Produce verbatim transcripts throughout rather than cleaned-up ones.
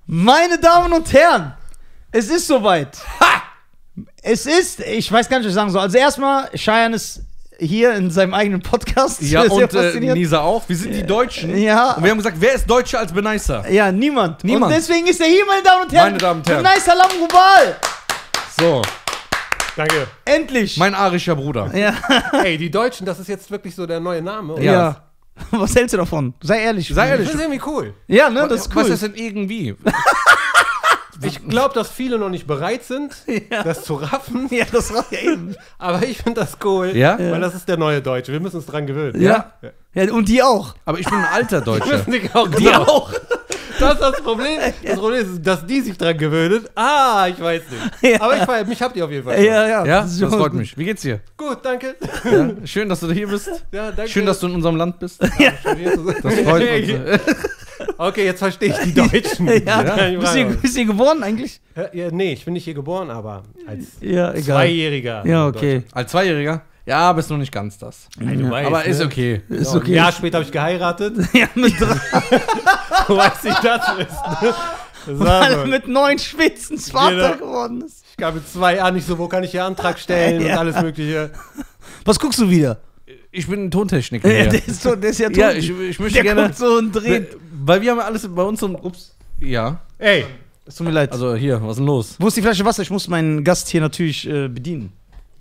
Meine Damen und Herren, es ist soweit. Ha! Es ist, ich weiß gar nicht, was ich sagen soll. Also erstmal, Cheyenne ist hier in seinem eigenen Podcast. Ja, und äh, Nisa auch. Wir sind die Deutschen. Ja. Und wir haben gesagt, wer ist Deutscher als Benaisa? Ja, niemand. Niemand. Und deswegen ist er hier, meine Damen und Herren. Meine Damen und Herren. Benaisa Lamrubal. So. Danke. Endlich. Mein arischer Bruder. Ja. Ey, die Deutschen, das ist jetzt wirklich so der neue Name. Oder? Ja. ja. Was hältst du davon? Sei ehrlich. Sei ehrlich. Das ist irgendwie cool. Ja, ne, das ist cool. Was ist denn irgendwie? Ich glaube, dass viele noch nicht bereit sind, ja. das zu raffen. Ja, das war ja eben. Aber ich finde das cool, ja? weil das ist der neue Deutsche. Wir müssen uns dran gewöhnen. Ja. Ja, ja und die auch. Aber ich bin ein alter Deutscher. Die, auch, die genau. auch. Das ist das Problem. Das Problem ist, dass die sich dran gewöhnen. Ah, ich weiß nicht. Ja. Aber ich feier, mich habt ihr auf jeden Fall schon. Ja, ja. Ja, das, das freut mich. Wie geht's dir? Gut, danke. Ja, schön, dass du hier bist. Ja, danke. Schön, dass du in unserem Land bist. Ja. Das freut uns. Okay, jetzt verstehe ich die Deutschen. Ja. Ja. Bist, du, bist du geboren eigentlich? Ja, nee, ich bin nicht hier geboren, aber als ja, Zweijähriger. Ja, okay. Als Zweijähriger? Ja, bist noch nicht ganz das. Nein, du weißt, aber ist ne? okay. Ist okay. Ein Jahr später habe ich geheiratet. Ja, mit drei. Du weißt nicht, das ist. Ne? Weil er mit neun Spitzen Vater genau. geworden ist. Ich gab mit zwei an, nicht so, wo kann ich hier Antrag stellen ja. und alles mögliche. Was guckst du wieder? Ich bin ein Tontechniker. Ja, der, ist so, der ist ja tot. Ja, ich, ich möchte der gerne. Guckt so und dreht. Weil wir haben alles bei uns so. Ups. Ja. Ey. Es tut mir leid. Also hier, was ist denn los? Wo ist die Flasche Wasser? Ich muss meinen Gast hier natürlich äh, bedienen.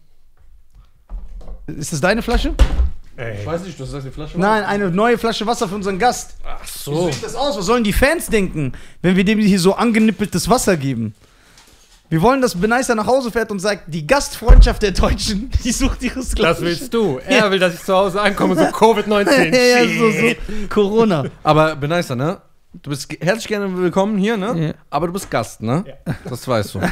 Ist das deine Flasche? Ey. Ich weiß nicht, du hast die Flasche. Nein, eine neue Flasche Wasser für unseren Gast. Ach so. Wie sieht das aus? Was sollen die Fans denken, wenn wir dem hier so angenippeltes Wasser geben? Wir wollen, dass Benaisa nach Hause fährt und sagt, die Gastfreundschaft der Deutschen, die sucht ihresgleichen. Das willst du. Er ja. will, dass ich zu Hause ankomme, so Covid neunzehn. Ja, so, so. Corona. Aber Benaisa, ne? Du bist herzlich gerne willkommen hier, ne? Ja. Aber du bist Gast, ne? Ja. Das weißt du.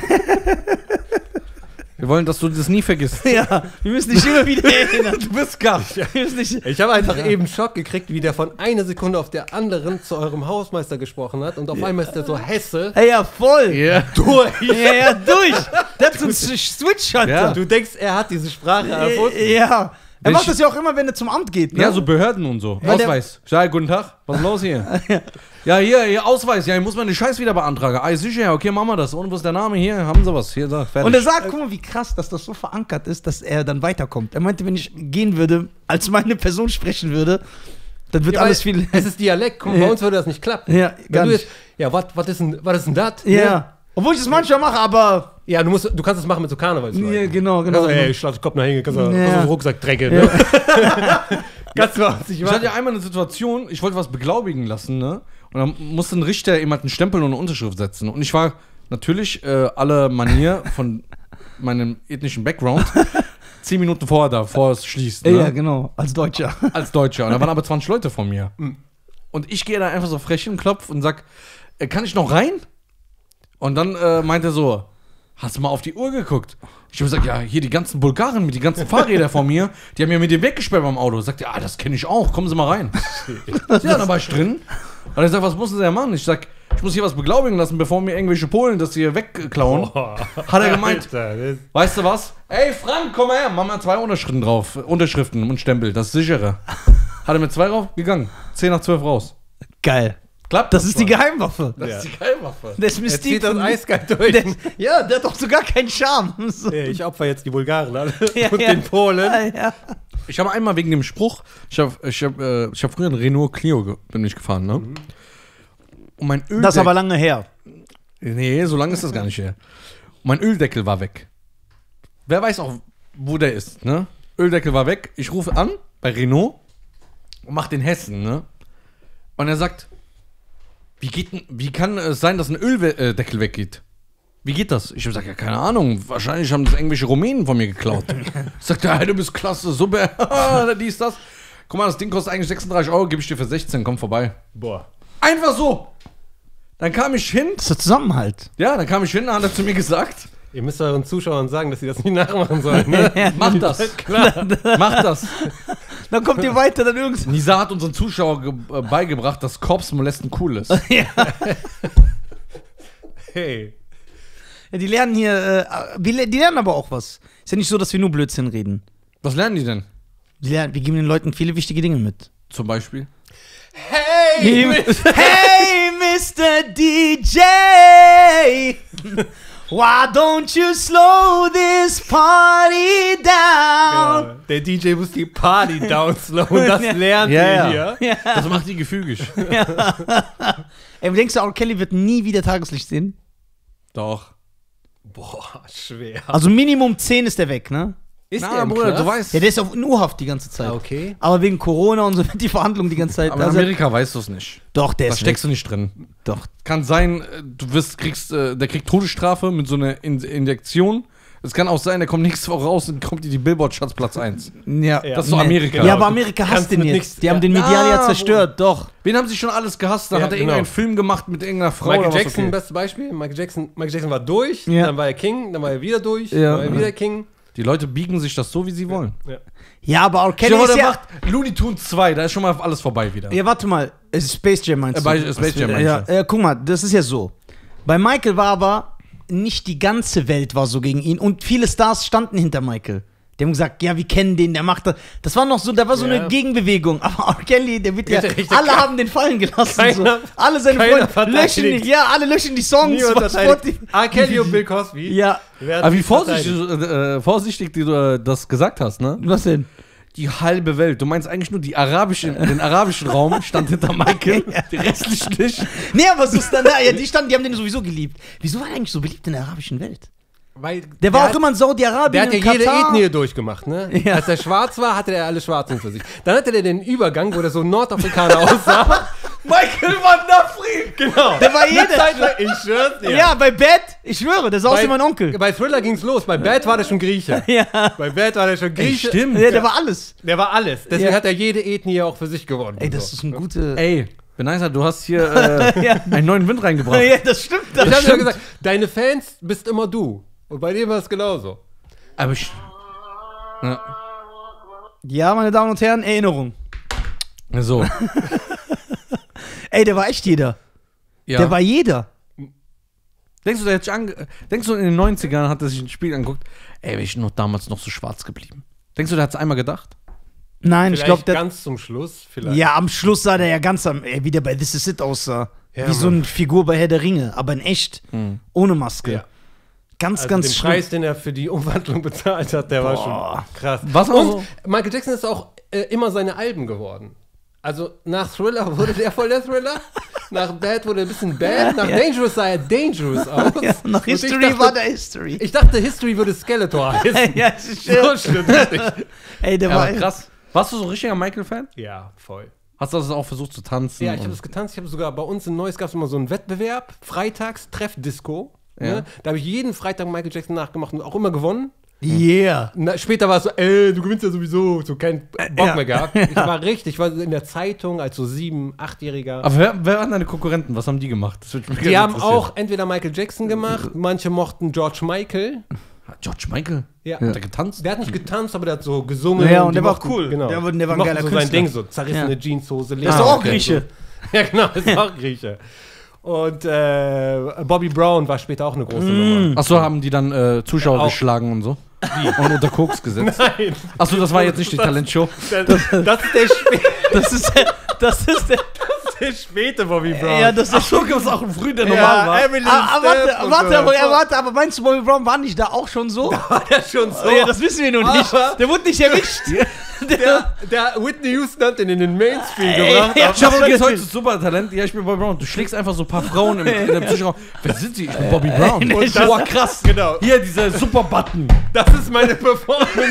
Wir wollen, dass du das nie vergisst. Ja, wir müssen dich immer wieder erinnern. Du bist Gast. Ja. Nicht ich habe einfach ja. eben Schock gekriegt, wie der von einer Sekunde auf der anderen zu eurem Hausmeister gesprochen hat und auf ja. einmal ist der so Hesse. Ja, ja voll. Ja. Durch. Ja, ja, durch. Der hat so einen Switch, Alter. Ja. Du denkst, er hat diese Sprache erfunden. Ja. Er ich macht das ja auch immer, wenn er zum Amt geht, ne? Ja, so Behörden und so. Weil Ausweis. Schei, guten Tag. Was ist los hier? Ja, hier, hier, Ausweis. Ja, ich muss meine Scheiß wieder beantragen. Ah, sicher, ja, okay, machen wir das. Und was ist der Name hier? Haben sie was? Hier, da, fertig. Und er sagt, guck mal, wie krass, dass das so verankert ist, dass er dann weiterkommt. Er meinte, wenn ich gehen würde, als meine Person sprechen würde, dann wird ja, alles viel... Es ist Dialekt. Guck mal, ja. bei uns würde das nicht klappen. Ja, gar du nicht. Jetzt, ja, was ist denn, was ist denn das? Ja. ja. Obwohl ich das manchmal mache, aber... Ja, du, musst, du kannst es machen mit so Karnevalsleuten. Ja, genau, genau. Also, ey, ich lasse den Kopf nach hinten, kannst du ja. ja. den Rucksack drecken, ne? Ja. Kannst du auch nicht ich hatte ja einmal eine Situation, ich wollte was beglaubigen lassen, ne? Und dann musste ein Richter jemand einen Stempel und eine Unterschrift setzen. Und ich war natürlich äh, alle Manier von meinem ethnischen Background zehn Minuten vorher da, bevor es schließt. Ne? Ja, genau, als Deutscher. Als Deutscher. Und da waren aber zwanzig Leute von mir. Und ich gehe da einfach so frech im Klopf und sag, äh, kann ich noch rein? Und dann äh, meint er so, hast du mal auf die Uhr geguckt? Ich habe gesagt, ja, hier die ganzen Bulgaren mit den ganzen Fahrrädern von mir, die haben ja mit dem weggesperrt beim Auto. Sagt er, ah, das kenne ich auch, kommen Sie mal rein. Ja, dann war ich drin. Und er sagt, was müssen Sie denn machen? Ich sag, ich muss hier was beglaubigen lassen, bevor mir irgendwelche Polen das hier wegklauen. Oh, hat er gemeint, Alter, weißt du was? Ey, Frank, komm mal her, mach mal zwei Unterschriften drauf. Unterschriften und Stempel, das ist sicherer. Hat er mit zwei drauf gegangen. zehn nach zwölf raus. Geil. Klappt das, das ist die Geheimwaffe. Das ja. ist die Geheimwaffe. Der ist Mystik. Er zieht das eiskalt durch. Der, ja, der hat doch sogar keinen Charme. So. Ja, ich opfer jetzt die Bulgaren alle. Ja, und ja. den Polen. Ja, ja. Ich habe einmal wegen dem Spruch, ich habe ich hab, äh, ich hab früher einen Renault Clio ge bin ich gefahren, ne? Mhm. Und mein Öldeck, das ist aber lange her. Nee, so lange ist das gar nicht her. Und mein Öldeckel war weg. Wer weiß auch, wo der ist, ne? Öldeckel war weg. Ich rufe an bei Renault und mach den Hessen, ne? Und er sagt, wie geht denn, wie kann es sein, dass ein Öldeckel weggeht? Wie geht das? Ich habe gesagt, ja, keine Ahnung. Wahrscheinlich haben das irgendwelche Rumänen von mir geklaut. Sagt er, hey, du bist klasse, super, dies, das. Guck mal, das Ding kostet eigentlich sechsunddreißig Euro, gebe ich dir für sechzehn, komm vorbei. Boah. Einfach so. Dann kam ich hin. Das ist der Zusammenhalt. Ja, dann kam ich hin, dann hat er zu mir gesagt. Ihr müsst euren Zuschauern sagen, dass sie das nicht nachmachen sollen. Ne? Ja, mach das. Klar. Mach das. Dann kommt ihr weiter, dann irgendwas. Nisa hat unseren Zuschauern äh, beigebracht, dass Korpsmolesten cool ist. Ja. Hey. Ja, die lernen hier, äh, wir, die lernen aber auch was. Ist ja nicht so, dass wir nur Blödsinn reden. Was lernen die denn? Die lernen, wir geben den Leuten viele wichtige Dinge mit. Zum Beispiel? Hey! Hey, Mister D J, why don't you slow this party down? Ja, der D J muss die Party downslowen, das lernt Ja, ihr ja. hier. Das macht die gefügig. Ey, denkst du, R. Kelly wird nie wieder Tageslicht sehen? Doch. Boah, schwer. Also Minimum zehn ist der weg, ne? Ist Na, der im Bruder, Knast? du weißt. Ja, der ist auf U-Haft die ganze Zeit. Ah, okay. Aber wegen Corona und so wird die Verhandlung die ganze Zeit. Aber in Also- Amerika weißt du es nicht. Doch, der Da ist steckst weg. du nicht drin. Doch. Kann sein, äh, du wirst, kriegst, äh, der kriegt Todesstrafe mit so einer In Injektion. Es kann auch sein, der kommt nächste Woche raus und kommt in die Billboard-Charts Platz eins. Ja. Ja. Das ist so Nee. Amerika. Ja, aber Amerika Kannst hasst den mit jetzt. nichts- Die haben ja. den medial ja Ah, zerstört, doch. Wen haben sie schon alles gehasst? Da Ja, hat er genau. irgendeinen Film gemacht mit irgendeiner Frau Michael oder was, Jackson, okay. bestes Beispiel. Michael Jackson, Michael Jackson war durch, Ja. dann war er King, dann war er wieder durch, Ja. dann war er wieder King. Die Leute biegen sich das so, wie sie wollen. Ja. Ja, aber R. Kelly Stell dir ist vor, der ja... macht Looney Tunes zwei, da ist schon mal alles vorbei wieder. Ja, warte mal. Es ist Space Jam, meinst Äh, du? bei Space Jam, ja, meinst du? äh, guck mal, das ist ja so. Bei Michael war aber nicht die ganze Welt war so gegen ihn und viele Stars standen hinter Michael. Die haben gesagt, ja, wir kennen den, der macht das. Das war noch so, da war so Ja. eine Gegenbewegung. Aber R. Kelly, der wird ja, Der richtig- alle haben den fallen gelassen. Keiner- so. Alle seine keiner Freunde löschen verteidigt. die, ja, alle löschen die Songs. Niemand von verteidigt. Spotify. R. Kelly und Bill Cosby. Ja, werden Aber wie nicht vorsichtig, verteidigt. äh, vorsichtig du äh, das gesagt hast, ne? was denn? Die halbe Welt. Du meinst eigentlich nur die arabischen, den arabischen Raum stand hinter Michael, die restlichen nicht. Nee, aber so ist dann, ja, die standen, die haben den sowieso geliebt. Wieso war er eigentlich so beliebt in der arabischen Welt? Weil Der war auch hat- immer in Saudi-Arabien, Der hat ja in jede Katar. Ethnie durchgemacht, ne? Ja. Als er schwarz war, hatte er alle Schwarzen für sich. Dann hatte er den Übergang, wo der so Nordafrikaner aussah. Michael Van Nafri! Genau. Der war Eine jeder. Zeit lang, ich schwör's dir. Ja, bei Bad, ich schwöre, das ist aus Bei, wie mein Onkel. bei Thriller ging's los. Bei Bad war der schon Grieche. Ja. Bei Bad war der schon Ey, Grieche. stimmt. Ja, der war alles. Der war alles. Deswegen Ja. hat er jede Ethnie auch für sich gewonnen. Ey, und das so. ist ein guter. Ey, Benicer, du hast hier äh, Ja. einen neuen Wind reingebracht. Ja, das stimmt. Das Ich hab stimmt. ja gesagt, deine Fans bist immer du. Und bei dem war es genauso. Aber ich. Ja. Ja, meine Damen und Herren, Erinnerung. So. Ey, der war echt jeder. Ja. Der war jeder. Denkst du, der hat sich ange Denkst du, in den neunzigern hat er sich ein Spiel angeguckt? Ey, wäre ich noch damals noch so schwarz geblieben. Denkst du, der hat es einmal gedacht? Nein, ich Vielleicht glaube, der. ganz zum Schluss. Vielleicht. Ja, am Schluss sah der ja ganz am. Ey, wie der bei This Is It aussah. Ja, wie so Mann. eine Figur bei Herr der Ringe, aber in echt. Ohne Maske. Ja. Ganz, Also ganz den schlimm. Preis, den er für die Umwandlung bezahlt hat, der war Boah. schon krass. Was auch Und so- Michael Jackson ist auch äh, immer seine Alben geworden. Also nach Thriller wurde der voll der Thriller, nach Bad wurde er ein bisschen Bad, nach Ja. Dangerous sah er Dangerous aus. Ja, nach Und ich History dachte, war der History. Ich dachte, History würde Skeletor heißen. ja, das ist So schön. schlimm, richtig. Ey, der Ja, war aber krass. Warst du so ein richtiger Michael-Fan? Ja, voll. Hast du das auch versucht zu tanzen? Ja, ich habe und- das getanzt. Ich habe sogar bei uns in Neuss gab es immer so einen Wettbewerb, Freitags Treff-Disco. Ja. Ne? Da habe ich jeden Freitag Michael Jackson nachgemacht und auch immer gewonnen. Yeah. Na, später war es so, ey, du gewinnst ja sowieso, so kein Bock ja. mehr gehabt. Ich war richtig, ich war in der Zeitung als so sieben, achtjähriger. Aber wer, wer waren deine Konkurrenten? Was haben die gemacht? Das würde mich Die gerne haben interessieren. auch entweder Michael Jackson gemacht, manche mochten George Michael. George Michael? Ja. Hat er getanzt? Der hat nicht getanzt, aber der hat so gesungen. Ja, und Die der war mochten- cool. Genau. Der war- der war Die ein mochten geiler so sein Künstler. Ding, so zerrissene Ja. Jeanshose. Das ist Leder- auch okay. Grieche. Ja, genau, ist auch Grieche. Und äh, Bobby Brown war später auch eine große Nummer. Achso, haben die dann äh, Zuschauer Ja, auch. geschlagen und so? Und unter Koks gesetzt? Nein, Achso, das war jetzt nicht die Talentshow. das, das ist der, spä Das ist der, das ist der, der späte Bobby Brown. ja, das ist Achso, gibt es auch einen Früh, der ja, normal war? Evelyn Ah, ah, warte, Steph und warte, so. aber, ja, warte, aber meinst du, Bobby Brown war nicht da auch schon so? War der schon so? Ja, das wissen wir noch nicht. Aber- Der wurde nicht erwischt. der, der Whitney Houston hat den in den Mainstream Ey, gebracht. ja. aber- Schau mal, du gehst heute zu Supertalent. Ja, ich bin Bobby Brown. Du schlägst einfach so ein paar Frauen im, in der Zuschauer. Wer sind sie? Ich bin Bobby Brown. Und das- Boah, krass. Genau. Hier, dieser Super-Button. Das ist meine Performance.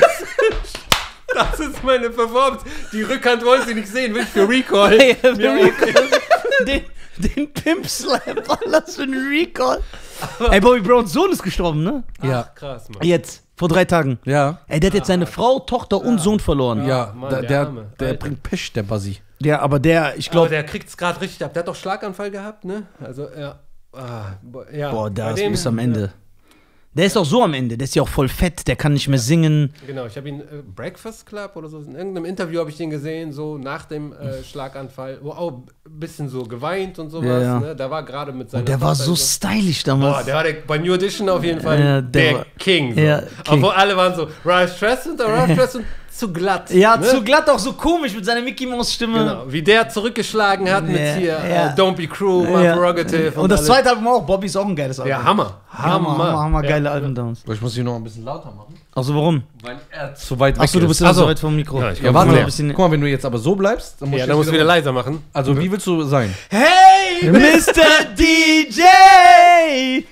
Das ist meine Performance. Die Rückhand wollen sie nicht sehen. Will ich für Recall. Ey, für Mir den, den Pimp Slap, alles für ein Recall. Ey, Bobby Browns Sohn ist gestorben, ne? Ja. Krass, Mann. Jetzt, vor drei Tagen. Ja. Ey, der hat jetzt seine Frau, Tochter und Sohn verloren. Ja, Mann, der, der der, Arme. der Alter. bringt Pech, der Buzzy. Ja, aber der, ich Aber glaube, der kriegt es gerade richtig ab. Der hat doch Schlaganfall gehabt, ne? Also, ja. Ah, bo- ja. boah, Bei der ist dem- bis am Ende. Der ist auch so am Ende, der ist ja auch voll fett, der kann nicht mehr singen. Genau, ich habe ihn, äh, Breakfast Club oder so, in irgendeinem Interview habe ich den gesehen, so nach dem äh, Schlaganfall, wo auch ein bisschen so geweint und sowas. Ja, ja. Ne? Da war gerade mit seiner Und der war Tochter so so. stylisch Boah, damals. der war der, bei New Edition auf jeden Fall Ja, der der, war- King. So. Ja, King. Obwohl alle waren so, Ralph Streisand, Ralph Streisand, zu glatt. Ja, ne? zu glatt, auch so komisch mit seiner Mickey-Maus-Stimme. Genau, wie der zurückgeschlagen hat mit Ja, hier ja. äh, Don't Be Cruel, My Ja. Prerogative. Und das alles. zweite Album auch, Bobby ist auch ein geiles Album. Ja, Hammer. Hammer, Hammer, Hammer, Ja. geile Alben damals. Ich muss hier noch ein bisschen lauter machen. Also warum? Weil er zu weit weg Achso, du ist. bist immer Ach so. so weit vom Mikro. Ja, ich Ja, glaub, warte mal mal. ein bisschen- Guck mal, wenn du jetzt aber so bleibst, dann musst Ja, du dann musst du wieder wieder leiser machen. Also, wie willst du sein? Hey, Mister D J!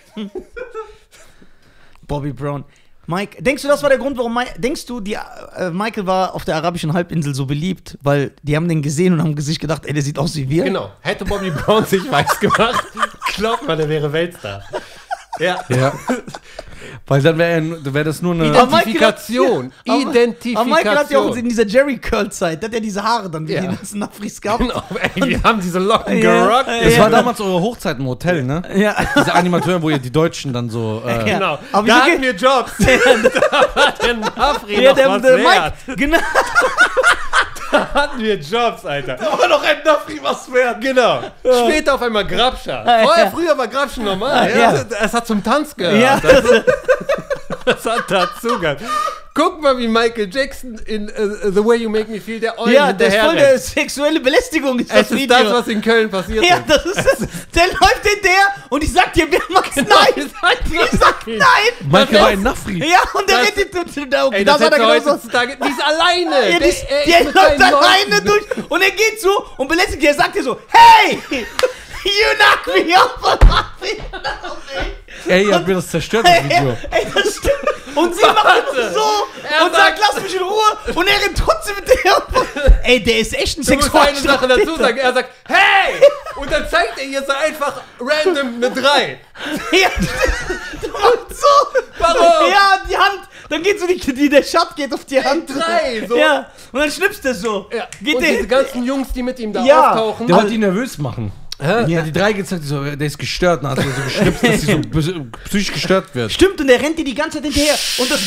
Bobby Brown. Mike, denkst du, das war der Grund, warum Mike, denkst du, die, äh, Michael war auf der arabischen Halbinsel so beliebt, weil die haben den gesehen und haben sich gedacht, ey, der sieht aus wie wir? Genau. Hätte Bobby Brown sich weiß gemacht, glaubt man, der wäre Weltstar. Ja. Ja. Weil dann wäre wär das nur eine. Aber Michael hat- Identifikation. Aber- Identifikation. Aber Michael hat ja auch in dieser Jerry Curl-Zeit, der hat ja diese Haare dann, wie Ja. die ganzen Nafris gehabt. Genau, ey, wir haben diese Locken Ja, gerockt. ja, Das ja. war damals eure Hochzeit im Hotel, ne? Ja. Diese Animatoren, wo ihr die Deutschen dann so. Äh, Ja. Genau. Aber da wieso hatten wir Jobs. da war der Nafri Ja, noch der, was der wert. Mike, genau. Da hatten wir Jobs, Alter. aber noch ein Nafri was wert. Genau. Später auf einmal Grabscher. Ja, Vorher, ja. früher war Grabscher normal. Ja. Ja. Es hat zum Tanz gehört. Ja. Das, das hat dazu gehört. Guck mal, wie Michael Jackson in uh, The Way You Make Me Feel der Eulen Ja, das ist hinterher voll der rennt. sexuelle Belästigung. Ist Es das ist Video. das, was in Köln passiert Ja, ist. das ist das. Der läuft hinterher und ich sag dir, wer macht's nein? Ich sag nein. Michael war ein Nafri. Ja, und der Das- rennt hinter- da, Ey, da das sah hätte er genauso aus. heutzutage... Die ist alleine. Ja, Der- die, er ist der mit läuft seinen alleine Leuten. durch und er geht so und belästigt dir, er sagt dir so, hey, you knock me off. Ey, ihr habt mir das zerstört, das Video. Ey, das stimmt. Und sie macht Warte. so Er und sagt, sagt- lass mich in Ruhe und er rennt trotzdem mit der. Ey, der ist echt ein Du musst eine Sache dazu Sexualstraftäter. sagen. Er sagt, hey! Und dann zeigt er ihr so einfach random eine drei. Ja, du machst so. Warum? Ja, die Hand. Dann geht so die, die der Shot geht auf die Hand. drei, so. Ja. Und dann schnippst er so. Ja. Geht und der diese ganzen Jungs, die mit ihm da Ja. auftauchen. Der wollte ihn nervös machen. Hä? Ja, die drei gezeigt, die so, der ist gestört, dann hat er so geschnipst, dass sie so bes- psychisch gestört wird. Stimmt, und der rennt dir die ganze Zeit hinterher. Und das.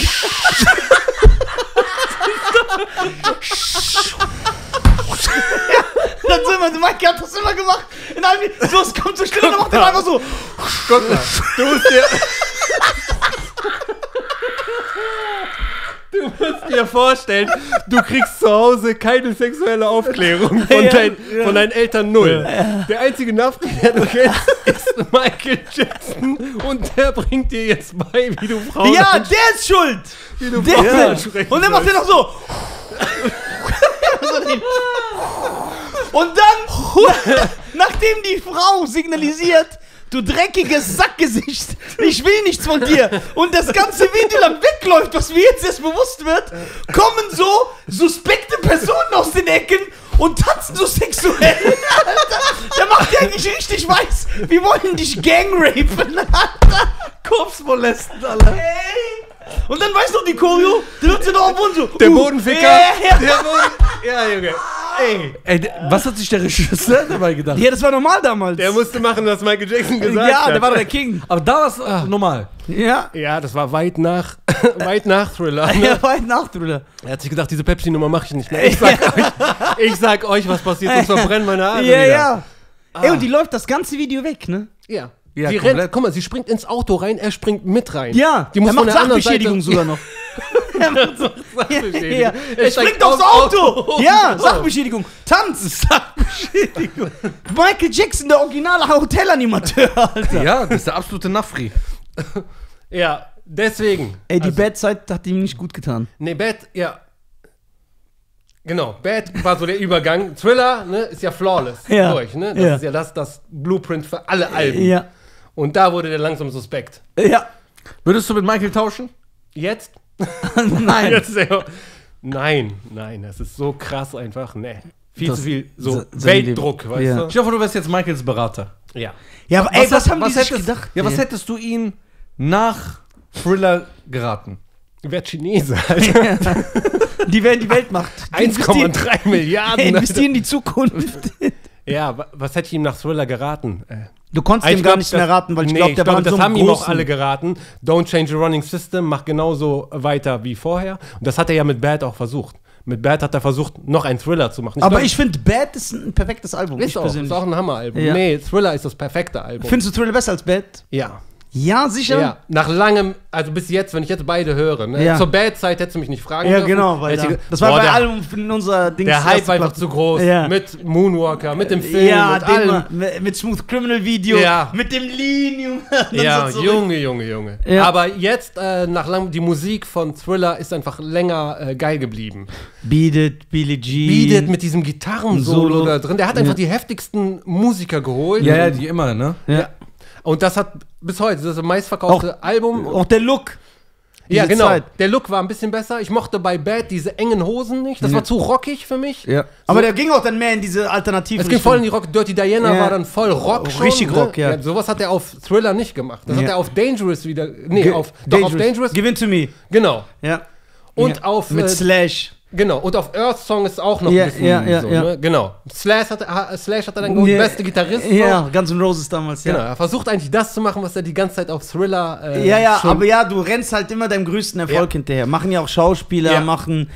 Dann so immer, Mike hat das immer gemacht. In einem, so, es kommt so schnell und dann macht er einfach so. Guck mal, du musst dir... Du musst dir vorstellen, du kriegst zu Hause keine sexuelle Aufklärung von, Ja, dein, ja. von deinen Eltern null. Der einzige Nafri, der du kennst, ist Michael Jackson und der bringt dir jetzt bei, wie du Frauen Ja, ansprichst, der ist schuld. wie du Der Frauen ist ansprechen Und dann macht er sollst. noch so. So den- Und dann, nachdem die Frau signalisiert, du dreckiges Sackgesicht, ich will nichts von dir, und das ganze Video lang wegläuft, was mir jetzt erst bewusst wird, kommen so suspekte Personen aus den Ecken und tanzen so sexuell. Alter, der macht dir eigentlich richtig weiß. Wir wollen dich gangrapen, Alter. Kopfmolesten, Alter. Ey. Und dann weißt du die Choreo, der wird so da auf und so. Der uh, Bodenficker. Ja, ja. Der Boden, ja, Junge. Ey. Ey, der- was hat sich der Regisseur dabei gedacht? Ja, das war normal damals. Der musste machen, was Michael Jackson gesagt ja, hat. der war doch der King. Aber da war es äh, normal. Ja. Ja, das war weit nach, weit nach Thriller. Ne? Ja, war ein Nachdrüller. Er hat sich gedacht, diese Pepsi-Nummer mache ich nicht mehr. Ich sag, euch, ich sag euch, was passiert, sonst verbrennen meine Arme Ja, wieder. ja. Ey, und die läuft das ganze Video weg, ne? Ja. Ja, sie komplett. rennt, guck mal, sie springt ins Auto rein, er springt mit rein. Ja, die muss er von macht der anderen Seite Sachbeschädigung sogar noch. Er macht so, Sachbeschädigung. ja, Er er steigt springt aufs aufs Auto. Auto. Ja, Oh. Sachbeschädigung. Tanz. Sachbeschädigung. Michael Jackson, der originale Hotelanimateur, Alter. Ja, das ist der absolute Nafri. Ja, deswegen. Ey, die Also, Bad-Zeit hat ihm nicht gut getan. Nee, Bad, ja. Genau, Bad war so der Übergang. Thriller, ne, ist ja flawless Ja. durch, ne? Das Ja. ist ja das, das Blueprint für alle Alben. Ja. Und da wurde der langsam suspekt. Ja. Würdest du mit Michael tauschen? Jetzt? Nein. Jetzt ist er, nein, nein, das ist so krass einfach, ne. Viel Das- zu viel, so se- sein Weltdruck, Leben. weißt Ja. du? Ich hoffe, du wärst jetzt Michaels Berater. Ja. Ja, aber ey, was, hat- haben die sich hättest, gedacht? Ja, was ey? hättest du ihn nach Thriller geraten? Ich werd Chinese, Alter. Die werden die Weltmacht. Die eins Komma investieren- drei Milliarden. Alter. investieren in die Zukunft. Ja, wa- was hätte ich ihm nach Thriller geraten? Äh, Du konntest ihm ich gar glaub, nichts das- mehr raten, weil ich nee, glaube, der glaub, war in das so einem haben ihm auch großen- alle geraten. Don't change the running system, mach genauso weiter wie vorher. Und das hat er ja mit Bad auch versucht. Mit Bad hat er versucht, noch einen Thriller zu machen. Aber glaub, ich finde, Bad ist ein perfektes Album. ist ich auch, persönlich. ist auch ein Hammeralbum. Ja. Nee, Thriller ist das perfekte Album. Findest du Thriller besser als Bad? ja. Ja, sicher? Ja, nach langem, also bis jetzt, wenn ich jetzt beide höre, ne? Ja. Zur Bad-Zeit hättest du mich nicht fragen Ja, dürfen. genau, weil Hätte da, ich- das war Boah, bei der, allem in unserer Dings. Der Hype erste war einfach Platte. zu groß. Ja. Mit Moonwalker, mit dem Film, Ja, mit den allem. mal- mit, mit Smooth Criminal Video, Ja. mit dem Lean, Junge. Dann Ja, so zurück. Junge, Junge, Junge. Ja. Aber jetzt, äh, nach lang, die Musik von Thriller ist einfach länger äh, geil geblieben. Beat It, Billie Jean. Beat It mit diesem Gitarrensolo Solo. da drin. Der hat einfach Ja. die heftigsten Musiker geholt. Ja, ja, die immer, ne? Ja. Und das hat bis heute, das ist das meistverkaufte Album. Auch der Look. Ja, diese genau. Zeit. Der Look war ein bisschen besser. Ich mochte bei Bad diese engen Hosen nicht. Das Ja. war zu rockig für mich. Ja. Aber der ging auch dann mehr in diese Alternative. Es ging voll in die Rock. Dirty Diana Ja. war dann voll Rock schon. Richtig ne? Rock, ja. Sowas hat er auf Thriller nicht gemacht. Das Ja. hat er auf Dangerous wieder. Nee, Ge- auf, doch auf Dangerous. Give in to me. Genau. Ja. Und ja. auf. Mit äh, Slash. Genau. Und auf Earth Song ist auch noch Ja, ein bisschen ja, ja, so. ja. Ne? Genau. Slash hat, ha- Slash hat er dann geholt. Ja. Beste Gitarrist. Ja, So. Guns N' Roses damals, ja. Genau. Er versucht eigentlich das zu machen, was er die ganze Zeit auf Thriller. Äh, Ja, ja, schon- aber ja, du rennst halt immer deinem größten Erfolg Ja. hinterher. Machen ja auch Schauspieler, Ja. machen.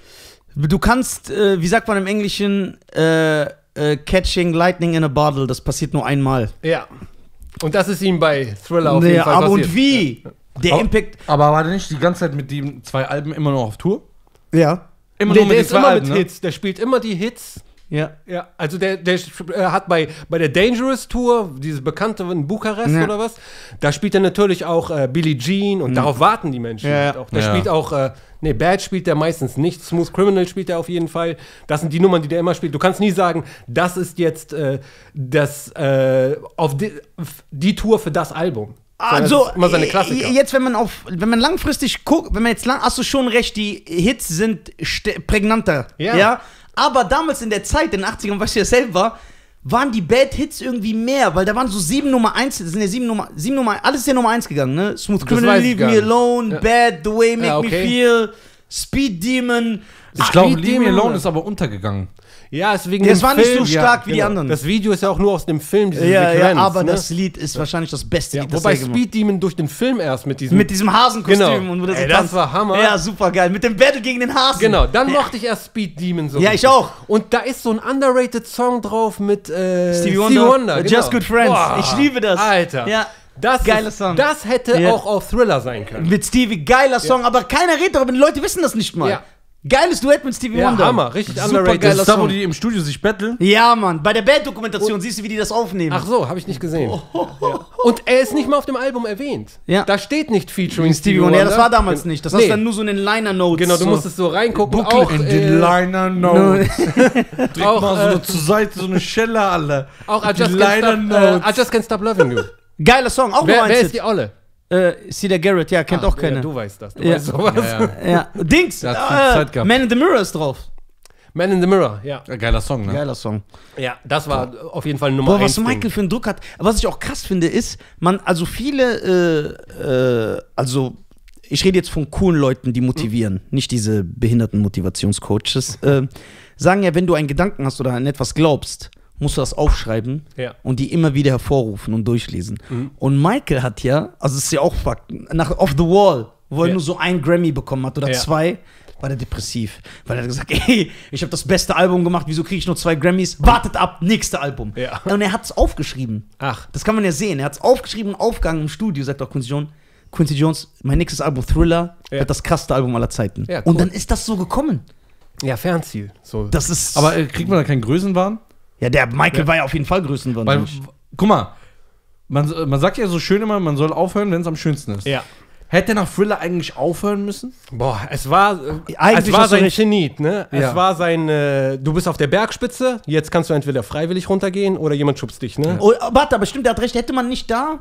Du kannst, äh, wie sagt man im Englischen, äh, äh, catching lightning in a bottle, das passiert nur einmal. Ja. Und das ist ihm bei Thriller auf Nee, jeden Fall aber passiert. und wie? Der Aber- Impact. Aber war der nicht die ganze Zeit mit den zwei Alben immer noch auf Tour? Ja. Immer Der, nur der den ist zwei immer Alben, mit ne? Hits. Der spielt immer die Hits. Ja. Ja, also der, der äh, hat bei, bei der Dangerous Tour, diese bekannte in Bukarest Ja. oder was, da spielt er natürlich auch äh, Billie Jean und darauf warten die Menschen. Ja, halt ja. auch. Der Ja. spielt auch, äh, nee, Bad spielt er meistens nicht, Smooth Criminal spielt er auf jeden Fall. Das sind die Nummern, die der immer spielt. Du kannst nie sagen, das ist jetzt äh, das, äh, auf die, die Tour für das Album. Sondern Also, das ist immer seine Klassiker. äh, jetzt, wenn man auf, wenn man langfristig guckt, wenn man jetzt lang, hast du schon recht, die Hits sind st- prägnanter. Ja. ja. Aber damals in der Zeit, in den achtzigern, was ich ja selber, waren die Bad Hits irgendwie mehr, weil da waren so sieben Nummer eins, das sind ja sieben Nummer, sieben Nummer, alles ist ja Nummer eins gegangen, ne? Smooth Criminal, weiß ich Leave gar Me nicht. Alone, Ja. Bad, The Way You Make Ja, Me okay. Feel, Speed Demon. Ich Ah, glaube, Speed Leave Me Demon, Alone oder? ist aber untergegangen. Ja, ist wegen Das dem war nicht Film. so stark wie die genau. anderen. Das Video ist ja auch nur aus dem Film, diese Ja, Sequenz. ja, aber ne? das Lied ist wahrscheinlich das beste ja, Lied, das wobei er gemacht hat. Speed Demon durch den Film erst mit diesem Mit diesem Hasenkostüm Genau. und wo der so Ey, das tanzt. war Hammer. Ja, super geil. Mit dem Battle gegen den Hasen. Genau, dann mochte ich erst Speed Demon so. Ja, richtig. ich auch. Und da ist so ein underrated Song drauf mit äh, Stevie Wonder, genau. Just Good Friends. Boah, Ich liebe das. Alter. Ja. Das Geiler ist, Song. Das hätte Ja. auch auf Thriller sein können. Mit Stevie, geiler Song, aber keiner redet darüber, die Leute wissen das nicht mal. Ja. Geiles Duett mit Stevie Ja, Wonder. Hammer, richtig Super underrated. Das geiler ist da, wo Song. die im Studio sich betteln. Ja, Mann, bei der Band-Dokumentation siehst du, wie die das aufnehmen. Ach so, habe ich nicht gesehen. Ja. Und er ist nicht mal auf dem Album erwähnt. Ja. Da steht nicht featuring Stevie Wonder. Ja, das war damals nicht. Das hast du dann nur so in den Liner-Notes. Genau, du so. musstest so reingucken. Booklet. Auch, In äh, die Liner Notes. Drück Auch, mal so äh, eine zur Seite, so eine Schelle, alle. auch I Die just, Liner can't stop, äh, I Notes. just Can't Stop Loving You. Geiler Song, auch wer, noch wer eins. ist die Olle? Äh, Cedar Garrett, ja, kennt Ah, auch keiner. Ja, du weißt das. Du Ja. weißt sowas. Ja, ja. Ja, Dings, Der hat viel äh, Zeit gehabt. Man in the Mirror ist drauf. Man in the Mirror, ja. Ja, geiler Song, ne? Geiler Song. Ja, das war auf jeden Fall Nummer Boah, was eins. Michael für einen Druck hat. Was ich auch krass finde, ist, man, also viele, äh, äh, also ich rede jetzt von coolen Leuten, die motivieren, Mhm. nicht diese behinderten Motivationscoaches, äh, sagen ja, wenn du einen Gedanken hast oder an etwas glaubst, musst du das aufschreiben Ja. und die immer wieder hervorrufen und durchlesen. Mhm. Und Michael hat ja, also es ist ja auch Fakt, nach Off the Wall, wo er Ja. nur so ein Grammy bekommen hat oder Ja. zwei, war der depressiv. Weil er hat gesagt, ey, ich habe das beste Album gemacht, wieso kriege ich nur zwei Grammys? Wartet ab, nächste Album. Ja. Und er hat es aufgeschrieben. Ach, Das kann man ja sehen. Er hat es aufgeschrieben, aufgegangen im Studio, sagt auch Quincy Jones. Quincy Jones, mein nächstes Album Thriller Ja. wird das krasseste Album aller Zeiten. Ja, cool. Und dann ist das so gekommen. ja, Fernziel. So. Das ist. Aber äh, kriegt man da keinen Größenwahn? ja, der Michael Ja. war ja auf jeden Fall Größenwahn. Weil, w- guck mal, man, man sagt ja so schön immer, man soll aufhören, wenn es am schönsten ist. ja. Hätte nach Thriller eigentlich aufhören müssen? Boah, es war, äh, Eigentlich es war hast du sein recht. Zenit, ne? Ja. Es war sein, äh, du bist auf der Bergspitze, jetzt kannst du entweder freiwillig runtergehen oder jemand schubst dich, ne? Oh, warte, aber stimmt, der hat recht. Hätte man nicht da.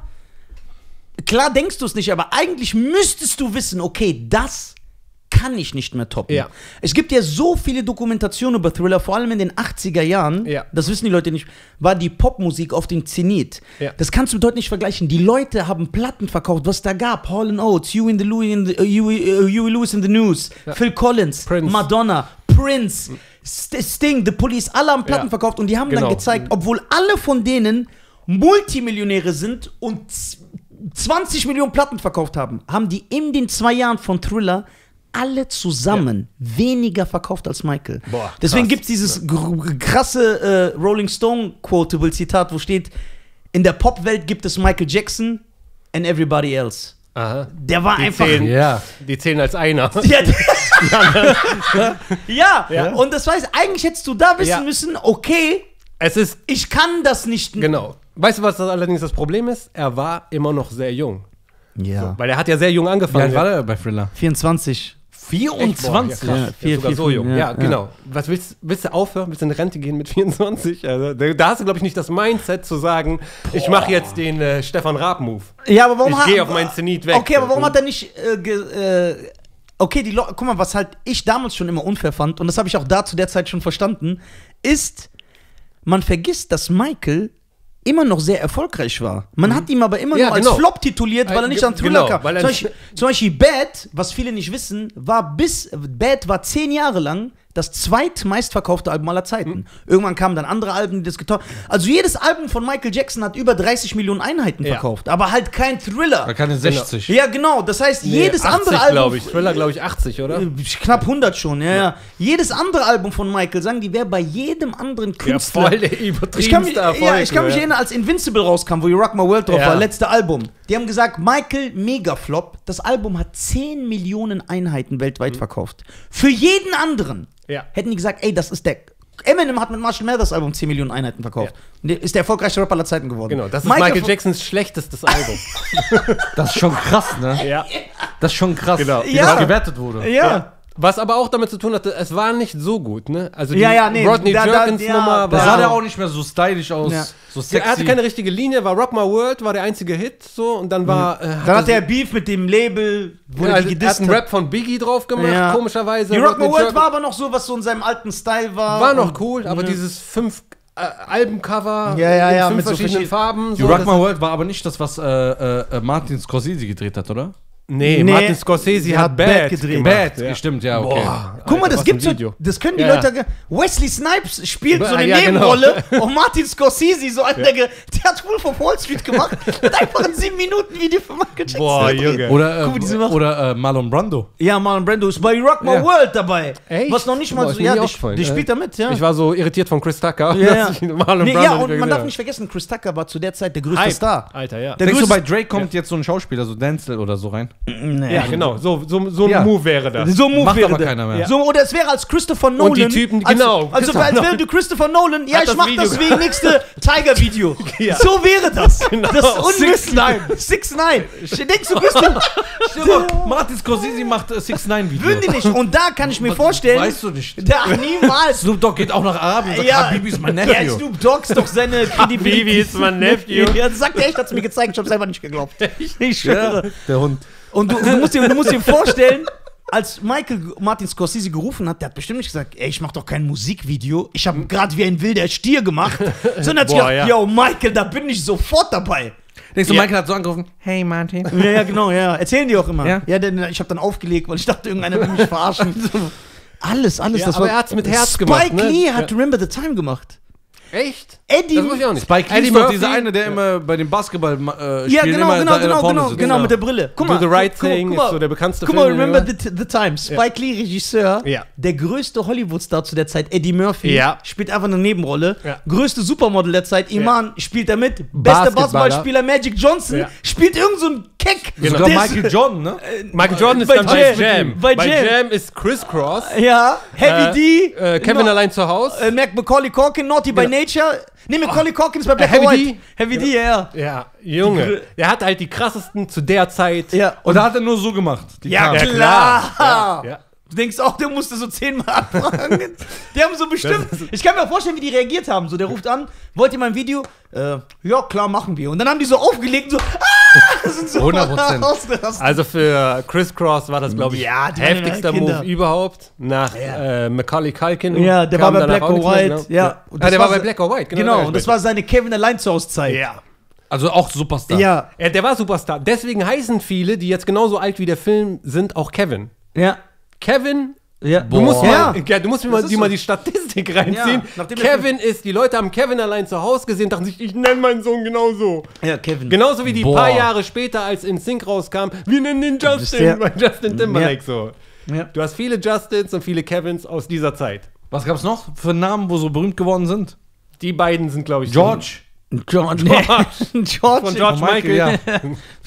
Klar denkst du es nicht, aber eigentlich müsstest du wissen, okay, das kann ich nicht mehr toppen. Ja. Es gibt ja so viele Dokumentationen über Thriller, vor allem in den achtziger Jahren, Ja. das wissen die Leute nicht, war die Popmusik auf dem Zenit. Ja. Das kannst du mit heute nicht vergleichen. Die Leute haben Platten verkauft, was da gab. Hall and Oates, Huey, in the Louis in the, uh, Huey, uh, Huey Lewis in the News, Ja. Phil Collins, Prince. Madonna, Prince, St Sting, The Police, alle haben Platten Ja. verkauft und die haben Genau. dann gezeigt, obwohl alle von denen Multimillionäre sind und z- zwanzig Millionen Platten verkauft haben, haben die in den zwei Jahren von Thriller alle zusammen weniger verkauft als Michael. Boah, Deswegen krass. gibt es dieses gr- krasse äh, Rolling Stone Quotable Zitat, wo steht, in der Popwelt gibt es Michael Jackson, and Everybody Else. Aha. Der war Die einfach. zählen, Ja. die zählen als einer. Ja, ja, Ja. und das heißt, eigentlich hättest du da wissen Ja. müssen, okay, Es ist, ich kann das nicht. genau. Weißt du, was das allerdings das Problem ist? Er war immer noch sehr jung. Ja. Weil er hat ja sehr jung Wie angefangen. alt war der bei Thriller? vierundzwanzig. vierundzwanzig? Boah, ja, Ja, krass. vier, ja, sogar vier, so fünf, jung. ja, Ja, ja. genau. Was willst, willst du aufhören? Willst du in Rente gehen mit vierundzwanzig? Also, da, da hast du, glaube ich, nicht das Mindset zu sagen, ich mache jetzt den äh, Stefan Raab-Move. Ja, aber warum Ich hat- gehe auf meinen Zenit weg. Okay, aber warum hat er nicht. Äh, ge, äh, okay, die Leute. Guck mal, was halt ich damals schon immer unfair fand, und das habe ich auch da zu der Zeit schon verstanden, ist, man vergisst, dass Michael immer noch sehr erfolgreich war. Man hat ihn aber immer Ja, nur als genau. Flop tituliert, weil er nicht Ge- an Thriller genau, kam. weil er Zum nicht- Beispiel, zum Beispiel Bad, was viele nicht wissen, war bis. Bad war zehn Jahre lang das zweitmeistverkaufte Album aller Zeiten. Hm. Irgendwann kamen dann andere Alben, die das getan. Also jedes Album von Michael Jackson hat über dreißig Millionen Einheiten Ja. verkauft, aber halt kein Thriller. Da keine sechzig. Ja, genau. Das heißt, Nee, jedes achtzig, andere Album. glaube ich. Thriller, glaube ich, achtzig, oder? Äh, Knapp hundert schon, ja, ja. Jedes andere Album von Michael, sagen die, wäre bei jedem anderen Ja, Künstler. voll der übertriebenste ich kann mich, Erfolg. ja, ich kann mich ja. erinnern, als Invincible rauskam, wo You Rock My World drauf Ja. war, letzte Album. Die haben gesagt, Michael, Megaflop. Das Album hat zehn Millionen Einheiten weltweit verkauft. Für jeden anderen Ja. hätten die gesagt, ey, das ist der. Eminem hat mit Marshall Mathers Album zehn Millionen Einheiten verkauft. Und der ist der erfolgreichste Rapper aller Zeiten geworden. Genau, das ist Michael, Jacksons schlechtestes Album. Das ist schon krass, ne? ja. Das ist schon krass, Genau. wie Ja. das gewertet wurde. Ja. Was aber auch damit zu tun hatte, es war nicht so gut, ne? Also die Ja, ja, nee, Rodney da- da- Jerkins ja, Nummer Da war... sah der auch nicht mehr so stylisch aus, Ja. so Ja, sexy. er hatte keine richtige Linie, war Rock My World, war der einzige Hit, so, und dann war... Äh, Dann hat er Beef mit dem Label, so, wurde ja, die also, er hat gedisst. einen Rap von Biggie drauf gemacht, Ja. komischerweise. You Rock My Rodney World Jerkins- war aber noch so, was so in seinem alten Style war. war noch Und- cool, aber Ja. dieses fünf äh, Albencover Ja, ja, in ja, fünf mit so verschiedenen verschiedenen- Farben. You so, Rock das- My World war aber nicht das, was äh, äh, Martin Scorsese gedreht hat, oder? Nee, Nee, Martin Scorsese sie hat hat Bad, Bad gedreht. gemacht, Bad, ja. stimmt, ja, okay. Boah, Guck mal, Alter, das was gibt's ein so, Video. das können die Ja, Leute. ge- Wesley Snipes spielt so Ja, eine ja, genau. Nebenrolle und Martin Scorsese, so einer, der, ge- der hat Wolf of Wall Street gemacht, hat einfach ein sieben Minuten Video von Michael Jackson Boah, gedreht. Junge. Oder, Guck, wie die sie äh, machen. oder äh, Marlon Brando. Ja, Marlon Brando ist bei Rock My Ja. World dabei. Echt? Was noch nicht mal Boah, so, ist mir ja, nie der, aufgefallen. der Äh, spielt da mit, ja. Ich war so irritiert von Chris Tucker. ja, ja. dass ich Marlon Nee, Brando ja, nicht und mehr man gesehen darf habe. nicht vergessen, Chris Tucker war zu der Zeit der größte Hype. Star. Alter, ja. Der Denkst du, größte bei Drake kommt jetzt so ein Schauspieler, so Denzel oder so rein? Nee. Ja, genau. So, so, so ein Ja. Move wäre das. So ein Move Macht wäre aber der. keiner mehr. So, oder es wäre als Christopher Nolan. die Typen, als, genau. Also, als wäre du Christopher Nolan, ja, Hat ich das mach Video das wegen nächste Tiger-Video. Ja. So wäre das. Das ist unmöglich. Six Nine. six nine. Denkst du, Christopher, Martin Scorsese macht äh, six nine Video. würden die nicht. Und da kann ich mir vorstellen. Weißt du nicht. Da, niemals. Snoop Dogg geht auch nach Arabien und sagt, Ja, Habibi ist mein ja, Nephew. Snoop Dogg ist doch seine Kredibilität. Habibi ist mein Nephew. Ja, das sagt er echt, hat es mir gezeigt, ich habe selber nicht geglaubt. Ich schwöre. Ja, der Hund. Und du, du, musst dir, du musst dir vorstellen, als Michael Martin Scorsese gerufen hat, der hat bestimmt nicht gesagt, ey, ich mach doch kein Musikvideo, ich habe gerade wie ein wilder Stier gemacht, sondern hat sich Boah, gedacht, ja. yo, Michael, da bin ich sofort dabei. Denkst du, Ja. Michael hat so angerufen, hey Martin. Ja, ja, genau, ja. Erzählen die auch immer. Ja. Ja, denn ich habe dann aufgelegt, weil ich dachte, irgendeiner will mich verarschen. Alles, alles. Ja, das aber war, er hat's mit Herz Spike gemacht, ne? Lee hat Ja. Remember the Time gemacht. Echt? Eddie. Das muss ich auch nicht. Spike Lee Eddie ist doch Murphy. dieser eine, der immer bei dem Basketball äh, Ja, spielen genau, immer genau, da, da genau, vorne genau, sitzt. genau, Genau. mit der Brille. Guck Do mal, the Right guck, Thing guck mal, ist so der bekannteste Guck mal, Film, Remember ja. the, the Time. Spike Lee, Regisseur, Ja. der größte Hollywood-Star zu der Zeit, Eddie Murphy, Ja. spielt einfach eine Nebenrolle. Ja. Größte Supermodel der Zeit, Iman, spielt er mit. Bester Basketballer. Basketballspieler, Magic Johnson, Ja. spielt irgend so ein Keck. Genau. Sogar Der ist- Michael Jordan, ne? Michael Jordan ist Bei dann bei Jam. Jam. Bei Bei Jam. Jam ist Criss Cross. Ja, Heavy Äh, D. äh, Kevin no, allein zu Hause. äh, Mac Macaulay Culkin, Naughty by Genau. Nature. Nee, Macaulay Culkin ist bei Black Heavy or White. D. Heavy D, ja, ja. Ja, Junge. Grö- Der hat halt die krassesten zu der Zeit. Ja, Und da hat er nur so gemacht. Die ja, Kamen. klar. Ja, ja. Du denkst auch, der musste so zehnmal anfragen. Die haben so bestimmt. Ich kann mir vorstellen, wie die reagiert haben. So, der ruft an, wollt ihr mein Video? Äh, ja, klar, machen wir. Und dann haben die so aufgelegt und so, ah, sind so hundert Prozent. ausgerastet. Also für Criss Cross war das, glaube ich, Ja, die waren heftigster Kinder. Move überhaupt. Nach Ja. äh, Macaulay Culkin. Ja, der kam war bei danach Black auch or nichts mehr, White. genau. Ja. Und Ah, das der war war bei se- Black or White, genau. Genau, da und das später. war seine Kevin allein zu Hause Zeit. Ja. Also auch Superstar. Ja, Ja, der war Superstar. Deswegen heißen viele, die jetzt genauso alt wie der Film sind, auch Kevin. ja. Kevin, Ja. du musst, ja. mal, ja, du musst mir mal, ist die, so. mal die Statistik reinziehen. Ja, nachdem der Kevin ist, die Leute haben Kevin allein zu Hause gesehen, dachten sich, ich nenne meinen Sohn genauso. Ja, Kevin. Genauso wie die Boah. paar Jahre später, als In Sync rauskam, wir nennen den ist Justin, der- bei Justin Timberlake so. Ja. Du hast viele Justins und viele Kevins aus dieser Zeit. Was gab's noch für Namen, wo so berühmt geworden sind? Die beiden sind, glaube ich, George. George. George. George. Von George Von Michael, Michael. ja.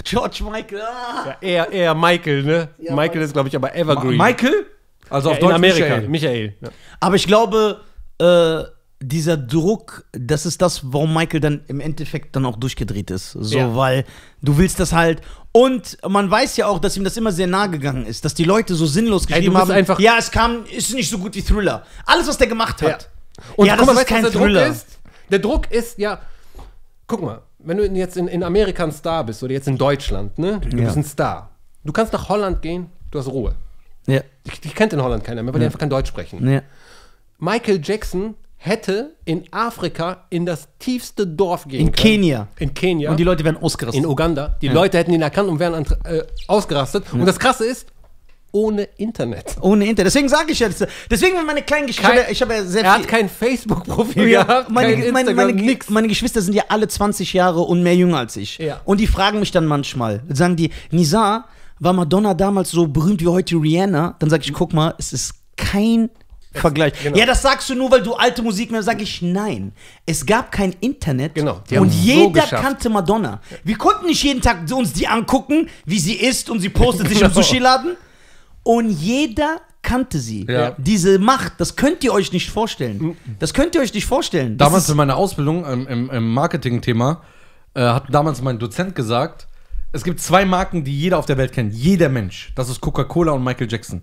George Michael. Ah. Ja, eher, eher Michael, ne? Ja, Michael ist, glaube ich, aber Evergreen. Ma Michael? Also ja, auf in Deutsch Amerika. Michael. Michael. Ja. Aber ich glaube, äh, dieser Druck, das ist das, warum Michael dann im Endeffekt dann auch durchgedreht ist. So, Ja. weil du willst das halt. Und man weiß ja auch, dass ihm das immer sehr nahe gegangen ist, dass die Leute so sinnlos Ey, geschrieben du bist haben. einfach- ja, es kam, ist nicht so gut wie Thriller. Alles, was der gemacht hat. Und ja, guck mal, das weißt ist du, was kein der Thriller. Druck ist? Der Druck ist, ja, guck mal, wenn du jetzt in, in Amerika ein Star bist oder jetzt in Deutschland, ne? Du Ja. bist ein Star. Du kannst nach Holland gehen, du hast Ruhe. Ja. Dich, dich kennt in Holland keiner mehr, weil die einfach kein Deutsch sprechen. Ja. Michael Jackson hätte in Afrika in das tiefste Dorf gehen In können. Kenia. In Kenia. Und die Leute werden ausgerastet. in Uganda. Die Ja. Leute hätten ihn erkannt und wären an, äh, ausgerastet. Und das Krasse ist, ohne Internet. Ohne Internet. Deswegen sage ich ja, das- deswegen wenn meine kleinen Geschwister, Kein- ich habe ja sehr Er viel. hat kein Facebook-Profil Ja, gehabt, meine, kein meine, Instagram, meine, nix. meine Geschwister sind ja alle zwanzig Jahre und mehr jünger als ich. Ja. Und die fragen mich dann manchmal, sagen die, Nizar, war Madonna damals so berühmt wie heute Rihanna? Dann sage ich, guck mal, es ist kein Vergleich. genau. Ja, das sagst du nur, weil du alte Musik mehr. Sag ich, nein. Es gab kein Internet. Genau, die haben Und so jeder geschafft. kannte Madonna. Wir konnten nicht jeden Tag uns die angucken, wie sie isst und sie postet sich im Genau. Sushi-Laden. Und jeder kannte sie. Ja. Diese Macht, das könnt ihr euch nicht vorstellen. Das könnt ihr euch nicht vorstellen. Das Damals ist- in meiner Ausbildung im, im, im Marketing-Thema äh, hat damals mein Dozent gesagt, es gibt zwei Marken, die jeder auf der Welt kennt. Jeder Mensch. Das ist Coca-Cola und Michael Jackson.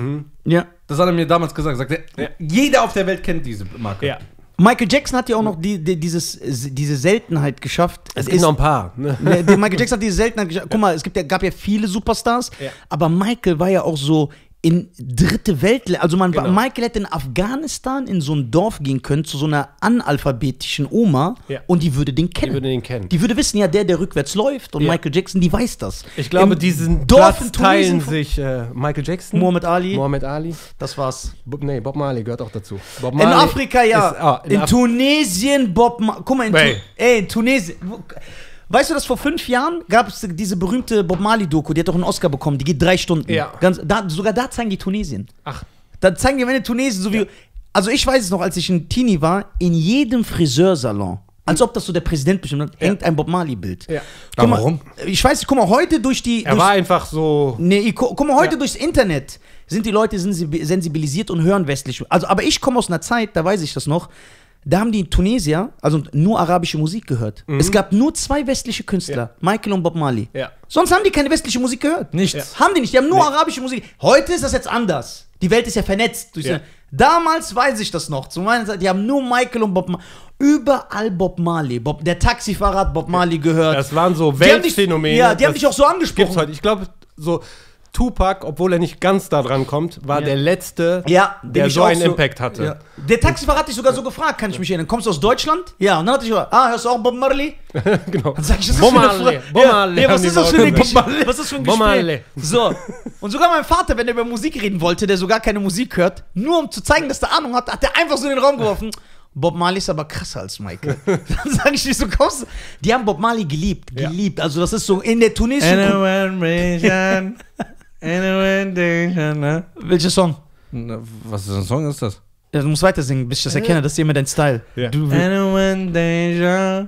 ja. Das hat er mir damals gesagt. Sagt er, jeder auf der Welt kennt diese Marke. Ja. Michael Jackson hat ja auch noch die, die, dieses, diese Seltenheit geschafft. Es gibt noch ein paar. Ne? der, der Michael Jackson hat diese Seltenheit geschafft. Guck mal, es gibt ja, gab ja viele Superstars, Ja. aber Michael war ja auch so in dritte Welt. Also man war, Genau. Michael hätte in Afghanistan in so ein Dorf gehen können zu so einer analphabetischen Oma Ja. und die würde den kennen. Die würde den kennen. Die würde wissen, ja, der, der rückwärts läuft und Ja. Michael Jackson, die weiß das. Ich glaube, Im diesen Dorf Platz in Tunesien teilen sich äh, Michael Jackson, Muhammad Ali. Muhammad Ali. Das war's. Bob, nee, Bob Marley gehört auch dazu. Bob In Marley Afrika ja. Ist, ah, in in Af Tunesien Bob Ma Guck mal, in, tu Ey. ey, in Tunesien. Wo- Weißt du, dass vor fünf Jahren gab es diese berühmte Bob Marley-Doku, die hat doch einen Oscar bekommen, die geht drei Stunden. Ja. Ganz, da, sogar da zeigen die Tunesien. Ach, Da zeigen die am Ende Tunesien, so wie. Also ich weiß es noch, als ich ein Teenie war, in jedem Friseursalon, als ob das so der Präsident bestimmt hat, hängt ein Bob Marley-Bild. Ja. Guck mal, Warum? Ich weiß nicht, guck mal, heute durch die. er durch, war einfach so. Nee, ich, gu- guck mal, heute Ja. durchs Internet sind die Leute sensibi- sensibilisiert und hören westlich. Also, aber ich komme aus einer Zeit, da weiß ich das noch, da haben die Tunesier, also nur arabische Musik gehört. Es gab nur zwei westliche Künstler, Michael und Bob Marley. Ja. Sonst haben die keine westliche Musik gehört. Nichts. Haben die nicht, die haben nur arabische Musik. Heute ist das jetzt anders. Die Welt ist ja vernetzt. Durch Ja. Damals weiß ich das noch. Zu meiner Zeit, die haben nur Michael und Bob Marley. Überall Bob Marley. Bob, der Taxifahrer hat Bob Marley gehört. Das waren so Die haben dich- Weltphänomene. Ja, die haben Das dich auch so gibt's angesprochen. heute. Ich glaube, so Tupac, obwohl er nicht ganz da dran kommt, war Ja. der Letzte, Ja, den der ich so auch einen so- Impact hatte. Ja. Der Taxifahrer hat dich sogar so gefragt, kann ich mich erinnern. Kommst du aus Deutschland? Ja. Und dann hatte ich gesagt, ah, hörst du auch Bob Marley? Genau. Dann sag ich, was ist das Bob für eine Marley, Fra- Bob ja, Marley ja, was haben ist die das für eine Leute Gesch- gesagt. Was ist das für ein Bob Gespräch? Marley. So. Und sogar mein Vater, wenn er über Musik reden wollte, der sogar keine Musik hört, nur um zu zeigen, dass der Ahnung hat, hat er einfach so in den Raum geworfen. Bob Marley ist aber krasser als Michael. Dann sage ich nicht so, kommst du? Die haben Bob Marley geliebt, Ja. geliebt. Also das ist so in der tunesischen... Anyone region, anyone danger, ne? Welcher Song? Na, was für ein Song ist das? Ja, du musst weiter singen, bis ich das erkenne. Das ist immer dein Style. Ja. Du, Anyone danger,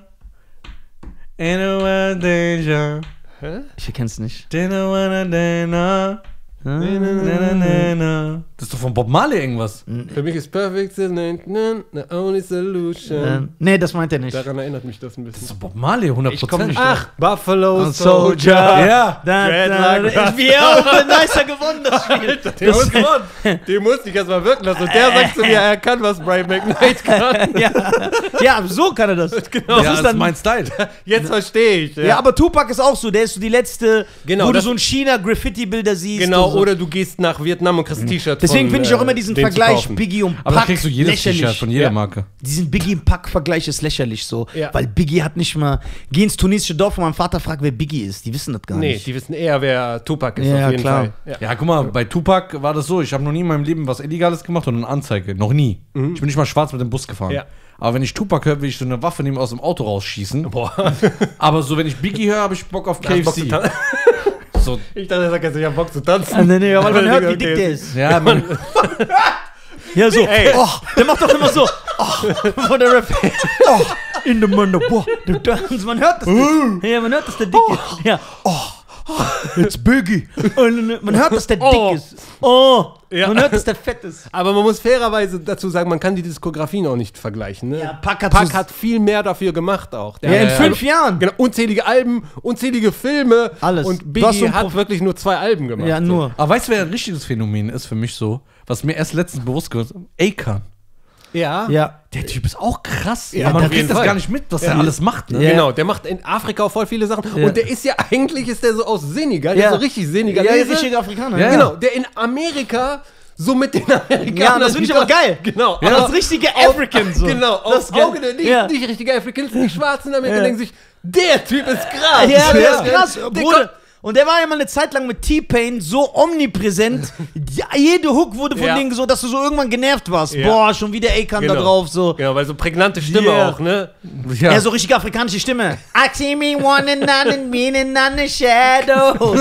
anyone danger, Hä? ich erkenn's nicht. didn't wanna danger, Ah. na, na, na, na. Das ist doch von Bob Marley irgendwas. Für mich ist Perfect the only solution. Ähm, nee, das meint er nicht. Daran erinnert mich das ein Das ist bisschen. doch Bob Marley, hundert Ich komm nicht Prozent. Ach, Buffalo Und Soldier. Ja. Da, Dreadlock. da, da, wir haben nicer gewonnen, das Spiel. Den muss, den musste ich erst mal wirken lassen. Und der sagt zu mir, er kann, was Brian McKnight kann. ja. ja, so kann er das. Genau. Das Ja, ist das dann, ist mein Style. Jetzt verstehe ich. ja. aber Tupac ist auch so, der ist so die letzte, Genau, wo du das- so in China Graffiti-Bilder siehst. Genau, und so. oder du gehst nach Vietnam und kriegst ein T-Shirt. Deswegen von, finde ich auch äh, immer diesen den zu Vergleich kaufen. Biggie und Pac Aber da kriegst du jedes lächerlich. T-Shirt von jeder Ja. Marke. Diesen Biggie und Pac-Vergleich ist lächerlich so. Ja. Weil Biggie hat nicht mal. Geh ins tunesische Dorf und mein Vater fragt, wer Biggie ist. Die wissen das gar Nee, nicht. die wissen eher, wer Tupac ist, Ja, auf jeden klar. Fall. Ja. Ja, guck mal, bei Tupac war das so, ich habe noch nie in meinem Leben was Illegales gemacht und eine Anzeige. Noch nie. Ich bin nicht mal schwarz mit dem Bus gefahren. Ja. Aber wenn ich Tupac höre, will ich so eine Waffe nehmen, aus dem Auto rausschießen. Boah. Aber so, wenn ich Biggie höre, habe ich Bock auf K Hast F Bock zu C. tanzen? So, Ich dachte, er sagt jetzt, ich hab Bock zu tanzen. Ah, nee, nee, aber man hört, wie Okay. dick der ist. ja, man, Ja, so. Ey. Oh, der macht doch immer so. Oh, von der Rap. Oh, in the Mund, boah, du tanzt, man hört das. Ja, man hört, dass der dick ist. Ja. Oh, it's Biggie. Und man hört, dass der Oh. dick ist. Oh, Ja. man hört, dass der fett ist. Aber man muss fairerweise dazu sagen, man kann die Diskografien auch nicht vergleichen. Ne? Ja, Pac hat Pac so- hat viel mehr dafür gemacht auch. Der Ja, in hat- fünf Jahren. Genau, unzählige Alben, unzählige Filme. Alles. Und Du hast so Biggie ein hat Prof- wirklich nur zwei Alben gemacht. Ja, nur. Aber weißt du, wer ein richtiges Phänomen ist für mich so? Was mir erst letztens bewusst geworden ist? Akon. Ja. Ja. Der Typ ist auch krass. Ja, man auf jeden kriegt das Fall. gar nicht mit, was er alles macht. Ne? Ja. Genau, der macht in Afrika auch voll viele Sachen. Ja. Und der ist ja, eigentlich ist der so aus Senegal, der Ja. ist so richtig Senegal. Ja, richtiger Afrikaner. Ja. Genau, der in Amerika so mit den Amerikanern. Ja, das finde ich aber geil. Genau. Ja, aber das richtige auf- African so. Genau, Das auf ist geil. Auge der nicht, Ja. nicht richtige Afrikaner, die Schwarzen in Amerika Ja. denken sich, der Typ ist krass. Ja, der Ja. ist krass, Der Bruder. kommt- Und der war ja mal eine Zeit lang mit T-Pain so omnipräsent. Ja, jede Hook wurde von Ja. denen so, dass du so irgendwann genervt warst. Ja. Boah, schon wieder Akon Genau. da drauf. So. Genau, weil so prägnante Stimme Yeah. auch, ne? Ja. Ja, so richtig afrikanische Stimme. I see me wanting none meaning on the shadows.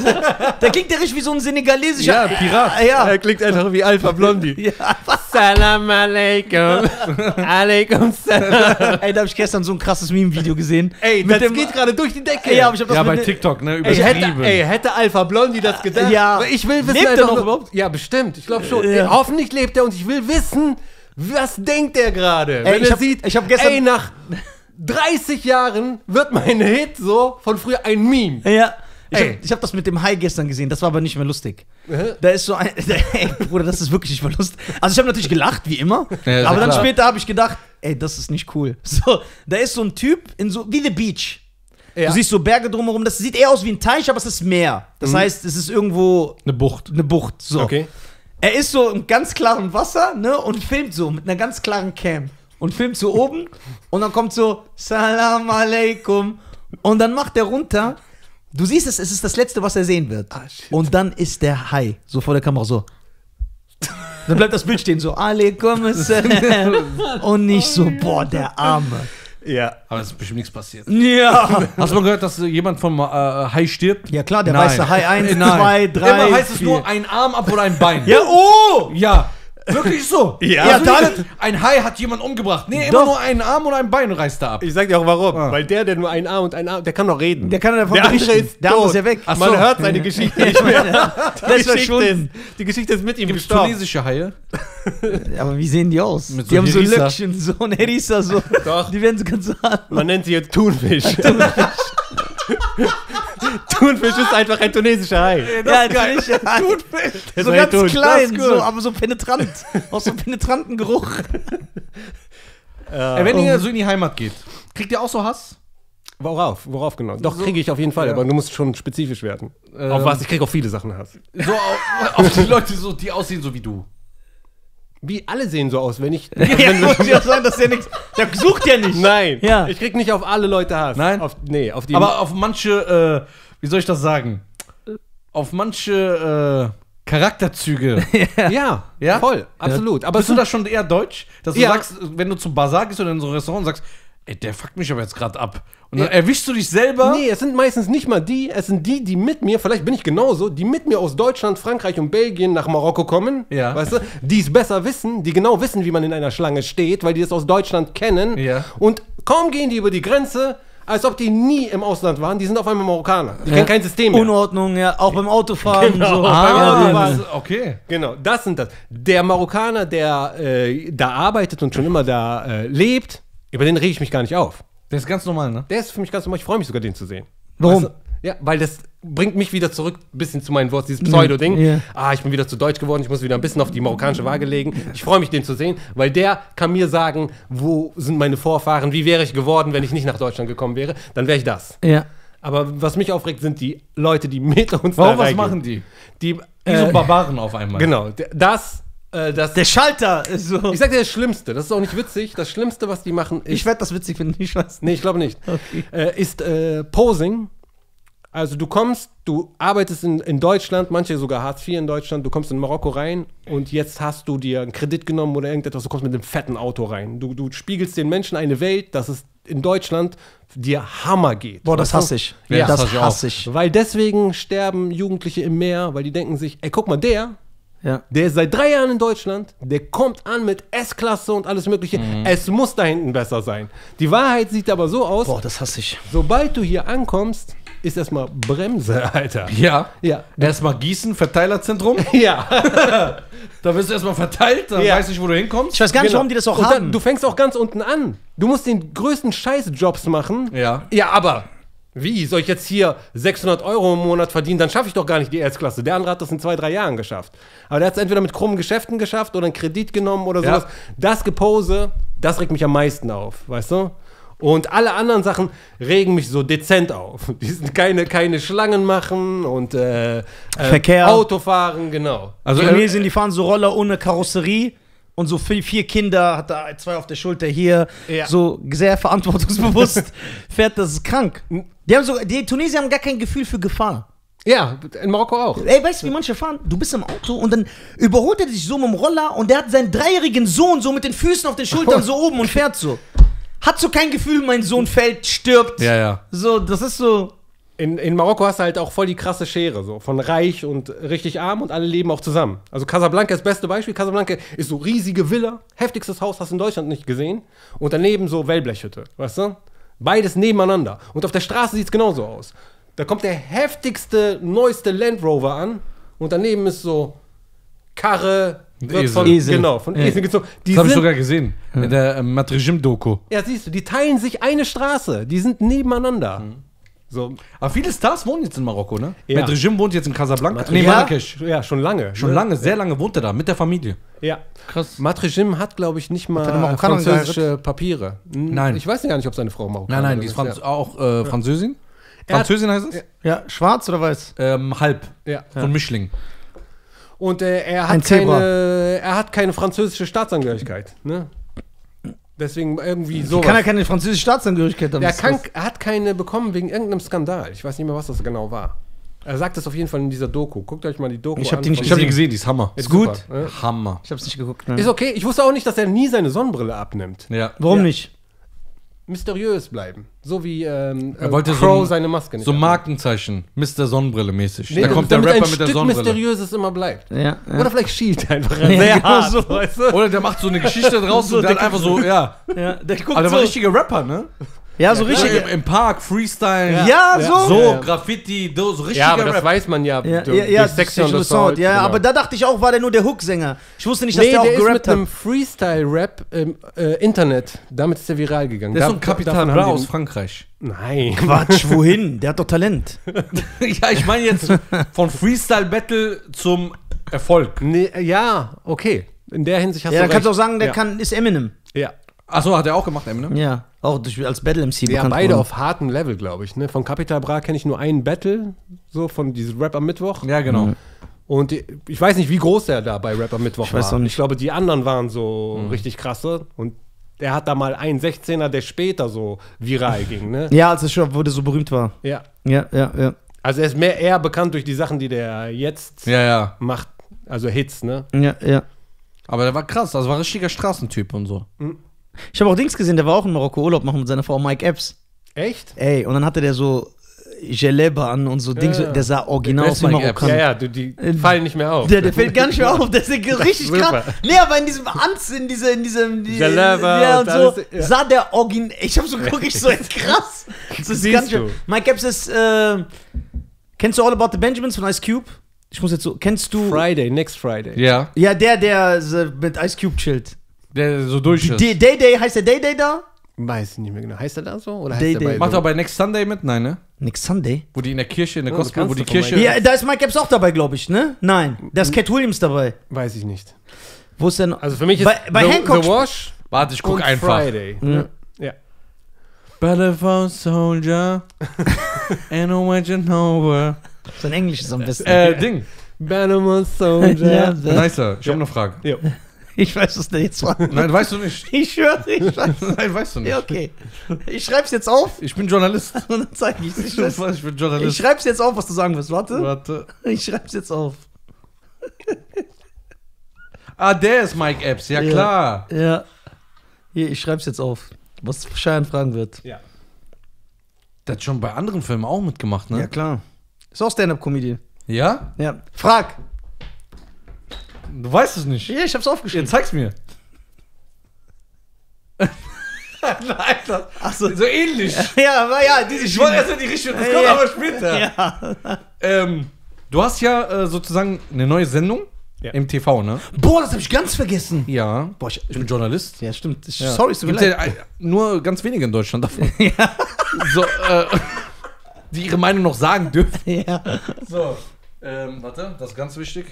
Da klingt der richtig wie so ein senegalesischer. Ja, Pirat. Ja. Er klingt einfach wie Alpha Blondie. Ja. Salam alaikum. Alaikum salam. Ey, da hab ich gestern so ein krasses Meme-Video gesehen. Ey, Mit das dem- geht gerade durch die Decke. Ey, ja, aber ich hab das Ja, mit bei ne- TikTok, ne? Ey, hätte, Übertrieben. ey, hätte Alpha Blondie das gedacht? Ja. Aber ich will wissen Lebt er einfach noch nur- überhaupt? Ja, bestimmt. Ich glaube schon. Ja. Ey, hoffentlich lebt er und ich will wissen, was denkt er gerade? Ey, Wenn ich er hab- sieht, ich hab gestern- ey, nach dreißig Jahren wird mein Hit so von früher ein Meme. Ja. Ich Ey. hab, ich hab das mit dem Hai gestern gesehen, das war aber nicht mehr lustig. Hä? Da ist so ein. Ey, Bruder, das ist wirklich nicht mehr lustig. Also, ich habe natürlich gelacht, wie immer. Ja, ist aber ja dann klar. später habe ich gedacht, ey, das ist nicht cool. So, da ist so ein Typ in so. Wie The Beach. Ja. Du siehst so Berge drumherum, das sieht eher aus wie ein Teich, aber es ist Meer. Das heißt, es ist irgendwo Eine Bucht. eine Bucht. So. Okay. Er ist so im ganz klaren Wasser, ne, und filmt so mit einer ganz klaren Cam. Und filmt so oben und dann kommt so Salam alaikum und dann macht er runter. Du siehst es, es ist das Letzte, was er sehen wird. Ah, shit. Und dann ist der Hai so vor der Kamera so. Dann bleibt das Bild stehen so alaikum assalam. Und nicht so, boah, der Arme. Ja. Aber es ist bestimmt nichts passiert. Ja. Hast du mal gehört, dass äh, jemand vom äh, Hai stirbt? Ja klar, der Nein. weiße Hai eins, Nein. zwei, drei, Immer heißt es vier. nur ein Arm ab oder ein Bein. Ja, oh! Ja. Wirklich so. Ja. Also Ja, nicht, ein Hai hat jemanden umgebracht. Nee, Doch. immer nur einen Arm oder ein Bein reißt er ab. Ich sag dir auch warum. Ah. Weil der, der nur einen Arm und einen Arm, der kann doch reden. Der kann davon der andere berichten. ist Der andere tot. ist ja weg. Ach Man so. hört seine Geschichte nicht mehr. Der Die ist Geschichte verschwunden. ist, die Geschichte ist mit ihm Gibt es gestorben. tunesische Haie? Aber wie sehen die aus? Mit so die haben so Herissa. Löckchen, so ein Herissa, so. Doch. Die werden so ganz hart. Man nennt sie jetzt Thunfisch. Thunfisch ist einfach ein tunesischer Hai. Ja, natürlich. Thunfisch. So ein ganz Thun. klein, Das ist so, gut. aber so penetrant. Auch so einen penetranten Geruch. Äh, wenn ihr so in die Heimat geht, kriegt ihr auch so Hass? Worauf? Worauf genau? Doch, kriege ich auf jeden Fall, Ja. aber du musst schon spezifisch werden. Ähm, auf was? Ich kriege auf viele Sachen Hass. So auf, auf die Leute, so, die aussehen so wie du. Wie alle sehen so aus, wenn ich. Ja, muss ich auch sagen, dass der nichts. Der sucht ja nicht. Nein, Ja. ich krieg nicht auf alle Leute Hass. Nein? Auf, nee, auf die. Aber auf manche, äh, wie soll ich das sagen? Auf manche äh, Charakterzüge. ja, Ja? voll, absolut. Aber Bist du da schon eher deutsch? Dass du Ja. sagst, wenn du zum Bazar gehst oder in so ein Restaurant und sagst, ey, der fuckt mich aber jetzt gerade ab. Und dann erwischst du dich selber. Nee, es sind meistens nicht mal die, es sind die, die mit mir, vielleicht bin ich genauso, die mit mir aus Deutschland, Frankreich und Belgien nach Marokko kommen, Ja. weißt du, die es besser wissen, die genau wissen, wie man in einer Schlange steht, weil die es aus Deutschland kennen. Ja. Und kaum gehen die über die Grenze, als ob die nie im Ausland waren, die sind auf einmal Marokkaner. Die kennen kein System mehr. Unordnung, ja. Auch beim Autofahren. Genau. So. Beim Ah, Autofahren. das- okay. Genau, das sind das. Der Marokkaner, der äh, da arbeitet und schon immer da äh, lebt, über den rege ich mich gar nicht auf. Das ist ganz normal, ne? Der ist für mich ganz normal, ich freue mich sogar, den zu sehen. Warum? Weißt du? Ja, weil das bringt mich wieder zurück, ein bisschen zu meinen Worten, dieses Pseudo-Ding. Ja. Ah, ich bin wieder zu deutsch geworden, ich muss wieder ein bisschen auf die marokkanische Waage legen. Ich freue mich, den zu sehen, weil der kann mir sagen, wo sind meine Vorfahren, wie wäre ich geworden, wenn ich nicht nach Deutschland gekommen wäre, dann wäre ich das. Ja. Aber was mich aufregt, sind die Leute, die mit uns Warum, da was reingehen. machen die? Die, Wie äh, so Barbaren auf einmal. Genau, d- das, äh, das Der Schalter ist so. ich sag dir das Schlimmste, das ist auch nicht witzig, das Schlimmste, was die machen, ist, Ich werde das witzig finden, ich weiß nicht. nee, ich glaube nicht, Okay. äh, ist äh, Posing. Also du kommst, du arbeitest in, in Deutschland, manche sogar Hartz vier in Deutschland, du kommst in Marokko rein und jetzt hast du dir einen Kredit genommen oder irgendetwas, du kommst mit einem fetten Auto rein. Du, du spiegelst den Menschen eine Welt, dass es in Deutschland dir Hammer geht. Boah, das Weißt du? hasse ich. Ja, das das hasse ich auch. hasse ich. Weil deswegen sterben Jugendliche im Meer, weil die denken sich, ey, guck mal, der, Ja. Der ist seit drei Jahren in Deutschland, der kommt an mit S-Klasse und alles mögliche. Mhm. Es muss da hinten besser sein. Die Wahrheit sieht aber so aus, Boah, das hasse ich. sobald du hier ankommst, ist erstmal Bremse, Alter. Ja. Ja. Erstmal Gießen, Verteilerzentrum. Ja. Da wirst du erstmal verteilt, dann Ja. weißt du nicht, wo du hinkommst. Ich weiß gar nicht, Genau. warum die das auch und haben. dann, du fängst auch ganz unten an. Du musst den größten Scheißjobs machen. Ja. Ja, aber wie? Soll ich jetzt hier sechshundert Euro im Monat verdienen? Dann schaffe ich doch gar nicht die S-Klasse. Der andere hat das in zwei, drei Jahren geschafft. Aber der hat es entweder mit krummen Geschäften geschafft oder einen Kredit genommen oder Ja. sowas. Das Gepose, das regt mich am meisten auf, weißt du? Und alle anderen Sachen regen mich so dezent auf. Die sind keine, keine Schlangen machen und äh, äh, Verkehr. Autofahren, genau. Also, die äh, Tunesien, die fahren so Roller ohne Karosserie und so vier, vier Kinder, hat da zwei auf der Schulter hier, Ja. so sehr verantwortungsbewusst fährt, das ist krank. Die, haben so, die Tunesier haben gar kein Gefühl für Gefahr. Ja, in Marokko auch. Ey, weißt du, wie manche fahren? Du bist im Auto und dann überholt er dich so mit dem Roller und der hat seinen dreijährigen Sohn so mit den Füßen auf den Schultern so oben und fährt so. Hat so kein Gefühl, mein Sohn fällt, stirbt. ja, ja. So, das ist so. In, in Marokko hast du halt auch voll die krasse Schere, so von reich und richtig arm und alle leben auch zusammen. Also Casablanca ist das beste Beispiel. Casablanca ist so riesige Villa, heftigstes Haus, hast du in Deutschland nicht gesehen. Und daneben so Wellblechhütte, weißt du? Beides nebeneinander. Und auf der Straße sieht es genauso aus. Da kommt der heftigste, neueste Land Rover an und daneben ist so Karre, wird Esel. von Esel. Genau, von Ja. Esel gezogen. Die Das habe ich sind, sogar gesehen. In der äh, Matrejim-Doku. ja, siehst du, die teilen sich eine Straße. Die sind nebeneinander. So, Aber viele Stars wohnen jetzt in Marokko, ne? Ja. Matrejim wohnt jetzt in Casablanca. Nee, Ja? Marrakesch. ja, schon lange. Schon ne? lange, sehr lange wohnt er da, mit der Familie. Ja. Krass. Matrejim hat, glaube ich, nicht eine mal Marokkanerin französische Papiere. N- Nein. Ich weiß ja gar nicht, ob seine Frau Marokkanerin Nein, nein, die ist Franz Ja. auch äh, Französin. Er hat- Französin heißt es? Ja, schwarz oder weiß? Ähm, halb. Ja. So ein Mischling. Und äh, er, Ein hat Zebra. keine, er hat keine französische Staatsangehörigkeit. Ne? Deswegen irgendwie so. Kann er keine französische Staatsangehörigkeit haben? er, Das ist kann, krass. er hat keine bekommen wegen irgendeinem Skandal. Ich weiß nicht mehr, was das genau war. Er sagt es auf jeden Fall in dieser Doku. Guckt euch mal die Doku Ich hab an. die nicht von- Ich habe die gesehen, die ist Hammer. Ist gut. super, ne? Hammer. Ich hab's nicht geguckt. Ne? Ist okay. Ich wusste auch nicht, dass er nie seine Sonnenbrille abnimmt. Ja. Warum Ja. nicht? Mysteriös bleiben. So wie ähm, Er wollte äh, so Crow ein- seine Maske nicht So ein abnimmt. Markenzeichen. Mister Sonnenbrille mäßig. Nee, da kommt der damit Rapper ein mit der Stück Sonnenbrille. Mysteriöses immer bleibt. Ja, ja. Oder vielleicht Shield einfach. Ja, sehr genau hart, so. weißt du? Oder der macht so eine Geschichte draus So, und der der hat einfach so, ja. ja, der guckt Aber der so. war richtiger Rapper, ne? Ja, so So richtig. im, Im Park, Freestyle. Ja, so. So, Ja, ja. Graffiti, so so richtiger Ja, aber das Rap. weiß man ja. Ja, durch- ja, ja, durch Section Sexual of Assault, Assault. Ja, genau. aber da dachte ich auch, war der nur der Hook-Sänger. Ich wusste nicht, dass Nee, der auch der ist gerappt mit einem hat. Freestyle-Rap im äh, Internet. Damit ist der viral gegangen. Der ist Da- so ein Capital davon Bra haben aus die- Frankreich. Nein. Quatsch, wohin? Der hat doch Talent. Ja, ich meine jetzt von Freestyle-Battle zum Erfolg. Nee, äh, ja, okay. In der Hinsicht hast Ja, du dann kannst du auch recht. sagen, der ja. kann, ist Eminem. Ja. Achso, hat er auch gemacht, Eminem? Ja, auch durch, als Battle-M C Ja, bekannt beide geworden. auf hartem Level, glaube ich. Ne? Von Capital Bra kenne ich nur einen Battle, so von diesem Rap am Mittwoch. Ja, genau. Und die, ich weiß nicht, wie groß der da bei Rap am Mittwoch Ich war. weiß auch nicht. Ich glaube, die anderen waren so richtig krasse. Und der hat da mal einen sechzehner, der später so viral ging. Ne? Ja, als es schon wurde so berühmt war. Ja. Ja, ja, ja. Also er ist mehr eher bekannt durch die Sachen, die der jetzt Ja, ja. macht. Also Hits, ne? Ja, ja. Aber der war krass, das war ein richtiger Straßentyp und so. Ich habe auch Dings gesehen, der war auch in Marokko Urlaub machen mit seiner Frau Mike Epps. Echt? Ey, und dann hatte der so Gelebe an und so Dings. ja. Der sah original Wer aus ist wie Mike Epps? Ja, Marokkaner. ja, du, die fallen nicht mehr auf. Der, der fällt gar nicht mehr auf, der ist richtig Super. krass. Nee, aber in diesem Anz, in, diese, in diesem. Die, Jalaba ja, und und so, alles, ja. sah der Original. Ich hab so geguckt, ich so, ey, krass. Das ist Siehst ganz schön. du. Mike Epps ist. Äh, kennst du All About the Benjamins von Ice Cube? Ich muss jetzt so. Kennst du. Friday, next Friday. Ja. Ja, der, der äh, mit Ice Cube chillt. Der so durch ist. Day Day, Day, heißt der Day Day da? Weiß ich nicht mehr genau. Heißt er da so? Oder heißt Day der Day. bei Macht so? er bei Next Sunday mit? Nein, ne? Nick Sunday. Wo die in der Kirche, in der Ja, das Gospel, wo kannst die du von Kirche. Mike Ja, da ist Mike Epps auch dabei, glaube ich, ne? Nein, da ist Cat Williams dabei. Weiß ich nicht. Wo ist denn. Also für mich ist Bei- bei The, Hancock The Wash Warte, ich guck und einfach. Friday. Ja. Ja. Battle for Soldier. Ain't no way you know. Sein Englisch ist am besten. Äh, Ding. Bannerman Soldier. Ja, Nicer. Ich hab eine Frage. Ja. ich weiß, was der jetzt war. Nein, weißt du nicht. Ich schwöre, ich weiß. Nein, weißt du nicht. Ja, okay. Ich schreib's jetzt auf Ich bin Journalist. und dann zeig ich's. Ich, Ich weiß- weiß, ich bin ich Journalist. schreib's jetzt auf, was du sagen wirst. Warte. Warte. Ich schreib's jetzt auf. Ah, der ist Mike Epps. Ja, Ja. klar. Ja. Hier, ich schreib's jetzt auf, was Schein fragen wird. Ja. Der hat schon bei anderen Filmen auch mitgemacht, ne? Ja, klar. Ist auch Stand-Up-Comedian. Ja? Ja. Frag. Du weißt es nicht. Ja, ich hab's aufgeschrieben. Jetzt zeig's mir. Nein, das Ach so. so ähnlich. Ja, aber ja, diese Ich wollte erst in die Richtung, das kommt Ja. aber später. Ja. Ähm, du hast ja äh, sozusagen eine neue Sendung Ja. im T V, ne? Boah, das hab ich ganz vergessen. Ja. Boah, ich, Ich bin Journalist. ja, stimmt. Ich, Ja. Sorry, es tut mir Gibt's leid. ja äh, nur ganz wenige in Deutschland davon. So, äh, die ihre Meinung noch sagen dürfen. Ja. So, ähm, warte, das ist ganz wichtig.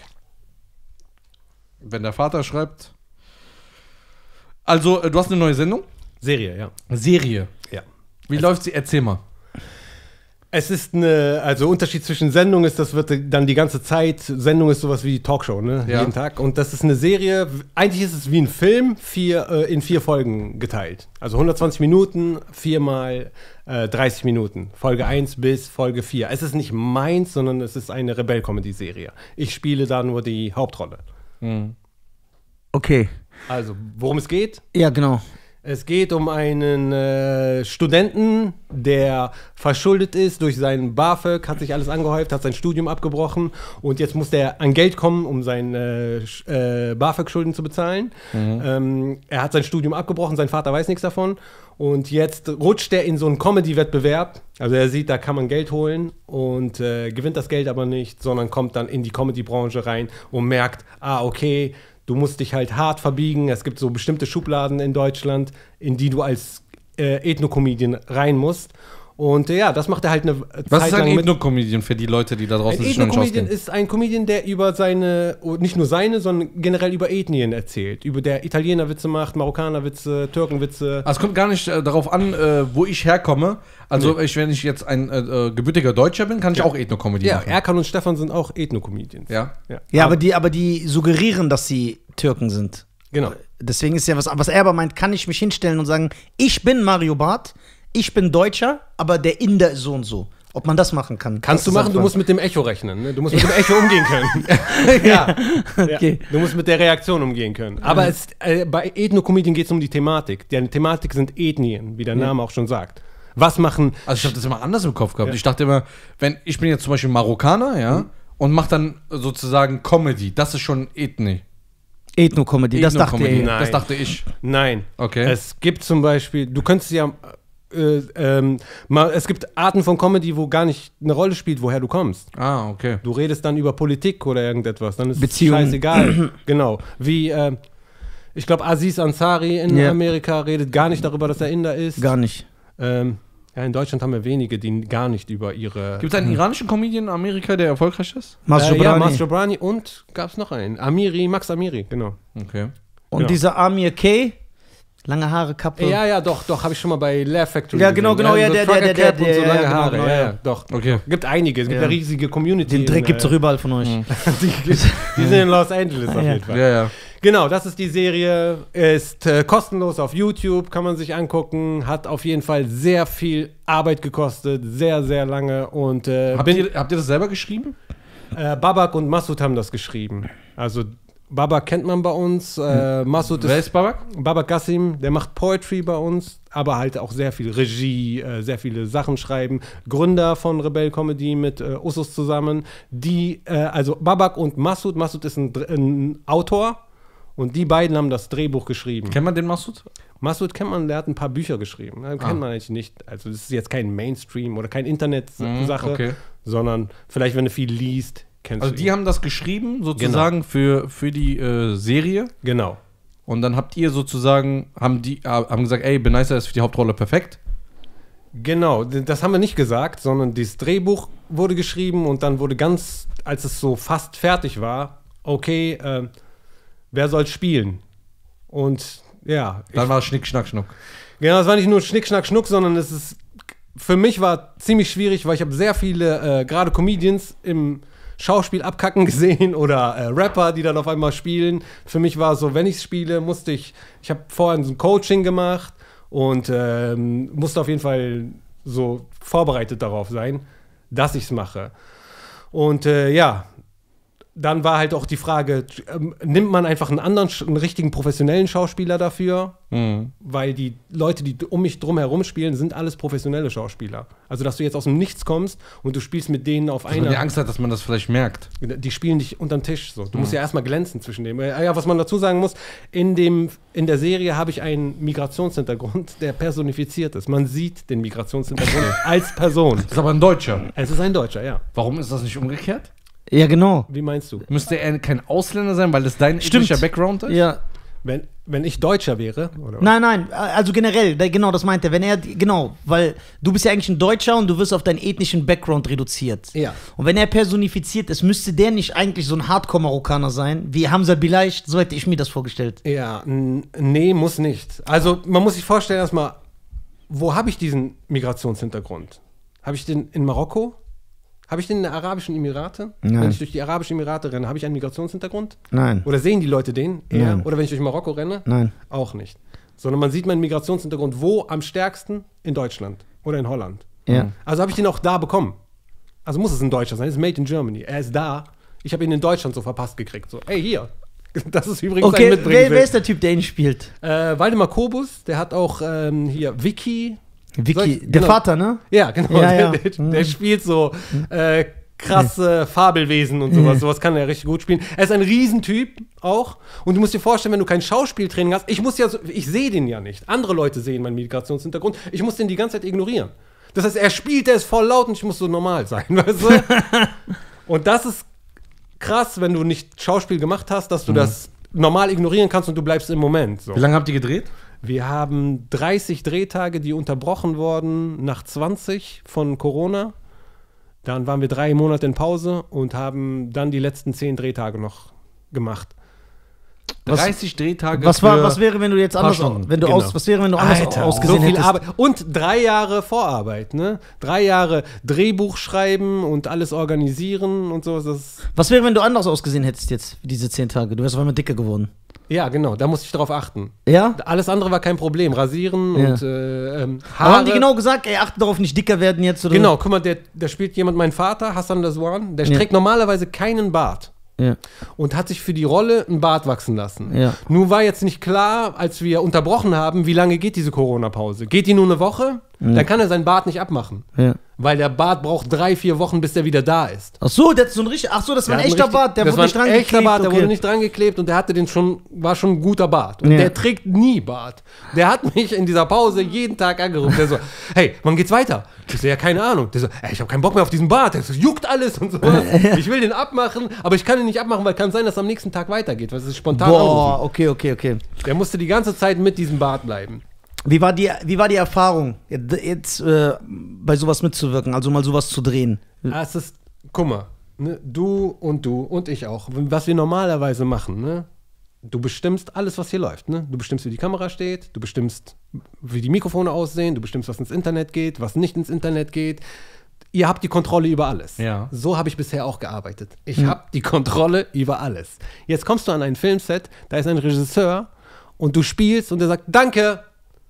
Wenn der Vater schreibt. Also, äh, du hast eine neue Sendung? Serie, ja. Serie. Ja. Wie läuft sie? Erzähl mal. Es ist eine, also Unterschied zwischen Sendung ist, das wird dann die ganze Zeit, Sendung ist sowas wie Talkshow, ne? Ja. Jeden Tag. Und das ist eine Serie, eigentlich ist es wie ein Film, vier, äh, in vier Folgen geteilt. Also hundertzwanzig Minuten, viermal äh, dreißig Minuten. Folge eins bis Folge vier. Es ist nicht meins, sondern es ist eine Rebell-Comedy-Serie. Ich spiele da nur die Hauptrolle. Okay. Also, worum es geht? Ja, genau. Es geht um einen äh, Studenten, der verschuldet ist durch seinen BAföG, hat sich alles angehäuft, hat sein Studium abgebrochen und jetzt muss der an Geld kommen, um seine äh, BAföG-Schulden zu bezahlen. Mhm. Ähm, er hat sein Studium abgebrochen, sein Vater weiß nichts davon und jetzt rutscht er in so einen Comedy-Wettbewerb. Also er sieht, da kann man Geld holen und äh, gewinnt das Geld aber nicht, sondern kommt dann in die Comedy-Branche rein und merkt, ah, okay, du musst dich halt hart verbiegen. Es gibt so bestimmte Schubladen in Deutschland, in die du als äh, Ethno-Comedian rein musst. Und äh, ja, das macht er halt eine Zeit Was ist ein lang mit. Ethno-Comedian für die Leute, die da draußen Ein sich noch nicht Ethno-Comedian auskennen? ist ein Comedian, der über seine, oh, nicht nur seine, sondern generell über Ethnien erzählt. Über der Italiener-Witze macht, Marokkaner-Witze, Türken-Witze. Also es kommt gar nicht äh, darauf an, äh, wo ich herkomme. Also ich, wenn ich jetzt ein äh, äh, gebürtiger Deutscher bin, kann ich Ja. auch Ethno-Comedy Ja, machen. Erkan und Stefan sind auch Ethno-Comedians. Ja. Ja, aber die, aber die suggerieren, dass sie Türken sind. Genau. Deswegen ist ja was, was er aber meint, kann ich mich hinstellen und sagen, ich bin Mario Barth, ich bin Deutscher, aber der Inder ist so und so. Ob man das machen kann. Kannst du Das ist machen, du einfach- musst mit dem Echo rechnen. Ne? Du musst mit dem Echo umgehen können. ja. Okay. ja. Du musst mit der Reaktion umgehen können. Aber es, äh, bei Ethno-Comedian geht es um die Thematik. Die Thematik sind Ethnien, wie der Name auch schon sagt. Was machen. Also ich habe das immer anders im Kopf gehabt. Ich dachte immer, wenn ich bin jetzt zum Beispiel Marokkaner, ja, und mach dann sozusagen Comedy, das ist schon Ethnie. Ethno-Comedy, das dachte Ethno-Comedy. er. Nein. Das dachte ich. Nein. Okay. Es gibt zum Beispiel, du könntest ja. Äh, ähm, mal, es gibt Arten von Comedy, wo gar nicht eine Rolle spielt, woher du kommst. Ah, okay. Du redest dann über Politik oder irgendetwas, dann ist es Beziehungen. scheißegal. Genau. Wie, äh, ich glaube, Aziz Ansari in Ja. Amerika redet gar nicht darüber, dass er Inder ist. Gar nicht. Ähm, ja, in Deutschland haben wir wenige, die gar nicht über ihre. Gibt es einen iranischen Comedian in Amerika, der erfolgreich ist? Mascho äh, ja, Brani. Mas Jobrani und gab es noch einen? Amiri, Max Amiri, genau. Okay. Und genau. dieser Amir K., lange Haare, Kappe. Ja, ja, doch, doch, habe ich schon mal bei Laugh Factory Ja, genau, genau, ja, so der- Trucker der- der- Cap und der- so ja, lange genau, Haare, genau, ja, ja. ja, doch. Okay. Gibt einige, es gibt Ja. eine riesige Community. Den Dreck in, gibt's äh, doch überall von euch. die, die sind in Los Angeles auf Ja. jeden Fall. Ja, ja. Genau, das ist die Serie, ist äh, kostenlos auf YouTube, kann man sich angucken, hat auf jeden Fall sehr viel Arbeit gekostet, sehr, sehr lange und äh, Habt bin, ihr, habt ihr das selber geschrieben? äh, Babak und Masud haben das geschrieben. Also Babak kennt man bei uns, äh, Masud Wer ist ist Babak? Babak Gassim, der macht Poetry bei uns, aber halt auch sehr viel Regie, äh, sehr viele Sachen schreiben. Gründer von Rebell Comedy mit äh, Usus zusammen, die, äh, also Babak und Masud, Masud ist ein, Dr- ein Autor und die beiden haben das Drehbuch geschrieben. Kennt man den Masud? Masud kennt man, der hat ein paar Bücher geschrieben. Den Ah. kennt man eigentlich nicht. Also das ist jetzt kein Mainstream oder kein Internet-Sache, Mhm, okay. sondern vielleicht, wenn du viel liest, kennst Also du die ihn. haben das geschrieben, sozusagen, für, für die äh, Serie. Genau. Und dann habt ihr sozusagen, haben die äh, haben gesagt, ey, Benicer ist für die Hauptrolle perfekt. Genau, d- das haben wir nicht gesagt, sondern das Drehbuch wurde geschrieben und dann wurde ganz, als es so fast fertig war, okay, äh, wer soll spielen? Und ja, ich, Dann war es Schnick, Schnack, Schnuck. genau, es war nicht nur Schnick, Schnack, Schnuck, sondern es ist, für mich war ziemlich schwierig, weil ich habe sehr viele, äh, gerade Comedians im Schauspiel abkacken gesehen oder äh, Rapper, die dann auf einmal spielen. Für mich war es so, wenn ich spiele, musste ich, ich habe vorhin so ein Coaching gemacht und ähm, musste auf jeden Fall so vorbereitet darauf sein, dass ich es mache. Und äh, ja, dann war halt auch die Frage, ähm, nimmt man einfach einen anderen, einen richtigen professionellen Schauspieler dafür? Mhm. Weil die Leute, die um mich drum herum spielen, sind alles professionelle Schauspieler. Also, dass du jetzt aus dem Nichts kommst und du spielst mit denen auf Weil man die einer... Angst hat, dass man das vielleicht merkt. Die spielen dich unterm Tisch. So. Du musst ja erstmal glänzen zwischen dem. Ja, was man dazu sagen muss, in, dem, in der Serie habe ich einen Migrationshintergrund, der personifiziert ist. Man sieht den Migrationshintergrund als Person. Das ist aber ein Deutscher. Es ist ein Deutscher, ja. Warum ist das nicht umgekehrt? Ja, genau. Wie meinst du? Müsste er kein Ausländer sein, weil das dein Stimmt. ethnischer Background ist? Ja. Wenn, wenn ich Deutscher wäre? Oder? Nein, nein, also generell, da- genau, das meint er. Wenn er, genau, weil du bist ja eigentlich ein Deutscher und du wirst auf deinen ethnischen Background reduziert. Ja. Und wenn er personifiziert ist, müsste der nicht eigentlich so ein Hardcore-Marokkaner sein, wie Hamza Bileicht? So hätte ich mir das vorgestellt. Ja, n- nee, muss nicht. Also, man muss sich vorstellen, erstmal, wo habe ich diesen Migrationshintergrund? Habe ich den in Marokko? Habe ich den in den Arabischen Emirate? Nein. Wenn ich durch die Arabischen Emirate renne, habe ich einen Migrationshintergrund? Nein. Oder sehen die Leute den eher? Nein. Oder wenn ich durch Marokko renne? Nein. Auch nicht. Sondern man sieht meinen Migrationshintergrund wo am stärksten? In Deutschland oder in Holland. Ja. Also habe ich den auch da bekommen. Also muss es ein Deutscher sein. Es ist made in Germany. Er ist da. Ich habe ihn in Deutschland so verpasst gekriegt. So, ey, hier. Das ist übrigens ein Okay, Mitbringsel. wer, wer ist der Typ, der ihn spielt? Äh, Waldemar Kobus, der hat auch ähm, hier Vicky. Vicky, Soll ich- der genau. Vater, ne? Ja, genau. Ja, ja. Der, der, der spielt so äh, krasse Fabelwesen und sowas. Sowas kann er richtig gut spielen. Er ist ein Riesentyp auch. Und du musst dir vorstellen, wenn du kein Schauspieltraining hast, ich muss ja so, ich sehe den ja nicht. Andere Leute sehen meinen Migrationshintergrund. Ich muss den die ganze Zeit ignorieren. Das heißt, er spielt, der ist voll laut und ich muss so normal sein, weißt du? Und das ist krass, wenn du nicht Schauspiel gemacht hast, dass du das normal ignorieren kannst und du bleibst im Moment. So. Wie lange habt ihr gedreht? Wir haben dreißig Drehtage, die unterbrochen wurden nach zwanzig von Corona. Dann waren wir drei Monate in Pause und haben dann die letzten zehn Drehtage noch gemacht. Was- dreißig Drehtage Was, war, für- was wäre, wenn du jetzt paar anders, Stunden. wenn du Genau. aus, was wäre, wenn du anders Alter, ausgesehen So viel hättest? Arbeit. Und drei Jahre Vorarbeit, ne? Drei Jahre Drehbuch schreiben und alles organisieren und so. Das, Was wäre, wenn du anders ausgesehen hättest jetzt, diese zehn Tage? Du wärst auf einmal dicker geworden. ja, genau, da musste ich drauf achten. Ja? Alles andere war kein Problem. Rasieren Ja. und äh, ähm, Aber Haare. haben die genau gesagt, ey, achte darauf, nicht dicker werden jetzt? Oder? Genau, guck mal, der, der spielt jemand, mein Vater, Hassan Laswan, der Ja. trägt normalerweise keinen Bart. Ja. Und hat sich für die Rolle einen Bart wachsen lassen. Ja. Nun war jetzt nicht klar, als wir unterbrochen haben, wie lange geht diese Corona-Pause. Geht die nur eine Woche? Dann kann er seinen Bart nicht abmachen. Ja. Weil der Bart braucht drei, vier Wochen, bis der wieder da ist. Ach so, der hat so ein richtig, ach so, das war ein Der hat echter einen Bart, der das wurde nicht war dran ein echter geklebt, Bart, der okay. wurde nicht dran geklebt und der hatte den schon, war schon ein guter Bart. Und Ja. der trägt nie Bart. Der hat mich in dieser Pause jeden Tag angerufen. Der so, hey, wann geht's weiter? Ich so, ja, keine Ahnung. Der so, ey, ich habe keinen Bock mehr auf diesen Bart. Der so, juckt alles und so. Ich will den abmachen, aber ich kann ihn nicht abmachen, weil kann sein, dass am nächsten Tag weitergeht, weil es ist spontan Boah, anrufen. okay, okay, okay. Der musste die ganze Zeit mit diesem Bart bleiben. Wie war die, wie war die Erfahrung, jetzt äh, bei sowas mitzuwirken, also mal sowas zu drehen? Ah, es ist, guck mal, ne, du und du und ich auch, was wir normalerweise machen, ne? Du bestimmst alles, was hier läuft, ne? Du bestimmst, wie die Kamera steht, du bestimmst, wie die Mikrofone aussehen, du bestimmst, was ins Internet geht, was nicht ins Internet geht. Ihr habt die Kontrolle über alles. Ja. So habe ich bisher auch gearbeitet. Ich habe die Kontrolle über alles. Jetzt kommst du an ein Filmset, da ist ein Regisseur und du spielst und der sagt, danke,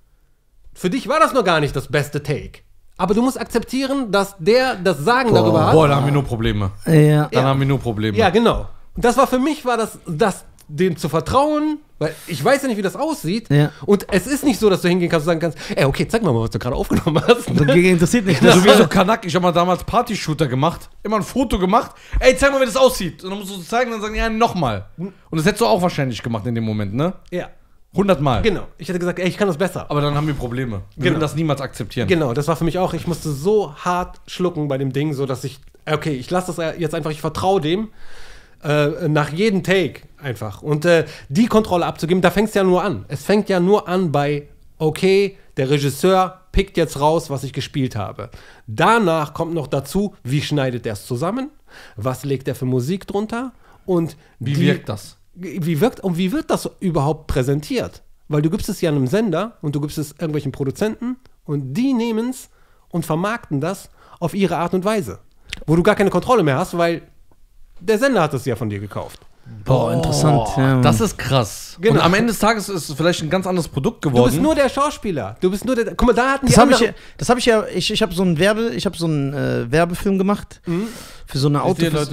für dich war das noch gar nicht das beste Take. Aber du musst akzeptieren, dass der das Sagen darüber hat. Boah, da haben wir nur Probleme. Ja. Dann haben wir nur Probleme. Ja, genau. Und das war für mich, war das, das dem zu vertrauen, weil ich weiß ja nicht, wie das aussieht. Ja. Und es ist nicht so, dass du hingehen kannst und sagen kannst, ey, okay, zeig mal mal, was du gerade aufgenommen hast. Das interessiert nicht. So wie so Kanak, ich habe mal damals Party-Shooter gemacht, immer ein Foto gemacht. Ey, zeig mal, wie das aussieht. Und dann musst du es zeigen und dann sagen, ja, nochmal. Und das hättest du auch wahrscheinlich gemacht in dem Moment, ne? Ja, hundertmal. genau. Ich hätte gesagt, ey, ich kann das besser. Aber dann haben wir Probleme. Wir Genau. würden das niemals akzeptieren. Genau, das war für mich auch, ich musste so hart schlucken bei dem Ding, so dass ich, okay, ich lasse das jetzt einfach, ich vertraue dem, äh, nach jedem Take einfach. Und äh, die Kontrolle abzugeben, da fängt es ja nur an. Es fängt ja nur an bei, okay, der Regisseur pickt jetzt raus, was ich gespielt habe. Danach kommt noch dazu, wie schneidet er es zusammen, was legt er für Musik drunter und Wie die, wirkt das? Wie wirkt und wie wird das überhaupt präsentiert? Weil du gibst es ja einem Sender und du gibst es irgendwelchen Produzenten und die nehmen es und vermarkten das auf ihre Art und Weise. Wo du gar keine Kontrolle mehr hast, weil der Sender hat es ja von dir gekauft. Boah, interessant. Ja, Das ist krass. Genau. Und am Ende des Tages ist es vielleicht ein ganz anderes Produkt geworden. Du bist nur der Schauspieler. Du bist nur der. Guck mal, da hatten die Das habe ich, anderen- ja- das hab ich ja, ich, ich habe so einen Werbe, ich habe so einen äh, Werbefilm gemacht für so eine Auto Auto. Leute,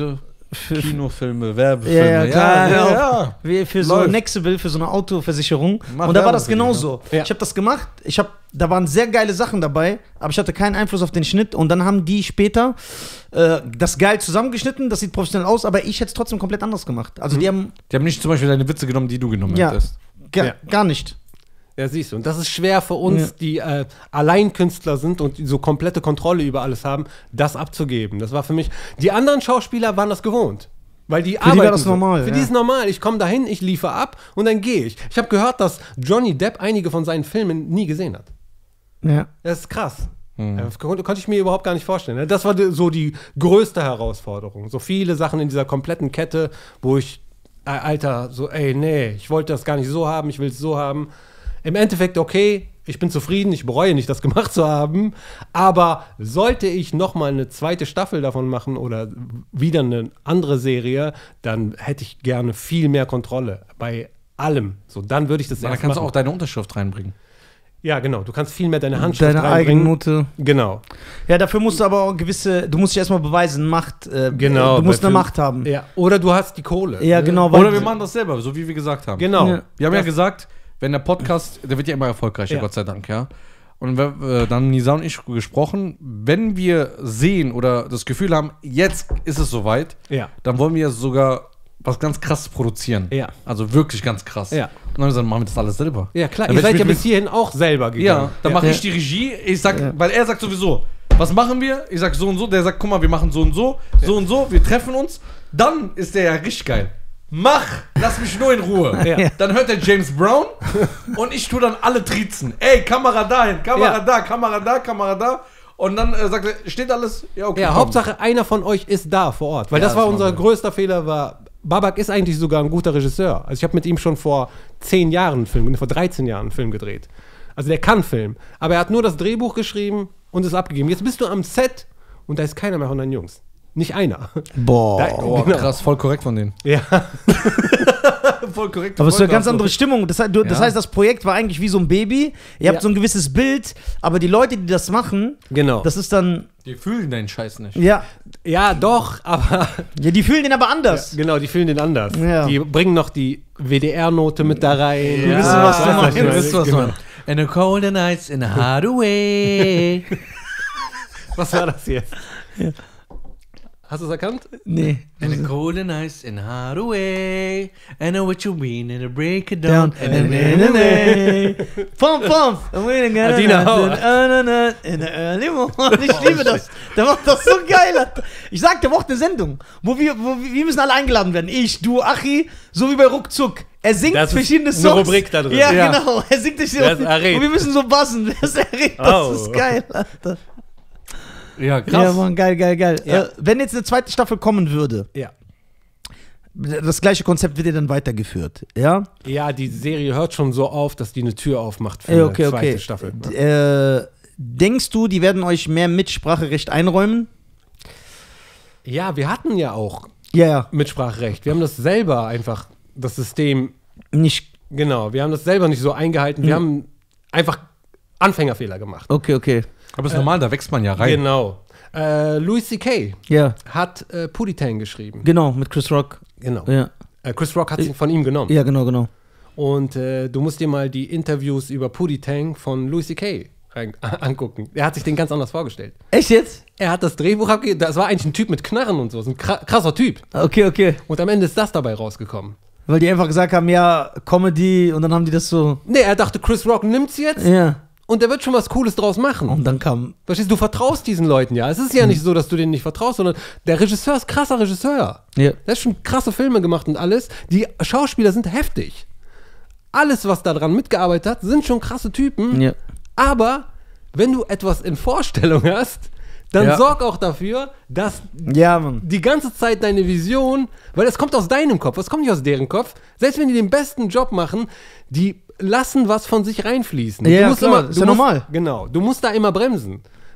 für, Kinofilme, ja, Werbefilme. ja, klar, ja, ja, ja. Wie für so Läuft. Nexable, für so eine Autoversicherung. Mach und da war Werbung das für die, genauso. ja. Ich habe das gemacht. Ich hab, da waren sehr geile Sachen dabei, aber ich hatte keinen Einfluss auf den Schnitt. Und dann haben die später äh, das geil zusammengeschnitten. Das sieht professionell aus, aber ich hätte es trotzdem komplett anders gemacht. Also die haben Die haben nicht zum Beispiel deine Witze genommen, die du genommen Ja. hättest. ga, Ja. gar nicht. Ja, siehst du. Und das ist schwer für uns, Ja. die äh, Alleinkünstler sind und so komplette Kontrolle über alles haben, das abzugeben. Das war für mich. Die anderen Schauspieler waren das gewohnt. Weil die die arbeiten war das so. normal, Für ja. die ist normal. Ich komme dahin, ich liefere ab und dann gehe ich. Ich habe gehört, dass Johnny Depp einige von seinen Filmen nie gesehen hat. Ja. Das ist krass. Das konnte, konnte ich mir überhaupt gar nicht vorstellen. Das war die, so die größte Herausforderung. So viele Sachen in dieser kompletten Kette, wo ich, äh, Alter, so, ey, nee, ich wollte das gar nicht so haben, ich will es so haben. Im Endeffekt, okay, ich bin zufrieden, ich bereue nicht, das gemacht zu haben. Aber sollte ich noch mal eine zweite Staffel davon machen oder wieder eine andere Serie, dann hätte ich gerne viel mehr Kontrolle bei allem. So, dann würde ich das Da erst kannst du machen. auch deine Unterschrift reinbringen. Ja, genau. Du kannst viel mehr deine Handschrift Deine reinbringen. Eigennote. Genau. Ja, dafür musst du aber auch gewisse, du musst dich erstmal beweisen, Macht. Äh, Genau. Du musst bei eine Film- Macht haben. Ja. Oder du hast die Kohle. Ja, ne? genau. weil- Oder wir machen das selber, so wie wir gesagt haben. Genau. Ja. Wir haben ja Das- gesagt, wenn der Podcast, der wird ja immer erfolgreicher, Ja. Gott sei Dank, ja. Und wir, äh, dann Nisa und ich gesprochen, wenn wir sehen oder das Gefühl haben, jetzt ist es soweit, Ja. dann wollen wir sogar was ganz krasses produzieren. Ja. Also wirklich ganz krass. Ja. Und dann haben wir gesagt, machen wir das alles selber. Ja, klar. Dann Ihr werd seid ich ja mit- bis hierhin auch selber gegangen. Ja, dann mache Ja. ich die Regie. Ich sag, Ja. weil er sagt sowieso, was machen wir? Ich sag so und so. Der sagt, guck mal, wir machen so und so, so und so. Wir treffen uns. Dann ist der ja richtig geil. Mach, lass mich nur in Ruhe. Ja. Dann hört der James Brown und ich tue dann alle Trizen. Ey, Kamera dahin, Kamera Ja. da, Kamera da, Kamera da. Und dann äh, sagt er, steht alles? Ja, okay. Ja, komm. Hauptsache einer von euch ist da vor Ort. Weil Ja, das war das unser machen wir. größter Fehler, war, Babak ist eigentlich sogar ein guter Regisseur. Also ich habe mit ihm schon vor zehn Jahren einen Film, vor dreizehn Jahren einen Film gedreht. Also der kann Film. Aber er hat nur das Drehbuch geschrieben und es abgegeben. Jetzt bist du am Set und da ist keiner mehr von deinen Jungs. Nicht einer. Boah. Da- Oh, Genau. krass, voll korrekt von denen. Ja. Voll korrekt. Aber es ist eine ganz andere Stimmung. Das, heißt, du, das Ja. heißt, das Projekt war eigentlich wie so ein Baby. Ihr habt Ja. so ein gewisses Bild, aber die Leute, die das machen, Genau. das ist dann, Die fühlen deinen Scheiß nicht. ja, Ja, doch, aber ja die fühlen den aber anders. genau, die fühlen den anders. Ja. Die bringen noch die W D R-Note mit da rein. Wir wissen, was du weißt meinst. ich Wir meine. Wisst ihr, was Genau. man? And a cold nights in a hard away. Was war das jetzt? Hast du es erkannt? Nee. And a cold nights in a hard away. I know what you mean and a break it down. Down. And then Pump, pump. Adina Hauer. In the early morning. Ich liebe das. Der macht das so geil. Alter. Ich sag, der braucht eine Sendung, wo wir, wo wir, wir müssen alle eingeladen werden. Ich, du, Achi, so wie bei Ruckzuck. Er singt Das ist verschiedene eine Songs. Rubrik da drin. Ja, Ja. genau. Er singt durch Das ist Array. und wir müssen so buzzen. Das ist, Array. Das Oh. ist geil, Alter. Ja, krass. Ja, Mann, geil, geil, geil. Ja. Äh, wenn jetzt eine zweite Staffel kommen würde, Ja. das gleiche Konzept wird ja dann weitergeführt, ja? Ja, die Serie hört schon so auf, dass die eine Tür aufmacht für Ja, okay, eine zweite okay. Staffel. D- Äh, denkst du, die werden euch mehr Mitspracherecht einräumen? Ja, wir hatten ja auch Ja, ja. Mitspracherecht. Wir haben das selber einfach, das System, Nicht. genau, wir haben das selber nicht so eingehalten. Wir haben einfach Anfängerfehler gemacht. Okay, okay. Aber ist normal, da wächst man ja rein. Genau. Äh, Louis C K Ja, hat äh, Pootie Tang geschrieben. genau, mit Chris Rock. Genau. Ja, Äh, Chris Rock hat sie von ihm genommen. ja genau, genau. Und äh, du musst dir mal die Interviews über Pootie Tang von Louis C K rein, angucken. Er hat sich den ganz anders vorgestellt. Echt jetzt? Er hat das Drehbuch abgegeben. Das war eigentlich ein Typ mit Knarren und so. Das ist ein kra- krasser Typ. Okay, okay. Und am Ende ist das dabei rausgekommen. Weil die einfach gesagt haben, ja, Comedy und dann haben die das so. Nee, er dachte, Chris Rock nimmt's jetzt Ja. und der wird schon was Cooles draus machen. Und dann kam. Verstehst du, du vertraust diesen Leuten ja. Es ist ja nicht so, dass du denen nicht vertraust, sondern der Regisseur ist krasser Regisseur. Ja. Der hat schon krasse Filme gemacht und alles. Die Schauspieler sind heftig. Alles, was da dran mitgearbeitet hat, sind schon krasse Typen. Ja. Aber wenn du etwas in Vorstellung hast, dann Ja. sorg auch dafür, dass Ja, Mann. die ganze Zeit deine Vision, weil es kommt aus deinem Kopf, es kommt nicht aus deren Kopf. Selbst wenn die den besten Job machen, die lassen was von sich reinfließen. Ja, du musst klar, immer, ist du ja musst, normal. Genau, du musst da immer bremsen.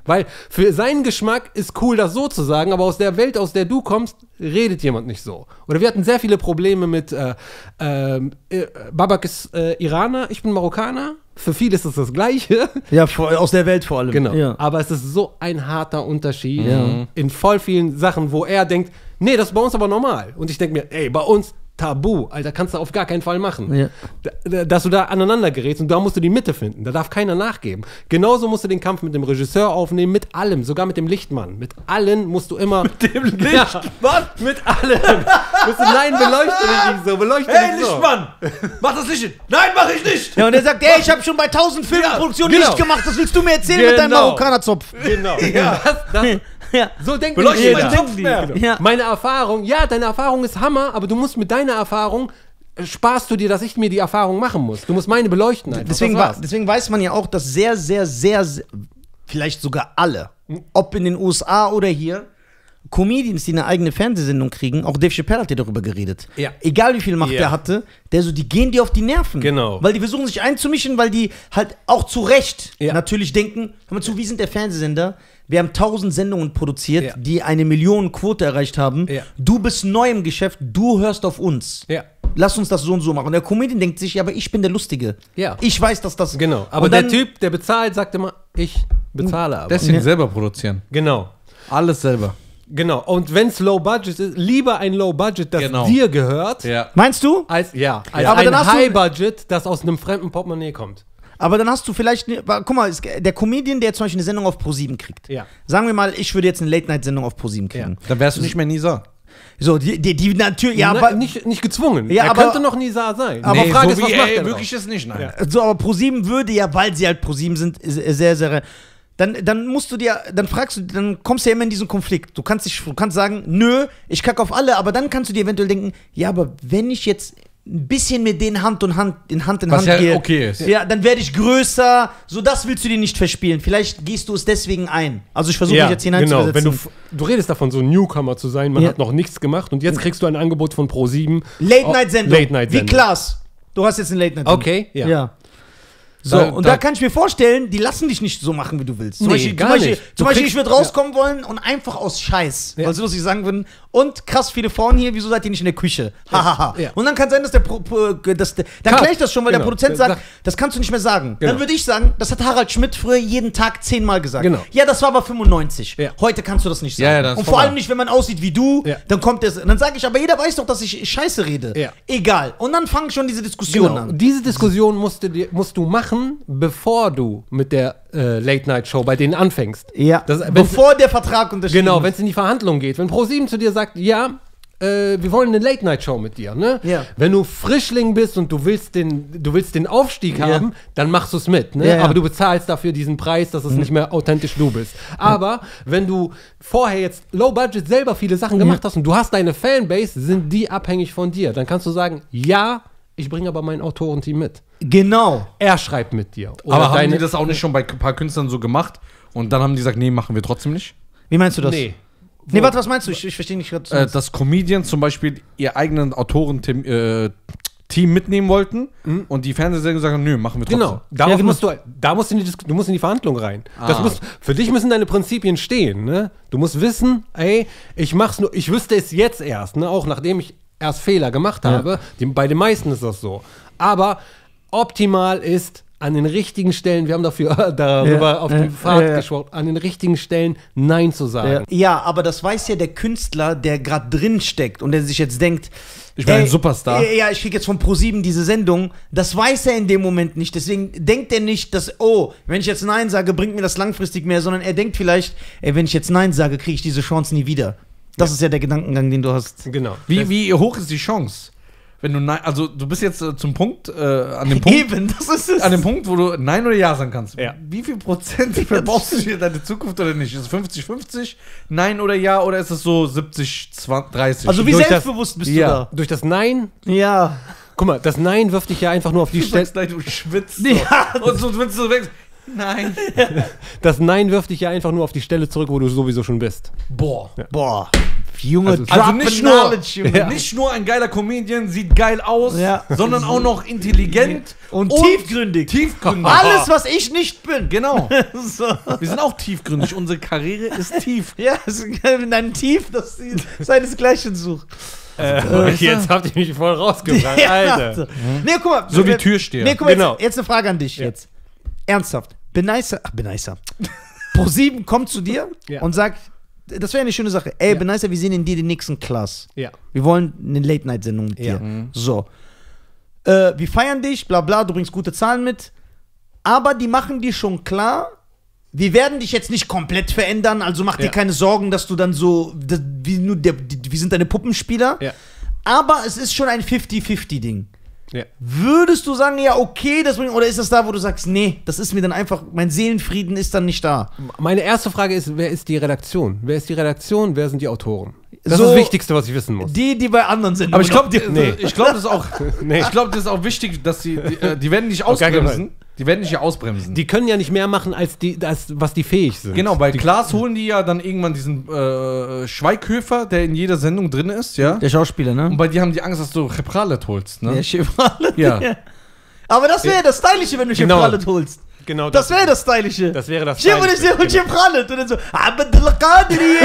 Weil für seinen Geschmack ist cool, das so zu sagen, aber aus der Welt, aus der du kommst, redet jemand nicht so. Oder wir hatten sehr viele Probleme mit äh, äh, Babak ist äh, Iraner, ich bin Marokkaner. Für viele ist es das Gleiche. Ja, vor, aus der Welt vor allem. Genau. Ja. Aber es ist so ein harter Unterschied Ja. in voll vielen Sachen, wo er denkt, nee, das ist bei uns aber normal. Und ich denke mir, ey, bei uns Tabu, Alter, kannst du auf gar keinen Fall machen. Ja. Da, dass du da aneinander gerätst und da musst du die Mitte finden. Da darf keiner nachgeben. Genauso musst du den Kampf mit dem Regisseur aufnehmen, mit allem, sogar mit dem Lichtmann. Mit allen musst du immer. Mit dem Lichtmann? Mit allem. Musst du, nein, beleuchte dich nicht so, beleuchte Hey, dich so. Lichtmann! Mach das Licht hin! Nein, mach ich nicht! Ja, und er sagt, ey, ich habe schon bei tausend Filmproduktionen genau. Licht gemacht, das willst du mir erzählen mit deinem Genau. Marokkanerzopf? Genau. Ja. Das, das, Ja. so denkt Beleuchte jeder. meinen Kopf mehr. Ja. Meine Erfahrung, ja, deine Erfahrung ist Hammer, aber du musst mit deiner Erfahrung, äh, sparst du dir, dass ich mir die Erfahrung machen muss. Du musst meine beleuchten einfach. Deswegen, Das wa- war's. deswegen weiß man ja auch, dass sehr, sehr, sehr, sehr, vielleicht sogar alle, ob in den U S A oder hier, Comedians, die eine eigene Fernsehsendung kriegen, auch Dave Chappelle hat ja darüber geredet. Ja. Egal wie viel Macht Ja. der hatte, der so, die gehen dir auf die Nerven. Genau. Weil die versuchen sich einzumischen, weil die halt auch zu Recht Ja. natürlich denken, hör mal zu, wir sind der Fernsehsender, wir haben tausend Sendungen produziert, Ja. die eine Million Quote erreicht haben. Ja. Du bist neu im Geschäft, du hörst auf uns. Ja. Lass uns das so und so machen. Und der Comedian denkt sich, ja, aber ich bin der Lustige. Ja. Ich weiß, dass das... Genau. Aber Und der dann- Typ, der bezahlt, sagt immer, ich bezahle aber. Deswegen Ja. selber produzieren. Genau. Alles selber. Genau. Und wenn es Low Budget ist, lieber ein Low Budget, das Genau. dir gehört, Ja. Meinst du? als, ja, als Aber ein dann hast du- High Budget, das aus einem fremden Portemonnaie kommt. Aber dann hast du vielleicht... ne- aber guck mal, es- der Comedian, der zum Beispiel eine Sendung auf ProSieben kriegt. Ja. Sagen wir mal, ich würde jetzt eine Late-Night-Sendung auf ProSieben kriegen. Ja. Dann wärst du nicht mehr Nisa. So, die, die, die natürlich... Ja, Na, aber... nicht, nicht gezwungen. Ja, er aber- könnte noch Nisa sein. Aber die Frage so ist, was wie macht er er wirklich draus? ist nicht, nein. So, aber ProSieben würde ja, weil sie halt ProSieben sind, sehr, sehr... Dann, dann musst du dir, dann fragst du, dann kommst du ja immer in diesen Konflikt. Du kannst dich, du kannst sagen, nö, ich kacke auf alle, aber dann kannst du dir eventuell denken, ja, aber wenn ich jetzt ein bisschen mit denen Hand und Hand in Hand in Was Hand ja gehe, okay ist. ja, dann werde ich größer. So, das willst du dir nicht verspielen. Vielleicht gehst du es deswegen ein. Also ich versuche mich jetzt genau. hineinzuversetzen. Wenn du, f- du redest davon, so ein Newcomer zu sein, man Ja. hat noch nichts gemacht und jetzt kriegst du ein Angebot von ProSieben. Late-Night-Sendung. Late-Night-Sendung. Wie Klaas. Du hast jetzt eine Late-Night-Sendung. Okay, ja. Ja. So, Da- und da- da kann ich mir vorstellen, die lassen dich nicht so machen, wie du willst. Zum Nee, Beispiel, gar zum Beispiel, nicht. zum Du Beispiel kriegst- ich würde rauskommen wollen und einfach aus Scheiß, Ja. weil sie lustig sagen würden, und krass viele Frauen hier, wieso seid ihr nicht in der Küche? Hahaha. Ja. Und dann kann sein, dass der, Pro, Pro, dass der dann Cut. kläre ich das schon, weil der Genau. Produzent Sag- sagt, das kannst du nicht mehr sagen. Genau. Dann würde ich sagen, das hat Harald Schmidt früher jeden Tag zehnmal gesagt. Genau. Ja, das war aber fünfundneunzig. Ja. Heute kannst du das nicht sagen. Ja, ja, das ist und vor vorbei. allem nicht, wenn man aussieht wie du, Ja. dann kommt es, dann sage ich, aber jeder weiß doch, dass ich Scheiße rede. Ja. Egal. Und dann fangen schon diese Diskussionen Genau. an. Diese Diskussion musst du, dir, musst du machen, bevor du mit der äh, Late-Night-Show bei denen anfängst. Ja, Das- wenn's- bevor der Vertrag unterschrieben Genau, ist. wenn es in die Verhandlung geht. Wenn ProSieben zu dir sagt, ja, äh, wir wollen eine Late-Night-Show mit dir, ne? Ja. Wenn du Frischling bist und du willst den, du willst den Aufstieg Ja. haben, dann machst du es mit, ne? Ja, ja. Aber du bezahlst dafür diesen Preis, dass es nicht mehr authentisch du bist. Aber wenn du vorher jetzt Low-Budget selber viele Sachen gemacht hast und du hast deine Fanbase, sind die abhängig von dir. Dann kannst du sagen, ja, ich bringe aber mein Autorenteam mit. Genau. Er schreibt mit dir. Oder Aber haben deine- die das auch nicht schon bei ein paar Künstlern so gemacht? Und dann haben die gesagt, nee, machen wir trotzdem nicht? Wie meinst du das? Nee. Nee, warte, was meinst du? Ich, ich verstehe nicht gerade. Äh, dass Comedians zum Beispiel ihr eigenen Autorenteam äh, Team mitnehmen wollten und die Fernsehsender gesagt haben, nö, machen wir trotzdem. Genau, darauf Ja, genau. musst du, da musst du, in die, Dis- du musst in die Verhandlung rein. Das Ah. muss, für dich müssen deine Prinzipien stehen. Ne? Du musst wissen, ey, ich mach's nur, ich wüsste es jetzt erst, ne? Auch nachdem ich erst Fehler gemacht habe. Die, bei den meisten ist das so. Aber optimal ist an den richtigen Stellen, wir haben dafür darüber Ja, auf ja, die Fahrt ja, ja. gesprochen, an den richtigen Stellen Nein zu sagen. Ja. ja, aber das weiß ja der Künstler, der gerade drin steckt und der sich jetzt denkt, Ich bin ey, ein Superstar. Ja, ja, ich krieg jetzt von ProSieben diese Sendung. Das weiß er in dem Moment nicht. Deswegen denkt er nicht, dass, oh, wenn ich jetzt Nein sage, bringt mir das langfristig mehr, sondern er denkt vielleicht, ey, wenn ich jetzt Nein sage, kriege ich diese Chance nie wieder. Das ist ja der Gedankengang, den du hast. Genau. Wie, wie hoch ist die Chance? Wenn du nein, also du bist jetzt äh, zum Punkt, äh, an dem Punkt, Eben, das ist es. an dem Punkt, wo du Nein oder Ja sagen kannst. Ja. Wie viel Prozent verbaust du dir deine Zukunft oder nicht? Ist es fünfzig fünfzig, Nein oder Ja, oder ist es so siebzig zwanzig dreißig? Also wie Durch das- selbstbewusst bist Ja. Durch das Nein, du da? Ja. guck mal, das Nein wirft dich ja einfach nur auf die du Stelle. sagst, nein, du schwitzt. Ja. So. Und so, wenn du so weg, Nein. Das Nein wirft dich ja einfach nur auf die Stelle zurück, wo du sowieso schon bist. Boah. Boah. Junge, Also- drop Also nicht the nur, knowledge, Junge. Ja. nicht nur ein geiler Comedian, sieht geil aus, Ja. sondern auch noch intelligent Und tiefgründig. Tiefgründig. Alles, was ich nicht bin. Genau. So. Wir sind auch tiefgründig. Unsere Karriere ist tief. Ja, es ist in einem Tief, das seinesgleichen sucht. Äh, jetzt habt ihr mich voll rausgebracht, Ja, Alter. Nee, guck mal. So wie wir- Türsteher. Nee, guck mal, Genau. jetzt, jetzt eine Frage an dich jetzt. Ernsthaft. Benicer, ach, Benicer. ProSieben kommt zu dir Ja. und sagt, das wäre eine schöne Sache. Ey, Ja. Benicer, wir sehen in dir den nächsten Class. Ja. Wir wollen eine Late-Night-Sendung mit Ja. dir. So. Äh, wir feiern dich, bla bla, du bringst gute Zahlen mit. Aber die machen dir schon klar, wir werden dich jetzt nicht komplett verändern, also mach dir Ja. keine Sorgen, dass du dann so, das, wie nur der, die, wir sind deine Puppenspieler. Ja. Aber es ist schon ein fünfzig fünfzig Ding. Ja. Würdest du sagen, ja, okay, das bringt, oder ist das da, wo du sagst, nee, das ist mir dann einfach, mein Seelenfrieden ist dann nicht da? Meine erste Frage ist, wer ist die Redaktion? Wer ist die Redaktion? Wer sind die Autoren? Das So- ist das Wichtigste, was ich wissen muss. Die, die bei anderen sind. Aber ich glaube, Nee. ich glaube, das ist auch, Nee. ich glaube, das ist auch wichtig, dass die, die, äh, die werden nicht Auf gar keinen ausbremsen. Die werden nicht hier ausbremsen. Die können ja nicht mehr machen, als, die, als was die fähig sind. Genau, bei Klaas holen die ja dann irgendwann diesen äh, Schweighöfer, der in jeder Sendung drin ist, ja. Der Schauspieler, ne? Und bei dir haben die Angst, dass du Chepralet holst, ne? Der Chevrolet. Ja. Aber das wäre das Stylische, wenn du Genau. Chevrolet holst. Genau Das wäre das Stylische. Das wäre das Chevrolet Stylische, und Chevrolet. Und dann so, Abdel Qadri.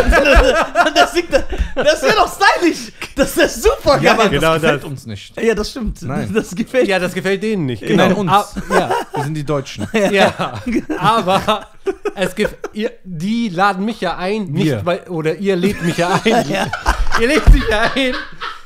Und das singt er- Das wäre doch stylisch. Das ist super geil. Ja, aber Genau das gefällt das. uns nicht. Ja, das stimmt. Nein. Das gefällt Ja, das gefällt denen nicht. Nein, uns. Ah, ja, Wir sind die Deutschen. ja. Aber es gibt, ihr, die laden mich ja ein, nicht Wir. weil, oder ihr lädt mich ja ein. Ihr lädt mich ja ein,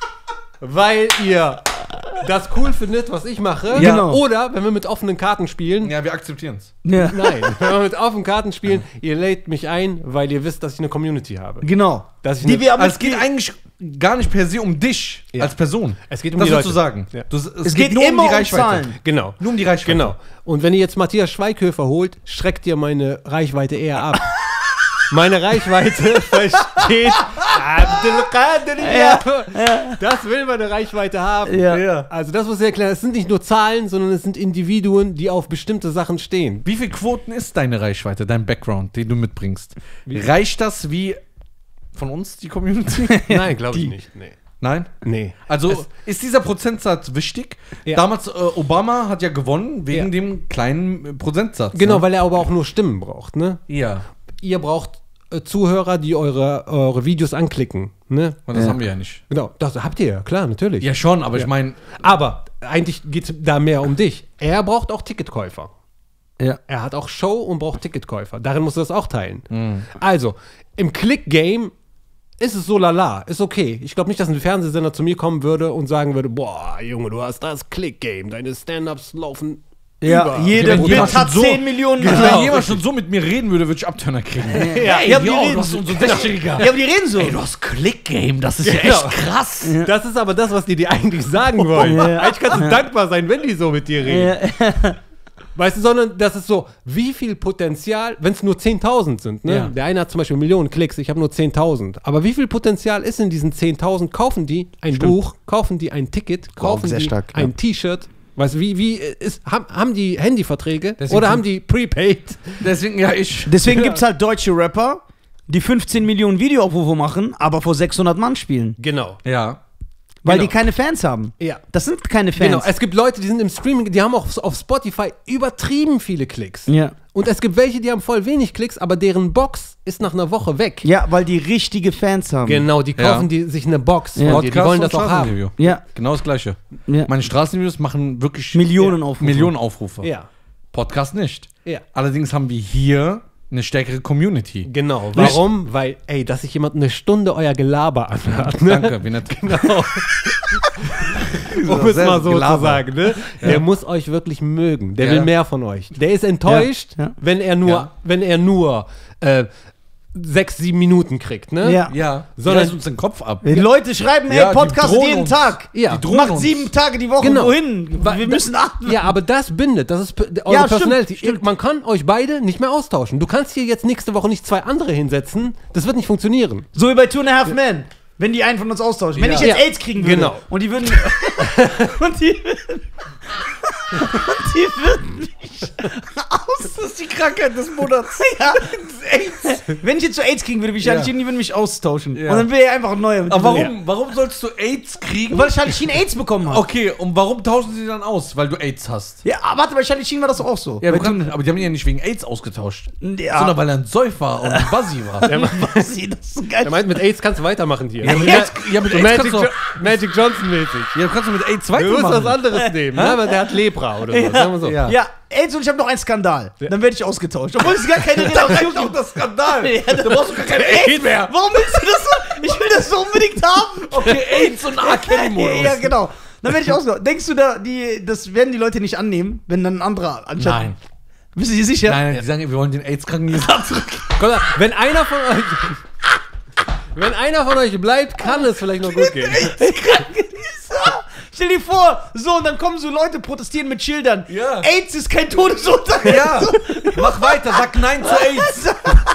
weil ihr das cool findet, was ich mache. Ja. Genau. Oder wenn wir mit offenen Karten spielen. Ja, wir akzeptieren es. Ja. Nein, wenn wir mit offenen Karten spielen, ihr lädt mich ein, weil ihr wisst, dass ich eine Community habe. Genau. Dass ich Die eine- wir aber Also es geht eigentlich gar nicht per se um dich Ja. als Person. Es geht um das die willst du Leute. sagen. Ja. Du, es, Es geht immer um Zahlen. Genau. Nur um die Reichweite. Genau. Und wenn ihr jetzt Matthias Schweighöfer holt, schreckt ihr meine Reichweite eher ab. Meine Reichweite versteht Abdelkader. Ja, Das will meine Reichweite haben. Ja. Ja. Also das muss ich erklären. Es sind nicht nur Zahlen, sondern es sind Individuen, die auf bestimmte Sachen stehen. Wie viel Quoten ist deine Reichweite, dein Background, den du mitbringst? Reicht das wie von uns, die Community? Nein, glaube ich nicht. Nee. Nein? Nee. Also Es- ist dieser Prozentsatz wichtig? Ja. Damals, äh, Obama hat ja gewonnen wegen Ja. dem kleinen äh, Prozentsatz. Genau, ne? weil er aber auch nur Stimmen braucht, ne? Ja. Ihr braucht äh, Zuhörer, die eure, eure Videos anklicken, ne? Und das Ja. haben wir ja nicht. Genau, das habt ihr ja, klar, natürlich. Ja, schon, aber ich Ja. meine, Aber eigentlich geht es da mehr um dich. Er braucht auch Ticketkäufer. Ja. Er hat auch Show und braucht Ticketkäufer. Darin muss er das auch teilen. Also, im Click-Game ist es so lala, ist okay. Ich glaube nicht, dass ein Fernsehsender zu mir kommen würde und sagen würde, boah, Junge, du hast das Click-Game, deine Stand-Ups laufen Ja, über. jeder Wenn Bit jemand hat schon so- zehn Millionen. wenn Genau. jemand schon so mit mir reden würde, würde ich Abturner kriegen. Ja, Ja, aber die yo, reden du hast so. so sechsjähriger. Ja, aber die reden so. Ey, du hast Click-Game, das ist ja Genau. echt krass. Das ist aber das, was die dir eigentlich sagen wollen. Ja. Eigentlich kannst du dankbar sein, wenn die so mit dir reden. Ja. Weißt du, sondern das ist so, wie viel Potenzial, wenn es nur zehntausend sind, ne? Ja. Der eine hat zum Beispiel Millionen Klicks, ich habe nur zehntausend. Aber wie viel Potenzial ist in diesen zehntausend? Kaufen die ein Stimmt. Buch, kaufen die ein Ticket, kaufen sehr die stark, ja. ein T-Shirt? Weißt du, wie, wie ist, haben, haben die Handyverträge Deswegen oder sind- haben die Prepaid? Deswegen, ja, ich. Deswegen gibt es halt deutsche Rapper, die fünfzehn Millionen Videoaufrufe machen, aber vor sechshundert Mann spielen. Genau. Ja. Weil Genau. die keine Fans haben. Ja. Das sind keine Fans. Genau, es gibt Leute, die sind im Streaming, die haben auch auf Spotify übertrieben viele Klicks. Ja. Und es gibt welche, die haben voll wenig Klicks, aber deren Box ist nach einer Woche weg. Ja, weil die richtige Fans haben. Genau, die Ja. kaufen die, sich eine Box Ja. von dir, die wollen das auch haben. Straßenreview. Ja. Genau das Gleiche. Ja. Meine Straßenvideos machen wirklich Millionen ja, Aufrufe. Millionen Aufrufe. Ja, Podcast nicht. ja. Allerdings haben wir hier eine stärkere Community. Genau. Warum? Weil, ey, dass sich jemand eine Stunde euer Gelaber anhört. Ne? Danke, wie nett. Genau. Um es Sehr mal so Gelaber. zu sagen, ne? Der muss euch wirklich mögen. Der Ja. will mehr von euch. Der ist enttäuscht, Ja. Ja. wenn er nur, Ja. wenn er nur äh, sechs, sieben Minuten kriegt, ne? Ja. Ja, Sondern- reißt uns den Kopf ab. Die Leute schreiben, ey, Ja, die Podcast drohen jeden uns. Tag. Ja. Die drohen Macht uns. sieben Tage die Woche. Genau. Wohin? Weil- Wir müssen achten. Ja, aber das bindet. Das ist p- eure Ja, stimmt, Personality. stimmt. Man kann euch beide nicht mehr austauschen. Du kannst hier jetzt nächste Woche nicht zwei andere hinsetzen. Das wird nicht funktionieren. So wie bei Two and a Half Men. Wenn die einen von uns austauschen. Wenn Ja. ich jetzt Ja. AIDS kriegen würde Genau. und die würden und die die würden mich aus. Das ist die Krankheit des Monats. Ja, AIDS. Wenn ich jetzt so AIDS kriegen würde, wie Charlie Ja. Sheen, die würden mich austauschen. Ja. Und dann wäre ich einfach ein neuer. Aber warum, warum sollst du AIDS kriegen? Weil Charlie Sheen AIDS bekommen hat. Okay, und warum tauschen sie dann aus? Weil du AIDS hast. Ja, aber warte, bei Charlie Sheen war das doch auch so. Ja, Bei du kannst, aber die haben ihn ja nicht wegen AIDS ausgetauscht. Ja. Sondern weil er ein Säufer und ein Buzzy war. Der, Was sie, das ist so geil. der meint, mit AIDS kannst du weitermachen hier. Ja, mit Ja, AIDS, ja, mit so AIDS Magic, kannst du, jo Magic Johnson-mäßig. ja, du kannst du mit AIDS Du musst was weitermachen. anderes nehmen. Ja, aber der hat Lepra oder so. Ja. Sagen wir so. Ja. Ja, AIDS und ich habe noch einen Skandal. Dann werde ich ausgetauscht. Obwohl es gar keine Relation gibt. das Skandal. Ja, Da brauchst du gar keine AIDS mehr. Warum willst du das so? Ich will das so unbedingt haben. Okay, AIDS und R. Kelly-Modus. Ja, genau. Dann werde ich ausgetauscht. Denkst du, da, die, das werden die Leute nicht annehmen, wenn dann ein anderer anstatt. Nein. Bist du dir sicher? Nein, die sagen, wir wollen den AIDS-Kranken nicht zurück. Guck mal, wenn einer von euch. Wenn einer von euch bleibt, kann es vielleicht noch gut gehen. Stell dir vor, so, und dann kommen so Leute protestieren mit Schildern. Ja. AIDS ist kein Todesurteil. Ja, mach weiter, sag Nein zu AIDS.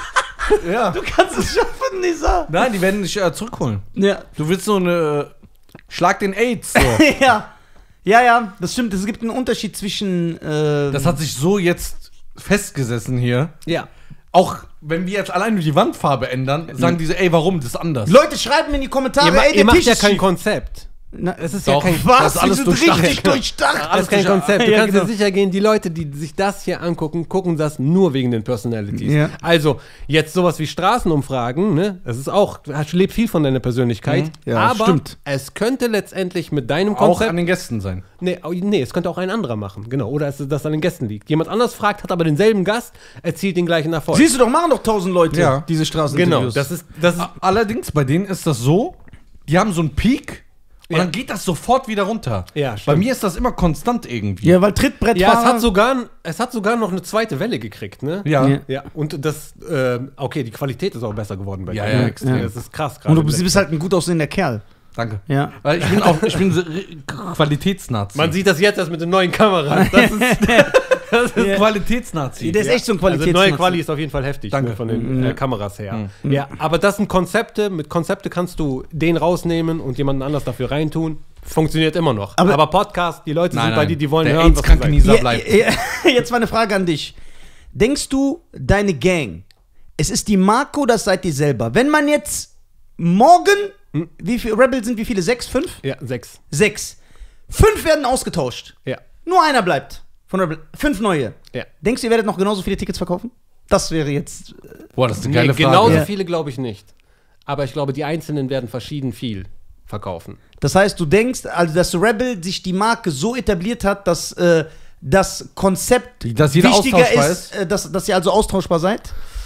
Ja. Du kannst es schaffen, Nisa. Nein, die werden dich äh, zurückholen. Ja. Du willst so eine. Äh, Schlag den AIDS. So. Ja. Ja, ja, das stimmt. Es gibt einen Unterschied zwischen. Äh, Das hat sich so jetzt festgesessen hier. Ja. Auch wenn wir jetzt allein nur die Wandfarbe ändern, sagen diese, ey, warum? Das ist anders. Leute, schreiben mir in die Kommentare, Ihr, ma ey, ihr der macht Tisch ja ist kein schief. Konzept. Na, Es ist Doch. ja kein Was? Das ist alles Wir sind durchdacht. richtig durchdacht. Alles kein Konzept. Du Ja, kannst genau. dir sicher gehen, die Leute, die sich das hier angucken, gucken das nur wegen den Personalities. Ja. Also, jetzt sowas wie Straßenumfragen, ne? Das ist auch, das lebt viel von deiner Persönlichkeit. Ja, aber stimmt. es könnte letztendlich mit deinem Auch Konzept. an den Gästen sein. Nee, au- nee, es könnte auch ein anderer machen, genau. Oder es das an den Gästen liegt. Jemand anders fragt, hat aber denselben Gast, erzielt den gleichen Erfolg. Siehst du doch, machen doch tausend Leute Ja. diese Straßeninterviews. Genau, das ist, das ist Allerdings, bei denen ist das so, die haben so einen Peak und Ja. dann geht das sofort wieder runter. Ja, Bei stimmt. mir ist das immer konstant irgendwie. Ja, weil Trittbrettfahrer... ja, es hat sogar, es hat sogar noch eine zweite Welle gekriegt, ne? Ja. Ja. Ja, und das, äh, okay, die Qualität ist auch besser geworden bei Ja, dir. ja, extrem. Das ist krass Und du gerade. bist halt ein gut aussehender Kerl. Danke. Ja. Weil ich bin auch, ich bin so re- Qualitätsnazi. Man sieht das jetzt erst mit den neuen Kameras. Das ist, das ist Qualitätsnazi. Der ist echt so ein also Qualitäts... neue Quali ist auf jeden Fall heftig, Danke. ne, von den äh, Kameras her. Ja, aber das sind Konzepte. Mit Konzepte kannst du den rausnehmen und jemanden anders dafür reintun. Funktioniert immer noch. Aber- Aber, Podcast, die Leute Nein, sind bei nein. dir, die wollen Der hören, was du AIDS-kranke sagst. Nisa Ja, bleibt. ja, jetzt mal eine Frage an dich. Denkst du, deine Gang, es ist die Marke oder seid ihr selber? Wenn man jetzt morgen, wie viele Rebel sind, wie viele? Sechs? Fünf? Ja, sechs. Sechs. Fünf werden ausgetauscht. Ja. Nur einer bleibt von Rebel. Fünf neue. Ja. Denkst du, ihr werdet noch genauso viele Tickets verkaufen? Das wäre jetzt. Boah, das ist eine Nee, geile Frage. genauso Ja. viele glaube ich nicht. Aber ich glaube, die Einzelnen werden verschieden viel verkaufen. Das heißt, du denkst, also dass Rebel sich die Marke so etabliert hat, dass äh, das Konzept Dass jeder wichtiger austauschbar ist, äh, dass, dass ihr also austauschbar seid?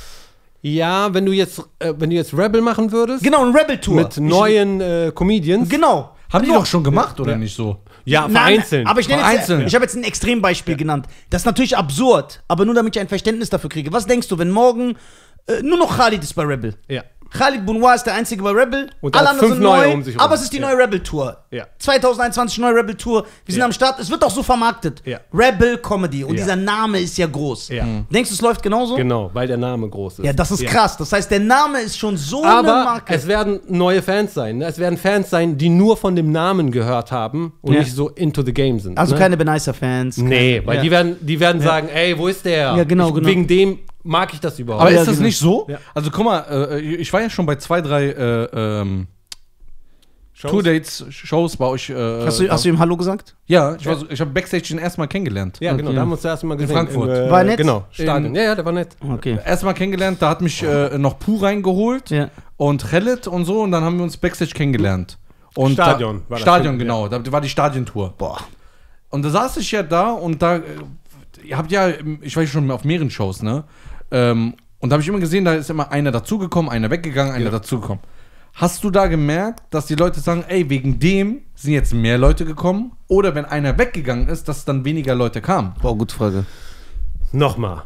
Ja, wenn du jetzt, äh, wenn du jetzt Rebel machen würdest, Genau, ein Rebel-Tour. mit neuen äh, Comedians, Genau. Haben die Nur- doch schon gemacht, oder Ja. nicht so? ja, Nein, vereinzelt. Aber ich nenne jetzt, Vereinzelt. ich habe jetzt ein Extrembeispiel genannt. Das ist natürlich absurd, aber nur damit ich ein Verständnis dafür kriege. Was denkst du, wenn morgen äh, nur noch Khalid ist bei Rebel? ja. Khalid Bounoir ist der einzige bei Rebel. Und alle hat anderen fünf sind neue neu, um sich rum. aber es ist die Ja. neue Rebel-Tour. Ja. zwanzig einundzwanzig neue Rebel-Tour. Wir sind Ja. am Start. Es wird auch so vermarktet. Ja. Rebel Comedy. Und Ja. dieser Name ist ja groß. Ja. Mhm. Denkst du, es läuft genauso? Genau, weil der Name groß ist. Ja, das ist krass. Das heißt, der Name ist schon so eine Aber Marke. es werden neue Fans sein. Ne? Es werden Fans sein, die nur von dem Namen gehört haben und Ja. nicht so into the game sind. also ne? keine Benicer-Fans. Nee, keine- weil ja. die werden, die werden sagen, ey, wo ist der? Ja, genau, ich, genau. Wegen dem mag ich das überhaupt. Aber Ja, ist das genau. nicht so? Ja. Also guck mal, äh, ich war ja schon bei zwei, drei äh, ähm, Shows? Tour-Dates, Shows bei euch. Äh, Hast du, hast du ihm Hallo gesagt? ja, ich, war so, ich habe Backstage den ersten Mal kennengelernt. Ja, genau, Okay. da haben wir uns das erste Mal gesehen. Frankfurt. Im, äh, War nett? Genau, Stadion. In- ja, ja, der war nett. Okay. Erstmal kennengelernt, da hat mich äh, noch Puh reingeholt Ja. und Khaled und so und dann haben wir uns Backstage kennengelernt. Und Stadion da, war das Stadion, Film, genau, da war die Stadiontour. Boah. Und da saß ich ja da und da, äh, ihr habt ja, ich war ja schon auf mehreren Shows, ne? Ähm, und da habe ich immer gesehen, da ist immer einer dazugekommen, einer weggegangen, einer Ja. dazugekommen. Hast du da gemerkt, dass die Leute sagen, ey, wegen dem sind jetzt mehr Leute gekommen? Oder wenn einer weggegangen ist, dass dann weniger Leute kamen? Boah, gute Frage. Nochmal.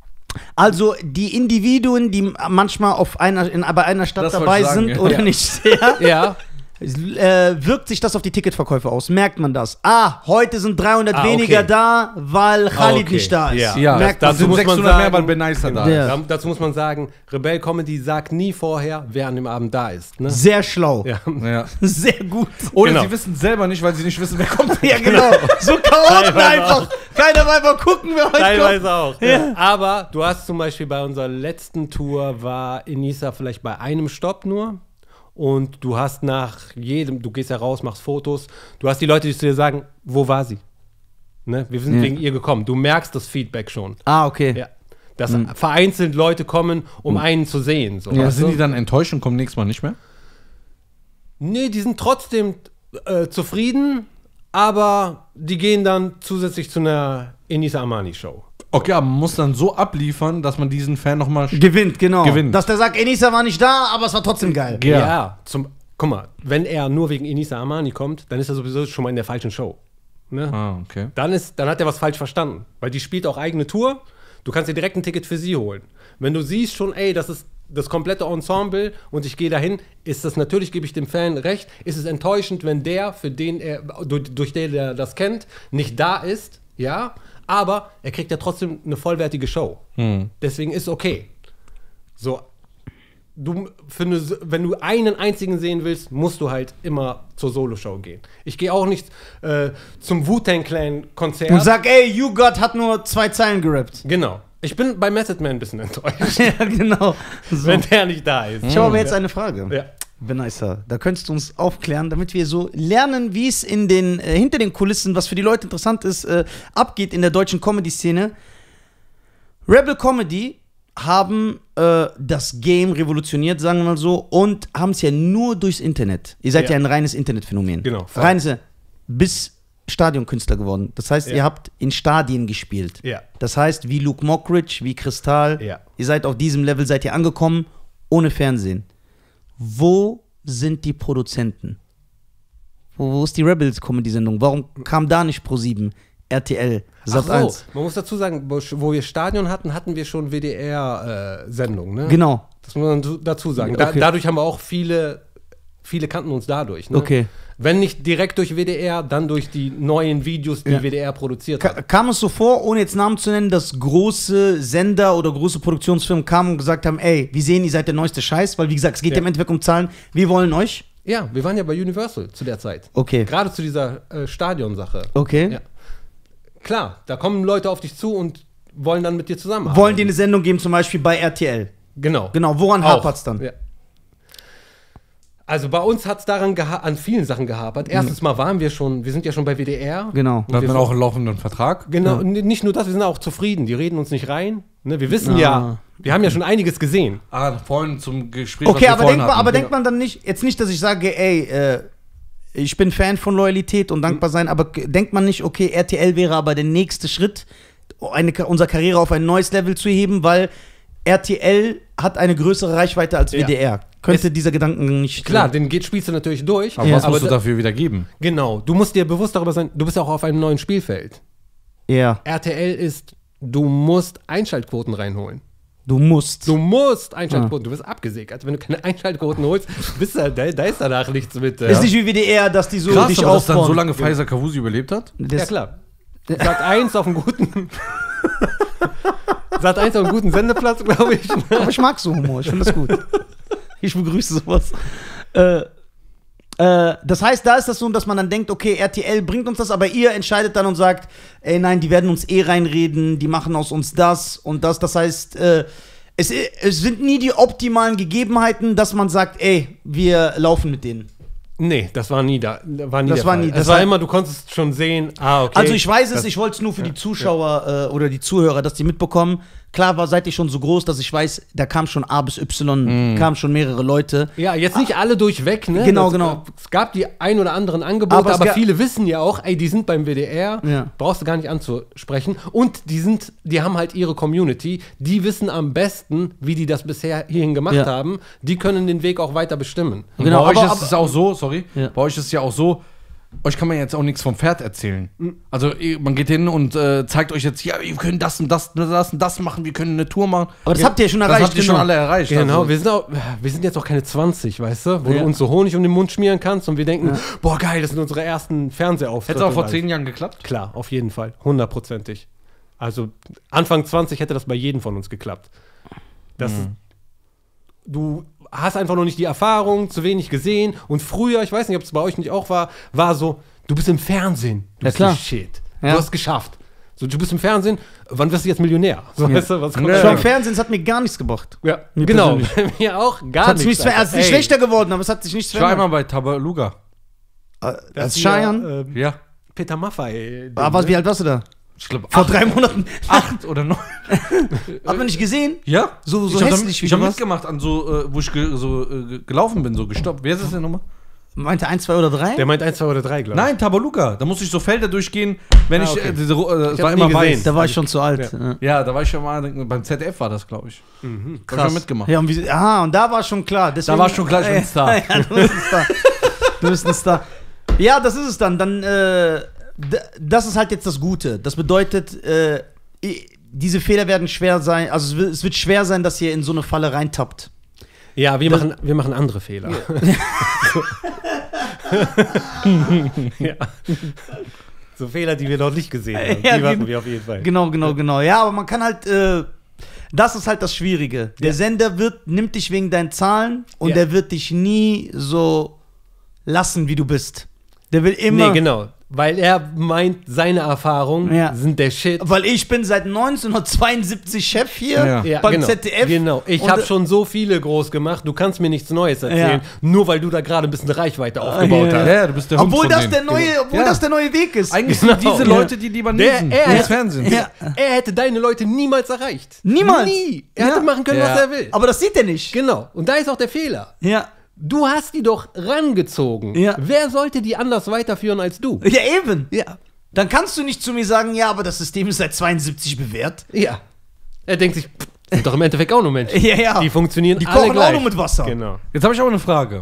Also die Individuen, die manchmal auf einer, in, bei einer Stadt Das wollte dabei ich sagen, sind ja. oder Ja. nicht. Ja. Ja. äh, wirkt sich das auf die Ticketverkäufe aus? Merkt man das? Ah, heute sind dreihundert Ah, weniger okay. da, weil Khalid okay. nicht da ist. Ja. Ja, Merkt das man. sind muss man sechshundert mehr, sagen- weil Ben Nicer da Ja. ist. Da, dazu muss man sagen, Rebell Comedy sagt nie vorher, wer an dem Abend da ist. Ne? Sehr schlau. Ja. Ja. Sehr gut. Oder Genau. sie wissen selber nicht, weil sie nicht wissen, wer kommt. Ja, genau. So Chaoten Teilweise einfach. Keiner will mal gucken, wer heute kommt. Teilweise auch. Ja. Aber du hast zum Beispiel bei unserer letzten Tour war Enisa vielleicht bei einem Stopp nur. Und du hast nach jedem, du gehst ja raus, machst Fotos, du hast die Leute, die zu dir sagen, wo war sie? Ne? Wir sind Ja. wegen ihr gekommen. Du merkst das Feedback schon. Ah, okay. Ja. Dass vereinzelt Leute kommen, um einen zu sehen. So. Ja. Aber sind die dann enttäuscht und kommen nächstes Mal nicht mehr? Nee, die sind trotzdem äh, zufrieden, aber die gehen dann zusätzlich zu einer Enisa Amani Show. Okay, aber man muss dann so abliefern, dass man diesen Fan nochmal... Gewinnt, genau. Gewinnt. Dass der sagt, Enisa war nicht da, aber es war trotzdem geil. Ja. zum, guck mal, wenn er nur wegen Enisa Amani kommt, dann ist er sowieso schon mal in der falschen Show. Ne? Ah, okay. Dann, ist, dann hat er was falsch verstanden, weil die spielt auch eigene Tour. Du kannst dir direkt ein Ticket für sie holen. Wenn du siehst schon, ey, das ist das komplette Ensemble und ich gehe dahin, ist das natürlich, gebe ich dem Fan recht, ist es enttäuschend, wenn der, für den er, durch, durch den er das kennt, nicht da ist, ja, aber er kriegt ja trotzdem eine vollwertige Show. Hm. Deswegen ist okay. So, du, für eine, wenn du einen einzigen sehen willst, musst du halt immer zur Solo-Show gehen. Ich gehe auch nicht äh, zum Wu-Tang Clan-Konzert. Und sag, ey, You God hat nur zwei Zeilen gerappt. Genau. Ich bin bei Method Man ein bisschen enttäuscht, Ja, genau. So. wenn der nicht da ist. Ich habe aber jetzt eine Frage. Ja. Benicer, da könntest du uns aufklären, damit wir so lernen, wie es in den, äh, hinter den Kulissen, was für die Leute interessant ist, äh, abgeht in der deutschen Comedy-Szene. Rebel Comedy haben äh, das Game revolutioniert, sagen wir mal so, und haben es ja nur durchs Internet. Ihr seid ja, Ja. ein reines Internetphänomen. Genau, voll. Reines, bis Stadionkünstler geworden. Das heißt, Ja. ihr habt in Stadien gespielt. Ja. Das heißt, wie Luke Mockridge, wie Kristall, Ja. ihr seid auf diesem Level, seid ihr angekommen, ohne Fernsehen. Wo sind die Produzenten? Wo, wo ist die Rebels-Comedy-Sendung? Warum kam da nicht ProSieben, R T L, Sat Ach eins? so, man muss dazu sagen, wo, wo wir Stadion hatten, hatten wir schon W D R-Sendungen. Ne? Genau. Das muss man zu- dazu sagen. Da, Okay. Dadurch haben wir auch viele, viele kannten uns dadurch. Ne? Okay. Wenn nicht direkt durch W D R, dann durch die neuen Videos, die Ja. W D R produziert Ka hat. kam es so vor, ohne jetzt Namen zu nennen, dass große Sender oder große Produktionsfirmen kamen und gesagt haben, ey, wir sehen, ihr seid der neueste Scheiß, weil wie gesagt, es geht ja Ja. im Endeffekt um Zahlen, wir wollen euch. Ja, wir waren ja bei Universal zu der Zeit. Okay. Gerade zu dieser äh, Stadionsache. Okay. Ja. Klar, da kommen Leute auf dich zu und wollen dann mit dir zusammenarbeiten. Wollen die eine Sendung geben, zum Beispiel bei R T L. Genau. Genau, woran Auch. hapert es dann? Ja. Also bei uns hat es daran geha- an vielen Sachen gehapert. Erstens mal waren wir schon, wir sind ja schon bei W D R. Genau. Da hat wir man ver- auch einen laufenden Vertrag. Genau, n- nicht nur das, wir sind auch zufrieden. Die reden uns nicht rein. Ne, wir wissen Ah. ja, wir haben ja schon einiges gesehen. Ah, vorhin zum Gespräch, Okay, wir aber, vorhin denk mal, hatten. aber denkt man dann nicht, jetzt nicht, dass ich sage, ey, äh, ich bin Fan von Loyalität und dankbar sein, aber k- denkt man nicht, okay, R T L wäre aber der nächste Schritt, eine, unsere Karriere auf ein neues Level zu heben, weil R T L hat eine größere Reichweite als W D R. Könnte Es- dieser Gedanken nicht... Klar, den geht, spielst du natürlich durch. Aber Ja. was musst aber du da- dafür wieder geben? Genau, du musst dir bewusst darüber sein, du bist ja auch auf einem neuen Spielfeld. Ja, R T L ist, du musst Einschaltquoten reinholen. du musst. Du musst Einschaltquoten, du wirst abgesägt. Wenn du keine Einschaltquoten holst, bist du, da, da ist danach nichts mit. Ist nicht wie W D R, dass die so Krass, dich aber dass dann aufbauen. so lange Pfizer Kavusi überlebt hat? Das- Ja, klar. Sat eins auf einem guten. Sat eins auf einem guten Sendeplatz, glaube ich. Aber ich mag so Humor, ich finde das gut. Ich begrüße sowas. Äh, äh, das heißt, da ist das so, dass man dann denkt, okay, R T L bringt uns das, aber ihr entscheidet dann und sagt, ey, nein, die werden uns eh reinreden, die machen aus uns das und das. Das heißt, äh, es, es sind nie die optimalen Gegebenheiten, dass man sagt, ey, wir laufen mit denen. Nee, das war nie da. War nie Das der war Fall. nie- Das das war war- immer, du konntest schon sehen, ah, okay. Also ich weiß es, das, ich wollte es nur für die Zuschauer äh, oder die Zuhörer, dass die mitbekommen. Klar war, seid ihr schon so groß, dass ich weiß, da kam schon A bis Y, kamen schon mehrere Leute. Ja, jetzt nicht alle durchweg, ne? Genau, das, genau. Es gab die ein oder anderen Angebote, Aber aber, es ga- viele wissen ja auch, ey, die sind beim W D R, Ja. brauchst du gar nicht anzusprechen. Und die sind, die haben halt ihre Community, die wissen am besten, wie die das bisher hierhin gemacht Ja. haben. Die können den Weg auch weiter bestimmen. Und Genau, bei euch aber- ist aber- es auch so, sorry, Ja. bei euch ist es ja auch so, euch kann man jetzt auch nichts vom Pferd erzählen. Also man geht hin und äh, zeigt euch jetzt, ja, wir können das und das und das und das machen, wir können eine Tour machen. Aber das ja, habt ihr schon das erreicht. habt ihr schon alle erreicht. Genau, also. wir, sind auch, wir sind jetzt auch keine zwanzig, weißt du, wo Ja. du uns so Honig um den Mund schmieren kannst und wir denken, boah geil, das sind unsere ersten Fernsehauftritte. Hätte es auch vor und zehn alles. Jahren geklappt? Klar, auf jeden Fall, hundertprozentig. Also Anfang zwanzig hätte das bei jedem von uns geklappt. Das, Mhm. Du hast einfach noch nicht die Erfahrung, zu wenig gesehen und früher, ich weiß nicht, ob es bei euch nicht auch war, war so, du bist im Fernsehen. Du Ja, bist klar. die Shit. Ja. Du hast es geschafft. So, du bist im Fernsehen, wann wirst du jetzt Millionär? So, Ja. weißt du, was kommt Ja, Schon da? im Fernsehen, es hat mir gar nichts gebracht. Ja, Mir genau. persönlich. Mir auch gar Es hat nichts. sich nichts ver- Alter. es ist nicht Ey, schlechter geworden, aber es hat sich nichts Ich war einmal verändert. bei Tabaluga. Das das ist ist Cheyenne. Ja, äh, Ja. Peter Maffay. Aber wie alt warst du da? Ich glaube, Vor acht, drei Monaten. acht oder neun. Hat man nicht gesehen? Ja. So- so ich hab hässlich, da, wie Ich du habe warst? mitgemacht an so, äh, wo ich ge, so äh, gelaufen bin, so gestoppt. Wer ist das denn nochmal? Meinte eins, zwei oder drei? Der meint eins, zwei oder drei, glaube ich. Nein, Tabaluga. Da musste ich so Felder durchgehen, wenn Ah, ich, okay. äh, diese, Ro- äh, es Ich war hab's immer nie weiß. gesehen. Da war ich schon zu alt. Ja. Ja. Ja, da war ich schon mal, beim Z D F war das, glaube ich. Mhm. Da hab ich schon mitgemacht. Ja, und wie, aha, und da war schon klar. Deswegen, Da war schon klar, ich bin ein Star. Ja, du bist ein Star. Du bist ein Star. Ja, das ist es dann. Dann, äh, d- das ist halt jetzt das Gute. Das bedeutet, äh, i- diese Fehler werden schwer sein. Also es wird, es wird schwer sein, dass ihr in so eine Falle reintappt. Ja, wir Das- machen, wir machen andere Fehler. Ja. So Fehler, die wir noch nicht gesehen haben. Ja, die machen gen- wir auf jeden Fall. Genau, genau, genau. Ja, aber man kann halt, äh, das ist halt das Schwierige. Der Ja. Sender wird, nimmt dich wegen deinen Zahlen und Ja. der wird dich nie so lassen, wie du bist. Der will immer. Nee, genau. Weil er meint, seine Erfahrungen Ja. sind der Shit. Weil ich bin seit neunzehnhundertzweiundsiebzig Chef hier Ja. Ja, beim genau. Z D F. Genau. Ich Und, habe äh, schon so viele groß gemacht. Du kannst mir nichts Neues erzählen, Ja. nur weil du da gerade ein bisschen Reichweite aufgebaut ja. hast. Ja, du bist der Hund Obwohl von das denen. der neue, obwohl Ja. das der neue Weg ist. Eigentlich Genau. sind diese Ja. Leute, die lieber Der- niesen er- ins Fernsehen. Ja. Er hätte deine Leute niemals erreicht. Niemals. Nie. Er Ja. hätte machen können, Ja. was er will. Aber das sieht er nicht. Genau. Und da ist auch der Fehler. Ja. Du hast die doch rangezogen. Ja. Wer sollte die anders weiterführen als du? Ja, eben. Ja. Dann kannst du nicht zu mir sagen, ja, aber das System ist seit zweiundsiebzig bewährt. Ja. Er denkt sich, pff, sind doch im Endeffekt auch nur Menschen. Ja, ja. Die funktionieren Die alle kochen auch gleich. nur mit Wasser. Genau. Jetzt habe ich aber eine Frage.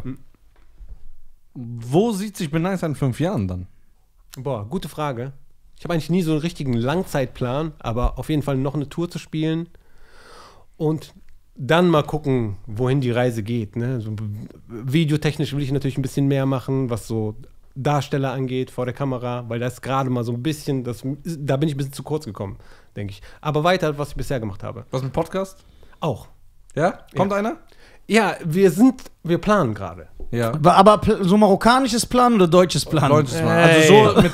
Wo sieht sich Benice in fünf Jahren dann? Boah, gute Frage. Ich habe eigentlich nie so einen richtigen Langzeitplan, aber auf jeden Fall noch eine Tour zu spielen und dann mal gucken, wohin die Reise geht. Ne? So, videotechnisch will ich natürlich ein bisschen mehr machen, was so Darsteller angeht vor der Kamera, weil das gerade mal so ein bisschen, das, da bin ich ein bisschen zu kurz gekommen, denke ich. Aber weiter, was ich bisher gemacht habe. Was mit Podcast? Auch. Ja? Kommt einer? Ja, wir sind, wir planen gerade. Ja. Aber pl- so marokkanisches Plan oder deutsches Plan? Deutsches Mal. Ey. Also so mit,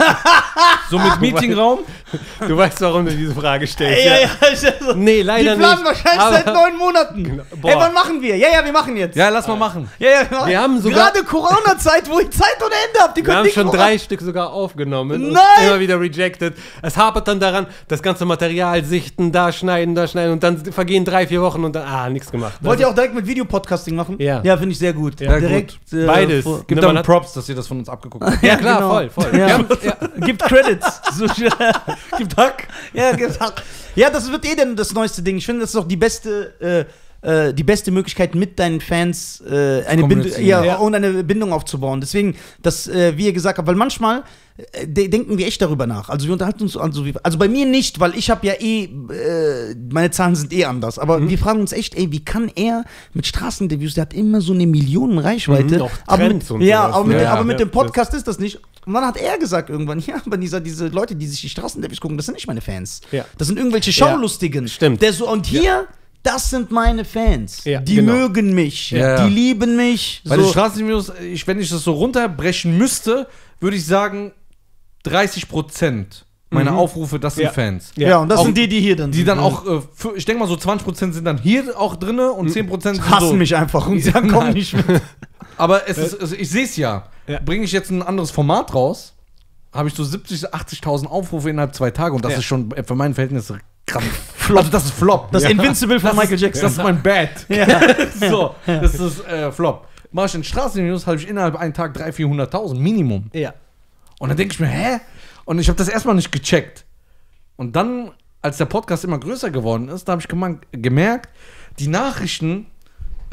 so mit Meetingraum. Du weißt, warum du diese Frage stellst. Ja, ja, ja. Nee, leider Die planen nicht. wahrscheinlich Aber- seit neun Monaten. Genau. Ey, Boah. wann machen wir? Ja, ja, wir machen jetzt. Ja, lass mal machen. Ja, ja, wir, machen. Wir haben sogar- Gerade Corona-Zeit, wo ich Zeit ohne Ende hab. Die Wir können haben nicht schon voran- drei Stück sogar aufgenommen. Nein! Und immer wieder rejected. Es hapert dann daran, das ganze Material sichten, da schneiden, da schneiden und dann vergehen drei, vier Wochen und dann, ah, nichts gemacht. Wollt ihr auch direkt mit Videopodcasting machen? Ja. Ja, finde ich sehr gut. Ja, direkt. Äh, Beides. vor- Gibt Ne, man dann hat- Props, dass ihr das von uns abgeguckt habt. Ja, klar, genau. voll, voll. Ja. Wir haben, ja, Gibt Credits. So, gibt Hack. Ja, gibt Hack. Ja, das wird eh dann das neueste Ding. Ich finde, das ist auch die beste, äh, äh, die beste Möglichkeit, mit deinen Fans äh, eine, Bindung, kommunizieren. ja, Ja. und eine Bindung aufzubauen. Deswegen, das, äh, wie ihr gesagt habt, weil manchmal äh, de denken wir echt darüber nach. Also wir unterhalten uns, also, wie- also bei mir nicht, weil ich habe ja eh, äh, meine Zahlen sind eh anders. Aber Mhm. wir fragen uns echt, ey, wie kann er mit Straßeninterviews, der hat immer so eine Millionen Reichweite. Mhm, auch aber mit, Trends und ja, sowas, aber mit, ne? aber Ja, mit ja, dem Podcast ist das nicht. Und dann hat er gesagt irgendwann, ja, aber dieser, diese Leute, die sich die Straßeninterviews gucken, das sind nicht meine Fans. Ja. Das sind irgendwelche Schaulustigen. stimmt. Der so, und hier, das sind meine Fans. Ja, die genau. mögen mich. Ja. Die lieben mich. Bei den So. Straßenvideos, ich, wenn ich das so runterbrechen müsste, würde ich sagen, dreißig Prozent meiner Mhm. Aufrufe, das sind Ja. Fans. Ja, Ja. und das Auch- sind die, die hier dann Die sind. dann auch, äh, für, ich denke mal so zwanzig Prozent sind dann hier auch drin und zehn Prozent sind hassen so. mich einfach und sagen, komm Nein. nicht mit. Aber es ist, also ich sehe es ja. Ja. Bringe ich jetzt ein anderes Format raus, habe ich so siebzigtausend, achtzigtausend Aufrufe innerhalb zwei Tage und das Ja. ist schon für mein Verhältnis krass. Also das ist Flop. Das ja. Invincible von das Michael ist, Jackson. Das ist mein Bad. Ja. So, das ist äh, Flop. Mache ich in Straßenvideos, habe ich innerhalb einen Tag dreihunderttausend, vierhunderttausend Minimum. ja. Und dann denke ich mir, hä? Und ich habe das erstmal nicht gecheckt. Und dann, als der Podcast immer größer geworden ist, da habe ich gemerkt, die Nachrichten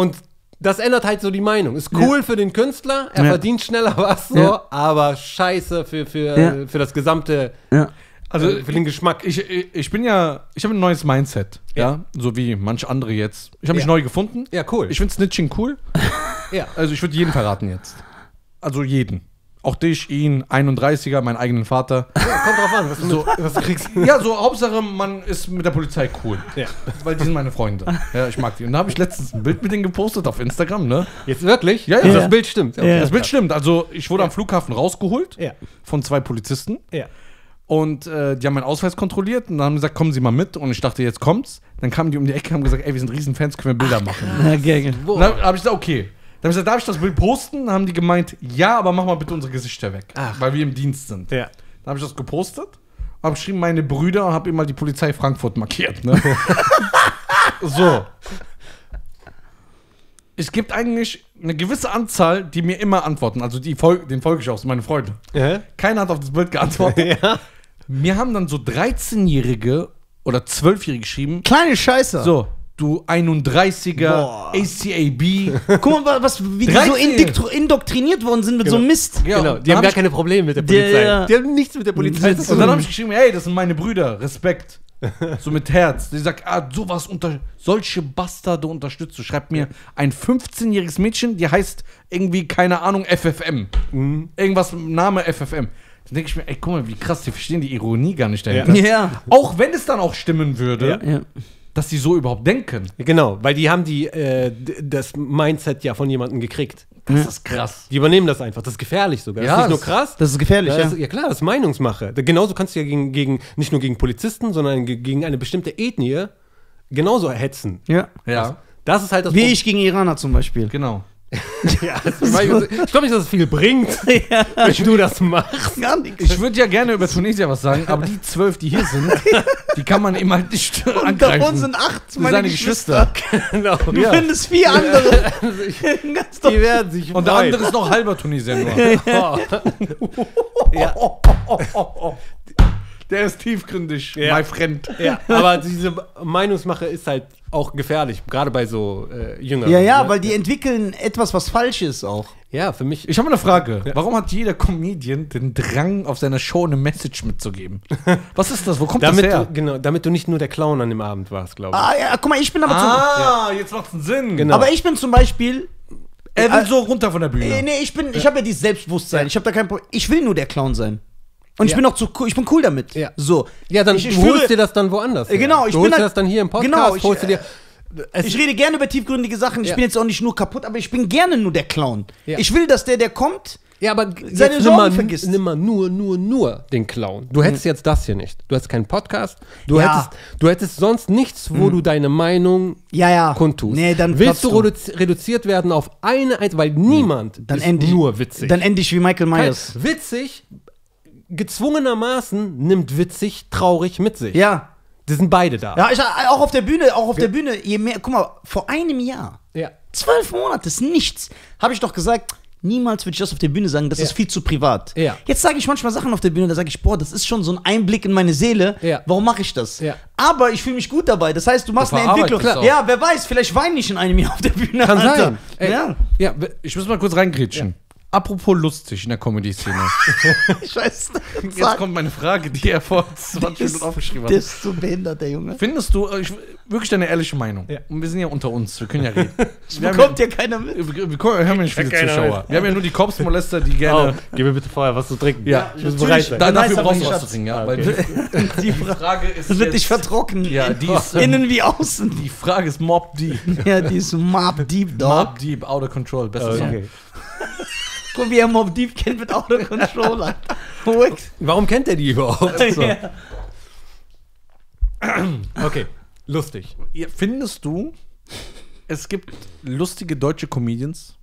Und das ändert halt so die Meinung. Ist cool ja. für den Künstler, er ja. verdient schneller was, so, ja. aber scheiße für, für, ja. für das gesamte, ja. Also äh, für den Geschmack. Ich, ich, ich bin ja, ich habe ein neues Mindset, ja, Ja. so wie manche andere jetzt. Ich habe mich Ja. neu gefunden. Ja, cool. Ich finde Snitching cool. ja. Also ich würde jeden verraten jetzt. Also jeden. Auch dich, ihn, einunddreißiger, meinen eigenen Vater. ja, kommt drauf an, was du, So. mit, was du kriegst. Ja, so Hauptsache, man ist mit der Polizei cool. Ja. Weil die sind meine Freunde. Ja, ich mag die. Und da habe ich letztens ein Bild mit denen gepostet auf Instagram, ne? Jetzt wirklich? Ja, ja. Also Ja. das Bild stimmt. Ja. Das Bild stimmt. Also ich wurde am Flughafen rausgeholt Ja. von zwei Polizisten. Ja. Und äh, die haben meinen Ausweis kontrolliert und dann haben gesagt, kommen Sie mal mit. Und ich dachte, jetzt kommt's. Dann kamen die um die Ecke und haben gesagt, ey, wir sind Riesenfans, können wir Bilder machen. Ja, geil. Und dann habe ich gesagt, okay. Dann habe ich gesagt, darf ich das Bild posten? Dann haben die gemeint, ja, aber mach mal bitte unsere Gesichter weg. Ach. Weil wir im Dienst sind. Ja. Dann habe ich das gepostet, habe geschrieben, meine Brüder und habe immer die Polizei Frankfurt markiert. Ne? So. Es gibt eigentlich eine gewisse Anzahl, die mir immer antworten. Also die Fol den folge ich auch, sind meine Freunde. Ja. Keiner hat auf das Bild geantwortet. ja. Mir haben dann so dreizehnjährige oder zwölfjährige geschrieben, Kleine Scheiße. so, du einunddreißiger, Boah. A C A B. Guck mal, was, wie die so dreizehn. indiktro- indoktriniert worden sind mit so Mist. Ja, Genau, und die dann haben gar hab keine Probleme mit der Der- Polizei. ja. Die haben nichts mit der Polizei zu ich, tun. und dann habe ich geschrieben, ey, das sind meine Brüder, Respekt. So mit Herz. Die sagt, ah, sowas unter, solche Bastarde unterstützt du. Schreibt mir ein fünfzehnjähriges Mädchen, die heißt irgendwie, keine Ahnung, F F M. Mhm. Irgendwas, Name F F M. Dann denke ich mir, ey, guck mal, wie krass, die verstehen die Ironie gar nicht dahinter. Ja. Ja. Auch wenn es dann auch stimmen würde, Ja. Ja. dass die so überhaupt denken. Genau, weil die haben die, äh, d- das Mindset ja von jemandem gekriegt. Das ist krass. Die übernehmen das einfach. Das ist gefährlich sogar. Ja, das ist nicht nur das- krass. Das ist gefährlich, Das ja. ist, ja klar, das ist Meinungsmache. Da- Genauso kannst du ja gegen, gegen, nicht nur gegen Polizisten, sondern ge- gegen eine bestimmte Ethnie genauso hetzen. Ja. Ja, Das ist halt das Wie Problem. ich gegen Iraner zum Beispiel. genau. Ja, also ich weiß- ich glaube nicht, dass es viel bringt, Ja. wenn du das machst. Gar nichts. Ich würde ja gerne über Tunesier was sagen, aber die zwölf, die hier sind, die kann man eben halt nicht Und angreifen. davon sind acht Das sind meine seine Geschwister. Genau, Du ja. findest vier andere. Ganz Die doch. werden sich Und der freuen. andere ist noch halber Tunesier nur. Ja. Der ist tiefgründig, Ja. my friend. Ja, aber diese Meinungsmache ist halt auch gefährlich, gerade bei so äh, Jüngeren. Ja, ja, ne? weil die entwickeln etwas, was falsch ist auch. Ja, für mich. Ich habe eine Frage. Warum hat jeder Comedian den Drang, auf seiner Show eine Message mitzugeben? Was ist das? Wo kommt damit, das her? du, genau, damit du nicht nur der Clown an dem Abend warst, glaube ich. Ah, ja, guck mal, ich bin aber Ah, jetzt macht's einen Sinn. Genau. zum, aber ich bin zum Beispiel, Er will Äh, so runter von der Bühne. äh, nee, ich bin, ich habe ja dieses Selbstbewusstsein. Ich habe da kein Problem. Ich will nur der Clown sein. Und ich Ja. bin auch zu cool, ich bin cool damit. Ja. So. Ja, dann ich, ich du führe- holst dir das dann woanders. Äh, genau, her. ich du bin holst dir halt- das dann hier im Podcast, Genau, ich, holst du dir. Es, Ich rede gerne über tiefgründige Sachen. Ich Ja. bin jetzt auch nicht nur kaputt, aber ich bin gerne nur der Clown. Ja. Ich will, dass der, der kommt, ja, aber seine jetzt Sorgen nimm mal, vergisst. nimm mal nur, nur, nur den Clown. Du hättest jetzt das hier nicht. Du hättest keinen Podcast. Du, Ja. hättest, du hättest sonst nichts, wo du deine Meinung ja, ja. kundtust. Nee, dann Willst du platzt reduzi- reduziert werden auf eine einzige, weil niemand Dann ist end ich, nur witzig. Dann ende ich wie Michael Kein- Myers. witzig, gezwungenermaßen nimmt witzig traurig mit sich. Ja. Die sind beide da. Ja, ich, auch auf der Bühne, auch auf der Bühne, je mehr, guck mal, vor einem Jahr, Ja. zwölf Monate ist nichts, habe ich doch gesagt, niemals würde ich das auf der Bühne sagen, das Ja. ist viel zu privat. Ja. Jetzt sage ich manchmal Sachen auf der Bühne, da sage ich, boah, das ist schon so ein Einblick in meine Seele, Ja. warum mache ich das? Ja. Aber ich fühle mich gut dabei, das heißt, du machst Du eine Entwicklung. verarbeitest Ja, wer weiß, vielleicht weine ich in einem Jahr auf der Bühne. Kann Alter. sein. Ey, Ja, ja, w- Ich muss mal kurz reingrätschen. Apropos lustig in der Comedy-Szene. ich weiß. Jetzt Sag, kommt meine Frage, die er vor zwanzig Minuten aufgeschrieben der hat. ist so behindert, der Junge. Findest du, äh, ich, wirklich deine ehrliche Meinung? Ja. Und wir sind ja unter uns, wir können ja reden. Wir haben Bekommt ja keiner mit. Wir, wir, wir wir haben ja nicht viele keiner Zuschauer. mit. Wir haben ja nur die Kopfmolester, die gerne. gib mir bitte vorher was zu trinken. Ja, ich muss natürlich. bereit sein. Da, Nice, dafür aber brauchst du nicht was zu Schatz. trinken, ja. Ah, Weil okay. die, die Frage ist. Das wird jetzt- dich vertrocknen. Ja, die ist. ähm, Innen wie außen. Die Frage ist Mob Deep. Ja, die ist Mob Deep, Dog. Mob Deep, out of control. Besser Song. Okay. Guck, wie er Mob Deep kennt mit Auto Controller. Ruhig. Warum kennt er die überhaupt? So. Ja. Okay, lustig. Ja, findest du, es gibt lustige deutsche Comedians?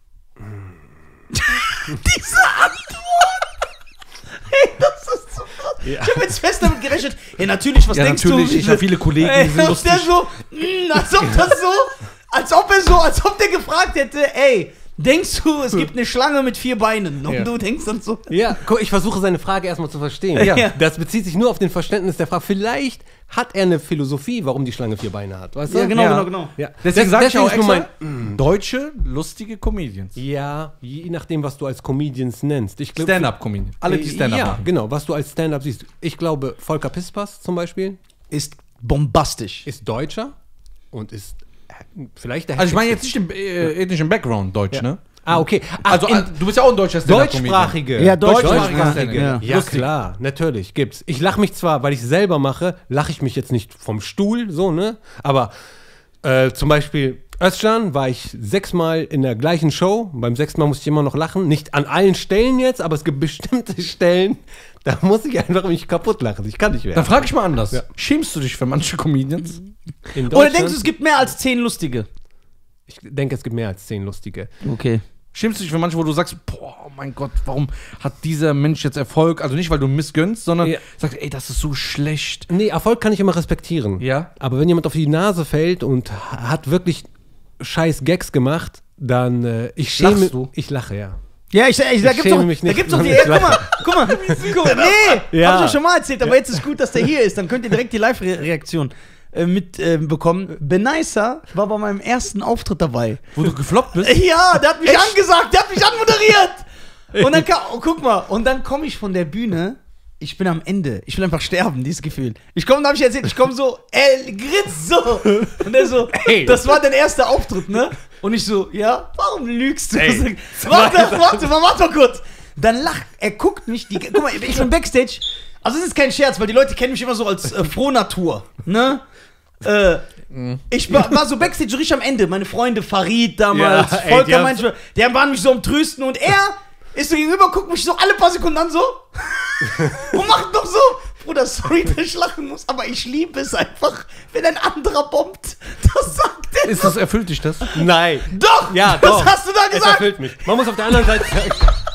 Diese Antwort! Hey, das ist so krass. Ja. Ich hab jetzt fest damit gerechnet. Ja, natürlich, was Ja, denkst natürlich. du? Ich habe viele Kollegen, Ey, die sind und der lustig. so, mh, als ob das so, als ob er so, als ob der gefragt hätte, ey, denkst du, es gibt eine Schlange mit vier Beinen? Und Ja. du denkst dann so, Ja, guck, ich versuche seine Frage erstmal zu verstehen. Ja. Das bezieht sich nur auf den Verständnis der Frage. Vielleicht hat er eine Philosophie, warum die Schlange vier Beine hat. Weißt du? ja, genau, Ja. genau, genau. Ja. Deswegen sage ich auch ist nur extra, deutsche, lustige Comedians. Ja, je nachdem, was du als Comedians nennst. Ich glaub, Stand-up-Comedians. Alle, die Stand-up Ja, machen. genau, was du als Stand-up siehst. Ich glaube, Volker Pispers zum Beispiel Ist bombastisch. ist Deutscher und ist äh, vielleicht der Also ich meine jetzt nicht den äh, ethnischen Background Deutsch, Ja. ne? Ah, okay. Ach, Also in äh, du bist ja auch ein deutscher Stand-up-Comedian. deutschsprachige. Ja, deutschsprachige deutschsprachige. Stand-up. Ja. Ja, Lustig. klar, natürlich, gibt's. Ich lache mich zwar, weil ich es selber mache, lache ich mich jetzt nicht vom Stuhl, so, ne? Aber äh, zum Beispiel Özcan war ich sechsmal in der gleichen Show. Beim sechsten Mal musste ich immer noch lachen. Nicht an allen Stellen jetzt, aber es gibt bestimmte Stellen, da muss ich einfach mich kaputt lachen. Ich kann nicht mehr. Dann frage ich mal anders. Ja. Schämst du dich für manche Comedians? In Oder Deutschland- denkst du, es gibt mehr als zehn lustige? Ich denke, es gibt mehr als zehn lustige. Okay. Schämst du dich für manche, wo du sagst, boah, oh mein Gott, warum hat dieser Mensch jetzt Erfolg? Also nicht, weil du missgönnst, sondern Ja. sagst, ey, das ist so schlecht. Nee, Erfolg kann ich immer respektieren. Ja. Aber wenn jemand auf die Nase fällt und hat wirklich scheiß Gags gemacht, dann äh, ich schäme Lachst du? Ich lache, ja. Ja, ich, ich, da gibt's schäme doch, mich da nicht, gibt's doch die, sondern ey, ich guck mal, guck mal, guck mal, nee, Ja. hab ich doch schon mal erzählt, aber jetzt ist gut, dass der hier ist, dann könnt ihr direkt die Live-Reaktion äh, mitbekommen. Äh, bekommen. Benaisa war bei meinem ersten Auftritt dabei. Wo du gefloppt bist? Ja, der hat mich angesagt, der hat mich anmoderiert. Und dann kam, oh, guck mal, und dann komme ich von der Bühne ich bin am Ende. Ich will einfach sterben, dieses Gefühl. Ich komme, da hab ich erzählt, ich komme so, er grinst so. Und er so, Ey. das war dein erster Auftritt, ne? Und ich so, ja, warum lügst du? Ey. Warte, warte, mal, warte mal kurz. Dann lacht, er guckt mich, die, guck mal, ich bin Backstage. Also es ist kein Scherz, weil die Leute kennen mich immer so als äh, Frohnatur, ne? Äh, ich war, war so Backstage so richtig am Ende. Meine Freunde, Farid damals, Ja, ey, Volker, die haben- manchmal, die waren mich so am Trösten und er ist so gegenüber, guckt mich so alle paar Sekunden an so und macht noch so, Bruder, sorry, dass ich lachen muss, aber ich liebe es einfach, wenn ein anderer bombt. Das sagt er. Ist das, erfüllt dich das? Nein. Doch, Ja, das doch. hast du da Es gesagt. erfüllt mich. Man muss auf der anderen Seite sagen.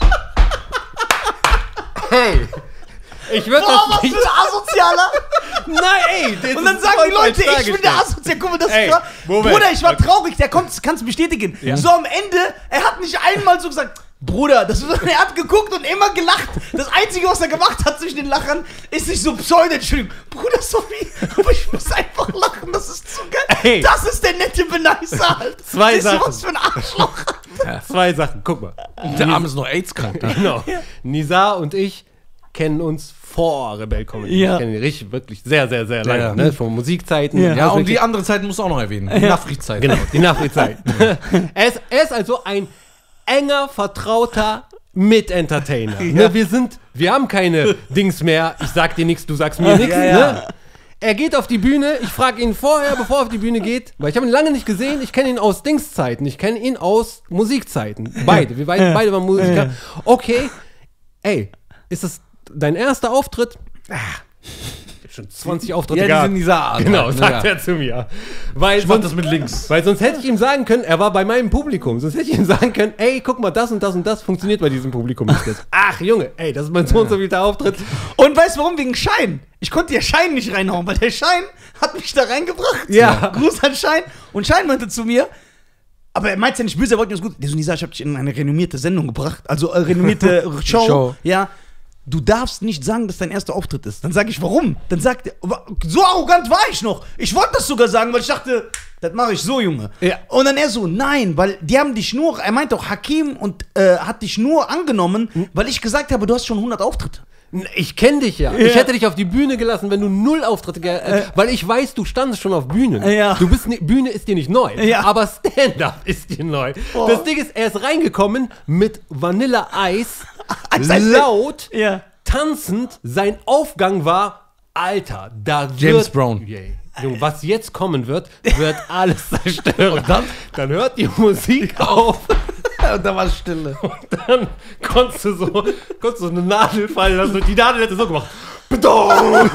Hey. Ich würde Boah, was das für nicht. ein Asozialer. Nein, ey. das Und dann ist sagen die voll Leute, falsch ich bin der dargestellt. Asozial. Guck mal, das Ey, war, Moment. Bruder, ich war traurig, der kommt, kannst du bestätigen. So am Ende, er hat nicht einmal so gesagt, Bruder, das, er hat geguckt und immer gelacht. Das Einzige, was er gemacht hat zwischen den Lachern, ist nicht so Pseudo, Entschuldigung. Bruder, sorry, aber ich muss einfach lachen, das ist zu geil. Ey. Das ist der nette Benicer halt. Zwei Siehst du, Sachen. was für ein Arschloch. Zwei Sachen, guck mal. Der Arm ist noch AIDS-krank. Ne? Genau. Nizar und ich kennen uns vor Rebell Comedy. Ja. Wir kennen ihn richtig, wirklich sehr, sehr, sehr lange. ja. Ne? Von Musikzeiten. Ja. Ja, und wirklich- die andere Zeit musst du auch noch erwähnen. Die Nachrichtszeit. Genau, die Nachrichtzeit. er, ist, er ist also ein enger, vertrauter Mit-Entertainer. Ne? Wir sind, wir haben keine Dings mehr, ich sag dir nichts, du sagst mir nichts. Ja, ja. Ne? Er geht auf die Bühne, ich frage ihn vorher, bevor er auf die Bühne geht, weil ich habe ihn lange nicht gesehen, ich kenne ihn aus Dingszeiten, ich kenne ihn aus Musikzeiten. Beide, wir beide, beide waren Musiker. Okay, ey, ist das dein erster Auftritt? Ah, ich hab schon zwanzig Auftritte Ja, die gehabt. sind dieser Art. Genau, halt, sagt ja. er zu mir. Weil Ich mach sonst, das mit links. weil sonst hätte ich ihm sagen können, er war bei meinem Publikum. Sonst hätte ich ihm sagen können, ey, guck mal, das und das und das funktioniert bei diesem Publikum nicht. Jetzt. Ach, Junge, ey, das ist mein so und so vielter Auftritt. Und weißt du warum? Wegen Schein. Ich konnte ja Schein nicht reinhauen, weil der Schein hat mich da reingebracht. Ja. Gruß an Schein. Und Schein meinte zu mir, aber er meint ja nicht böse, er wollte mir das gut. Der so, Nisa, ich hab dich in eine renommierte Sendung gebracht. Also äh, renommierte Show. Show. Ja. Du darfst nicht sagen, dass dein erster Auftritt ist. Dann sage ich, warum? Dann sagt er, so arrogant war ich noch. Ich wollte das sogar sagen, weil ich dachte, das mache ich so, Junge. Ja. Und dann er so, nein, weil die haben dich nur, er meint auch, Hakim und äh, hat dich nur angenommen, weil ich gesagt habe, du hast schon hundert Auftritte. Ich kenne dich ja. Ja. Ich hätte dich auf die Bühne gelassen, wenn du null Auftritte ge äh, weil ich weiß, du standest schon auf Bühnen. Ja. Du bist ni- Bühne ist dir nicht neu, Ja. aber Stand-up ist dir neu. Oh. Das Ding ist, er ist reingekommen mit Vanilla Eis, Eis, Eis, laut, Ja. tanzend. Sein Aufgang war, Alter, da wird... James Brown. Yeah. Junge, was jetzt kommen wird, wird alles zerstören. dann? dann hört die Musik auf. Und da war Stille. Dann konntest du so, konntest du so eine Nadel fallen lassen und die Nadel hätte so gemacht. Bedong!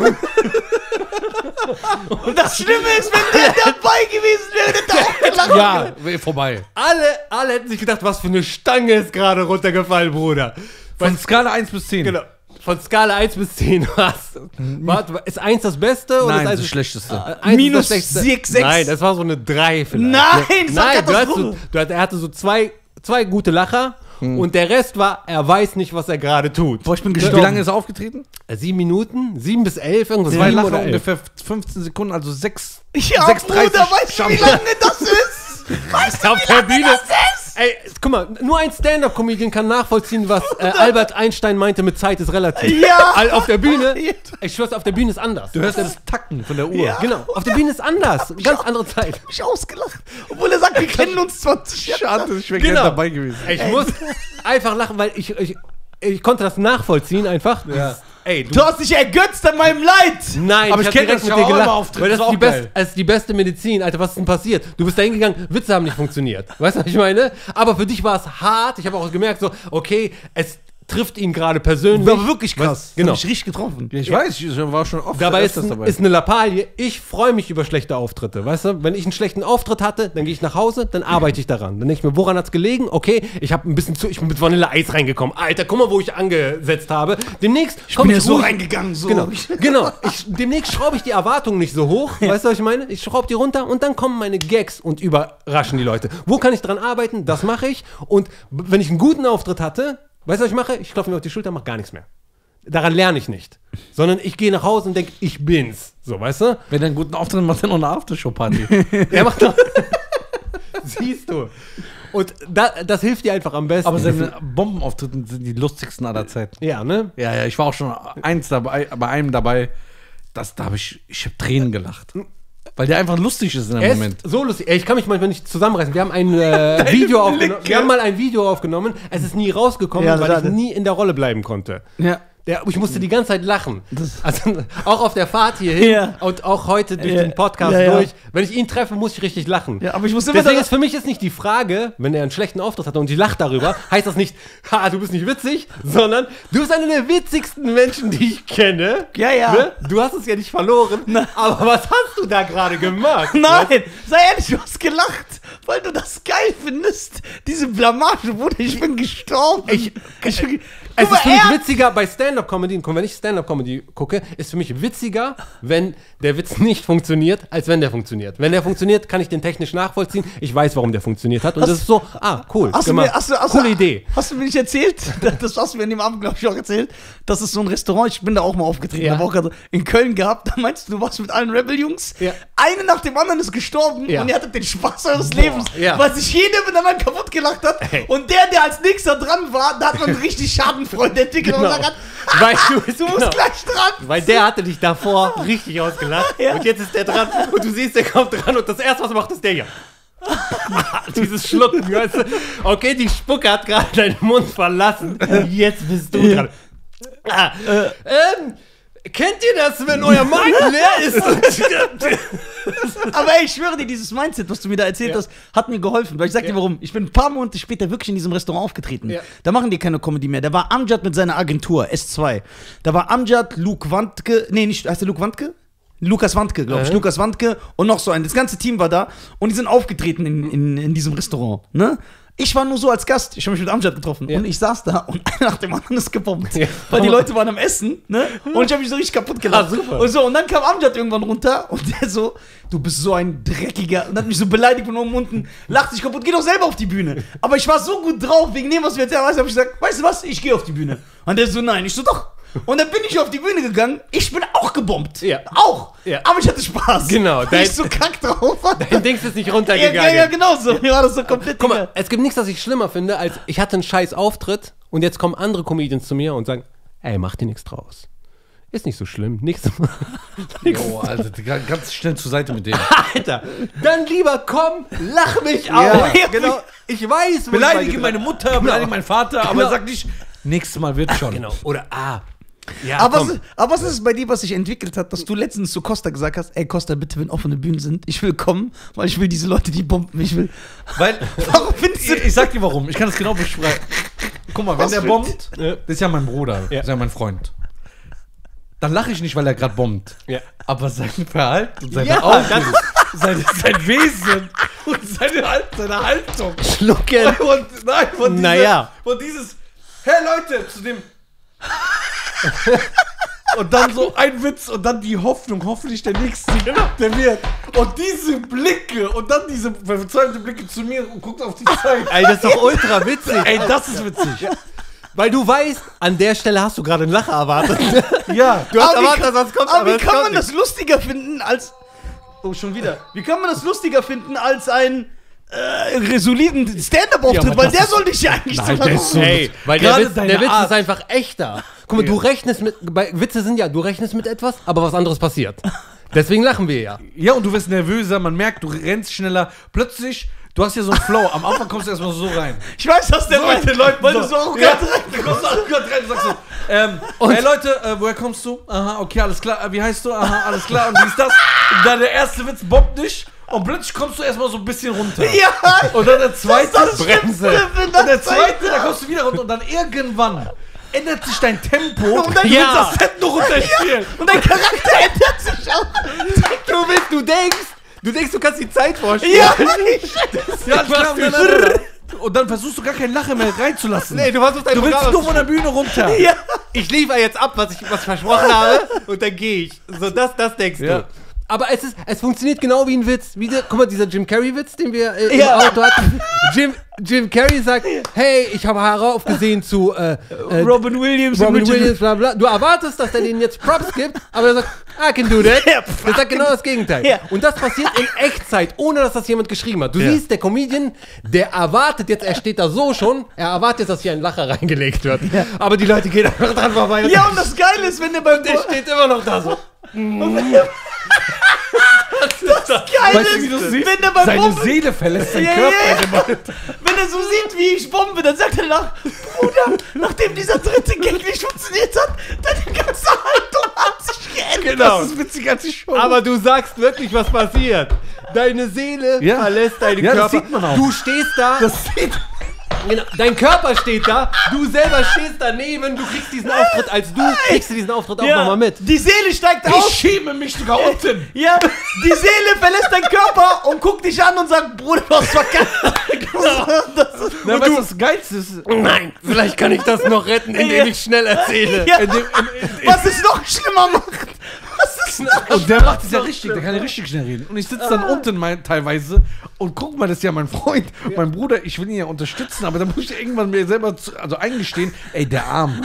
Und das Schlimme ist, wenn der dabei gewesen wäre, hätte er auch gelacht. Ja, weh, vorbei. Alle, alle hätten sich gedacht, was für eine Stange ist gerade runtergefallen, Bruder. Von Skala eins bis zehn. Genau. Von Skala eins bis zehn was? Warte, ist eins das Beste? oder Nein, ist eins das Schlechteste. eins Minus das Schlechteste? sechs, sechs. Nein, das war so eine drei vielleicht. Nein, das war Nein, du hast so, Katastrophe. du hat, er hatte so zwei, zwei gute Lacher und der Rest war, er weiß nicht, was er gerade tut. Boah, ich bin Wie gestorben. lange ist er aufgetreten? Äh, Sieben Minuten? Sieben bis elf? Irgendwas. Zwei sieben Lacher, oder elf. ungefähr fünfzehn Sekunden, also sechs. Ja, sechs Komma dreißig Bruder, weißt du, wie lange das ist? Weißt du, Auf wie der lange Bühne. das ist? Ey, guck mal, nur ein Stand-Up-Comedian kann nachvollziehen, was äh, Albert Einstein meinte mit Zeit ist relativ. Ja. All- Auf der Bühne, ich schwör's, auf der Bühne ist anders. Du hörst ja das Tacken von der Uhr. Ja. Genau, auf der Bühne ist anders. Ganz andere Zeit. Ich hab mich ausgelacht. Obwohl er sagt, wir kennen uns zwanzig Jahre. Schade, ich wäre Genau. gerne dabei gewesen. Ich muss einfach lachen, weil ich, ich, ich konnte das nachvollziehen einfach. Ja. Ey, du, Du hast dich ergötzt an meinem Leid. Nein, Aber ich hab kenn direkt das mit ja dir auch gelacht, immer Auftritt, weil das das ist, ist die auch best, geil. das ist die beste Medizin, Alter, was ist denn passiert? Du bist da hingegangen, Witze haben nicht funktioniert. Weißt du, was ich meine? Aber für dich war es hart. Ich habe auch gemerkt, so, okay, es trifft ihn gerade persönlich. War wirklich krass. Was? Genau. Hab ich richtig getroffen. Ja, ich weiß, ich war schon oft Dabei ist, öfters ein, ist eine Lappalie. Ich freue mich über schlechte Auftritte. Weißt du, wenn ich einen schlechten Auftritt hatte, dann gehe ich nach Hause, dann arbeite ich daran. Dann denke ich mir, woran hat's gelegen? Okay, ich habe ein bisschen zu, ich bin mit Vanilleeis reingekommen. Alter, guck mal, wo ich angesetzt habe. Demnächst Ich komm bin ja ich so ruhig- reingegangen. So. Genau, genau. Ich, demnächst schraube ich die Erwartungen nicht so hoch. Weißt du, was ich meine? Ich schraube die runter und dann kommen meine Gags und überraschen die Leute. Wo kann ich dran arbeiten? Das mache ich. Und b- wenn ich einen guten Auftritt hatte, weißt du, was ich mache? Ich klopfe mir auf die Schulter, mache gar nichts mehr. Daran lerne ich nicht. Sondern ich gehe nach Hause und denke, ich bin's. So, weißt du? Wenn er einen guten Auftritt macht, er noch eine Aftershow-Party. Er macht doch. Siehst du. Und da, das hilft dir einfach am besten. Aber seine Bombenauftritte sind die lustigsten aller Zeiten. Ja, ne? Ja, ja, ich war auch schon eins dabei, bei einem dabei, das, da habe ich, ich habe Tränen gelacht. Weil der einfach lustig ist in dem Er Moment. ist so lustig. Ey, ich kann mich manchmal nicht zusammenreißen. Wir haben ein äh, Video aufgenommen. Wir haben mal ein Video aufgenommen. Es ist nie rausgekommen, Ja, weil schade. ich nie in der Rolle bleiben konnte. Ja. Der, ich musste die ganze Zeit lachen. Also auch auf der Fahrt hierhin Ja. und auch heute durch Ja. den Podcast Ja, ja. durch. Wenn ich ihn treffe, muss ich richtig lachen. Ja, aber ich muss immer Deswegen da- ist für mich ist nicht die Frage, wenn er einen schlechten Auftritt hat und ich lache darüber, heißt das nicht, ha, du bist nicht witzig, sondern du bist einer der witzigsten Menschen, die ich kenne. Ja, ja. Ne? Du hast es ja nicht verloren. Aber was hast du da gerade gemacht? Nein, sei ehrlich, du hast gelacht, weil du das geil findest. Diese Blamage, Bruder, ich bin gestorben. Ich- ich bin, Es Guck ist für mal, mich er- witziger bei Stand-Up-Comedy, wenn ich Stand-Up-Comedy gucke, ist für mich witziger, wenn der Witz nicht funktioniert, als wenn der funktioniert. Wenn der funktioniert, kann ich den technisch nachvollziehen. Ich weiß, warum der funktioniert hat. Und das ist so, ah, cool, Hast du gemacht. mir, hast du, hast Coole du, Idee. Hast du mir nicht erzählt? Das hast du mir in dem Abend, glaube ich, auch erzählt. Das ist so ein Restaurant, ich bin da auch mal aufgetreten. Ja. Da war auch gerade in Köln gehabt. Da meinst du, du warst mit allen Rebel-Jungs. Ja. Eine nach dem anderen ist gestorben Ja. und ihr hattet den Spaß eures Lebens, ja. weil sich jeder miteinander kaputt gelacht hat. Ey. Und der, der als nächster dran war, da hat man richtig Schadenfreude entwickelt Genau. und gesagt, Weil du, du musst genau. gleich dran. Weil der hatte dich davor richtig ausgelacht Ja. und jetzt ist der dran und du siehst, der kommt dran und das erste, was er macht, ist der hier. Dieses Schlucken, weißt du? Okay, die Spucke hat gerade deinen Mund verlassen. Jetzt bist du dran. Ah, ähm, kennt ihr das, wenn euer Magen leer ist? Aber ey, ich schwöre dir, dieses Mindset, was du mir da erzählt Ja. hast, hat mir geholfen. Weil ich sag dir Ja. warum. Ich bin ein paar Monate später wirklich in diesem Restaurant aufgetreten. Ja. Da machen die keine Comedy mehr. Da war Amjad mit seiner Agentur, S zwei. Da war Amjad, Luke Wandke, nee, nicht, heißt der Luke Wandke? Lukas Wandke, glaube ich. Äh. Lukas Wandke und noch so ein. Das ganze Team war da und die sind aufgetreten in, in, in diesem Restaurant. Ne? Ich war nur so als Gast. Ich habe mich mit Amjad getroffen Ja. und ich saß da und einer nach dem anderen ist gebombt. Ja. Weil die Leute waren am Essen, ne? Und ich habe mich so richtig kaputt gelacht. Ah, super. Und so, und dann kam Amjad irgendwann runter und der so, du bist so ein dreckiger, und hat mich so beleidigt von oben unten, lacht sich kaputt, geh doch selber auf die Bühne. Aber ich war so gut drauf, wegen dem, was wir jetzt haben, habe ich gesagt, weißt du was, ich gehe auf die Bühne. Und der so, nein, ich so, doch. Und dann bin ich auf die Bühne gegangen, ich bin auch gebombt. Ja. Auch. Ja. Aber ich hatte Spaß. Genau, Weil dein- ich so kack drauf war. Dein Dings ist nicht Ja, runtergegangen. ja, ja, genau so. Mir war das so komplett Guck mal, egal. es gibt nichts, was ich schlimmer finde, als ich hatte einen scheiß Auftritt und jetzt kommen andere Comedians zu mir und sagen, ey, mach dir nichts draus. Ist nicht so schlimm, nichts. Oh, Alter, ganz schnell zur Seite mit dem. Alter, dann lieber komm, lach mich Ja. auf. Genau, ich weiß, wo Beleidige ich meine Mutter, beleidige meinen Vater, aber Genau. sag nicht, nächstes Mal wird schon. Genau, oder ah. Ja, Aber, komm. was, aber was ist es bei dir, was sich entwickelt hat, dass du letztens zu Costa gesagt hast, ey Costa, bitte, wenn offene Bühnen sind, ich will kommen, weil ich will diese Leute, die bomben, ich will. Weil, Warum findest du ich, ich sag dir warum, ich kann das genau beschreiben. Guck mal, wenn Was der für- bombt, Ja. das ist ja mein Bruder, Ja. das ist ja mein Freund. Dann lache ich nicht, weil er gerade bombt. Ja. Aber sein Verhalten und seine Ja, Augen, das- sein, sein Wesen und seine, Halt- seine Haltung. Schlucken. Und, nein, von, diese, Naja. von dieses, hey Leute, zu dem. Und dann so ein Witz und dann die Hoffnung, hoffentlich der nächste, der wird. Und diese Blicke und dann diese verzweifelte Blicke zu mir und guckt auf die Zeit. Ey, das ist doch ultra witzig. Ey, das ist witzig. Weil du weißt, an der Stelle hast du gerade einen Lacher erwartet. Ja. Du hast Aber wie erwartet, kann- dass was kommt, aber aber wie es kann kommt man nicht. das lustiger finden als. Oh, schon wieder. Wie kann man das lustiger finden als ein äh, soliden Stand-Up-Auftritt? Ja, aber weil das der ist- soll dich ja eigentlich Nein, so der lange- ist so- Ey, weil der Gerade Witz, deine der Witz Art. ist einfach echter. Guck mal, du rechnest mit, bei Witze sind ja, du rechnest mit etwas, aber was anderes passiert. Deswegen lachen wir ja. Ja, und du wirst nervöser, man merkt, du rennst schneller. Plötzlich, du hast ja so einen Flow. Am Anfang kommst du erstmal so rein. Ich weiß, was der So meint, mit den Leuten, weil so. du so arrogant Ja. rein- Du kommst auch gerade rein und sagst so, ähm, hey Leute, äh, woher kommst du? Aha, okay, alles klar. Äh, wie heißt du? Aha, alles klar. Und wie ist das? Und dann der erste Witz bombt nicht. Und plötzlich kommst du erstmal so ein bisschen runter. Ja, Und dann der zweite, das ist das Bremse. Schlimmste, wenn und der das zweite, da kommst du wieder runter. Und dann irgendwann ändert sich dein Tempo. Und dann- du Ja. willst das Set noch runterspielen. Und dein Charakter ändert sich auch. Du willst, du denkst, du denkst, du kannst die Zeit vorstellen. Ja, Ja, alles klar. Und dann, und dann versuchst du gar keinen Lacher mehr reinzulassen. Nee, du versuchst dein Du willst Programm nur von der Bühne runter. ja. Ich liefere jetzt ab, was ich was versprochen habe, und dann gehe ich. So, das, das denkst Ja. du. Aber es, ist, es funktioniert genau wie ein Witz. Wie der, guck mal, dieser Jim Carrey-Witz, den wir äh, im Ja. Auto hatten. Jim, Jim Carrey sagt, hey, ich habe heraufgesehen zu äh, äh, Robin Williams. Robin und Williams, bla bla. Du erwartest, dass er denen jetzt Props gibt, aber er sagt, I can do that. Ja, Der sagt genau das Gegenteil. Ja. Und das passiert in Echtzeit, ohne dass das jemand geschrieben hat. Du Ja. siehst, der Comedian, der erwartet jetzt, er steht da so schon, er erwartet jetzt, dass hier ein Lacher reingelegt wird. Aber die Leute gehen einfach dran vorbei. Ja, und das Geile ist, wenn der beim der steht immer noch da so. Das Geile Weißt du, wie ist, du siehst? wenn der beim Seine Bomben, Seele verlässt seinen Ja, Körper. ja, in dem Moment. wenn er so sieht, wie ich bombe, dann sagt er nach, Bruder, nachdem dieser dritte Gag nicht funktioniert hat, deine ganze Haltung hat sich geändert. Genau. Das ist witziger als die Show. Aber du sagst wirklich, was passiert. Deine Seele Ja. verlässt deinen Ja, das Körper. sieht man auch. Du stehst da. das sieht Genau, dein Körper steht da, du selber stehst daneben, du kriegst diesen Auftritt als du, kriegst du diesen Auftritt auch Ja, nochmal mit. die Seele steigt ich auf. schäme mich sogar unten. Ja, die Seele verlässt deinen Körper und guckt dich an und sagt, Bruder, du hast verkackt. Das ist, Na, weißt du, das Geilste ist, Nein, vielleicht kann ich das noch retten, indem Ja. ich schnell erzähle. ja, in dem, in, in, was es noch schlimmer macht. Was ist noch und der macht es ja richtig, der kann ja richtig schnell reden. Und ich sitze dann unten mein, teilweise und guck mal, das ist ja mein Freund, mein Bruder, ich will ihn ja unterstützen, aber dann muss ich irgendwann mir selber zu, also eingestehen, ey, der Arm,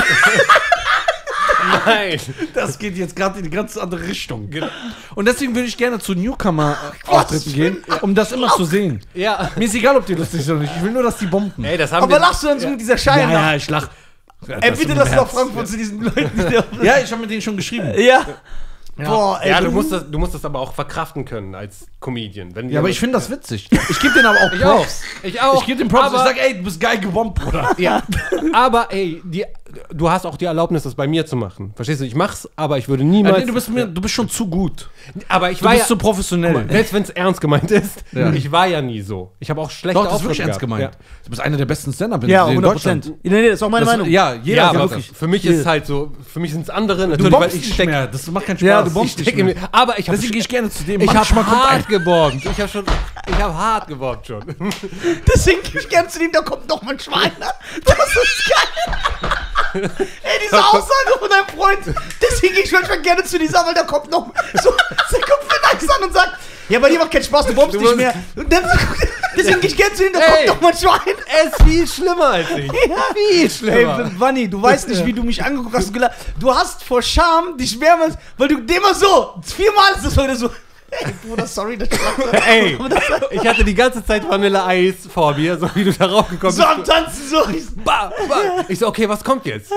Nein. das geht jetzt gerade in die ganz andere Richtung. Und deswegen würde ich gerne zu Newcomer-Auftritten gehen, um das immer zu sehen. Ja. Mir ist egal, ob die lustig sind oder nicht, ich will nur, dass die bomben. Ey, das haben Aber wir. lachst du dann so mit dieser Scheine? Ja, ja, ich lach. Ey, bitte lass nach Frankfurt zu diesen Leuten. Die Ja, ich habe mit denen schon geschrieben. ja. Boah, ey. Ja, du musst, das, du musst das aber auch verkraften können als Comedian. Wenn Ja, aber ich finde das witzig. Ich gebe denen aber auch Ich auch. Props. Ich auch. Ich gebe den Props. Aber- Ich sag, ey, du bist geil gebombt, Bruder. Ja, aber ey, die, du hast auch die Erlaubnis, das bei mir zu machen. Verstehst du? Ich mach's, aber ich würde Ja, niemals. nee, du, bist mir, du bist schon zu gut. aber ich Du war bist ja, zu professionell. Guck mal, selbst wenn es ernst gemeint ist, Ja. ich war ja nie so. Ich habe auch schlechte Doch, das ist Auftritte wirklich ernst gehabt. gemeint. Du bist einer der besten Stand-Up Ja, in hundert Deutschland. Prozent. Nee, nee, das ist auch meine Das, Meinung. ja, Ja, jeder ja sagt aber das. für mich ist es halt so, für mich sind es andere. Du Natürlich, bombst weil ich nicht steck, mehr. Das macht keinen Spaß. Ja, du ich bombst stecke nicht im, aber ich habe Deswegen gehe ich gerne zu dem. ich Manchmal habe kommt hart ein. gebombt. Ich habe schon, ich habe hart gebombt schon. Deswegen gehe ich gerne zu dem, da kommt noch mal ein Schwein. Das ist geil. Ey, diese Aussage von deinem Freund. Deswegen gehe ich manchmal gerne zu dieser, weil da kommt noch so, der kommt mir nice an und sagt, ja, bei dir macht keinen Spaß, du bombst Du nicht musst- mehr. Und dann, deswegen gehe ich gerne zu ihm, da Ey. kommt noch mal ein Schwein. Er ist viel schlimmer als ich. Viel Ey, schlimmer. Wanni, du weißt nicht, wie du mich angeguckt hast und gelacht. Du hast vor Scham dich mehrmals, weil du immer so, viermal ist das heute so. Ey, Bruder, sorry, das schlag Ey, ich hatte die ganze Zeit Vanilleeis vor mir, so wie du darauf gekommen so bist. am Tanzen, so. Ich, Ba, ba. Ich so, okay, was kommt jetzt?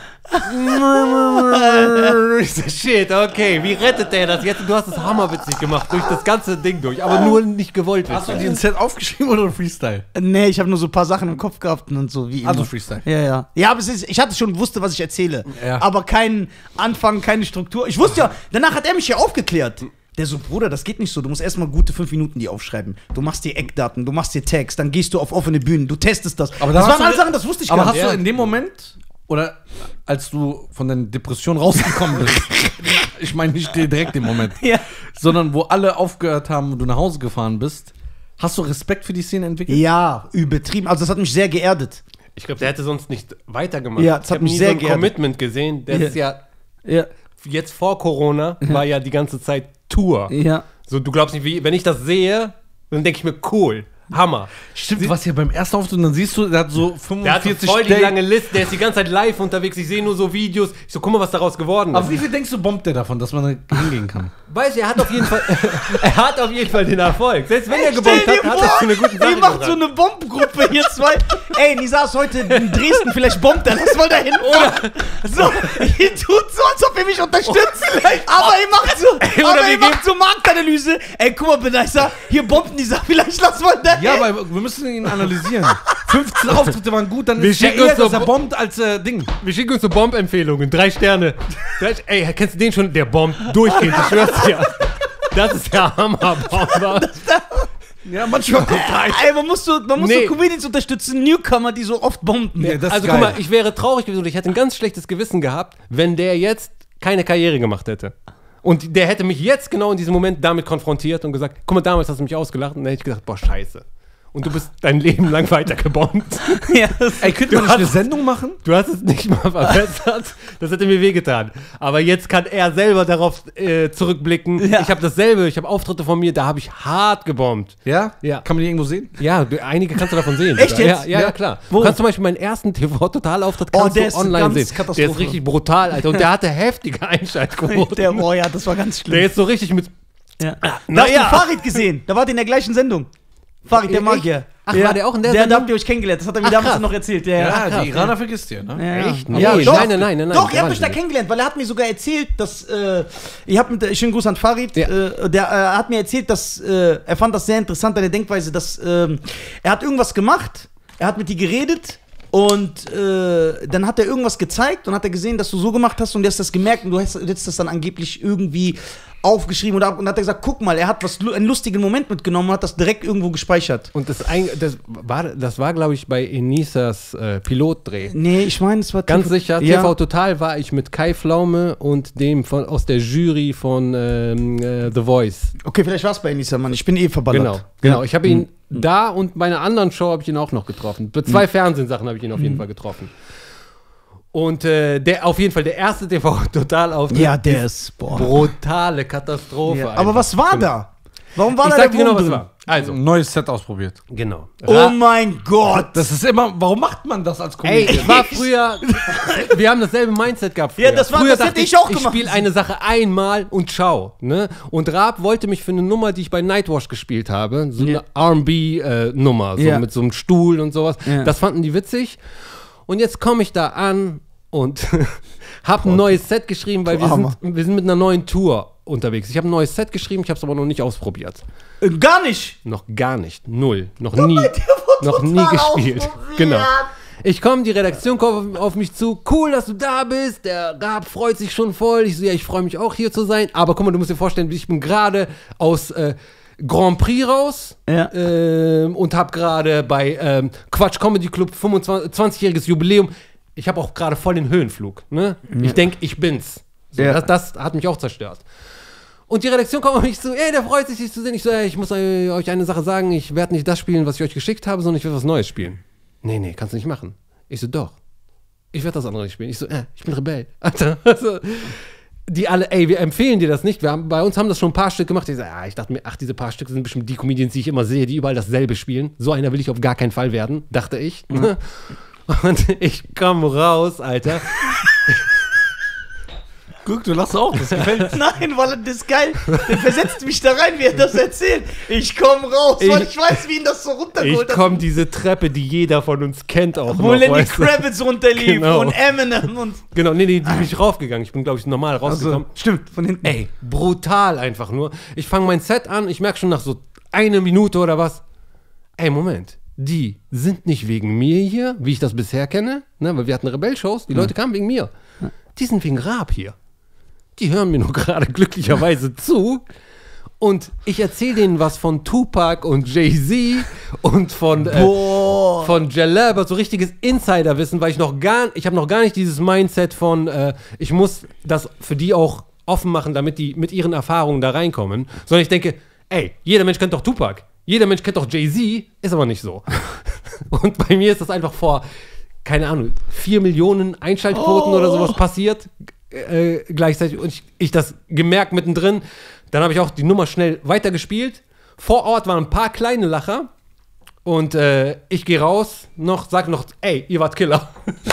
Ich so, shit, okay, wie rettet der das jetzt? Du hast es hammerwitzig gemacht, durch das ganze Ding durch, aber nur nicht gewollt. Hast du dir ein Set aufgeschrieben oder Freestyle? nee, ich habe nur so ein paar Sachen im Kopf gehabt und so wie immer. Also Freestyle. Ja, ja. Ja, aber es ist, ich hatte schon, wusste, was ich erzähle. Ja. Aber keinen Anfang, keine Struktur. Ich wusste ja, danach hat er mich ja aufgeklärt. Der so, Bruder, das geht nicht so. Du musst erstmal gute fünf Minuten die aufschreiben. Du machst dir Eckdaten, du machst dir Text, dann gehst du auf offene Bühnen, du testest das. Aber das da hast waren du- alle Sachen, das wusste ich Aber gar hast nicht. du in dem Moment, oder als du von deiner Depression rausgekommen bist, ich meine nicht direkt im Moment, Ja. sondern wo alle aufgehört haben und du nach Hause gefahren bist, hast du Respekt für die Szene entwickelt? Ja, übertrieben. Also das hat mich sehr geerdet. Ich glaube, der hätte sonst nicht weitergemacht. Ja, das ich hat habe mich nie sehr so ein geärgert. Commitment gesehen. Der Ja. ist ja, Ja, jetzt vor Corona, war ja die ganze Zeit Tour. ja. So, du glaubst nicht, wie, wenn ich das sehe, dann denke ich mir, cool, Hammer. Stimmt, du warst ja beim ersten Auftritt und dann siehst du, der hat so Der hat so fünfundvierzig voll die Day- lange Liste, der ist die ganze Zeit live unterwegs, ich sehe nur so Videos. Ich so, guck mal, was daraus geworden ist. Aber wie viel denkst du, bombt der davon, dass man da hingehen kann? Weißt du, er hat auf jeden Fall, er hat auf jeden Fall den Erfolg. Selbst wenn er Stell gebombt dir hat, hat er vor, zu einer guten Sache ihr macht so gebracht. eine Bombengruppe, hier zwei. Ey, Nisa ist heute in Dresden, vielleicht bombt er, lass mal da hinfahren. So, ihr tut so, als ob ihr mich unterstützt. Aber ihr macht so, Ey, oder aber wir ihr macht so Marktanalyse. Ey, guck mal, Benaisa, hier bombt Nisa, vielleicht lass mal da Ja, hin. aber wir müssen ihn analysieren. fünfzehn Auftritte waren gut, dann Wir ist ja schicken eher, uns so dass er Bo- bombt als äh, Ding. Wir schicken uns so Bomb-Empfehlungen, drei Sterne. Drei, ey, kennst du den schon? Der bombt durchgehend, ich schwör's dir. Das ist der Hammerbomber. Ja, manchmal kommt rein. Ey, man muss so, man muss Nee. so Comedians unterstützen, Newcomer, die so oft bomben. Ja, das ist Also geil. guck mal, ich wäre traurig gewesen oder ich hätte ein ganz schlechtes Gewissen gehabt, wenn der jetzt keine Karriere gemacht hätte. Und der hätte mich jetzt genau in diesem Moment damit konfrontiert und gesagt, guck mal, damals hast du mich ausgelacht. Und dann hätte ich gesagt, boah, scheiße. und du bist dein Leben lang weiter gebombt. Ja, Ey, könnte man nicht eine Sendung machen? Du hast es nicht mal verbessert. Das hätte mir wehgetan. Aber jetzt kann er selber darauf äh, zurückblicken. Ja. Ich habe dasselbe, ich habe Auftritte von mir, da habe ich hart gebombt. Ja? Ja. Kann man die irgendwo sehen? Ja, du- einige kannst du davon sehen. Echt sogar. jetzt? Ja, ja, Ja. ja, klar. Wo? Du kannst zum Beispiel meinen ersten T V-Totalauftritt Oh, kannst der du ist online ganz sehen. Der Katastrophe. ist richtig brutal, Alter. Und der hatte heftige Einschaltquoten. der, oh ja, das war ganz schlimm. Der ist so richtig mit... Ja. Da na hast ja. du Farid gesehen. Da wart ihr in der gleichen Sendung. Farid, der Echt? Magier. Ach, ja. war der auch in der Der, da Sendung? habt ihr euch kennengelernt. Das hat er mir Ach, damals krass. noch erzählt. Ja, Ja, ja. die Iraner vergisst ihr, ne? Ja. Echt? Nee, Nee, doch. nein, nein, nein, nein. Doch, ihr der habt euch da war- kennengelernt, weil er hat mir sogar erzählt, dass, äh, ihr habt mit, schönen Gruß an Farid, Ja. äh, der äh, hat mir erzählt, dass, äh, er fand das sehr interessant, deine Denkweise, dass, ähm, er hat irgendwas gemacht, er hat mit dir geredet und äh, dann hat er irgendwas gezeigt und hat er gesehen, dass du so gemacht hast und du hast das gemerkt und du hast, du hättest das dann angeblich irgendwie aufgeschrieben und, ab, und hat er gesagt, guck mal, er hat was, einen lustigen Moment mitgenommen und hat das direkt irgendwo gespeichert. Und das, ein, das war, das war glaube ich, bei Enisas äh, Pilotdreh. Nee, ich meine, es war Ganz T V sicher, ja. T V Total war ich mit Kai Pflaume und dem von, aus der Jury von ähm, äh, The Voice. Okay, vielleicht war es bei Enisa, Mann. Ich bin eh verballert. Genau, genau. Ich habe ihn da und bei einer anderen Show habe ich ihn auch noch getroffen. Bei zwei Fernsehsachen habe ich ihn auf jeden Fall getroffen. Und äh, der auf jeden Fall der erste T V-Total-Auftritt. Ja, der ist, boah. brutale Katastrophe. Ja. einfach. Aber was war Genau. da? Warum war Ich da sag der dir genau, Wurm was drin? war. Also, Ein neues Set ausprobiert. genau. Oh mein Gott! Das ist immer, warum macht man das als Ey, Comedian? es war früher, wir haben dasselbe Mindset gehabt früher. Ja, das war- früher das dachte hätte ich auch Ich gemacht. spiele eine Sache einmal und ciao. Ne? Und Raab wollte mich für eine Nummer, die ich bei Nightwash gespielt habe, so Ja. eine R and B-Nummer, so Ja. mit so einem Stuhl und sowas. Ja. Das fanden die witzig. Und jetzt komme ich da an und habe ein neues Set geschrieben, weil Du wir Armer. sind, wir sind mit einer neuen Tour unterwegs. Ich habe ein neues Set geschrieben, ich habe es aber noch nicht ausprobiert. Äh, Gar nicht! Noch gar nicht. Null. Noch nie. Noch nie total gespielt. ausprobiert. Genau. Ich komme, die Redaktion kommt auf mich zu. Cool, dass du da bist. Der Raab freut sich schon voll. Ich so, ja, ich freue mich auch hier zu sein. Aber guck mal, du musst dir vorstellen, ich bin gerade aus äh, Grand Prix raus Ja. ähm, und habe gerade bei ähm, Quatsch Comedy Club fünfundzwanzig zwanzigjähriges Jubiläum. Ich habe auch gerade voll den Höhenflug. Ne? Ich denke, ich bin's. So, Ja. das, das hat mich auch zerstört. Und die Redaktion kommt auf mich zu, ey, der freut sich, dich zu sehen. Ich so, ey, ich muss äh, euch eine Sache sagen, ich werde nicht das spielen, was ich euch geschickt habe, sondern ich werde was Neues spielen. Nee, nee, kannst du nicht machen. Ich so, doch. Ich werde das andere nicht spielen. Ich so, äh, ich bin Rebell. Alter, also, die alle, ey, wir empfehlen dir das nicht. Wir haben, bei uns haben das schon ein paar Stück gemacht. Ich so, ah, ich dachte mir, ach, diese paar Stücke sind bestimmt die Comedians, die ich immer sehe, die überall dasselbe spielen. So einer will ich auf gar keinen Fall werden, dachte ich. Mhm. Und ich komme raus, Alter. Guck, du lachst auch, das gefällt Nein, weil das ist geil. Der versetzt mich da rein, wie er das erzählt. Ich komm raus, weil Ich- ich weiß, wie ihn das so Ich runtergeholt hat. komme diese Treppe, die jeder von uns kennt, auch Wo noch, Lenny weißt du? Kravitz runterlief Genau. und Eminem und. Genau, nee, nee, die bin ich raufgegangen. Ich bin, glaube ich, normal rausgekommen. Also, stimmt, von hinten. Ey, brutal einfach nur. Ich fange mein Set an, ich merke schon nach so einer Minute oder was, ey, Moment, die sind nicht wegen mir hier, wie ich das bisher kenne, ne, weil wir hatten Rebell-Shows, die Leute kamen wegen mir. Die sind wegen Raab hier. Die hören mir nur gerade glücklicherweise zu. Und ich erzähle denen was von Tupac und Jay-Z und von, äh, Boah. von Jalaba, so richtiges Insiderwissen, weil ich noch gar, ich habe noch gar nicht dieses Mindset von, äh, ich muss das für die auch offen machen, damit die mit ihren Erfahrungen da reinkommen, sondern ich denke, ey, jeder Mensch kennt doch Tupac, jeder Mensch kennt doch Jay-Z, ist aber nicht so. Und bei mir ist das einfach vor, keine Ahnung, vier Millionen Einschaltquoten Oh. oder sowas passiert, äh, gleichzeitig, und ich, ich das gemerkt mittendrin. Dann habe ich auch die Nummer schnell weitergespielt. Vor Ort waren ein paar kleine Lacher. Und äh, ich gehe raus, noch, sag noch, ey, ihr wart Killer.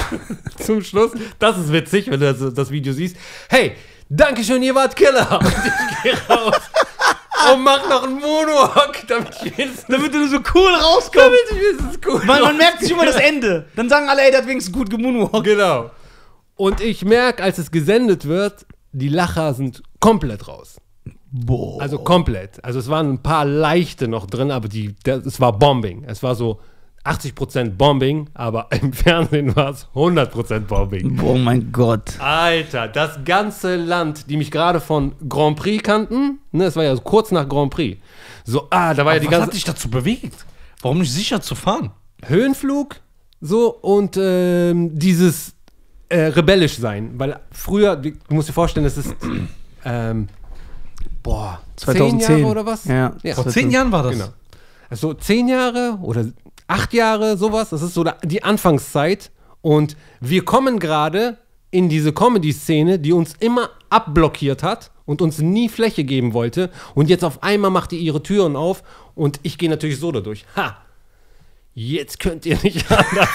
Zum Schluss. Das ist witzig, wenn du das, das Video siehst. Hey, dankeschön, ihr wart Killer. Und ich gehe raus und mach noch einen Moonwalk, damit ich wenigstens, Damit du so cool rauskommst. damit ich wenigstens cool Weil man raus- merkt sich immer das Ende. Dann sagen alle, ey, der hat wenigstens gut gemoonwalkt. Genau. Und ich merke, als es gesendet wird, die Lacher sind komplett raus. Boah. Also komplett. Also es waren ein paar leichte noch drin, aber die, das, es war Bombing. Es war so achtzig Prozent Bombing, aber im Fernsehen war es hundert Prozent Bombing. Oh mein Gott. Alter, das ganze Land, die mich gerade von Grand Prix kannten, ne, es war ja so kurz nach Grand Prix. So, ah, da war ja die Was ganze hat dich dazu bewegt? Warum nicht sicher zu fahren? Höhenflug, so, und ähm, dieses äh, rebellisch sein, weil früher, du musst dir vorstellen, es ist ähm, boah, zweitausendzehn zehn Jahre oder was? Ja. Ja. Vor zehn Jahren war das. Genau. so zehn Jahre oder acht Jahre, sowas. Das ist so die Anfangszeit. Und wir kommen gerade in diese Comedy-Szene, die uns immer abblockiert hat und uns nie Fläche geben wollte. Und jetzt auf einmal macht die ihre Türen auf und ich gehe natürlich so dadurch. Ha! Jetzt könnt ihr nicht anders.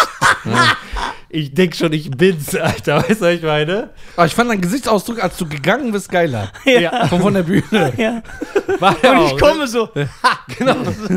Ich, ich denke schon, ich bin's, Alter. Weißt du, was ich meine? Aber ich fand deinen Gesichtsausdruck, als du gegangen bist, geiler. Ja. Von, von der Bühne. Ja. War ja Und auch, ich komme so. Genau.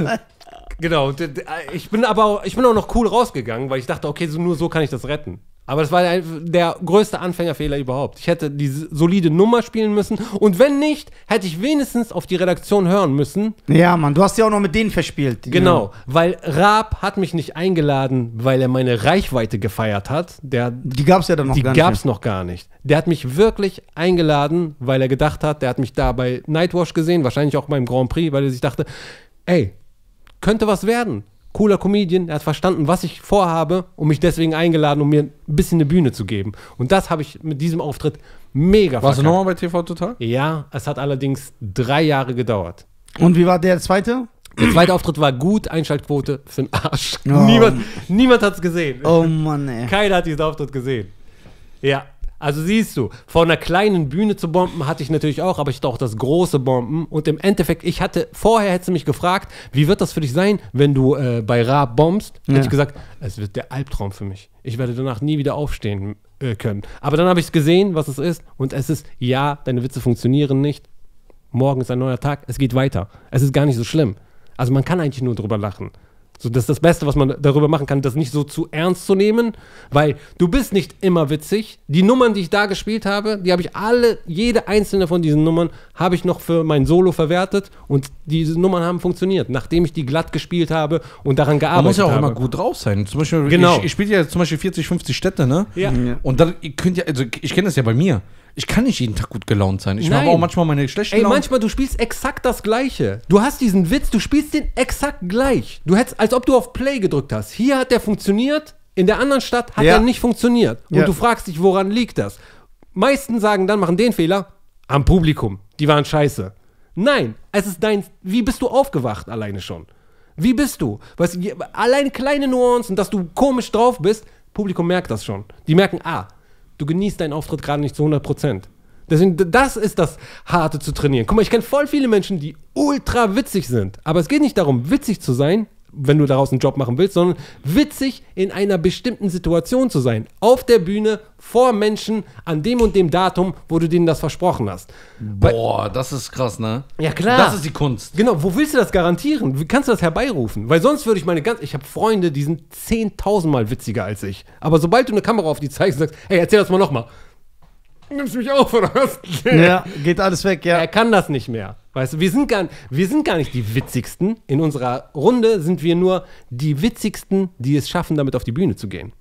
Genau. Und, äh, Ich bin aber auch, ich bin auch noch cool rausgegangen, weil ich dachte, okay, so, nur so kann ich das retten. Aber das war der, der größte Anfängerfehler überhaupt. Ich hätte diese solide Nummer spielen müssen. Und wenn nicht, hätte ich wenigstens auf die Redaktion hören müssen. Ja, Mann, du hast ja auch noch mit denen verspielt. Genau, weil Raab hat mich nicht eingeladen, weil er meine Reichweite gefeiert hat. Der, Die gab's ja dann noch die gar nicht. gab's noch gar nicht. Der hat mich wirklich eingeladen, weil er gedacht hat, der hat mich da bei Nightwash gesehen, wahrscheinlich auch beim Grand Prix, weil er sich dachte, ey, könnte was werden. Cooler Comedian, er hat verstanden, was ich vorhabe und mich deswegen eingeladen, um mir ein bisschen eine Bühne zu geben. Und das habe ich mit diesem Auftritt mega Warst du verkackt. nochmal bei T V Total? Ja, es hat allerdings drei Jahre gedauert. Und wie war der zweite? Der zweite Auftritt war gut, Einschaltquote für den Arsch. Oh. Niemand, niemand hat es gesehen. Oh Mann, ey. Keiner hat diesen Auftritt gesehen. Ja, also siehst du, von einer kleinen Bühne zu bomben hatte ich natürlich auch, aber ich hatte auch das große Bomben. Und im Endeffekt, ich hatte, vorher hättest du mich gefragt, wie wird das für dich sein, wenn du äh, bei Raab bombst? Ja. Hätte ich gesagt, es wird der Albtraum für mich. Ich werde danach nie wieder aufstehen äh, können. Aber dann habe ich es gesehen, was es ist. Und es ist, ja, deine Witze funktionieren nicht. Morgen ist ein neuer Tag, es geht weiter. Es ist gar nicht so schlimm. Also man kann eigentlich nur drüber lachen. So, das ist das Beste, was man darüber machen kann, das nicht so zu ernst zu nehmen, weil du bist nicht immer witzig. Die Nummern, die ich da gespielt habe, die habe ich alle, jede einzelne von diesen Nummern habe ich noch für mein Solo verwertet und diese Nummern haben funktioniert, nachdem ich die glatt gespielt habe und daran gearbeitet habe. Man muss ja auch habe. immer gut drauf sein. Zum Beispiel, Genau. ich, ich spiele ja zum Beispiel vierzig, fünfzig Städte, ne? Ja. Ja. Und dann, ihr könnt ja, also ich kenne das ja bei mir. Ich kann nicht jeden Tag gut gelaunt sein. Ich Nein. habe auch manchmal meine schlechten Ey, Laune. manchmal, du spielst exakt das Gleiche. Du hast diesen Witz, du spielst den exakt gleich. Du hättest, als ob du auf Play gedrückt hast. Hier hat der funktioniert, in der anderen Stadt hat Ja. er nicht funktioniert. Und Ja. du fragst dich, woran liegt das? Meisten sagen dann, machen den Fehler, am Publikum. Die waren scheiße. Nein, es ist dein, wie bist du aufgewacht alleine schon? Wie bist du? Weißt du, je- allein kleine Nuancen, dass du komisch drauf bist, Publikum merkt das schon. Die merken, ah, du genießt deinen Auftritt gerade nicht zu hundert Prozent. Deswegen, d- das ist das Harte zu trainieren. Guck mal, ich kenne voll viele Menschen, die ultra witzig sind. Aber es geht nicht darum, witzig zu sein, wenn du daraus einen Job machen willst, sondern witzig in einer bestimmten Situation zu sein. Auf der Bühne, vor Menschen, an dem und dem Datum, wo du denen das versprochen hast. Boah, das ist krass, ne? Ja, klar. Das ist die Kunst. Genau, wo willst du das garantieren? Wie kannst du das herbeirufen? Weil sonst würde ich meine ganz, ich habe Freunde, die sind zehntausendmal witziger als ich. Aber sobald du eine Kamera auf die zeigst und sagst, hey, erzähl das mal nochmal. Nimmst du mich auf, oder was? Ja, geht alles weg, ja. Er kann das nicht mehr. Weißt du, wir sind, gar, wir sind gar nicht die witzigsten. In unserer Runde sind wir nur die witzigsten, die es schaffen, damit auf die Bühne zu gehen.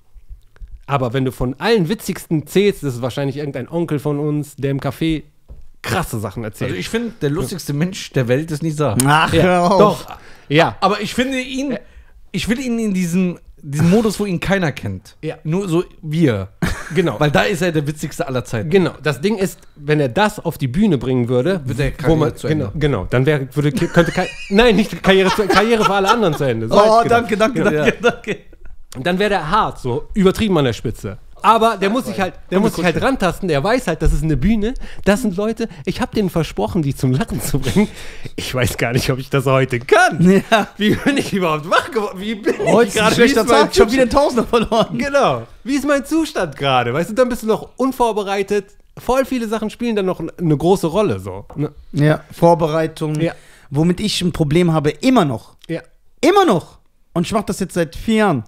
Aber wenn du von allen witzigsten zählst, das ist wahrscheinlich irgendein Onkel von uns, der im Café krasse Sachen erzählt. Also ich finde, der lustigste Mensch der Welt ist Nizar. Ach, ja, hör auf. doch. Ja. Aber ich finde ihn, ich will ihn in diesem, diesem Modus, wo ihn keiner kennt. Ja. Nur so wir. Genau. Weil da ist er der witzigste aller Zeiten. Genau, das Ding ist, wenn er das auf die Bühne bringen würde, Wird der wo man, Karriere zu Ende. genau, genau, dann wäre, würde, könnte, Kar- nein, nicht Karriere, zu- Karriere für alle anderen zu Ende. So Oh, hätte ich danke, gedacht. danke, Genau. danke, danke. Dann wäre der hart, so übertrieben an der Spitze. Aber der muss sich halt, der muss sich halt rantasten, der weiß halt, das ist eine Bühne, das sind Leute, ich habe denen versprochen, die zum Lachen zu bringen. Ich weiß gar nicht, ob ich das heute kann. Ja. Wie bin ich überhaupt wach geworden? Wie bin Heute ich ist ein gerade? schlechter Wie ist mein Tag, schon wieder ein Tausender verloren. Genau. Wie ist mein Zustand gerade? Weißt du, dann bist du noch unvorbereitet. Voll viele Sachen spielen dann noch eine große Rolle. So. Ne? Ja, Vorbereitung. Ja. Womit ich ein Problem habe, immer noch. Ja. Immer noch. Und ich mache das jetzt seit vier Jahren.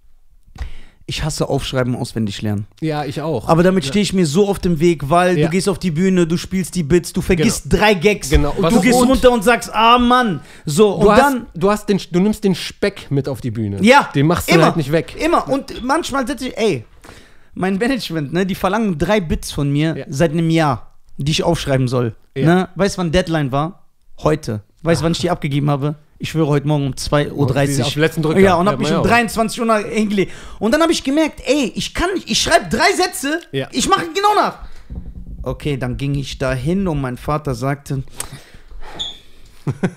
Ich hasse Aufschreiben, auswendig lernen. Ja, ich auch. Aber damit stehe ich mir so auf dem Weg, weil Ja. du gehst auf die Bühne, du spielst die Bits, du vergisst drei Gags. Genau. Und Was du ist gehst und- runter und sagst, ah Mann. So, du, und hast, dann. du, hast den, du nimmst den Speck mit auf die Bühne. Ja. Den machst du immer, halt nicht weg. Immer. Und manchmal setze ich, ey, mein Management, ne, die verlangen drei Bits von mir Ja. seit einem Jahr, die ich aufschreiben soll. Ja. Ne? Weißt du, wann Deadline war? Heute. Weißt du, wann ich die abgegeben habe? Ich schwöre, heute Morgen um zwei Uhr dreißig. Auf den letzten Drücker. Ja, und hab Ja, mich ja um auch. dreiundzwanzig Uhr hingelegt. Und dann habe ich gemerkt, ey, ich kann nicht, ich schreibe drei Sätze, Ja. ich mache genau nach. Okay, dann ging ich da hin und mein Vater sagte,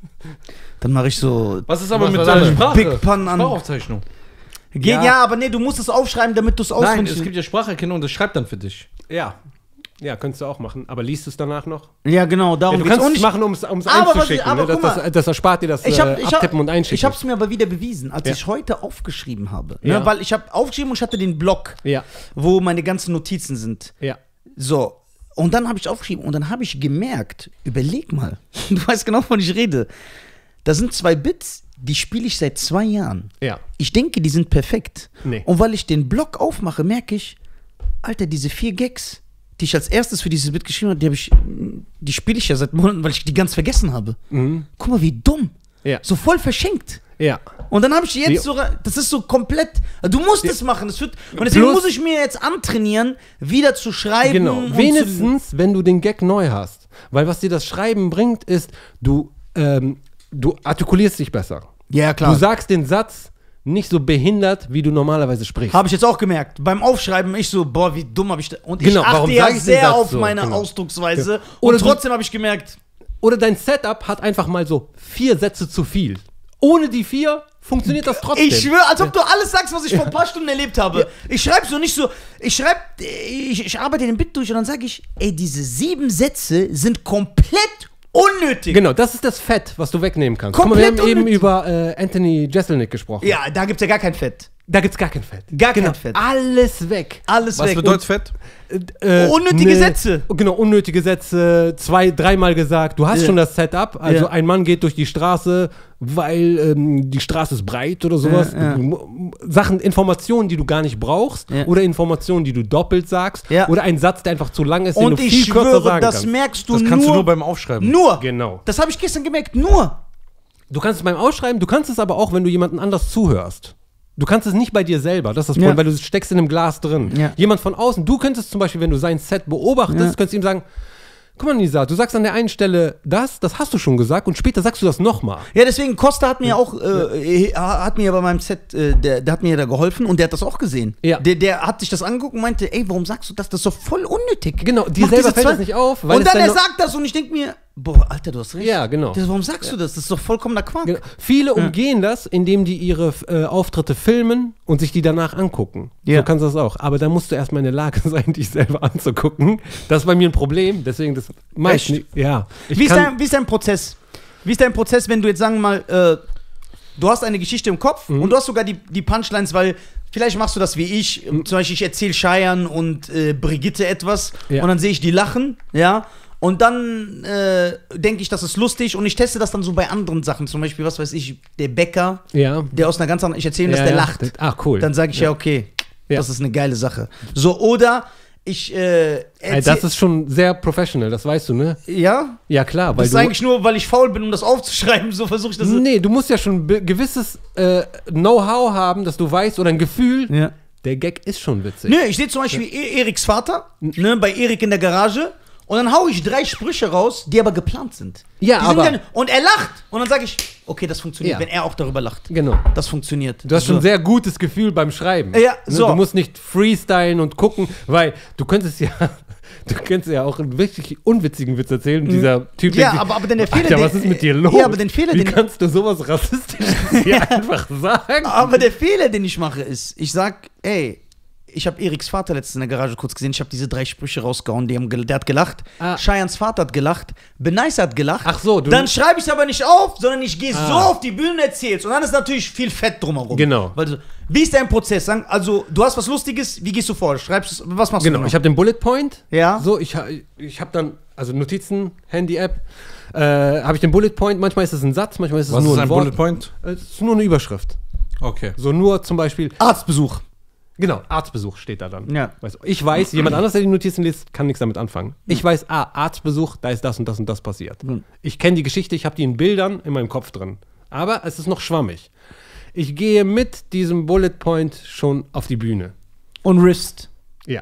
Dann mache ich so Was ist aber Was mit war deiner das? Sprache? Big Pun an. Sprachaufzeichnung. Ge- ja. Ja. aber nee, du musst es aufschreiben, damit du es Nein, auswendig. es gibt ja Spracherkennung, das schreibt dann für dich. Ja. Ja, könntest du auch machen. Aber liest du es danach noch? Ja, genau, darum Ja, du geht's. kannst Und es ich- machen, um es ums Aber was- einzuschicken. aber Ne? Das, guck mal. das, das erspart dir das Ich habe äh, ich hab, Abtippen und Einschicken. ich hab's mir aber wieder bewiesen, als Ja. ich heute aufgeschrieben habe. Ja. Ne, weil ich habe aufgeschrieben und ich hatte den Block, Ja, wo meine ganzen Notizen sind. ja. So. Und dann habe ich aufgeschrieben und dann habe ich gemerkt, überleg mal, du weißt genau, wovon ich rede. Da sind zwei Bits, die spiele ich seit zwei Jahren. Ja. Ich denke, die sind perfekt. Nee. Und weil ich den Block aufmache, merke ich, Alter, diese vier Gags, die ich als erstes für dieses Bit geschrieben habe, die, hab ich, die spiele ich ja seit Monaten, weil ich die ganz vergessen habe. Mhm. Guck mal, wie dumm. Ja. So voll verschenkt. Ja. Und dann habe ich jetzt Wie- so, das ist so komplett, du musst es machen. Das wird, und deswegen Plus- muss ich mir jetzt antrainieren, wieder zu schreiben. Genau. und Wenigstens, wenn du den Gag neu hast. Weil was dir das Schreiben bringt, ist, du, ähm, du artikulierst dich besser. Zu, ja, klar. Du sagst den Satz nicht so behindert, wie du normalerweise sprichst. Habe ich jetzt auch gemerkt. Beim Aufschreiben, ich so, boah, wie dumm habe ich da. Und Genau, ich achte warum ja sag ich den sehr Satz auf so? meine Genau. Ausdrucksweise. Ja. Oder Und du- trotzdem habe ich gemerkt, Oder dein Setup hat einfach mal so vier Sätze zu viel. Ohne die vier funktioniert das trotzdem. ich schwöre, als ob du alles sagst, was ich vor ein paar Stunden erlebt habe. Ich schreibe so nicht so, ich schreibe, ich, ich arbeite den Bit durch und dann sage ich, ey, diese sieben Sätze sind komplett unnötig. Genau, das ist das Fett, was du wegnehmen kannst. Guck mal, wir Komplett haben eben unnötig. über äh, Anthony Jeselnik gesprochen. Ja, da gibt's ja gar kein Fett. Da gibt's gar kein Fett. Gar kein genau. Fett. Alles weg. Alles Was weg. bedeutet Fett? Äh, Unnötige ne- Sätze. Genau, unnötige Sätze, zwei, dreimal gesagt. Du hast Ja. schon das Setup. Also Ja. ein Mann geht durch die Straße, weil ähm, die Straße ist breit oder sowas. Ja, ja. M- Sachen, Informationen, die du gar nicht brauchst. Ja. Oder Informationen, die du doppelt sagst. Ja. Oder ein Satz, der einfach zu lang ist, den Und du ich viel kürzer schwöre, sagen das kannst. merkst du Das nur. kannst du nur beim Aufschreiben. Nur. Genau. Das habe ich gestern gemerkt. Nur. Du kannst es beim Ausschreiben, du kannst es aber auch, wenn du jemanden anders zuhörst. Du kannst es nicht bei dir selber, das ist das Ja. Problem, weil du steckst in einem Glas drin. Ja. Jemand von außen, du könntest zum Beispiel, wenn du sein Set beobachtest, Ja. könntest ihm sagen, guck mal Nisa, du sagst an der einen Stelle das, das hast du schon gesagt und später sagst du das nochmal. Ja, deswegen, Costa hat mir ja auch, äh, hat mir ja bei meinem Set, äh, der, der hat mir ja da geholfen und der hat das auch gesehen. Ja. Der, der hat sich das angeguckt und meinte, ey, warum sagst du das? Das ist doch voll unnötig. Genau, dir Mach selber diese fällt zwei- das nicht auf, weil Und es dann dein er no- sagt das und ich denke mir, boah, Alter, du hast recht. Ja, genau. Das, warum sagst du das? Das ist doch vollkommener Quark. Genau. Viele umgehen das, indem die ihre äh, Auftritte filmen und sich die danach angucken. Ja. So kannst du das auch. Aber da musst du erstmal in der Lage sein, dich selber anzugucken. Das ist bei mir ein Problem, deswegen das mach ich Echt? nicht. Ja. Ich Wie ist, kann- dein, wie ist dein Prozess? Wie ist dein Prozess, wenn du jetzt, sagen wir mal, äh, du hast eine Geschichte im Kopf Mhm. und du hast sogar die, die Punchlines, weil vielleicht machst du das wie ich. Mhm. Zum Beispiel, ich erzähle Cheyenne und äh, Brigitte etwas Ja. und dann sehe ich die lachen, ja. Und dann äh, denke ich, das ist lustig und ich teste das dann so bei anderen Sachen. Zum Beispiel, was weiß ich, der Bäcker, Ja. der aus einer ganz anderen, ich erzähle ihm, dass Ja, der ja. lacht. Ach, cool. Dann sage ich ja, okay, Ja. das ist eine geile Sache. So, oder ich äh, Ey, erzähl- das ist schon sehr professional, das weißt du, ne? ja, Ja, klar, weil das ist du. eigentlich nur, weil ich faul bin, um das aufzuschreiben. So versuche ich das. Nee, du musst ja schon ein be- gewisses äh, Know-how haben, dass du weißt, oder ein Gefühl, Ja. der Gag ist schon witzig. Nö, ich sehe zum Beispiel E- Eriks Vater, ne, bei Erik in der Garage. Und dann hau ich drei Sprüche raus, die aber geplant sind. Ja, die sind aber- gar- und er lacht. Und dann sage ich, okay, das funktioniert, Ja. wenn er auch darüber lacht. Genau. Das funktioniert. Du hast schon So. ein sehr gutes Gefühl beim Schreiben. Ja, Ne, so. Du musst nicht freestylen und gucken, weil du könntest ja, du könntest ja auch einen wirklich unwitzigen Witz erzählen. Und dieser Typ Ja, denkt sich, aber- aber denn der Fehler, Alter, den- was ist mit dir los? Ja, aber den Fehler, Wie den- kannst du sowas Rassistisches hier einfach sagen? Aber der Fehler, den ich mache, ist, ich sag, ey, ich habe Eriks Vater letztens in der Garage kurz gesehen, ich habe diese drei Sprüche rausgehauen, die haben, gel- der hat gelacht, Ah. Cheyennes Vater hat gelacht, Benice hat gelacht. Ach so, du- Dann schreibe ich es aber nicht auf, sondern ich gehe Ah. so auf die Bühne und erzähl's. Und dann ist natürlich viel Fett drumherum. Genau. Weil, so- wie ist dein Prozess? Sag, also, du hast was Lustiges, wie gehst du vor? Schreibst du, was machst Genau, du? ich habe den Bullet Point. Ja. So, ich, ha- ich habe dann, also Notizen, Handy-App, äh, habe ich den Bullet Point. Manchmal ist es ein Satz, manchmal ist es Was nur ist ein ein Wort. Bullet Point? Äh, Es ist nur eine Überschrift. Okay. So nur zum Beispiel, Arztbesuch. genau, Arztbesuch steht da dann. Ja. Weißt du, ich weiß, jemand anders, der die Notizen liest, kann nichts damit anfangen. Ich weiß, ah, Arztbesuch, da ist das und das und das passiert. Mhm. Ich kenne die Geschichte, ich habe die in Bildern in meinem Kopf drin. Aber es ist noch schwammig. Ich gehe mit diesem Bullet Point schon auf die Bühne. Und Riffst. Ja.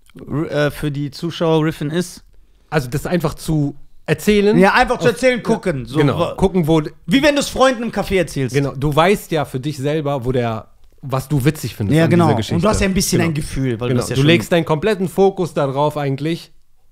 R äh, für die Zuschauer, Riffen ist. Also das einfach zu erzählen. Ja, einfach zu erzählen, gucken. So, Genau, wa- gucken, wo. Wie wenn du es Freunden im Café erzählst. Genau, du weißt ja für dich selber, wo der, was du witzig findest Ja, an genau. dieser Geschichte. Und du hast ja ein bisschen genau. ein Gefühl. Weil Genau. das ja Du schon legst deinen kompletten Fokus darauf eigentlich,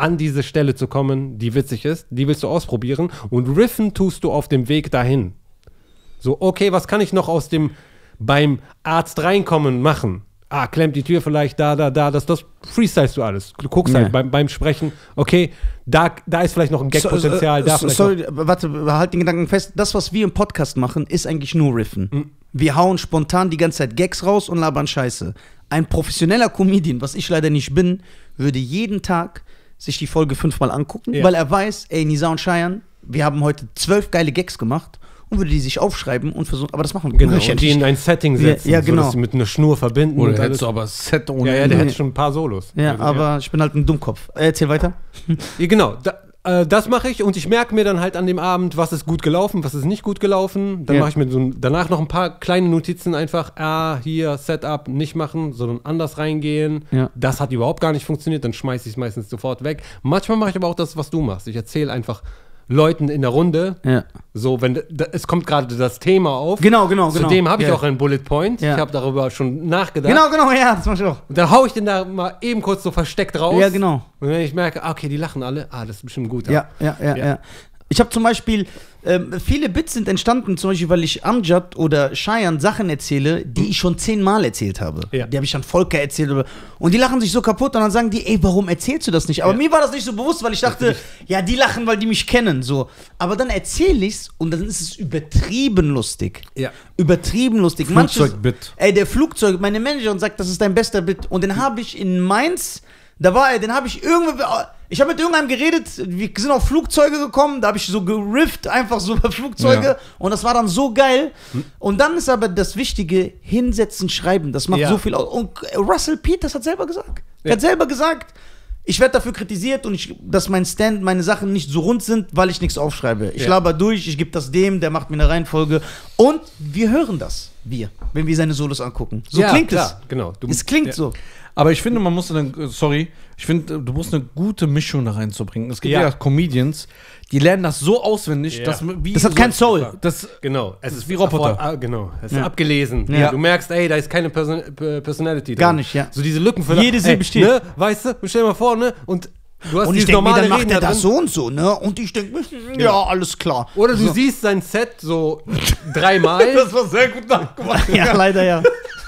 an diese Stelle zu kommen, die witzig ist, die willst du ausprobieren und riffen tust du auf dem Weg dahin. So, okay, was kann ich noch aus dem beim Arzt reinkommen machen? Ah, klemmt die Tür vielleicht da, da, da, das, das freestylst du alles. Du guckst Ja. halt beim, beim Sprechen, okay, da, da ist vielleicht noch ein Gag-Potenzial, So, da äh, vielleicht sorry, noch. warte, halt den Gedanken fest. Das, was wir im Podcast machen, ist eigentlich nur Riffen. Mhm. Wir hauen spontan die ganze Zeit Gags raus und labern Scheiße. Ein professioneller Comedian, was ich leider nicht bin, würde jeden Tag sich die Folge fünfmal angucken, Ja. weil er weiß, ey, Nisa und Cheyenne, wir haben heute zwölf geile Gags gemacht und würde die sich aufschreiben und versuchen, aber das machen Genau, wir ja und die in nicht. ein Setting Ja, setzen, ja, genau. so, dass sie mit einer Schnur verbinden. Oder und alles. hättest du aber Set ohne Ja, ja, der Ende. hätte schon ein paar Solos. Ja, Also, aber ich bin halt ein Dummkopf. Äh, erzähl weiter. Ja, genau, da, äh, das mache ich und ich merke mir dann halt an dem Abend, was ist gut gelaufen, was ist nicht gut gelaufen. Dann Ja. mache ich mir so ein, danach noch ein paar kleine Notizen einfach, ah, hier, Setup, nicht machen, sondern anders reingehen. Ja. Das hat überhaupt gar nicht funktioniert, dann schmeiße ich es meistens sofort weg. Manchmal mache ich aber auch das, was du machst. Ich erzähle einfach Leuten in der Runde, Ja. so, wenn da, es kommt gerade das Thema auf. Genau, genau, genau. Zudem habe ich Ja. auch einen Bullet Point. Ja. Ich habe darüber schon nachgedacht. Genau, genau, ja, das mach ich auch. Und dann hau ich den da mal eben kurz so versteckt raus. Ja, genau. Und wenn ich merke, ah, okay, die lachen alle, ah, das ist bestimmt gut. Ja, ja, ja, ja. Ja. Ich habe zum Beispiel, ähm, viele Bits sind entstanden, zum Beispiel, weil ich Amjad oder Cheyenne Sachen erzähle, die ich schon zehnmal erzählt habe. Ja. Die habe ich an Volker erzählt. Oder, und die lachen sich so kaputt und dann sagen die, ey, warum erzählst du das nicht? Aber Ja. mir war das nicht so bewusst, weil ich dachte, ja, die lachen, weil die mich kennen. So. Aber dann erzähle ich's und dann ist es übertrieben lustig. Ja. Übertrieben lustig. Flugzeugbit. Ey, der Flugzeug, meine Managerin sagt, das ist dein bester Bit. Und den habe ich in Mainz, da war er, den habe ich irgendwo, ich habe mit irgendeinem geredet, wir sind auf Flugzeuge gekommen, da habe ich so gerifft, einfach so über Flugzeuge Ja. und das war dann so geil. Und dann ist aber das Wichtige, hinsetzen, schreiben, das macht Ja. so viel aus. Und Russell Peters hat selber gesagt, er Ja. hat selber gesagt, ich werde dafür kritisiert und ich, dass mein Stand, meine Sachen nicht so rund sind, weil ich nichts aufschreibe. Ich Ja. laber durch, ich gebe das dem, der macht mir eine Reihenfolge und wir hören das, wir, wenn wir seine Solos angucken. So Ja, klingt klar, es. genau. Du- es klingt ja. so. Aber ich finde, man muss dann, sorry, ich finde, du musst eine gute Mischung da reinzubringen. Es gibt ja, Ja. Comedians, die lernen das so auswendig, Ja. dass wie Das hat so- kein Soul. Das, Genau, es ist wie Roboter. Ah, genau, es ist Ja. abgelesen. Ja. Du merkst, ey, da ist keine Person P- Personality Gar drin. nicht, ja. So diese Lückenfüller. Jede Silbe ey, steht. Ne, weißt du, stell dir mal vor, ne, und du hast Und ich dieses denke mir, normale dann macht Reden er da das drin. so und so, ne? Und ich denke mir, ja, alles klar. Oder du so. siehst sein Set so dreimal. war sehr gut nachgemacht. Ja, leider ja.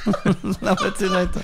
Aber erzähl weiter.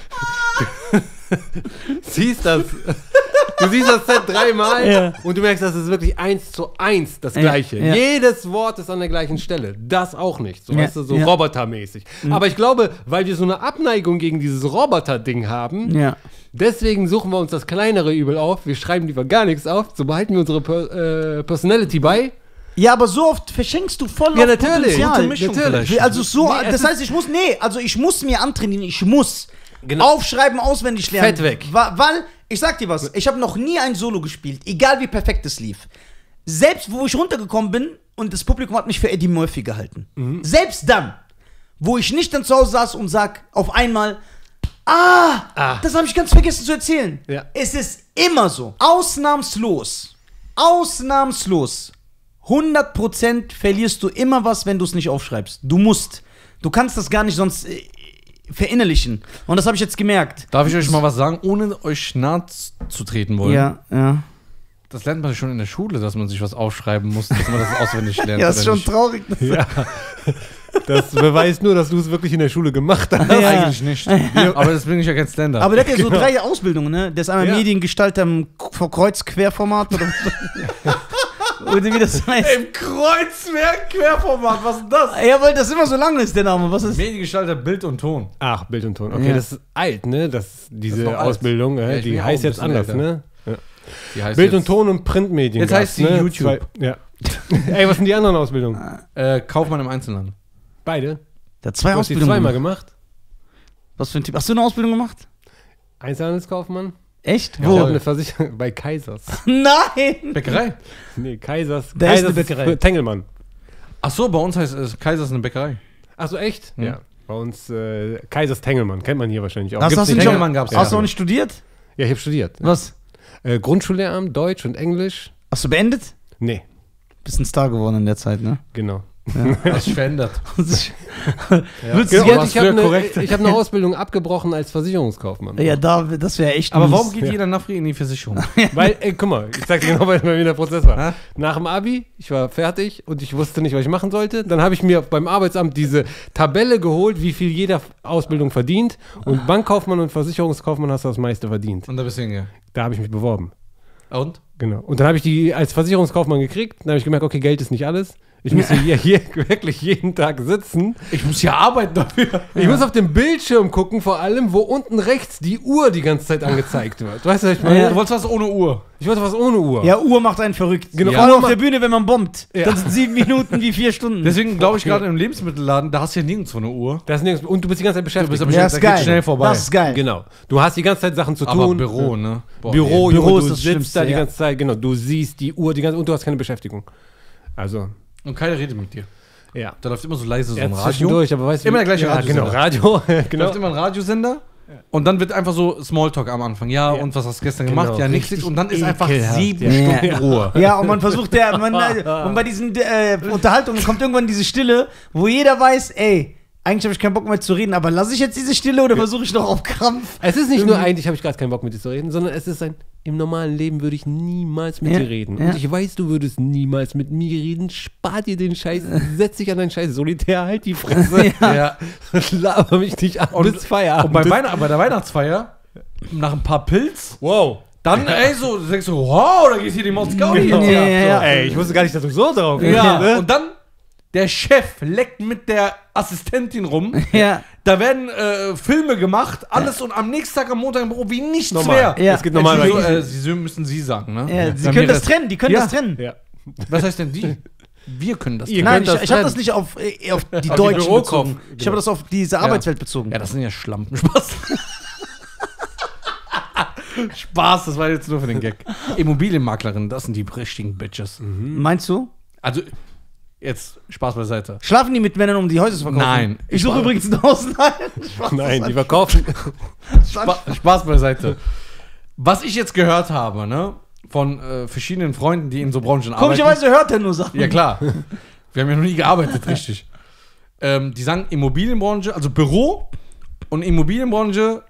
siehst das. Du siehst das Set dreimal Ja. und du merkst, das ist wirklich eins zu eins das Ja, Gleiche. ja. Jedes Wort ist an der gleichen Stelle. Das auch nicht. So, Ja, weißt du, so ja. robotermäßig. Aber ich glaube, weil wir so eine Abneigung gegen dieses Roboter-Ding haben, Ja. deswegen suchen wir uns das kleinere Übel auf. Wir schreiben lieber gar nichts auf. So behalten wir unsere per äh, Personality bei. Ja, aber so oft verschenkst du voll Ja, auf natürlich. Potenzial. Gute Mischung vielleicht. Also so, Nee, es das ist- heißt, ich muss, nee, also ich muss mir antrainieren, ich muss Genau. aufschreiben, auswendig lernen. Fett weg. Wa- Weil, ich sag dir was, ich habe noch nie ein Solo gespielt, egal wie perfekt es lief. Selbst wo ich runtergekommen bin und das Publikum hat mich für Eddie Murphy gehalten. Mhm. Selbst dann, wo ich nicht dann zu Hause saß und sag auf einmal, ah, Ah. das habe ich ganz vergessen zu erzählen. Ja. Es ist immer so, ausnahmslos, ausnahmslos, hundert Prozent verlierst du immer was, wenn du es nicht aufschreibst. Du musst. Du kannst das gar nicht sonst äh, verinnerlichen. Und das habe ich jetzt gemerkt. Darf ich euch mal was sagen, ohne euch nahe zu treten wollen? Ja, ja. Das lernt man schon in der Schule, dass man sich was aufschreiben muss, dass man das auswendig lernt. Ja, das ist oder schon nicht? traurig. Ja. Das beweist nur, dass du es wirklich in der Schule gemacht hast. Ja. Eigentlich nicht. Aber das bin ich ja kein Stand-up. Aber der hat ja so drei Ausbildungen, ne? Der ist einmal Ja. Mediengestalter im K- Kreuzquerformat oder, oder wie das heißt. Im Kreuzwerk-Querformat, was ist das? Ja, weil das immer so lang ist, der Name. Was ist? Mediengestalter, Bild und Ton. Ach, Bild und Ton. Okay, Ja. das ist alt, ne? Das, diese Das ist noch alt. Ausbildung, Ja, äh, ich bin die ja auch heißt ein jetzt bisschen anders, älter. ne? Ja. Die heißt Bild jetzt, und Ton und Printmedien. Jetzt gab's, heißt sie ne? YouTube. Zwei, ja. Ey, was sind die anderen Ausbildungen? Äh, Kaufmann im Einzelhandel. Beide. Der hat zwei Du hast die Ausbildungen zweimal gemacht. gemacht. Was für ein Typ? Hast du eine Ausbildung gemacht? Einzelhandelskaufmann. Echt? Ich habe eine Versicherung bei Kaisers. Nein! Bäckerei. Nee, Kaisers. Da ist Kaisers eine Bäckerei. Tengelmann. Ach so, bei uns heißt es Kaisers eine Bäckerei. Achso, echt? Hm. Ja. Bei uns äh, Kaisers Tengelmann. Kennt man hier wahrscheinlich auch. Hast, Gibt's hast, du nicht nicht Tengelmann auch, gab's. hast du Ja. auch nicht studiert? Ja, ich habe studiert. Was? Äh, Grundschullehramt, Deutsch und Englisch. Hast du beendet? Nee, Bist ein Star geworden in der Zeit, ne? genau. Hast dich verändert. Würdest Genau, du und gerne- ich habe früher eine, korrekt. ich hab eine Ausbildung abgebrochen als Versicherungskaufmann. Ja, da, das wäre echt Aber mies. warum geht jeder Nafri in die Versicherung? Weil, ey, guck mal, ich sag dir genau, weil wie der Prozess war. Hä? Nach dem Abi, ich war fertig und ich wusste nicht, was ich machen sollte. Dann habe ich mir beim Arbeitsamt diese Tabelle geholt, wie viel jeder Ausbildung verdient. Und Bankkaufmann und Versicherungskaufmann hast du das meiste verdient. Und da bist du hingegangen. Da habe ich mich beworben. Und? Genau. Und dann habe ich die als Versicherungskaufmann gekriegt. Dann habe ich gemerkt, okay, Geld ist nicht alles. Ich muss hier, hier wirklich jeden Tag sitzen. Ich muss hier arbeiten dafür. Ich muss auf dem Bildschirm gucken, vor allem, wo unten rechts die Uhr die ganze Zeit angezeigt wird. Weißt du, was ich meine? Du wolltest was ohne Uhr. Ich wollte was ohne Uhr. Ja, Uhr macht einen verrückt. Genau. Vor allem Uhr auf der macht- Bühne, wenn man bombt. Ja. Das sind sieben Minuten wie vier Stunden. Deswegen glaube ich Okay. gerade im Lebensmittelladen, da hast du ja nirgendwo eine Uhr. Das ist nirgends, und du bist die ganze Zeit beschäftigt. bist aber ja, da ist geht geil. schnell vorbei. Das ist geil. Genau. Du hast die ganze Zeit Sachen zu Aber tun. Büro, ne? Boah, Büro, ey. Büro Junge, ist du das sitzt Schlimmste, da die ja. ganze Zeit, genau. Du siehst die Uhr die ganze und du hast keine Beschäftigung. Also, Und keiner redet mit dir. ja. Da läuft immer so leise so Ja, ein Radio. zwischendurch, aber weißt du, Immer wie- der gleiche ja, Radiosender. Genau, Radio. Da genau. läuft immer ein Radiosender. Und dann wird einfach so Smalltalk am Anfang. Ja, Ja. und was hast du gestern Genau, gemacht? Ja, nichts. richtig Und dann ist einfach ekelhaft, sieben ja. Stunden Ja. Ruhe. Ja, und man versucht ja, man, äh, und bei diesen äh, Unterhaltungen kommt irgendwann diese Stille, wo jeder weiß, ey, eigentlich habe ich keinen Bock mehr zu reden, aber lasse ich jetzt diese Stille oder versuche ich noch auf Krampf? Es ist nicht nur eigentlich, habe ich gerade keinen Bock mit dir zu reden, sondern es ist ein, im normalen Leben würde ich niemals mit Ja, dir reden. ja. Und ich weiß, du würdest niemals mit mir reden. Spar dir den Scheiß, setz dich an deinen Scheiß Solitär, halt die Fresse. Ja. Laber mich nicht an Und- bis Feierabend. Und bei, Weihn bei der Weihnachtsfeier, nach ein paar Pilz, wow. dann, ey, so, du denkst so, wow, da geht hier die Maus Gaudi Genau. jetzt Ja, ab, ja, so. ja. Ey, ich wusste gar nicht, dass du so drauf bist. Ja, ne? und dann der Chef leckt mit der Assistentin rum. Ja. Da werden äh, Filme gemacht, alles und am nächsten Tag am Montag im Büro wie nichts Normal. wäre. Ja. Es geht normal Sie, so, weiter. äh, Sie müssen Sie sagen, ne? Ja, sie Dann können wäre das trennen, die können Ja. das trennen. Ja. Was heißt denn die? Wir können das Ihr trennen. Nein, könnt ich, das ich habe trennen. das nicht auf, äh, auf die die Deutschen Bürokauf- bezogen. Ich habe das auf diese Arbeitswelt bezogen. Ja, das sind ja Schlampen. Spaß. Spaß, das war jetzt nur für den Gag. Immobilienmaklerin, das sind die richtigen Bitches. Meinst du? Also, jetzt Spaß beiseite. Schlafen die mit Männern, um die Häuser zu verkaufen? Nein. Ich suche Spaß. übrigens ein Haus. Nein. Spaß, Nein, das die war- verkaufen. Spa Spaß beiseite. Was ich jetzt gehört habe, ne, von äh, verschiedenen Freunden, die in so Branchen arbeiten. Komischerweise hört er nur Sachen. Ja, klar. Wir haben ja noch nie gearbeitet, richtig. Ähm, die sagen, Immobilienbranche, also Büro und Immobilienbranche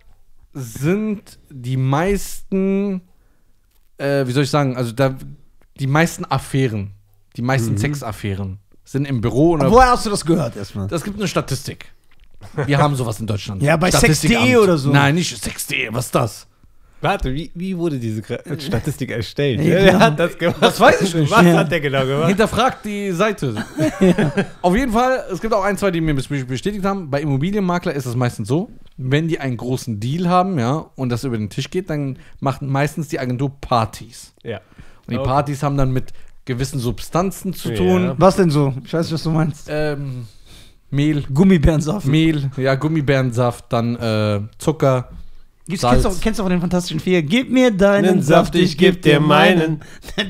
sind die meisten, äh, wie soll ich sagen, also da die meisten Affären, die meisten Sexaffären sind im Büro. Und Woher hast du das gehört erstmal? es gibt eine Statistik. Wir haben sowas in Deutschland. Ja, bei Statistikamt. sex punkt de oder so. Nein, nicht sex punkt de, was ist das? Warte, wie, wie wurde diese Gra- Statistik erstellt? Ja, Wer genau. hat das gemacht? Das weiß ich nicht. Was Ja. hat der genau gemacht? Hinterfragt die Seite. Auf jeden Fall, es gibt auch ein, zwei, die mir bestätigt haben, bei Immobilienmakler ist es meistens so, wenn die einen großen Deal haben, ja, und das über den Tisch geht, dann macht meistens die Agentur Partys. Ja. Und die Okay. Partys haben dann mit gewissen Substanzen zu tun. Ja. Was denn so? Ich weiß nicht, was du meinst. Ähm, Mehl, Gummibärensaft. Mehl, ja, Gummibärensaft, dann äh, Zucker. Gibt's, Salz. kennst, du, kennst du von den Fantastischen Vier? Gib mir deinen Einen Saft, ich geb dir meinen.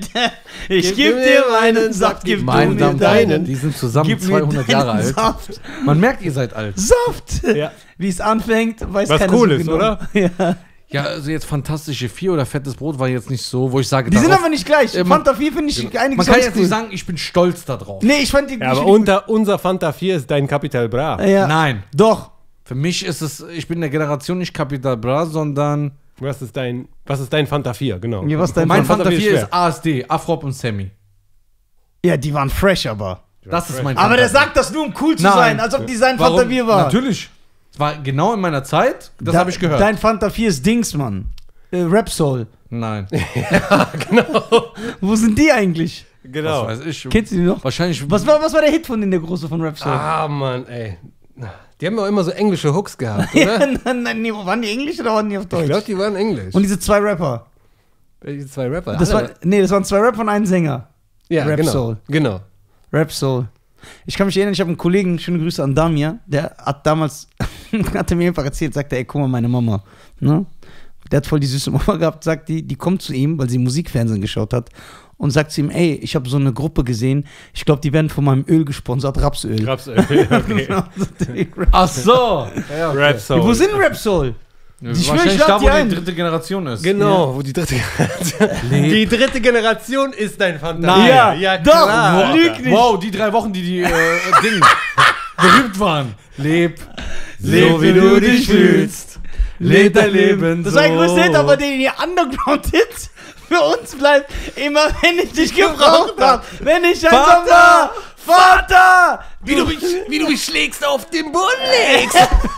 ich geb dir meinen Saft, gib Meine du Damen mir und Herren, deinen. die sind zusammen Gib mir zweihundert Jahre deinen alt. Saft. Man merkt, ihr seid alt. Saft! Ja. Wie es anfängt, weiß Was keiner cool so ist, genau. oder? Ja. Ja, also jetzt Fantastische Vier oder Fettes Brot war jetzt nicht so, wo ich sage, Die sind darauf- aber nicht gleich. Äh, man- Fanta vier finde ich einiges man kann ganz jetzt cool. nicht sagen, ich bin stolz darauf. Nee, ich fand die Ja, ich aber find unter, unser Fanta vier ist dein Capital Bra. die- ja. Nein. Doch. Für mich ist es, ich bin der Generation nicht Capital Bra, sondern Was ist dein, was ist dein Fanta vier? Genau. Ja, was dein mein Fanta Fanta vier vier ist ist A S D, Afrop und Sammy. Ja, die waren fresh, aber. Das ist mein Aber Fanta der vier. sagt das nur, um cool zu Nein. sein, als ob die sein Warum? Fanta vier war. Natürlich. Es war genau in meiner Zeit, das Da- habe ich gehört. Dein Fanta vier ist Dings, Mann. Äh, Rap Soul. Nein, Wo sind die eigentlich? Genau. was weiß ich. Kennst du die noch? Wahrscheinlich. Was war, was war der Hit von denen, der große von Rap Soul? Ah, Mann, ey. Die haben ja auch immer so englische Hooks gehabt, Ja, oder? nein, nein, nee, waren die Englisch oder waren die auf Ich Deutsch? glaube, die waren englisch. Und diese zwei Rapper. Welche zwei Rapper? Das Alle- war, nee, das waren zwei Rapper und ein Sänger. ja, Rap genau. Soul. Genau. Rap Soul. Ich kann mich erinnern, ich habe einen Kollegen, schöne Grüße an Damir, der hat damals, hat er mir einfach erzählt, sagte, ey, guck mal, meine Mama, ne? Der hat voll die süße Mama gehabt, sagt die, die kommt zu ihm, weil sie Musikfernsehen geschaut hat und sagt zu ihm, ey, ich habe so eine Gruppe gesehen, ich glaube, die werden von meinem Öl gesponsert, Rapsöl. Rapsöl. Okay. Ach so. Rap Soul. Wo sind Rap Soul? Ich schwör, Wahrscheinlich ich lad da, die wo ein. die dritte Generation ist. Genau, wo die dritte Generation. Die dritte Generation ist dein Fanta. Nein. Ja, ja doch, klar. lüg nicht. Wow, die drei Wochen, die die äh, Ding berühmt waren. Leb, Leb, wie du dich fühlst. Leb dein Leben Das so. war ein größter Hit, aber den ihr Underground-Hit für uns bleibt immer, wenn ich dich gebraucht hab. Wenn ich ein Vater! Vater! Wie du, mich, wie du mich schlägst auf den Boden legst.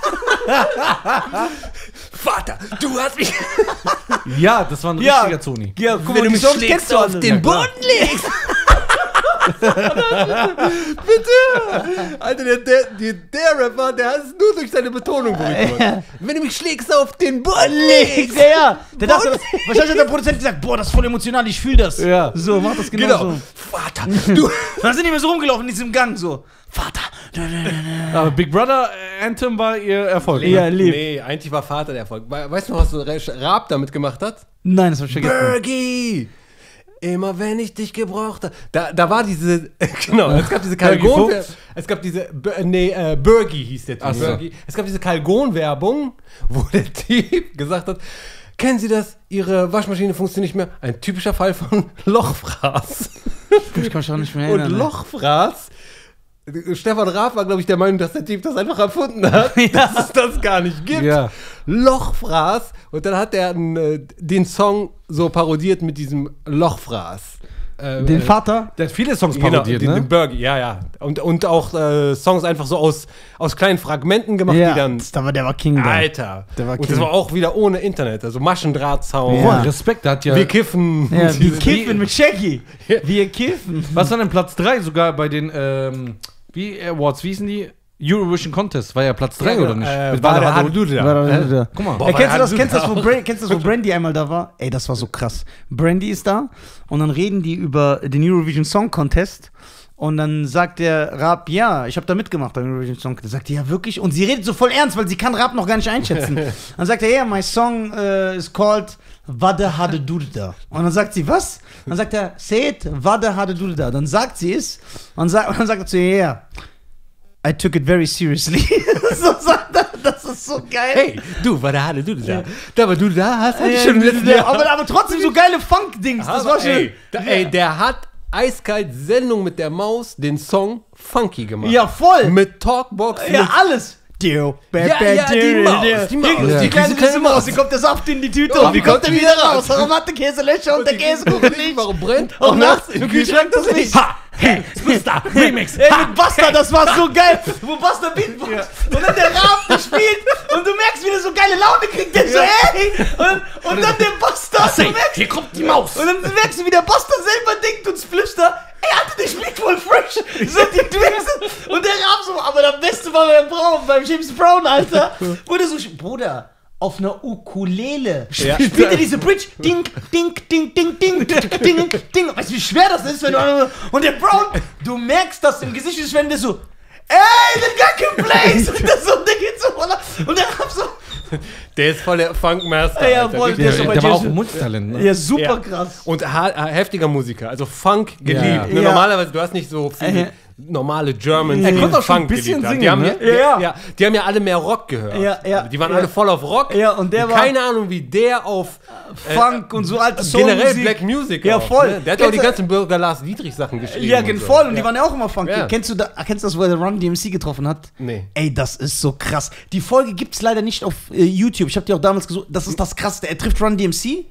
Vater, du hast mich... Ja, das war ein Ja. richtiger Zoni. Ja, guck Wenn mal, du die mich Songs schlägst kennst du auf alle. den Ja, klar. Boden legst. Bitte! Alter, der, der, der, der Rapper, der ist nur durch seine Betonung berühmt worden. Wenn du mich schlägst auf den Boden legst. Ja, ja. Der dachte, das, wahrscheinlich hat der Produzent gesagt, boah, das ist voll emotional, ich fühl das. Ja. So, mach das genau, Genau. so. Vater, du... Dann sind die mir so rumgelaufen in diesem Gang, so. Vater. Aber Big Brother Anthem war ihr Erfolg. Ja, Ne? lieb. Nee, eigentlich war Vater der Erfolg. We- Weißt du noch, was so Raab damit gemacht hat? Nein, das hab ich vergessen. Bergie! Immer wenn ich dich gebraucht habe. Da, da war diese, genau, es gab diese Bergie Kalgon, Fuchs? es gab diese, B- nee, äh, Bergie hieß der Typ. Ach so. Bergie. Es gab diese Kalgon-Werbung, wo der Typ gesagt hat, kennen Sie das? Ihre Waschmaschine funktioniert nicht mehr. Ein typischer Fall von Lochfraß. Ich kann mich auch nicht mehr Und erinnern. Lochfraß, Stefan Raab war, glaube ich, der Meinung, dass der Typ das einfach erfunden hat, Ja. dass es das gar nicht gibt. Ja. Lochfraß. Und dann hat er äh, den Song so parodiert mit diesem Lochfraß. Äh, Den äh, Vater? Der hat viele Songs Genau, parodiert, den, ne? den Bergie, ja, ja. Und, und auch äh, Songs einfach so aus, aus kleinen Fragmenten gemacht, die dann. das, da war, der war King da. Alter. Der war und King. das war auch wieder ohne Internet, also Maschendrahtzaun. Ja. Boah, Respekt, der hat ja... Wir kiffen. Ja, wir Diese- kiffen mit Shaggy. Wir kiffen. Was war denn Platz drei sogar bei den, ähm, wie Awards, wie hießen die? Eurovision Contest, war ja Platz drei oder nicht? Äh, Mit war der Wada Hadu- Hadududa. War da- Äh? da- Guck mal. Boah, Ey, kennst du war das, der kennst du das, wo Hadududa Brandy, kennst du das, wo Brandy einmal da war? Ey, das war so krass. Brandy ist da und dann reden die über den Eurovision Song Contest und dann sagt der Raab, ja, ich habe da mitgemacht beim Eurovision Song Contest. Sagt die, ja wirklich? Und sie redet so voll ernst, weil sie kann Raab noch gar nicht einschätzen. Dann sagt er, ja, yeah, my song uh, is called Wada Hade Dudda. Und dann sagt sie, was? Dann sagt er, say it, Wada Hade Dudda. Dann sagt sie es und, sagt, und dann sagt er zu ihr, ja, yeah, I took it very seriously. So sagt er, das ist so geil. Hey, du, war der Hadududa. Da war du da, hast du Ja, schon im letzten Jahr. aber, aber trotzdem so geile Funk-Dings. Das war schön. Ey, da, ey, der hat eiskalt Sendung mit der Maus den Song Funky gemacht. Ja, voll. Mit Talkbox. Ja, mit alles. Dio, Ja, ja, die Maus, die Maus. Die, Ja. die kleine Diese süße Maus, die kommt der Saft in die Tüte Ja, und wie die kommt kommt er wieder raus? Aromate Käselöcher und der Käsekuchen nicht. Warum brennt? Auch nachts im Kühlschrank das Licht. Ha! Hey, Star Remix! Ey, mit Buster, das war so geil. Wo Buster Beatbox. Und dann der Raab, der spielt und du merkst, wie der so geile Laune kriegt. Der so, hey! Und, und dann der Buster. Du merkst, Hier kommt die Maus! und dann merkst du, wie der Buster selber denkt und flüstert, ey, Alter, der spielt voll fresh. So, die Twins. Und der Raab so, aber das Beste war beim Braun, beim James Brown, Alter. Wo der so, Bruder, auf einer Ukulele Ja. spielt er diese Bridge. Ding, ding, ding, ding, ding, ding, ding. Weißt du, wie schwer das ist, wenn du. Und der Brown, du merkst das im Gesicht des Wenn der so, ey, the guy can play. Und der so, der geht so voller. Und der Raab so, Der ist voll der Funkmaster. Ja, Alter. voll, Richtig. der ist so bei Der war auch Jason- ein Multitalent, ne? ja, super Ja. krass. Und ha äh, heftiger Musiker, also Funk geliebt. Ja. Ne, Ja. Normalerweise, du hast nicht so viele Äh. normale Germans, Er die konnte auch schon ein Funk bisschen geliebt haben. singen, Die haben, ne? ja, Ja. ja, die haben ja alle mehr Rock gehört. Ja, ja, Die waren ja. alle voll auf Rock. Ja, und der war- Keine Ahnung, wie der auf Funk und so alte generell Soulmusik. Black Music Ja, auch, voll. Ne? Der hat ja auch die Kennst du- ganzen Bürger Lars Dietrich Sachen geschrieben. Ja, und gen so. voll. Und die Ja. waren ja auch immer funky. Ja. Kennst du da, kennst du das, wo er Run D M C getroffen hat? Nee. Ey, das ist so krass. Die Folge gibt's leider nicht auf äh, YouTube. Ich habe die auch damals gesucht. Das ist das Krasseste. Er trifft Run D M C.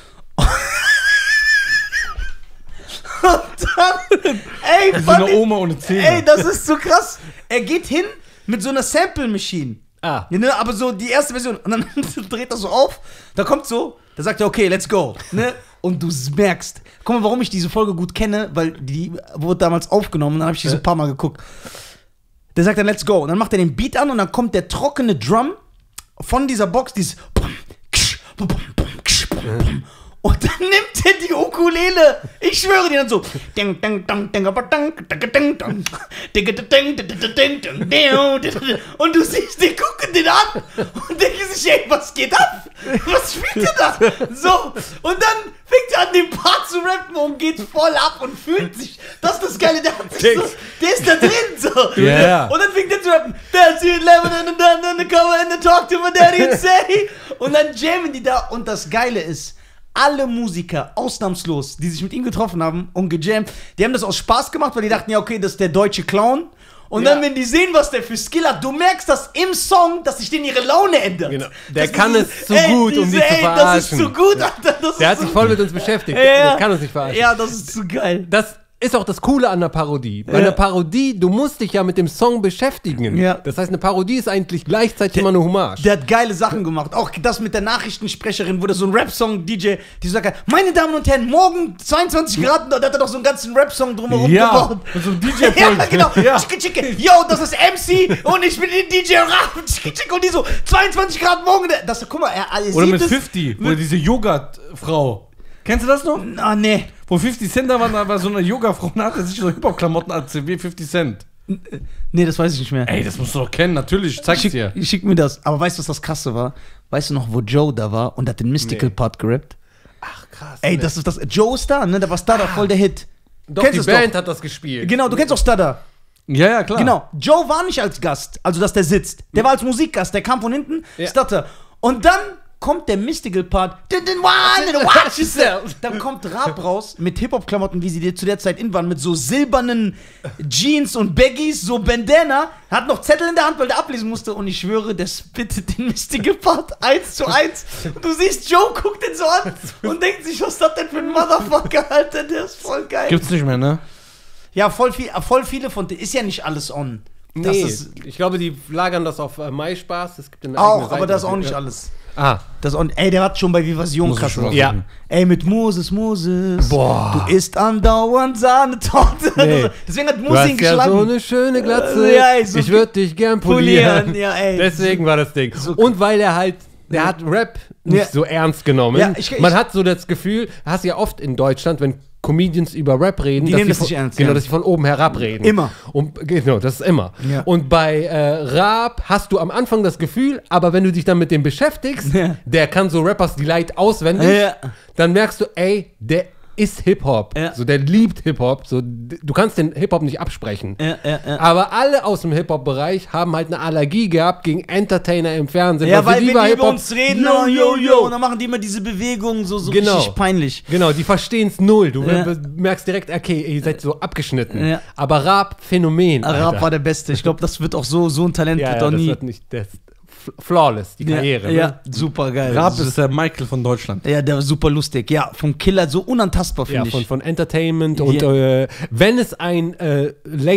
Und dann, ey, So fand eine ich- Oma ohne Zähne. ey, das ist so krass. Er geht hin mit so einer Sample-Machine. Ah. Ja, ne, aber so die erste Version. Und dann dreht er so auf. Da kommt so, da sagt er, okay, let's go. Ne? Und du merkst, guck mal, warum ich diese Folge gut kenne, weil die wurde damals aufgenommen und dann habe ich die so ein paar Mal geguckt. Der sagt dann, let's go. Und dann macht er den Beat an und dann kommt der trockene Drum von dieser Box, dieses bum, ksch, bum, bum, bum, ksch, bum, bum. Und dann nimmt er die Ukulele. Ich schwöre dir dann so. Ding, ding, ding, ding, aber ding, ding, ding, ding, ding, ding, ding, ding, ding, ding. Und du siehst, die gucken den an und denken sich, ey, was geht ab? Was spielt der da? So. Und dann fängt er an, den Part zu rappen und geht voll ab und fühlt sich. Das ist das Geile, der hat sich so, der ist da drin so. Ja. Und dann fängt er zu rappen. That's you eleven and then and the cover and the talk to my daddy and say. Und dann jammen die da. Und das Geile ist, alle Musiker, ausnahmslos, die sich mit ihm getroffen haben und gejammt, die haben das aus Spaß gemacht, weil die dachten, ja, okay, das ist der deutsche Clown. Und Ja. dann, wenn die sehen, was der für Skill hat, du merkst das im Song, dass sich denen ihre Laune ändert. Genau. Der Das kann ist- es zu gut, um die zu ey, Das ist verarschen. zu gut, Alter. Das Der ist hat sich so, voll mit uns beschäftigt. ja, ja. Der kann uns nicht verarschen. Ja, das ist zu geil. Das ist auch das Coole an der Parodie. Bei Ja. einer Parodie, du musst dich ja mit dem Song beschäftigen. Ja. Das heißt, eine Parodie ist eigentlich gleichzeitig immer eine Hommage. Der hat geile Sachen gemacht. Auch das mit der Nachrichtensprecherin, wo der so ein Rap-Song-D J, die sagt, meine Damen und Herren, morgen zweiundzwanzig Grad, und da hat er doch so einen ganzen Rap-Song drumherum Ja, gebaut. mit so einem D Ja, J-Pult. genau. Ja. Chicke, chicke. Yo, das ist M C und ich bin D J Rap. Chicke, chicke. Und die so, zweiundzwanzig Grad morgen. Das, guck mal, er, er Oder sieht mit es- fifty, wo diese Yoga-Frau. Kennst du das noch? Ah, nee. Wo fifty Cent da war, da war so eine Yoga-Frau und hatte sich so Hip-Hop-Klamotten an, wie fifty Cent. Nee, das weiß ich nicht mehr. Ey, das musst du doch kennen, natürlich, ich zeig's Schick, dir. schick mir das. Aber weißt du, was das Krasse war? Weißt du noch, wo Joe da war und hat den Mystical Nee. Part gerappt? Ach, krass. Ey, das ist das. Joe ist da, ne? Da war Stada voll der Hit. Doch, Kennst die du's Band doch? hat das gespielt. Genau, du kennst doch Stada. Ja, ja, klar. Genau. Joe war nicht als Gast, also dass der sitzt. Der war als Musikgast, der kam von hinten, Ja. Stutter. Und dann kommt der Mystical Part. Dun, dun, one, dun, watch yourself. Dann kommt Raab raus mit Hip-Hop-Klamotten, wie sie dir zu der Zeit in waren, mit so silbernen Jeans und Baggies, so Bandana. Hat noch Zettel in der Hand, weil der ablesen musste. Und ich schwöre, der spittet den Mystical Part eins zu eins. Und du siehst, Joe guckt den so an und denkt sich, was ist das denn für ein Motherfucker, Alter? Der ist voll geil. Gibt's nicht mehr, ne? Ja, voll, viel, voll viele von denen. Ist ja nicht alles on. Das Nee, ist ich glaube, die lagern das auf äh, MySpaß. Es gibt eine eigene auch, Seite aber das ist auch dafür. nicht alles. Ah, Das auch, ey, der hat schon bei Vivasion Muss ich krass schon gemacht. ja. gucken. Ey, mit Moses, Moses. Boah. Du isst andauernd Sahnetorte. Nee. Deswegen hat Du Moses ihn hast ja geschlagen. so eine schöne Glatze. Äh, ja, ey, so ich würde dich gern polieren. polieren. Ja, ey. Deswegen war das Ding. So- Und weil er halt, der Ja. hat Rap nicht Ja. so ernst genommen. Ja, ich- ich- Man hat so das Gefühl, hast ja oft in Deutschland, wenn Comedians über Rap reden, Die dass nehmen sie das von, nicht ernst, Genau, ja. dass sie von oben herab reden. Immer. Und, genau, das ist immer. Ja. Und bei äh, Raab hast du am Anfang das Gefühl, aber wenn du dich dann mit dem beschäftigst, Ja. der kann so Rappers Delight auswendig, Ja. dann merkst du, ey, der ist Hip-Hop. Ja. So, der liebt Hip-Hop. So, d- du kannst den Hip-Hop nicht absprechen. Ja, ja, ja. Aber alle aus dem Hip-Hop-Bereich haben halt eine Allergie gehabt gegen Entertainer im Fernsehen. Ja, für weil die wenn war die über Hip-Hop- uns reden, yo, yo, yo. Und dann machen die immer diese Bewegungen so, so Genau. richtig peinlich. Genau, die verstehen es null. Du Ja. merkst direkt, okay, ihr seid so abgeschnitten. Ja. Aber Raab, Phänomen. Arab Alter. war der Beste. Ich glaube, das wird auch so, so ein Talent ja, wird ja, auch das nie. wird nicht, das ist f- flawless, die Karriere. Ja, ja, Ne? super geil. Raab ist der Michael von Deutschland. Ja, der war super lustig. Ja, vom Killer so unantastbar, Ja, finde von, ich. von Entertainment und Ja. äh, wenn es ein äh,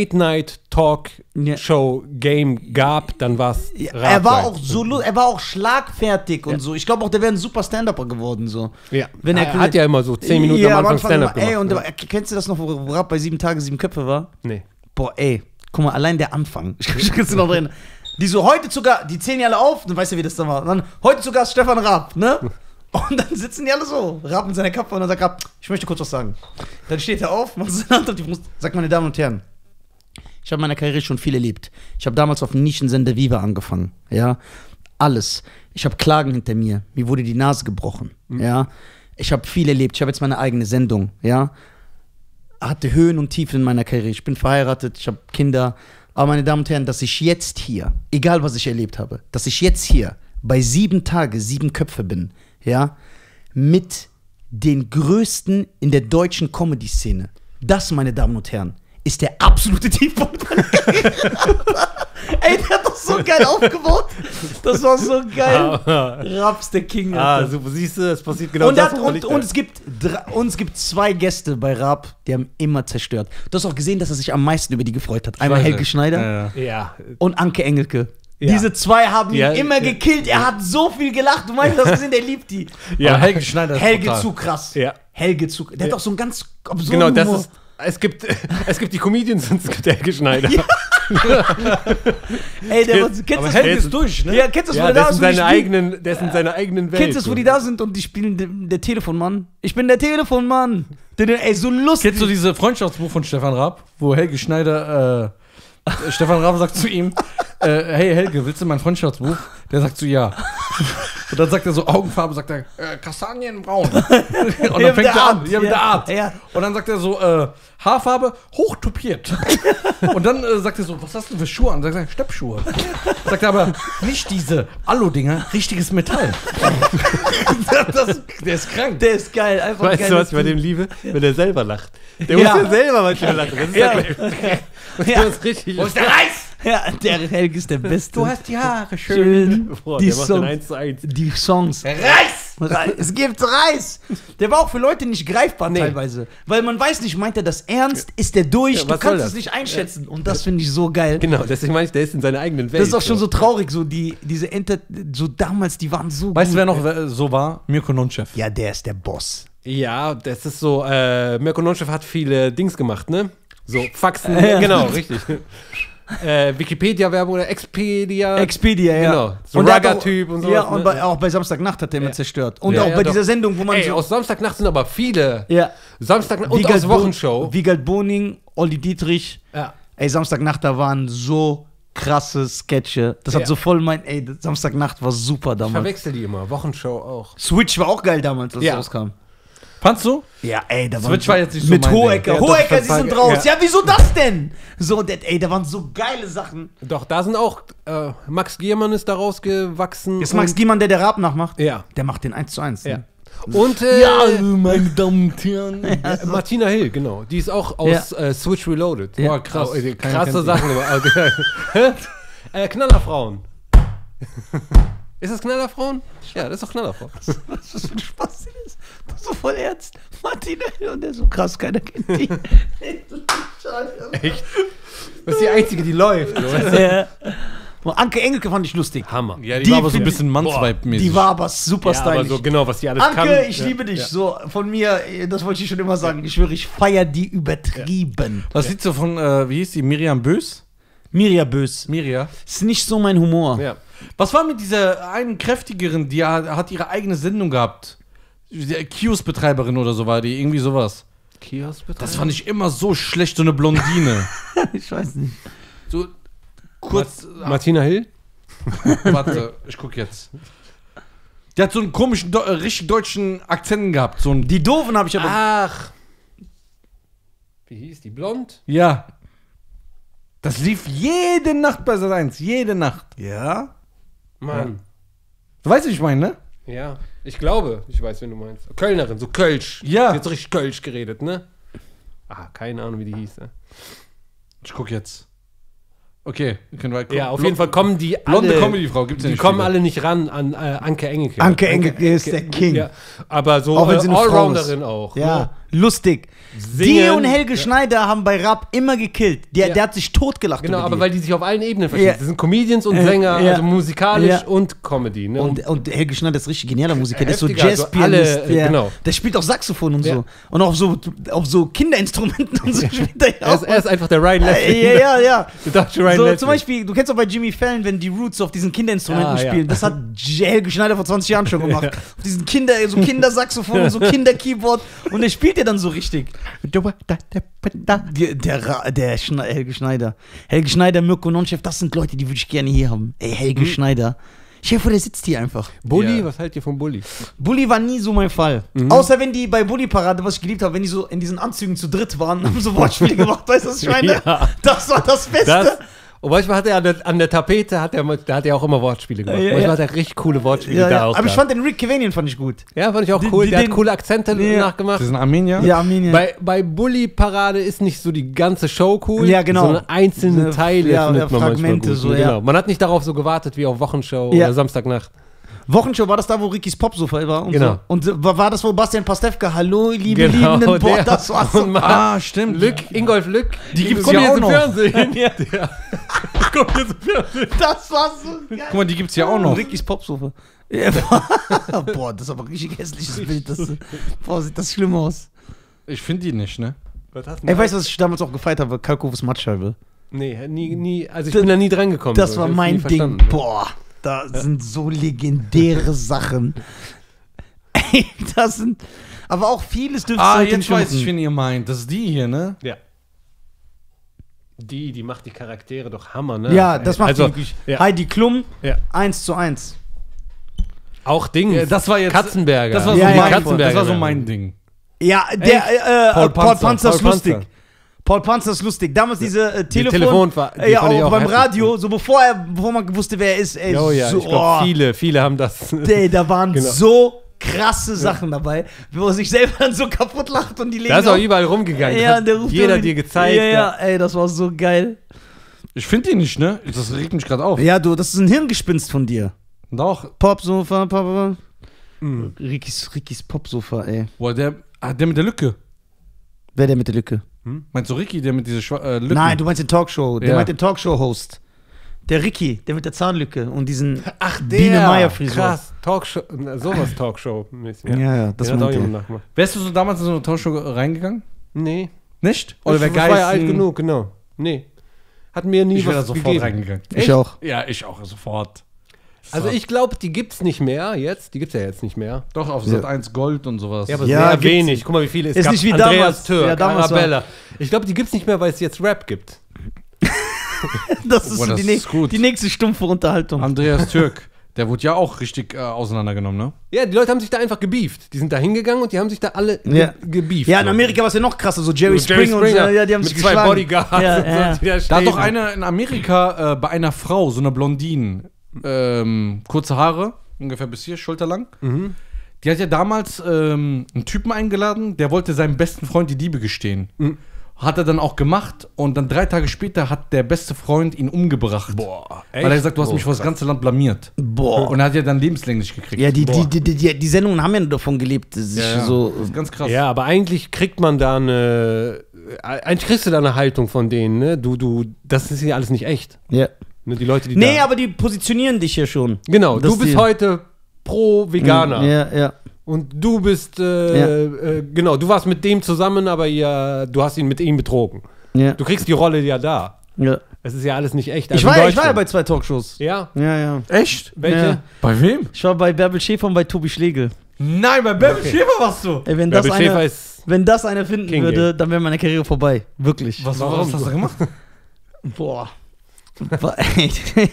Late-Night-Talk-Show-Game gab, dann war es Ja, er war auch so, lu- er war auch schlagfertig und so. Ich glaube auch, der wäre ein super Stand-Upper geworden so. Ja, Wenn er- er hat ja immer so zehn Minuten Ja, am Anfang Stand-Up immer, Ey, und gemacht. der, kennst du das noch, wo Raab bei sieben Tage, sieben Köpfe war? nee. Boah, ey, guck mal, allein der Anfang. Ich kann es noch drin. Die so heute sogar, die zählen ja alle auf, dann weißt du, wie das dann war. Dann heute sogar Stefan Raab, ne? Und dann sitzen die alle so, Raab in seiner Kappe und dann sagt Raab, ich möchte kurz was sagen. Dann steht er auf, macht seine Hand auf die Brust, sagt, meine Damen und Herren, ich habe in meiner Karriere schon viel erlebt. Ich habe damals auf dem Nischensender Viva angefangen, ja. Alles. Ich habe Klagen hinter mir. Mir wurde die Nase gebrochen, ja. Ich habe viel erlebt. Ich habe jetzt meine eigene Sendung, ja. Hatte Höhen und Tiefen in meiner Karriere. Ich bin verheiratet, ich habe Kinder. Aber meine Damen und Herren, dass ich jetzt hier, egal was ich erlebt habe, dass ich jetzt hier bei sieben Tage, sieben Köpfe bin, ja, mit den Größten in der deutschen Comedy-Szene. Das, meine Damen und Herren, ist der absolute Tiefpunkt meiner Karriere. Ey, der hat das so geil aufgebaut. Das war so geil. Raps der King. Ah, Alter. super, siehst du, es passiert genau Und, das, hat, wovon und, ich und, da- es gibt drei, und es gibt zwei Gäste bei Raab, die haben immer zerstört. Du hast auch gesehen, dass er sich am meisten über die gefreut hat. Einmal weiß Helge es. Schneider Ja, ja. Ja, und Anke Engelke. Ja. Diese zwei haben ihn Ja, immer ja. gekillt. Er hat so viel gelacht. Du meinst, du hast gesehen, der liebt die. Ja. Aber Helge Schneider ist Helge brutal. zu krass. Ja. Helge zu. Der hat auch so einen ganz absurden genau, das Humor. ist, es gibt, es gibt die Comedians und es gibt Helge Schneider. Ey, der war, kennst du Aber das, Helge Helge- ist durch, ne? ja, kennst du das, Ja, wo der der da ist ist in und die seiner spielen- eigenen, der ist in seiner eigenen Welt. Kennst du das, wo die da sind und die spielen der, der Telefonmann? Ich bin der Telefonmann. Der, der, ey, so lustig. Kennst du diese Freundschaftsbuch von Stefan Raab, wo Helge Schneider, äh, Stefan Raab sagt zu ihm, äh, hey Helge, willst du mein Freundschaftsbuch? Der sagt so, ja. Und dann sagt er so Augenfarbe, sagt er, äh, Kastanienbraun. Und dann Ja, fängt der er an, Art, ja, mit ja. der Art. Ja. Und dann sagt er so, äh, Haarfarbe, hochtupiert. Und dann äh, sagt er so, was hast du denn für Schuhe an? Sagt er, Steppschuhe. Sagt er aber, nicht diese Alu-Dinger, richtiges Metall. das, der ist krank. Der ist geil, einfach Weißt geil. du, was ich bei dem liebe? Wenn er selber lacht. Der Ja. muss ja selber manchmal lachen. Das ist Ja. ja, das Ja. ist richtig. Wo ist der Reis? Ja, der Helge ist der Beste. Du hast die Haare schön. Boah, die der macht den Songs. eins zu eins. Die Songs. Reis! Reis. Es gibt Reis. Der war auch für Leute nicht greifbar Nee. teilweise. Weil man weiß nicht, meint er das ernst? Ist der durch? Ja, du was kannst soll es das? nicht einschätzen. Und das finde ich so geil. Genau, deswegen meine ich, der ist in seiner eigenen Welt. Das ist auch schon so traurig, so die, diese Enter, so damals, die waren so Weißt du, gut. wer noch äh, so war? Mirko Nonchev. Ja, der ist der Boss. Ja, das ist so, äh, Mirko Nonchev hat viele Dings gemacht, ne? So, Faxen, Ja. genau, richtig. äh, Wikipedia-Werbung oder Expedia. Expedia, ja. Genau, so Und der hat auch- Rugger-Typ und sowas, Ja, und ne? bei, auch bei Samstagnacht hat der immer Ja. zerstört. Und Ja, auch ja, bei doch. dieser Sendung, wo man Ey, so... aus Samstagnacht sind aber viele. ja. Samstagnacht und Wiegald aus Wochenshow. Bo- Wiegald Boning, Olli Dietrich. Ja. Ey, Samstagnacht, da waren so krasse Sketche. Das hat Ja. so voll mein... Ey, Samstagnacht war super Ich damals. verwechsel die immer, Wochenshow auch. Switch war auch geil damals, als Ja. es rauskam. Fandst du? Ja, ey, da Switch waren war jetzt nicht so mit mein Ding. Hohecker. Ja, doch, Hohecker, das sie war- sind raus. ja. Ja. wieso das denn? So, das, ey, da waren so geile Sachen. Doch, da sind auch, äh, Max Giermann ist da rausgewachsen. Jetzt Max und- Giemann, der der Rap nachmacht. Ja. Der macht den eins zu eins. Ja. Ne? Und äh, meine Damen und Herren. äh, Martina Hill, genau. Die ist auch aus äh, Switch Reloaded. Ja. Boah, krass. Oh, äh, Keiner krasse kennt Sachen. aber, äh, äh, Knallerfrauen. Ist das Knallerfrauen? Ja, das ist doch Knallerfrauen. Was für ein Spaß das ist. Das ist so voll ernst. Martin, und der ist so krass, keiner kennt die. Echt? Das ist die einzige, die läuft. So. Ja. Boah, Anke Engelke fand ich lustig. Hammer. Ja, die, Die war aber so ein find- bisschen Mannsweib-mäßig. Die war aber super Ja, aber stylisch. so genau, was die alles kann. Anke, ich Ja. liebe dich. Ja. So, von mir, das wollte ich schon immer sagen. Ich schwöre, ich feiere die übertrieben. Was sieht so von, äh, wie hieß die, Miriam Bös? Mirja Bös. Miria. Ist nicht so mein Humor. Ja. Was war mit dieser einen kräftigeren, die hat, hat ihre eigene Sendung gehabt? Die Kiosk-Betreiberin oder so war die, irgendwie sowas. Kiosk Das fand ich immer so schlecht, so eine Blondine. Ich weiß nicht. So kurz. Martina Hill? Warte, ich guck jetzt. Der hat so einen komischen, do, äh, richtig deutschen Akzent gehabt. So ein. Die Doofen habe ich aber. Ach. Wie hieß die? Blond? Ja. Das lief jede Nacht bei Sat eins. Jede Nacht. Ja? Mann. Du weißt, wie ich meine, ne? Ja. Ich glaube, ich weiß, wen du meinst. Kölnerin, so Kölsch. Ja. Die hat so richtig Kölsch geredet, ne? Ah, keine Ahnung, wie die hieß. Ne? Ich guck jetzt. Okay, können wir Ja, auf jeden Fall kommen die Blonde alle, Comedy-Frau gibt's ja die nicht kommen viele. alle nicht ran an äh, Anke Engelke. Anke Engelke ist der King. Ja, aber so Auch wenn äh, sie eine Frau Allrounderin ist. auch. Ja, Ne? lustig. Singen. Die und Helge Schneider haben bei Rap immer gekillt. Der, Ja. der hat sich totgelacht. Genau, über aber die. weil die sich auf allen Ebenen verstehen. Ja. Das sind Comedians und Äh, Sänger, ja. also musikalisch Ja. und Comedy. Ne? Und, und Helge Schneider ist richtig genialer Musiker. Der ist so Heftiger, Jazzpianist. also alle, äh, der, genau. der spielt auch Saxophon und Ja. so. Und auch so, auf so Kinderinstrumenten und so spielt er ja er, ist, auch. er ist einfach der Ryan Leslie. ja, ja, ja. Der deutsche Ryan So, Leslie. zum Beispiel, du kennst auch bei Jimmy Fallon, wenn die Roots auf diesen Kinderinstrumenten Ah, ja. spielen. Das hat J- Helge Schneider vor zwanzig Jahren schon gemacht. Auf diesen Kinder, so Kindersaxophon und so Kinderkeyboard. Und der spielt ja dann so richtig. Der, der, Ra- der Schne Helge Schneider. Helge Schneider, Mirko Nonchev, das sind Leute, die würde ich gerne hier haben. Ey, Helge Schneider. Stell dir vor, der sitzt hier einfach. Bulli, Ja. was haltet ihr vom Bulli? Bulli war nie so mein Fall. Außer wenn die bei Bulli Parade, was ich geliebt habe, wenn die so in diesen Anzügen zu dritt waren und haben so Wortspiele gemacht, weißt du, was ich meine? Ja. Das war das Beste. Das, und manchmal hat er an der, an der Tapete, hat er, da hat er auch immer Wortspiele gemacht. Ja, ja. manchmal hat er richtig coole Wortspiele ja, da ja. auch. Aber ich gehabt. fand den Rick Cavanian fand ich gut. ja, fand ich auch Die- cool. die- Der den- hat coole Akzente Ja. nachgemacht. Das ist ein Armenier? Ja, Armenien. Bei, bei Bully Parade ist nicht so die ganze Show cool, Ja, genau. sondern einzelne Ne, Teile ja, findet ja, man Fragmente manchmal gut. so, ja. Genau. Man hat nicht darauf so gewartet wie auf Wochenshow Ja. oder Samstagnacht. Wochenshow, war das da, wo Rickys Popsofa war? Und Genau. So? Und äh, war war das, wo Bastian Pastewka, hallo, liebe Genau, Liebenden, boah, der- das war so. und man- Ah, stimmt. Lück, Ingolf Lück, Die gibt's kommt ja jetzt auch im noch. Fernsehen. Ja. Der kommt jetzt im Fernsehen. Das war so geil. Guck mal, die gibt's ja auch noch. Rickys Popsofa. Ja, boah, das ist aber ein richtig hässliches Bild. Das, boah, sieht das schlimm aus. Ich finde die nicht, ne? Was hast du Ey, weißt du, was ich damals auch gefeiert habe? Kalkofes Mattscheibe. Nee, nie, nie, also ich Das- bin da nie dran gekommen. Das so. war Ich hab's mein nie Ding. verstanden, ne? Boah, da sind so legendäre Sachen. Ey, das sind. Aber auch vieles dürfte Ah, heute jetzt nicht weiß ich, machen. wen ihr meint. Das ist die hier, ne? Ja. Die, die macht die Charaktere doch Hammer, ne? Ja, das macht also, die wirklich. Ja. Heidi Klum, Ja. eins zu eins. Auch Dings. Ja, das war jetzt. Katzenberger. Das war so, Ja, ja, mein, Katzenberger. das war so mein Ding. Ja, der äh, Paul Paul, Panzer. Panzer ist Paul lustig. Panzer. Paul Panzer ist lustig. Damals diese äh, Telefon, Telefon war- die äh, ja, fand ich auch auch beim heftig. Radio, so bevor er, bevor man wusste, wer er ist, ey, Oh ja, so, ich glaube, oh, viele, viele haben das. ey, da waren Genau. so krasse Sachen dabei, wo er sich selber dann so kaputt lacht und die legen Da ist auch auf- überall rumgegangen. ja, Hat der ruft jeder irgendwie- dir gezeigt. Ja, ja, ey, das war so geil. Ich finde die nicht, ne? Das regt mich gerade auf. Ja, du, das ist ein Hirngespinst von dir. Doch. Popsofa, Papa. Mhm. Rikis, Rikis Popsofa, ey. Boah, der, ah, der mit der Lücke. Wer der mit der Lücke? Meinst du Ricky, der mit dieser Schwa äh, Lücke? Nein, du meinst den Talkshow. Der Ja. meint den Talkshow-Host. Der Ricky, der mit der Zahnlücke und diesen Ach, Biene Meier-Frisur. Krass, Talkshow, na, sowas Talkshow. Ja, ja, das das hat auch meint jemand er. nachgemacht. Wärst du so damals in so eine Talkshow reingegangen? Nee. Nicht? Oder wer ich war ja Geist? alt genug, genau. Nee. Hat mir nie Ich wäre da was sofort gegeben. reingegangen. Ich auch. Ja, ich auch, sofort. Also ich glaube, die gibt's nicht mehr jetzt. Die gibt's ja jetzt nicht mehr. Doch, auf Ja. Sat eins Gold und sowas. Ja, aber Ja, sehr gibt's wenig. nicht. Guck mal, wie viele es Ist gab. nicht wie Andreas damals. Türk, Ja, damals war- Arabella. Ich glaube, die gibt's nicht mehr, weil es jetzt Rap gibt. Das ist Boah, so das die, ne ist gut. die nächste stumpfe Unterhaltung. Andreas Türk, der wurde ja auch richtig äh, auseinandergenommen, ne? Ja, die Leute haben sich da einfach gebieft. Die sind da hingegangen und die haben sich da alle Ja. ge gebieft. Ja, in so. Amerika war es ja noch krasser, so Jerry, So Jerry Springer, und so, ja, die haben mit sich zwei geschlagen. Bodyguards. Ja, und so, ja. die Da hat stehen. doch einer in Amerika äh, bei einer Frau, so einer Blondine, ähm, kurze Haare, ungefähr bis hier, schulterlang. Mhm. Die hat ja damals ähm, einen Typen eingeladen, der wollte seinem besten Freund die Liebe gestehen. Mhm. Hat er dann auch gemacht und dann drei Tage später hat der beste Freund ihn umgebracht. Boah, Weil er gesagt, du hast Oh, mich vor das ganze Land blamiert. Boah. Und er hat ja dann lebenslänglich gekriegt. Ja, die, die, Boah. die, die, die, die Sendungen haben ja nur davon gelebt, sich Ja, ja. so. Das ist ganz krass. Ja, aber eigentlich kriegt man da eine. Eigentlich kriegst du da eine Haltung von denen, ne? Du, du, das ist ja alles nicht echt. Ja. Ne? Die Leute, die Nee, da. aber die positionieren dich ja schon. Genau, dass du bist die- heute pro Veganer. Ja, ja. Und du bist, äh, äh, genau, du warst mit dem zusammen, aber ja, du hast ihn mit ihm betrogen. Ja. Du kriegst die Rolle ja da. ja. Es ist ja alles nicht echt. Ich, Also war, in ja- ich war ja Deutschland. bei zwei Talkshows. Ja, Ja, ja. Echt? welche? Ja. Bei wem? Ich war bei Bärbel Schäfer und bei Tobi Schlegel. Nein, bei Bärbel Schäfer warst du. Ey, wenn das Bärbel Schäfer einer, ist. wenn das einer finden King würde, dann wäre meine Karriere vorbei. Wirklich. Was, was hast du gemacht? Boah. Boah, ey.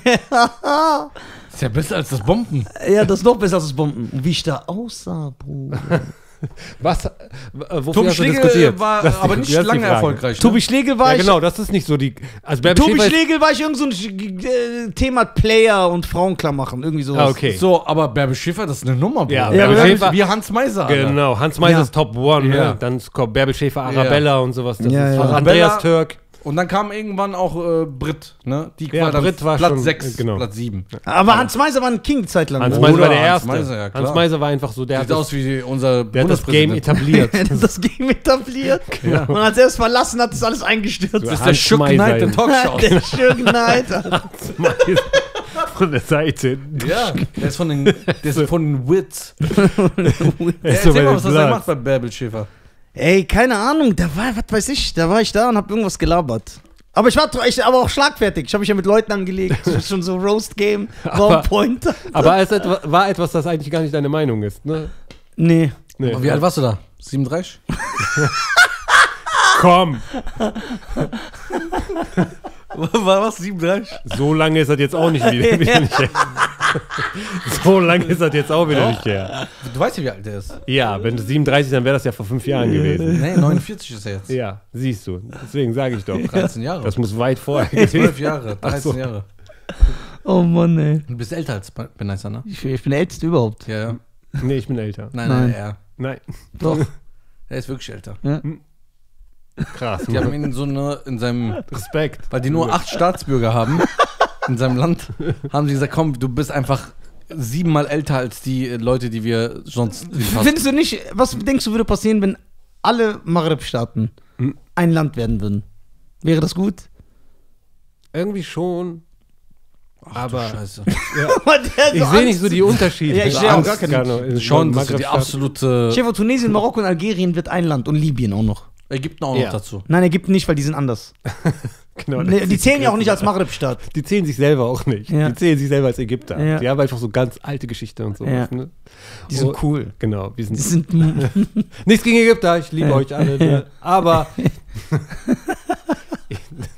Ist ja besser als das Bomben. Ja, das ist noch besser als das Bomben. Und wie ich da aussah, Bruder. Was? Äh, wofür Tobi hast du Schlegel diskutiert? war Das ist die- aber nicht das ist die lange Frage. erfolgreich. Ne? Tobi Schlegel war Ja, ich. genau, das ist nicht so die. Also Bärbel Tobi Schäfer ist- Schlegel war ich irgend so ein äh, Thema Player und Frauenklar machen. Irgendwie sowas. Ah, okay. So, aber Bärbel Schäfer, das ist eine Nummer, Bruder. Ja, Bärbel Bärbel Schäfer, wie Hans Meiser. Alter. Genau, Hans Meiser Ja. ist Top One, Ja. ne? Dann kommt Bärbel Schäfer, Arabella und sowas. Das Ja, ist ja. von Arabella- Andreas Türk. Und dann kam irgendwann auch äh, Brit, ne? Die Ja, war dann Brit war Platz schon- sechs, genau. Platz sieben. Aber Hans Meiser war ein King Zeit lang. Hans ne? Meiser war Bruder, der Hans Erste. Meiser, ja, klar. Hans Meiser war einfach so, der Sieht hat aus das, wie unser der hat das Game Bundespräsident. etabliert. Er hat das Game etabliert. Ja. Und als er es verlassen hat, ist alles eingestürzt. So, Das ist der Hans Shook Meiser, Knight der ja. Talkshow. Der Schöne Knight. Alter. Von der Seite. Ja, der ist von den, der ist von den Wits. Ist Ja, so erzähl bei mal, den was hast du Bloods. gemacht bei Bärbel Schäfer? Ey, keine Ahnung, da war, was weiß ich, da war ich da und hab irgendwas gelabert. Aber ich war ich, aber auch schlagfertig. Ich habe mich ja mit Leuten angelegt. Das ist schon so Roast Game, Aber- One Point. Aber es etwa, war etwas, das eigentlich gar nicht deine Meinung ist, ne? Nee. Nee. Wie alt warst du da? siebenunddreißig? Komm! War was? siebenunddreißig? So lange ist das jetzt auch nicht wieder, wieder nicht her. So lange ist das jetzt auch wieder nicht her. Du weißt ja, wie alt der ist. Ja, wenn du siebenunddreißig, dann wäre das ja vor fünf Jahren gewesen. Nee, neunundvierzig ist er jetzt. Ja, siehst du. Deswegen sage ich doch. dreizehn Jahre. Das muss weit vorher gewesen zwölf Jahre, dreizehn so. Jahre. Oh Mann, ey. Du bist älter als Benicer, ne? Ich, ich bin der Älteste überhaupt. Ja, ja. Nee, ich bin älter. Nein, Nein. nein, er. Nein. Doch. Er ist wirklich älter. Krass. Die haben ihn in so eine, in seinem, Respekt. weil die nur acht Staatsbürger haben in seinem Land, haben sie gesagt, komm, du bist einfach siebenmal älter als die Leute, die wir sonst Findest du nicht, was denkst du würde passieren, wenn alle Maghreb-Staaten Hm. ein Land werden würden? Wäre das gut? Irgendwie schon. Aber Aber Scheiße. ich sehe nicht so die Unterschiede. Ja, ich sehe auch gar keine. keine- Schon, das ist die absolute Chef, Tunesien, Marokko und Algerien wird ein Land und Libyen auch noch. Ägypten auch noch Ja. dazu. Nein, Ägypten nicht, weil die sind anders. Genau, Nee, die zählen ja auch nicht als Maghreb-Staat. Die zählen sich selber auch nicht. Ja. Die zählen sich selber als Ägypter. Ja. Die haben einfach so ganz alte Geschichte und so. Ja. Ne? Die sind Oh, cool. Genau, wir sind, Die sind nichts gegen Ägypter, ich liebe Ja. euch alle. Ne? Aber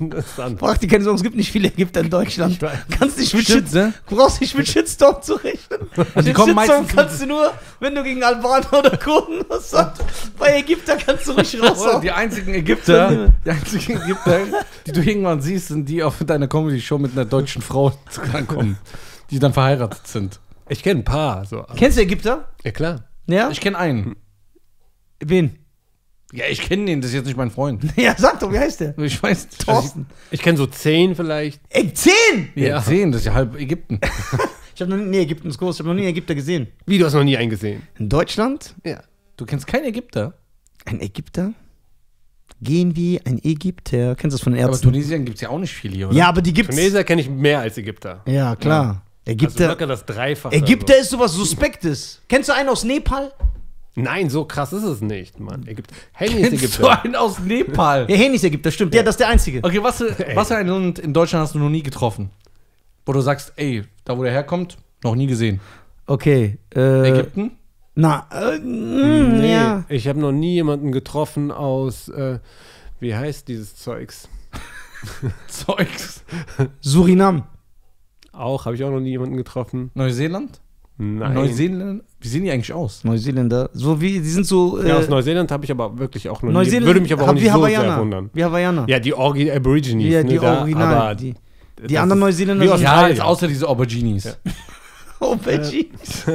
Das ist anders. Braucht die keine Sorgen, es gibt nicht viele Ägypter in Deutschland. Ich weiß. Kannst nicht mit Stimmt, Shit, ne? brauchst nicht mit Shitstorm zu rechnen. die Den kommen Shitstorm meistens- kannst du nur, wenn du gegen Albaner oder Kurden was sagst. Bei Ägypter kannst du richtig raushauen. Die einzigen Ägypter, die einzigen Ägypter, die du irgendwann siehst, sind die auf deiner Comedy-Show mit einer deutschen Frau zusammenkommen, die dann verheiratet sind. Ich kenne ein paar. So. Kennst du Ägypter? Ja, klar. Ja? Ich kenne einen. Wen? Ja, ich kenne den, das ist jetzt nicht mein Freund. Ja, sag doch, wie heißt der? Ich weiß. Thorsten. Ich kenne so zehn vielleicht. Ey, zehn! Ja, Ja. zehn, das ist ja halb Ägypten. Ich habe noch nie, nee, Ägypten ist groß, ich habe noch nie einen Ägypter gesehen. Wie, du hast noch nie einen gesehen? In Deutschland? Ja. Du kennst keinen Ägypter? Ein Ägypter? Gehen wie ein Ägypter. Kennst du das von den Aber Ärzten? Tunesien gibt es ja auch nicht viel hier, oder? Ja, aber die gibt's. Tunesier kenne ich mehr als Ägypter. Ja, klar. Also Ägypter. locker das Dreifache. Ägypter Also. ist sowas Suspektes. Kennst du einen aus Nepal? Nein, so krass ist es nicht, Mann. Ägypter. Henny ist Kennst du Ägypter. einen aus Nepal? Ja, Hen ist Ägypter, stimmt. Ja, das ist der einzige. Okay, was, was für ein Land in Deutschland hast du noch nie getroffen? Wo du sagst, ey, da wo der herkommt, noch nie gesehen. Okay. Äh, Ägypten? Na, äh, mh, Nee, ja. ich habe noch nie jemanden getroffen aus, äh, wie heißt dieses Zeugs? Zeugs. Surinam. Auch, habe ich auch noch nie jemanden getroffen. Neuseeland? Nein. Neuseeland? Wie sehen die eigentlich aus? Neuseeländer. So wie, die sind so. Äh, Ja, aus Neuseeland habe ich aber wirklich auch noch nie. Neuseeland. Würde mich aber auch hab- nicht wie so Hawaiianer. sehr wundern. Wie Hawaiianer. Ja, die Orgi Aborigines. Ja, ne, die da, Original. aber Die, das die anderen ist- Neuseeländer wie sind. aus- Ja, Australien. jetzt außer diese Auberginis. Ja. Oh, Veggie.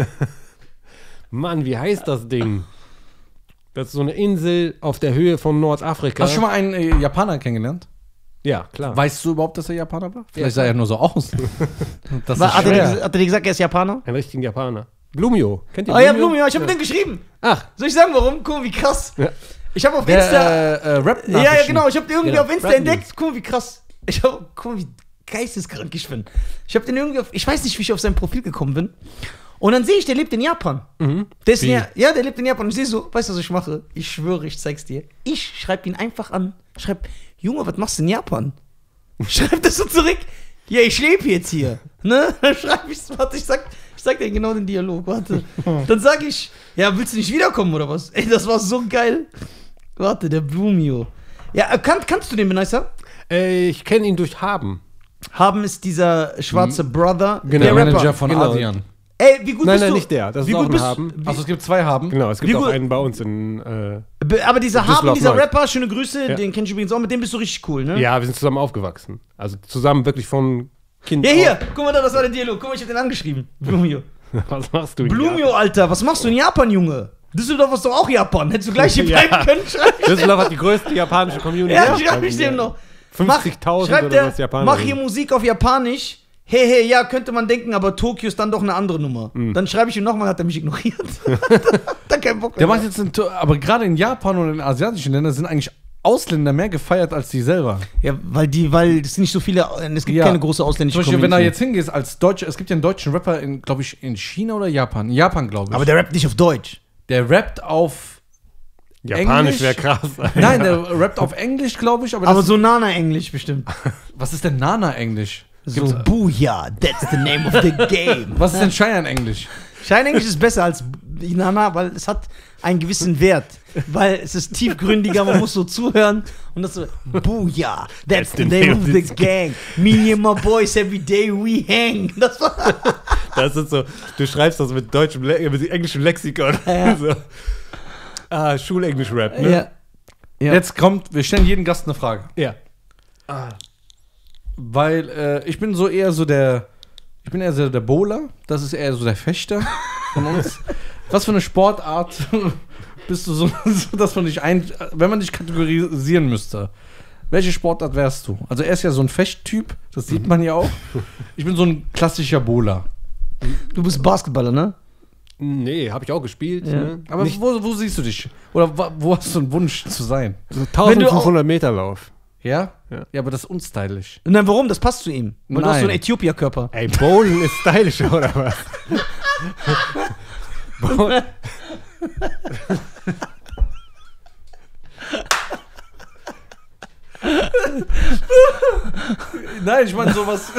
Mann, wie heißt das Ding? Das ist so eine Insel auf der Höhe von Nordafrika. Hast du schon mal einen äh, Japaner kennengelernt? Ja, klar. Weißt du überhaupt, dass er Japaner war? Vielleicht Ja, sah er nur so aus. Das War, ist hat, er dir, schwer. ges- hat er dir gesagt, er ist Japaner? Ein richtiger Japaner. Blumio. Kennt ihr Oh ja, Blumio, ich habe mit dem geschrieben. Ach, Soll ich sagen, warum? Guck mal, wie krass. Ja. Ich habe auf Der Insta. äh, äh, Rap Ja, ja, genau. Ich habe den irgendwie Genau, auf Insta Rap entdeckt. News. Guck mal, wie krass. Ich habe, guck mal, wie geisteskrank ich bin. Ich habe den irgendwie auf, ich weiß nicht, wie ich auf sein Profil gekommen bin. Und dann sehe ich, der lebt in Japan. Der ist in Wie? ja, ja, der lebt in Japan. Und ich sehe so, weißt du, was ich mache? Ich schwöre, ich zeig's dir. Ich schreibe ihn einfach an. Schreib, Junge, was machst du in Japan? Schreib das so zurück. Ja, ich lebe jetzt hier. Ne? Dann schreibe ich, warte, ich sag, ich sag dir genau den Dialog, warte. Dann sag ich, ja, willst du nicht wiederkommen oder was? Ey, das war so geil. Warte, der Blumio. Ja, äh, kann, kannst du den, Beneisser? äh, ich kenne ihn durch Haben. Haben ist dieser schwarze Brother, Genau. Der der Manager Rapper. von Genau. Adian. Ey, wie gut Nein, bist nein, du? nicht der. Das wie ist auch gut ein bist Haben. Wie, Also es gibt zwei Haben. Genau, es gibt Wie auch gut- einen bei uns in. Äh, be- aber dieser Düsseldorf Haben, dieser Nord. Rapper, schöne Grüße, Ja. den kenn ich übrigens auch, mit dem bist du richtig cool, ne? ja, wir sind zusammen aufgewachsen. Also zusammen wirklich von Kind Ja, hier, auf. guck mal da, das war der Dialog. Guck mal, ich hab den angeschrieben. Blumio. Was machst du hier? Blumio, Alter, was machst du in Japan, Junge? Düsseldorf ist doch auch Japan. Hättest du gleich hier Ja. bleiben können, schreib ich. Düsseldorf hat die größte japanische Community. Ja, schreib ich dem noch. fünfzigtausend Schreibt oder der, was Japaner. mach hier Musik auf Japanisch. Hey, hey, ja, könnte man denken, aber Tokio ist dann doch eine andere Nummer. Mhm. Dann schreibe ich ihm nochmal, hat er mich ignoriert. Dann keinen Bock mehr. Der macht jetzt in, To- aber gerade in Japan und in asiatischen Ländern sind eigentlich Ausländer mehr gefeiert als die selber. Ja, weil die, weil es nicht so viele, es gibt Ja. keine große ausländische Zum Beispiel, wenn du Community. jetzt hingehst als Deutscher, es gibt ja einen deutschen Rapper, in, glaube ich, in China oder Japan. In Japan, glaube ich. Aber der rappt nicht auf Deutsch. der rappt auf. Japanisch Englisch? wäre krass. Nein, der rappt auf Englisch, glaube ich. Aber, Aber das, so Nana-Englisch bestimmt. was ist denn Nana-Englisch? So, Booyah, that's the name of the game. Was ist denn Cheyenne-Englisch? Schein-Englisch ist besser als Nana, weil es hat einen gewissen Wert. Weil es ist tiefgründiger, man muss so zuhören. Und das so, Booyah, that's the name of the gang. Me and my boys every day we hang. Das war Das ist so, du schreibst das mit deutschem, Le mit englischem Lexikon. Ja. So. Ah, Schulenglisch-Rap, ne? ja. Ja. Jetzt kommt, wir stellen jedem Gast eine Frage. Ja. Weil äh, ich bin so eher so der, ich bin eher so der Bowler, das ist eher so der Fechter von uns. Was für eine Sportart bist du so, so, dass man dich ein, wenn man dich kategorisieren müsste, welche Sportart wärst du? Also er ist ja so ein Fechttyp, das sieht man ja auch. Ich bin so ein klassischer Bowler. Du bist Basketballer, ne? Nee, habe ich auch gespielt. Ja. Ne? Aber Nicht wo, wo siehst du dich? Oder wo, wo hast du einen Wunsch zu sein? so eintausendfünfhundert Meter Lauf. Ja? Ja. Ja, aber das ist unstylisch. Und dann warum? Das passt zu ihm. Weil du hast so einen Nein. Äthiopier-Körper. Ey, Bowlen ist stylischer, oder was? Bowl- Nein, ich meine sowas.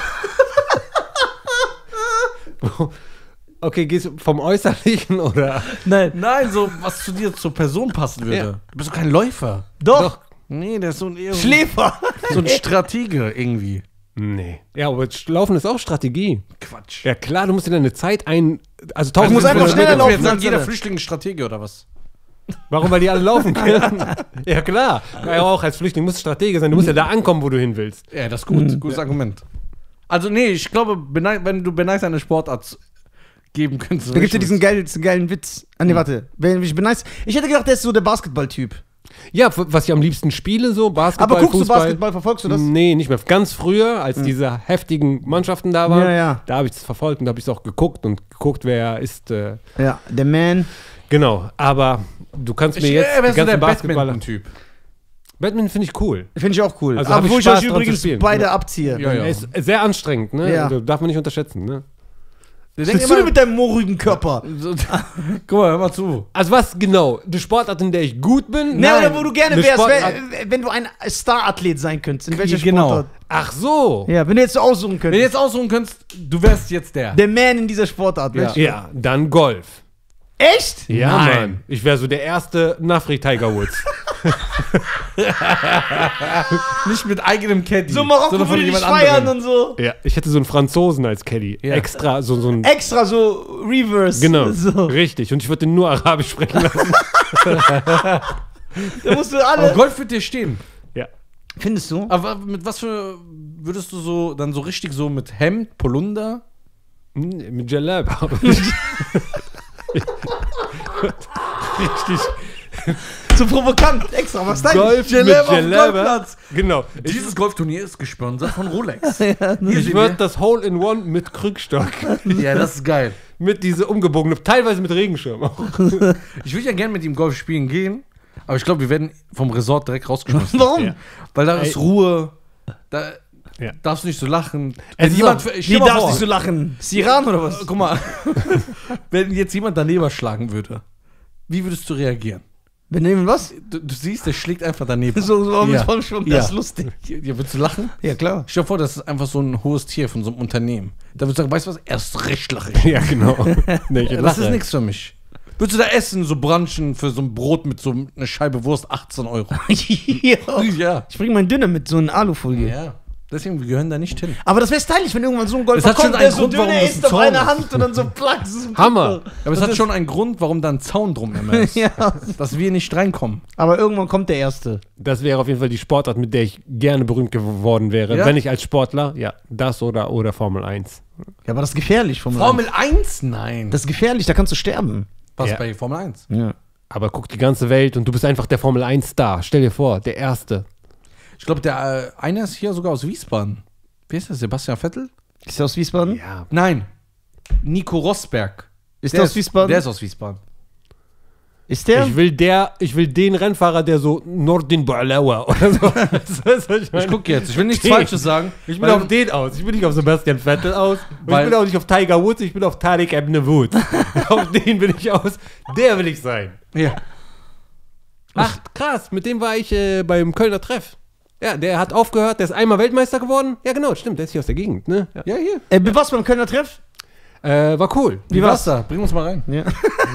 Okay, gehst du vom Äußerlichen oder? Nein. Nein, so was zu dir zur Person passen würde. Ja. Du bist doch kein Läufer. Doch. Nee, der ist so ein, eher so, Schläfer. so ein Stratege irgendwie. Nee. Ja, aber Laufen ist auch Strategie. Quatsch. Ja klar, du musst dir deine Zeit ein... Also Du musst einfach schneller Jetzt laufen. sagt als jeder alle. Flüchtling ein Stratege oder was? Warum? Weil die alle laufen können. Ja klar. Ja, auch als Flüchtling musst du Stratege sein. Du musst ja da ankommen, wo du hin willst. Ja, das ist gut. Gutes Argument. Also, nee, ich glaube, Benai, wenn du Benai eine Sportart geben könntest. Da gibt es ja diesen geilen, diesen geilen Witz. Ah, nee, warte. Wenn ich bin nice. Ich hätte gedacht, der ist so der Basketball-Typ. Ja, f- was ich am liebsten spiele, so Basketball, Aber guckst Fußball. du Basketball, verfolgst du das? Nee, nicht mehr. Ganz früher, als diese heftigen Mannschaften da waren, Ja, ja. da habe ich es verfolgt und da habe ich es auch geguckt und geguckt, wer ist. Äh, Ja, der Man. genau, aber du kannst mir Ich, jetzt äh, wärst die du der ganzen Basketballer... Badminton-Typ. Badminton finde ich cool. Finde ich auch cool. Also hab aber ich wo ich Spaß euch dran zu übrigens spielen. beide Ja. abziehe. Ja, ja. Er ist sehr anstrengend, ne? Ja. Also darf man nicht unterschätzen, ne? Der Was denkt bist du denn immer, mit deinem moorigen Körper? so, guck mal, hör mal zu. Also was genau? Die Sportart, in der ich gut bin? Ne, oder wo du gerne Eine wärst, Sportart- wenn, wenn du ein Star-Athlet sein könntest. In welcher Genau. Sportart? Ach so. Ja, wenn du jetzt so aussuchen Wenn du könntest. jetzt aussuchen könntest, du wärst jetzt der. Der Man in dieser Sportart. Ja. welche? Ja, dann Golf. Echt? Ja, Nein. Mann. Ich wäre so der erste Nafri Tiger Woods. Nicht mit eigenem Caddy. So Marokko sondern von würde dich jemand feiern anderem. und so. Ja, ich hätte so einen Franzosen als Caddy. Ja. Extra, so, so ein... Extra so Reverse. Genau, So. richtig. Und ich würde den nur Arabisch sprechen lassen. Da musst du Aber alle. Golf wird dir stehen. Ja. Findest du? Aber mit was für würdest du so dann so richtig so mit Hemd, Polunder? Hm, Mit Jalab. Richtig. So provokant. Extra. Was dein? Golf mit Jalab auf dem Jalab. Golfplatz. Genau. Ich, Dieses Golfturnier ist gesponsert von Rolex. ich würde das Hole in One mit Krückstock. Ja, das ist geil. Mit diese umgebogene, teilweise mit Regenschirm auch. Ich würde ja gerne mit ihm Golf spielen gehen, aber ich glaube, wir werden vom Resort direkt rausgeschmissen. Warum? Ja. Weil da Ey. ist Ruhe, da Ja. darfst du nicht so lachen. Es Wenn ist jemand, auch- stell Wie dir mal darfst vor, du so lachen? Ist Iran oder was? äh, guck mal, wenn jetzt jemand daneben schlagen würde, wie würdest du reagieren? Wir nehmen was? Du, du siehst, der schlägt einfach daneben. So, so mit Ja. Vollschwung. Ja. Das ist lustig. Ja, würdest du lachen? Ja, klar. Stell dir vor, das ist einfach so ein hohes Tier von so einem Unternehmen. Da würdest du sagen, weißt du was, erst recht lache ich. Ja, genau. Nee, ich Das lache. ist nichts für mich. Würdest du da essen, so brunchen für so ein Brot mit so einer Scheibe Wurst, achtzehn Euro? ja. Ja. Ich bring meinen Dünner mit so einer Alufolie. Ja. Deswegen, wir gehören da nicht hin. Aber das wäre stylisch, wenn irgendwann so ein Golfer Es hat schon kommt, einen der so Grund, warum Döner das isst ein auf Zaun einer ist. Hand und dann so plack. Das ist Hammer. Aber es hat schon einen Grund, warum da ein Zaun drum immer ist. Ja. Dass wir nicht reinkommen. Aber irgendwann kommt der Erste. Das wäre auf jeden Fall die Sportart, mit der ich gerne berühmt geworden wäre. Ja? Wenn ich als Sportler, ja, das oder, oder Formel eins. Ja, aber das ist gefährlich. Formel Formel eins? Nein. Das ist gefährlich, da kannst du sterben. Was Ja. bei Formel eins? Ja. Aber guck die ganze Welt und du bist einfach der Formel eins Star. Stell dir vor, der Erste. Ich glaube, der äh, einer ist hier sogar aus Wiesbaden. Wie ist das? Sebastian Vettel? Ist der aus Wiesbaden? Ja. Nein. Nico Rosberg. Ist der aus Wiesbaden? Der ist aus Wiesbaden. Ist der? Ich will der, ich will den Rennfahrer, der so Nordin Balauer oder so. Das ist, was ich Ich meine. gucke jetzt. Ich will nichts Den. Falsches sagen. Ich bin weil- auf den aus. Ich bin nicht auf Sebastian Vettel aus. Und Weil- ich bin auch nicht auf Tiger Woods. Ich bin auf Tariq Ebne Woods. Auf den bin ich aus. Der will ich sein. Ja. Ach, krass. Mit dem war ich äh, beim Kölner Treff. Ja, der hat aufgehört. Der ist einmal Weltmeister geworden. Ja, genau. Stimmt. Der ist hier aus der Gegend. Ne? Ja. Ja, hier. Äh, was beim Kölner Treff? Äh, war cool. Wie war's da? Bring uns mal rein. Ja.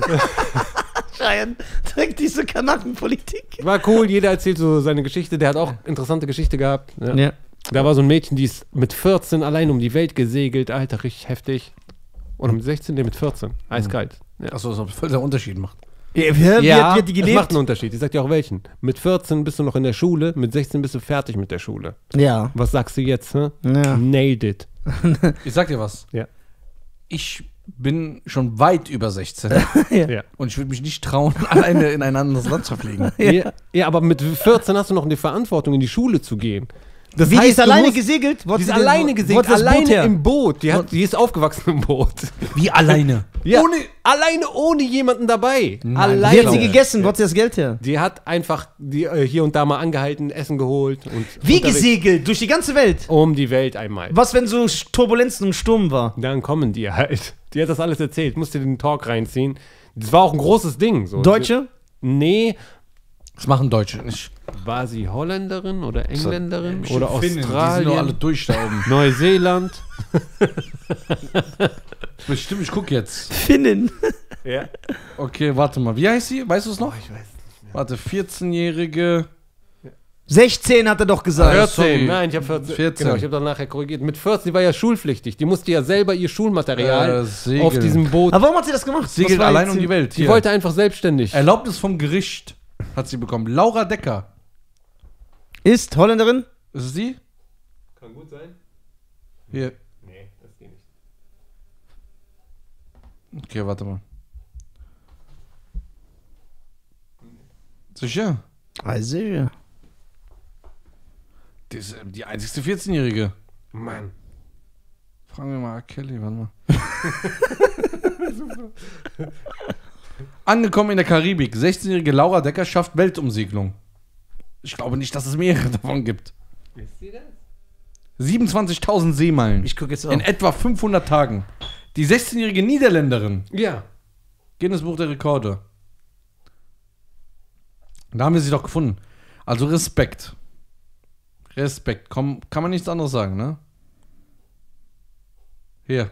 Schein trägt diese Kanackenpolitik. War cool. Jeder erzählt so seine Geschichte. Der hat auch interessante Geschichte gehabt. Ja. Ja. Da war so ein Mädchen, die ist mit vierzehn allein um die Welt gesegelt. Alter, richtig heftig. Oder mit sechzehn? Nee, mit vierzehn. Eiskalt. Ja. Achso, das voll der Unterschied macht. Ja, wie, hat, wie hat die das gelebt? macht einen Unterschied. Ich sag dir auch welchen. Mit vierzehn bist du noch in der Schule, mit sechzehn bist du fertig mit der Schule. Ja. Was sagst du jetzt? Hä? Ja. Nailed it. Ich sag dir was. Ja. Ich bin schon weit über sechzehn Ja. und ich würde mich nicht trauen, alleine in ein anderes Land zu fliegen. Ja. Ja, aber mit vierzehn hast du noch die Verantwortung, in die Schule zu gehen. Das Wie, die ist du alleine musst- gesegelt? Wo hat Die ist sie denn- alleine wo gesegelt, hat das Boot alleine her? im Boot. Die, hat, die ist aufgewachsen im Boot. Wie alleine? Ja, Ohne- alleine ohne jemanden dabei. Nein, alleine. Wie hat sie gegessen? Wo hat sie das Geld her? Die hat einfach die, äh, hier und da mal angehalten, Essen geholt. Und Wie unterwegs- gesegelt? Durch die ganze Welt? Um die Welt einmal. Was, wenn so Turbulenzen und Sturm war? Dann kommen die halt. Die hat das alles erzählt. Musste den Talk reinziehen. Das war auch ein großes Ding. So. Deutsche? Nee. Das machen Deutsche nicht. War sie Holländerin oder Engländerin Bestimmt oder Finnen, Die sind Australien? nur alle durch da oben. Neuseeland. Bestimmt, ich guck jetzt. Finnen. Ja. Okay, warte mal. Wie heißt sie? Weißt du es noch? Ich weiß nicht mehr. Warte, vierzehnjährige sechzehn hat er doch gesagt. Ja, vierzehn, sorry. nein, ich habe vierzehn. vierzehn. Genau, ich habe dann nachher korrigiert. Mit vierzehn, die war ja schulpflichtig. Die musste ja selber ihr Schulmaterial Äh, Segel. auf diesem Boot. Aber warum hat sie das gemacht? Segelt Was war allein jetzt um die Welt. Die Hier. wollte einfach selbstständig. Erlaubnis vom Gericht hat sie bekommen. Laura Decker. Ist Holländerin? Ist es sie? Kann gut sein. Hier. Nee, das geht nicht. Okay, warte mal. Sicher? Weiß ich ja. Die ist äh, die einzigste vierzehnjährige. Mann. Fragen wir mal R. Kelly, warte mal. Angekommen in der Karibik. sechzehnjährige Laura Decker schafft Weltumsegelung. Ich glaube nicht, dass es mehrere davon gibt. Wisst ihr das? siebenundzwanzigtausend Seemeilen. Ich gucke jetzt In auch. etwa fünfhundert Tagen. Die sechzehnjährige Niederländerin. Ja. Guinness Buch der Rekorde. Da haben wir sie doch gefunden. Also Respekt. Respekt. Komm, kann man nichts anderes sagen, ne? Hier.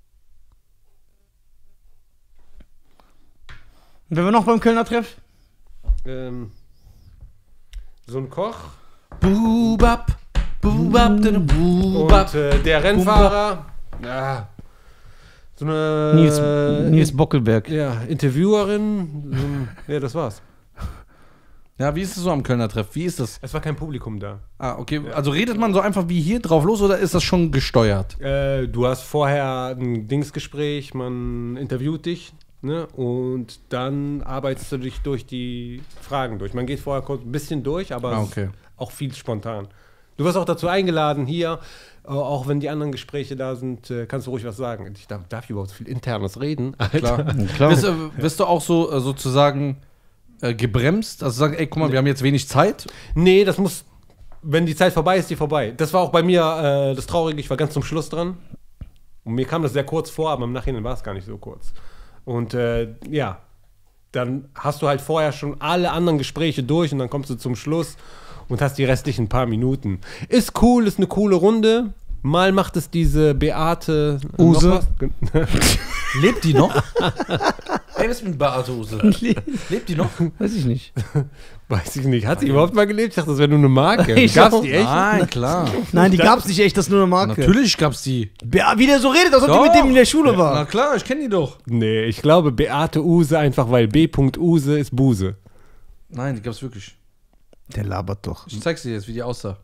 Wenn wir noch beim Kölner Treff? Ähm, so ein Koch. Bubab. Bubab. Und Bubab. äh, der Rennfahrer. Ja. So eine. Nils, äh, Nils Bockelberg. Ja, Interviewerin. So ein, ja, das war's. Ja, wie ist es so am Kölner Treff? Wie ist das? Es war kein Publikum da. Ah, okay. Also redet man so einfach wie hier drauf los oder ist das schon gesteuert? Äh, du hast vorher ein Dingsgespräch, man interviewt dich, ne? Und dann arbeitest du dich durch die Fragen durch. Man geht vorher kurz ein bisschen durch, aber Ah, es okay. ist auch viel spontan. Du wirst auch dazu eingeladen, hier, äh, auch wenn die anderen Gespräche da sind, äh, kannst du ruhig was sagen. Ich darf, darf ich überhaupt so viel Internes reden? Klar. Klar. Wirst, du- wirst du auch so äh, sozusagen äh, gebremst? Also sagen, ey, guck mal, wir haben jetzt wenig Zeit. Nee, das muss, wenn die Zeit vorbei ist, die vorbei. Das war auch bei mir äh, das Traurige, ich war ganz zum Schluss dran. Und mir kam das sehr kurz vor, aber im Nachhinein war es gar nicht so kurz. Und äh, ja, dann hast du halt vorher schon alle anderen Gespräche durch und dann kommst du zum Schluss und hast die restlichen paar Minuten. Ist cool, ist eine coole Runde. Mal macht es diese Beate Use. noch was? Lebt die noch? Ey, was ist mit Beate Use? Lebt die noch? Weiß ich nicht. Weiß ich nicht. Hat sie überhaupt mal gelebt? Ich dachte, das wäre nur eine Marke. Ich Gab's auch. die echt? Nein, klar. Nein, die gab's nicht echt, das ist nur eine Marke. Natürlich gab's die. Ber- Wie der so redet, als ob die mit dem in der Schule Na war. klar, ich kenne die doch. Nee, ich glaube Beate Use einfach, weil B. Use ist Buse. Nein, die gab's wirklich. Der labert doch. Ich zeig's dir jetzt, wie die aussah.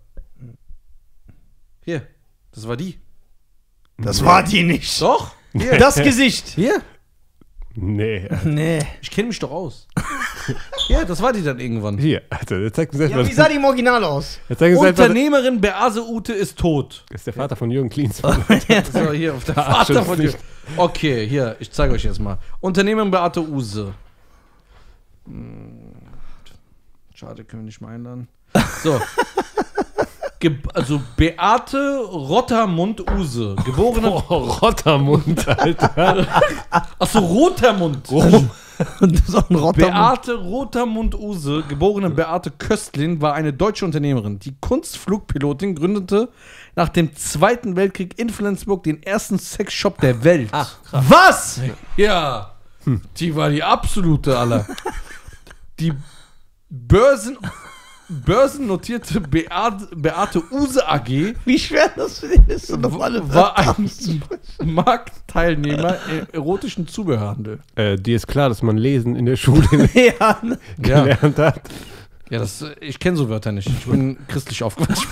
Hier, das war die. Das war die nicht. Doch? Hier. Das Gesicht. Hier. Nee. Nee. Ich kenne mich doch aus. Ja, das war die dann irgendwann. Hier, Alter, jetzt zeigt uns erstmal. Ja, wie sah die im Original aus? Jetzt zeigt uns einfach, Unternehmerin Beate Ute ist tot. das ist der Vater von Jürgen Klinsmann. So, hier auf der Ah, Vater schon von dir. nicht. Okay, hier, ich zeige euch jetzt mal. Unternehmerin Beate Use. Hm, schade, können wir nicht mal einladen. So. Ge also Beate Rottermund-Use. Geborene. Oh, Rottermund, Alter. Achso, Rotermund. Und das ist auch ein Rotter. Beate Rotermund-Use, geborene Beate Köstlin, war eine deutsche Unternehmerin. Die Kunstflugpilotin gründete nach dem Zweiten Weltkrieg in Flensburg den ersten Sexshop der Welt. Ach, Was? ja. Die war die absolute aller. Die Börsen, börsennotierte Beate, Beate Use A G Wie schwer das für dich ist, und auf alle war Wörter ein auszusprechen. Marktteilnehmer im erotischen Zubehörhandel. äh, dir ist klar, dass man Lesen in der Schule Ja, ne? Ja. gelernt hat. Ja, das, ich kenne so Wörter nicht. Ich bin christlich aufgewachsen.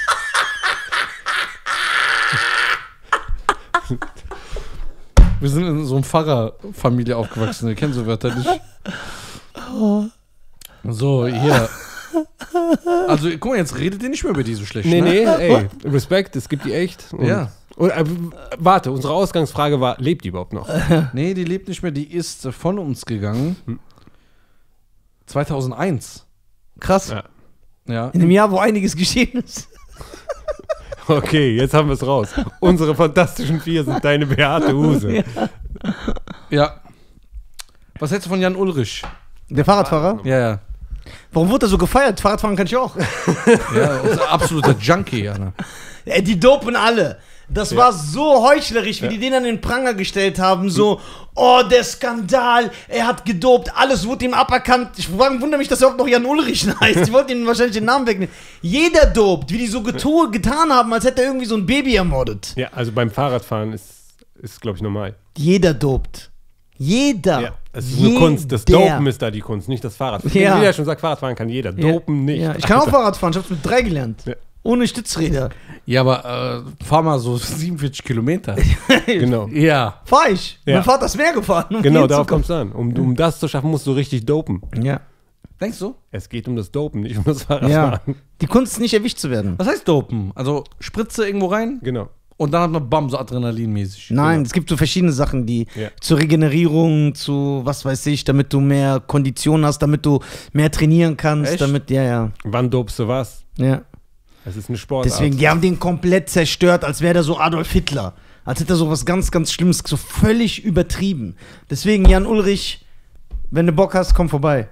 Wir sind in so einer Pfarrerfamilie aufgewachsen. Wir kennen so Wörter nicht. So, hier. Also, guck mal, jetzt redet ihr nicht mehr über die so schlecht. Nee, ne? nee, ey, Respekt, es gibt die echt. Und, Ja. Und, äh, warte, unsere Ausgangsfrage war, lebt die überhaupt noch? Nee, die lebt nicht mehr. Die ist äh, von uns gegangen. zweitausendeins. Krass. Ja. Ja. In einem Jahr, wo einiges geschehen ist. Okay, jetzt haben wir es raus. Unsere fantastischen vier sind deine Beate Use. Ja. Was hältst du von Jan Ulrich? Der Fahrradfahrer? Ja, ja. Warum wurde er so gefeiert? Fahrradfahren kann ich auch. Ja, unser absoluter Junkie, Alter. Ey, die dopen alle. Das ja. war so heuchlerisch, wie ja. die den an den Pranger gestellt haben. So, oh, der Skandal, er hat gedopt, alles wurde ihm aberkannt. Ich wundere mich, dass er auch noch Jan Ulrich heißt. Die wollten ihm wahrscheinlich den Namen wegnehmen. Jeder dopt, wie die so getu- getan haben, als hätte er irgendwie so ein Baby ermordet. Ja, also beim Fahrradfahren ist, ist glaube ich, normal. Jeder dopt. Jeder. Ja, es ist eine Kunst. Das Dopen ist da die Kunst, nicht das Fahrradfahren. Ja. Wie der schon sagt, Fahrradfahren kann jeder. Dopen ja. nicht. Ja. Ich kann auch Fahrrad fahren, ich hab's mit drei gelernt. Ja. Ohne Stützräder. Ja, aber äh, fahr mal so siebenundvierzig Kilometer. Genau. Ja. Fahr ich. Ja. Mein Vater ist mehr gefahren. Um genau, darauf kommt es an. Um, um das zu schaffen, musst du richtig dopen. Ja. Denkst du? Es geht um das Dopen, nicht um das Fahrradfahren. Ja. Die Kunst ist nicht erwischt zu werden. Was heißt dopen? Also Spritze irgendwo rein? Genau. Und dann hat man Bam, so adrenalinmäßig. Nein, genau. es gibt so verschiedene Sachen, die ja. zur Regenerierung, zu was weiß ich, damit du mehr Kondition hast, damit du mehr trainieren kannst, Echt? damit, ja, ja. Wann dopst du was? Ja. Es ist eine Sportart. Deswegen, die haben den komplett zerstört, als wäre der so Adolf Hitler. Als hätte er so was ganz, ganz Schlimmes, so völlig übertrieben. Deswegen, Jan Ulrich, wenn du Bock hast, komm vorbei.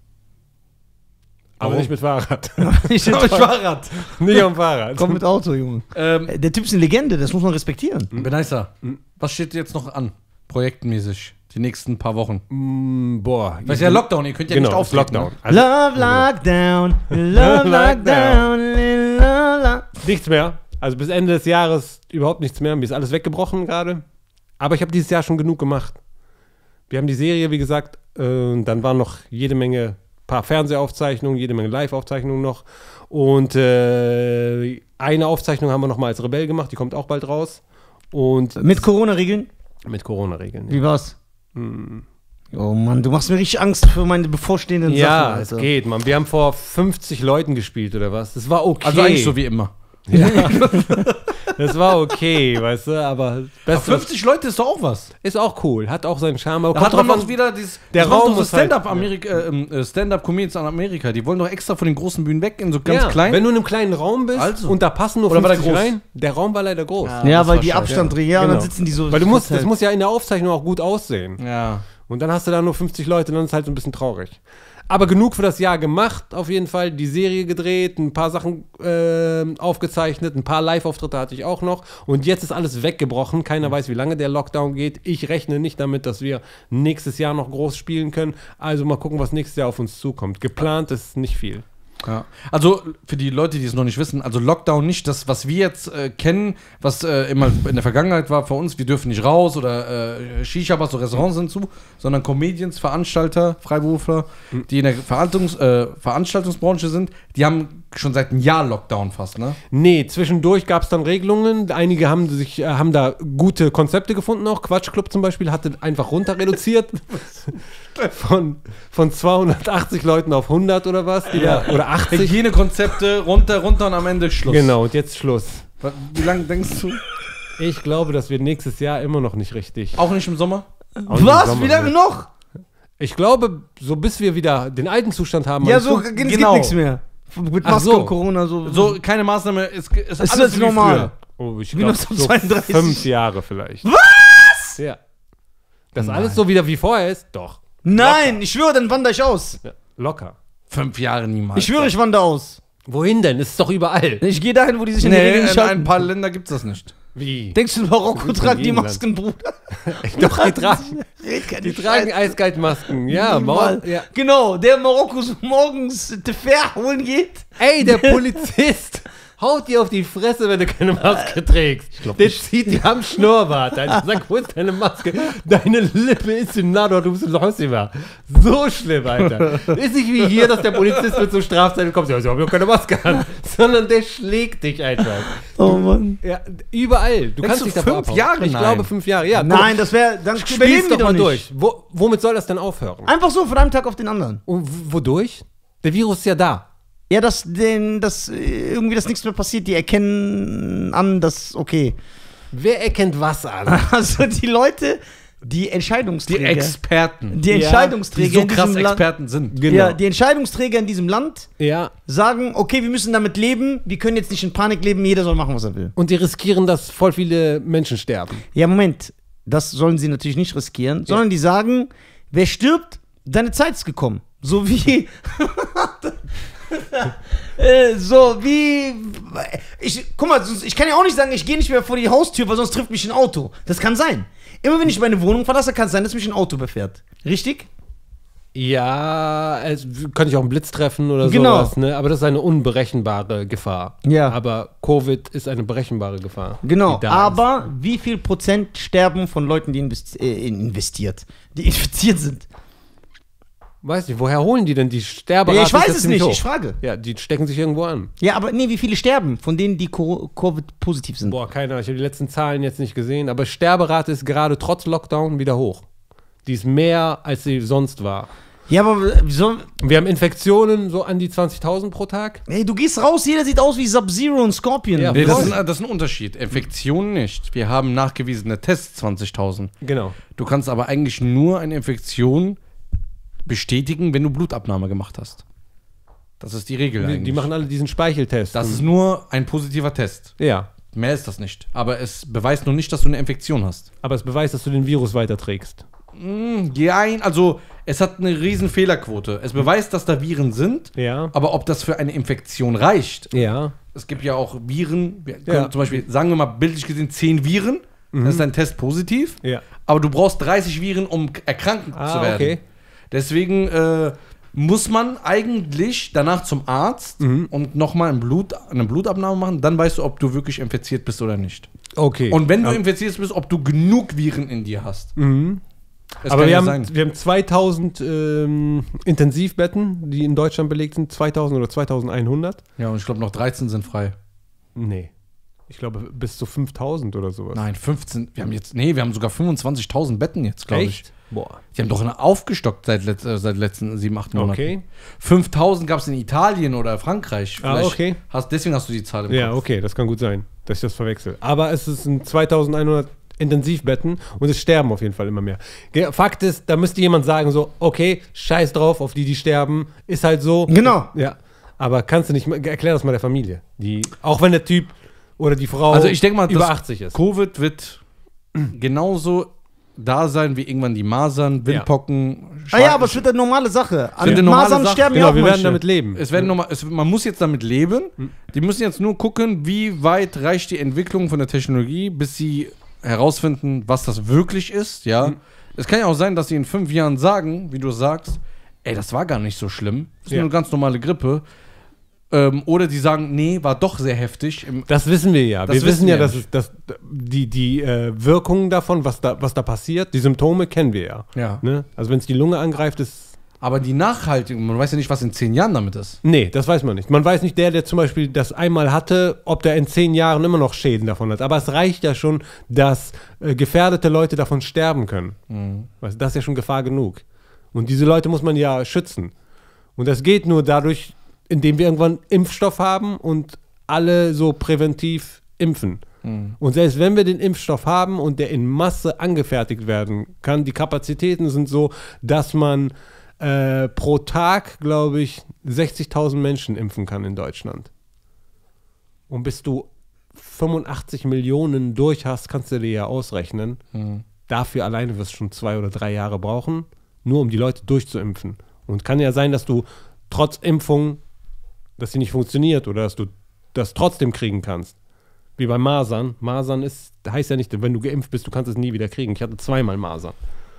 Aber nicht mit Fahrrad. Nicht mit Fahrrad. Nicht am Fahrrad. Komm mit Auto, Junge. Ähm, Der Typ ist eine Legende, das muss man respektieren. Benaisa, was steht jetzt noch an? Projektmäßig. Die nächsten paar Wochen. Mm, boah. Weil es ja Lockdown, ihr könnt ja genau, nicht auftreten. Lockdown. Ne? Also, Love Lockdown, Love Lockdown, love lock- nichts mehr. Also bis Ende des Jahres überhaupt nichts mehr. Mir ist alles weggebrochen gerade. Aber ich habe dieses Jahr schon genug gemacht. Wir haben die Serie, wie gesagt, äh, dann waren noch jede Menge, paar Fernsehaufzeichnungen, jede Menge Live-Aufzeichnungen noch. Und äh, eine Aufzeichnung haben wir noch mal als Rebell gemacht, die kommt auch bald raus. Und Mit Corona-Regeln? mit Corona-Regeln. Wie war's? Hm. Oh Mann, du machst mir richtig Angst für meine bevorstehenden Ja, Sachen. es Alter. geht, Mann. Wir haben vor fünfzig Leuten gespielt, oder was? Das war okay. Also eigentlich so wie immer. Ja. Das war okay, weißt du, aber Aber best fünfzig Leute ist doch auch was. ist auch cool, hat auch seinen Charme. Aber Da hat kommt man drauf noch an, wieder dieses der das macht Raum doch so muss halt- Stand-up Amerika, äh, Stand-up-Comedians an Amerika. Die wollen doch extra von den großen Bühnen weg in so ganz ja, klein. wenn du in einem kleinen Raum bist Also. und da passen nur Oder war der fünfzig groß? rein, der Raum war leider groß. Ja. Ja, das weil war die scheiße. Abstand drehen, ja, und Genau. dann sitzen die so. Weil du musst, das verteilt. muss ja in der Aufzeichnung auch gut aussehen. ja. Und dann hast du da nur fünfzig Leute, dann ist es halt so ein bisschen traurig. Aber genug für das Jahr gemacht, auf jeden Fall. Die Serie gedreht, ein paar Sachen äh, aufgezeichnet, ein paar Live-Auftritte hatte ich auch noch. Und jetzt ist alles weggebrochen. Keiner weiß, wie lange der Lockdown geht. Ich rechne nicht damit, dass wir nächstes Jahr noch groß spielen können. Also mal gucken, was nächstes Jahr auf uns zukommt. Geplant ist nicht viel. Ja. Also für die Leute, die es noch nicht wissen, also Lockdown nicht das, was wir jetzt äh, kennen, was äh, immer in der Vergangenheit war für uns, wir dürfen nicht raus oder äh, Shisha-Bars, so Restaurants sind zu, sondern Comedians, Veranstalter, Freiberufler, Mhm. die in der Veranstaltungs, äh, Veranstaltungsbranche sind, die haben schon seit einem Jahr Lockdown fast, ne? Nee, zwischendurch gab es dann Regelungen. Einige haben sich äh, haben da gute Konzepte gefunden auch. Quatschclub zum Beispiel hatte einfach runter reduziert. von, von zweihundertachtzig Leuten auf hundert oder was. Die Ja. da, oder achtzig. Hygienekonzepte, runter, runter und am Ende Schluss. Genau, und jetzt Schluss. Wie lange denkst du? Ich glaube, dass wir nächstes Jahr immer noch nicht richtig. Auch nicht im Sommer? Auch nicht Was? im Sommer, Wie lange ne? noch? Ich glaube, so bis wir wieder den alten Zustand haben. Ja, meinst so du? es gibt Genau. nichts mehr. Mit Ach Maske so. und Corona so. So, keine Maßnahme, es ist, Es ist alles jetzt wie normal. Oh, ich Wie glaube, so neunzehnhundertzweiunddreißig. fünf Jahre vielleicht. Was? Ja. Dass alles so wieder wie vorher ist? Doch. Nein, ich schwöre, dann wandere ich aus. Ja, locker. Fünf Jahre niemals. Ich schwöre, ich wandere aus. Wohin denn? Ist doch überall. Ich gehe dahin, wo die sich in die Nee, Regeln in schalten. ein paar Ländern gibt's das nicht. Wie? Denkst du, Marokko In tragt die jedem Masken, Bruder? Doch, die tragen, Red keine die tragen Scheiße. eiskalt Masken. Ja, Mal. Maul, ja. Genau, der Marokko so morgens Tefer holen geht. Ey, der Polizist haut dir auf die Fresse, wenn du keine Maske trägst. Der zieht dir am Schnurrbart. Alter. Sagt, wo ist deine Maske? Deine Lippe ist in Nado, du bist in Hossiva. So schlimm, Alter. Ist nicht wie hier, dass der Polizist mit so Strafzettel kommt. Ja, ich habe ja keine Maske an. Sondern der schlägt dich einfach. Oh Mann. Ja, überall. Du kannst du dich davor fünf abhauen. Jahre? Ich Nein. glaube fünf Jahre. Ja, Nein, das wäre, dann spiel's überleben doch die mal doch nicht. durch. Wo, womit soll das denn aufhören? Einfach so von einem Tag auf den anderen. Und w- wodurch? Der Virus ist ja da. Ja, dass den, dass äh, irgendwie das nichts mehr passiert, die erkennen an, dass okay. Wer erkennt was an? Also die Leute, die Die Entscheidungsträger, Experten. die Ja, Entscheidungsträger Die so in krass diesem Land, Experten sind. Genau. ja, die Entscheidungsträger in diesem Land Ja. sagen, okay, wir müssen damit leben, wir können jetzt nicht in Panik leben, jeder soll machen, was er will. Und die riskieren, dass voll viele Menschen sterben. Ja, Moment, das sollen sie natürlich nicht riskieren, sondern die sagen, wer stirbt, deine Zeit ist gekommen. So wie. äh, so wie. Ich, guck mal, ich kann ja auch nicht sagen, ich gehe nicht mehr vor die Haustür, weil sonst trifft mich ein Auto. Das kann sein. Immer wenn ich meine Wohnung verlasse, kann es sein, dass mich ein Auto befährt. Richtig? Ja, es könnte ich auch einen Blitz treffen oder Genau. sowas, ne? Aber das ist eine unberechenbare Gefahr. Ja. Aber Covid ist eine berechenbare Gefahr. Genau, die da aber wie viel Prozent sterben von Leuten, die investi äh, investiert, die infiziert sind? ist. Weiß nicht, woher holen die denn die Sterberate? Ja, ich weiß ist ja es ziemlich nicht, hoch. ich frage. Ja, die stecken sich irgendwo an. Ja, aber nee, wie viele sterben von denen, die Co- Covid-positiv sind? Boah, keine Ahnung, ich habe die letzten Zahlen jetzt nicht gesehen, aber Sterberate ist gerade trotz Lockdown wieder hoch. Die ist mehr, als sie sonst war. Ja, aber wieso? Und wir haben Infektionen so an die zwanzigtausend pro Tag. Ey, du gehst raus, jeder sieht aus wie Sub-Zero und Scorpion. Ja, Nee, das voll. ist, ein, das ist ein Unterschied. Infektionen nicht. Wir haben nachgewiesene Tests zwanzigtausend. Genau. Du kannst aber eigentlich nur eine Infektion bestätigen, wenn du Blutabnahme gemacht hast. Das ist die Regel Die, eigentlich. die machen alle diesen Speicheltest. das Und- ist nur ein positiver Test. ja, Mehr ist das nicht. Aber es beweist nur nicht, dass du eine Infektion hast. aber es beweist, dass du den Virus weiterträgst. Nein, also es hat eine riesen Fehlerquote. Es beweist, dass da Viren sind, Ja. aber ob das für eine Infektion reicht. Ja. Es gibt ja auch Viren, wir können Ja. zum Beispiel, sagen wir mal bildlich gesehen, zehn Viren, dann ist dein Test positiv, Ja. aber du brauchst dreißig Viren, um erkranken Ah, zu werden. okay. Deswegen äh, muss man eigentlich danach zum Arzt Mhm. und nochmal ein Blut, eine Blutabnahme machen, dann weißt du, ob du wirklich infiziert bist oder nicht. Okay. Und wenn du Ja. infiziert bist, ob du genug Viren in dir hast. Mhm. Das Aber kann wir ja haben, sein. wir haben zweitausend ähm, Intensivbetten, die in Deutschland belegt sind. zweitausend oder zweitausendeinhundert. Ja, und ich glaube noch dreizehn sind frei. Nee. Ich glaube bis zu fünftausend oder sowas. Nein, fünfzehn. Wir haben jetzt, nee, wir haben sogar fünfundzwanzigtausend Betten jetzt, glaube ich. Echt? Boah. Die haben doch eine aufgestockt seit, letz, äh, seit letzten sieben, acht Monaten. Okay. fünftausend gab es in Italien oder Frankreich. Ah, Vielleicht okay. Hast, deswegen hast du die Zahl im Ja, Kopf. okay, das kann gut sein, dass ich das verwechsel. Aber es sind zweitausendeinhundert Intensivbetten und es sterben auf jeden Fall immer mehr. Ge- Fakt ist, da müsste jemand sagen so, okay, scheiß drauf, auf die, die sterben, ist halt so. Genau. Ja, aber kannst du nicht, mal- erklär das mal der Familie. Die, auch wenn der Typ oder die Frau Also ich denke mal, über das achtzig ist. Covid wird genauso da sein wie irgendwann die Masern, Windpocken. Ah ja, aber es wird eine normale Sache. An Wird eine normale Masern Sache. sterben ja Genau, auch wir werden Menschen. damit leben. Es werden noch mal, es, man muss jetzt damit leben. Die müssen jetzt nur gucken, wie weit reicht die Entwicklung von der Technologie, bis sie herausfinden, was das wirklich ist. Ja, es kann ja auch sein, dass sie in fünf Jahren sagen, wie du sagst, ey, das war gar nicht so schlimm. Das ist Ja. nur eine ganz normale Grippe. Ähm, oder die sagen, nee, war doch sehr heftig. Im, Das wissen wir ja. Das wir wissen wissen ja, wir dass es, dass die, die äh, Wirkungen davon, was da, was da passiert, die Symptome kennen wir ja. Ja. Ne? Also wenn es die Lunge angreift, ist. aber die Nachhaltigen, man weiß ja nicht, was in zehn Jahren damit ist. Nee, das weiß man nicht. Man weiß nicht, der, der zum Beispiel das einmal hatte, ob der in zehn Jahren immer noch Schäden davon hat. Aber es reicht ja schon, dass äh, gefährdete Leute davon sterben können. Weißt du, das ist ja schon Gefahr genug. Und diese Leute muss man ja schützen. Und das geht nur dadurch, indem wir irgendwann Impfstoff haben und alle so präventiv impfen. Und selbst wenn wir den Impfstoff haben und der in Masse angefertigt werden kann, die Kapazitäten sind so, dass man äh, pro Tag, glaube ich, sechzigtausend Menschen impfen kann in Deutschland. Und bis du fünfundachtzig Millionen durch hast, kannst du dir ja ausrechnen. Dafür alleine wirst du schon zwei oder drei Jahre brauchen, nur um die Leute durchzuimpfen. Und kann ja sein, dass du trotz Impfung, dass sie nicht funktioniert oder dass du das trotzdem kriegen kannst. Wie bei Masern. Masern ist, heißt ja nicht, wenn du geimpft bist, du kannst es nie wieder kriegen. Ich hatte zweimal Masern.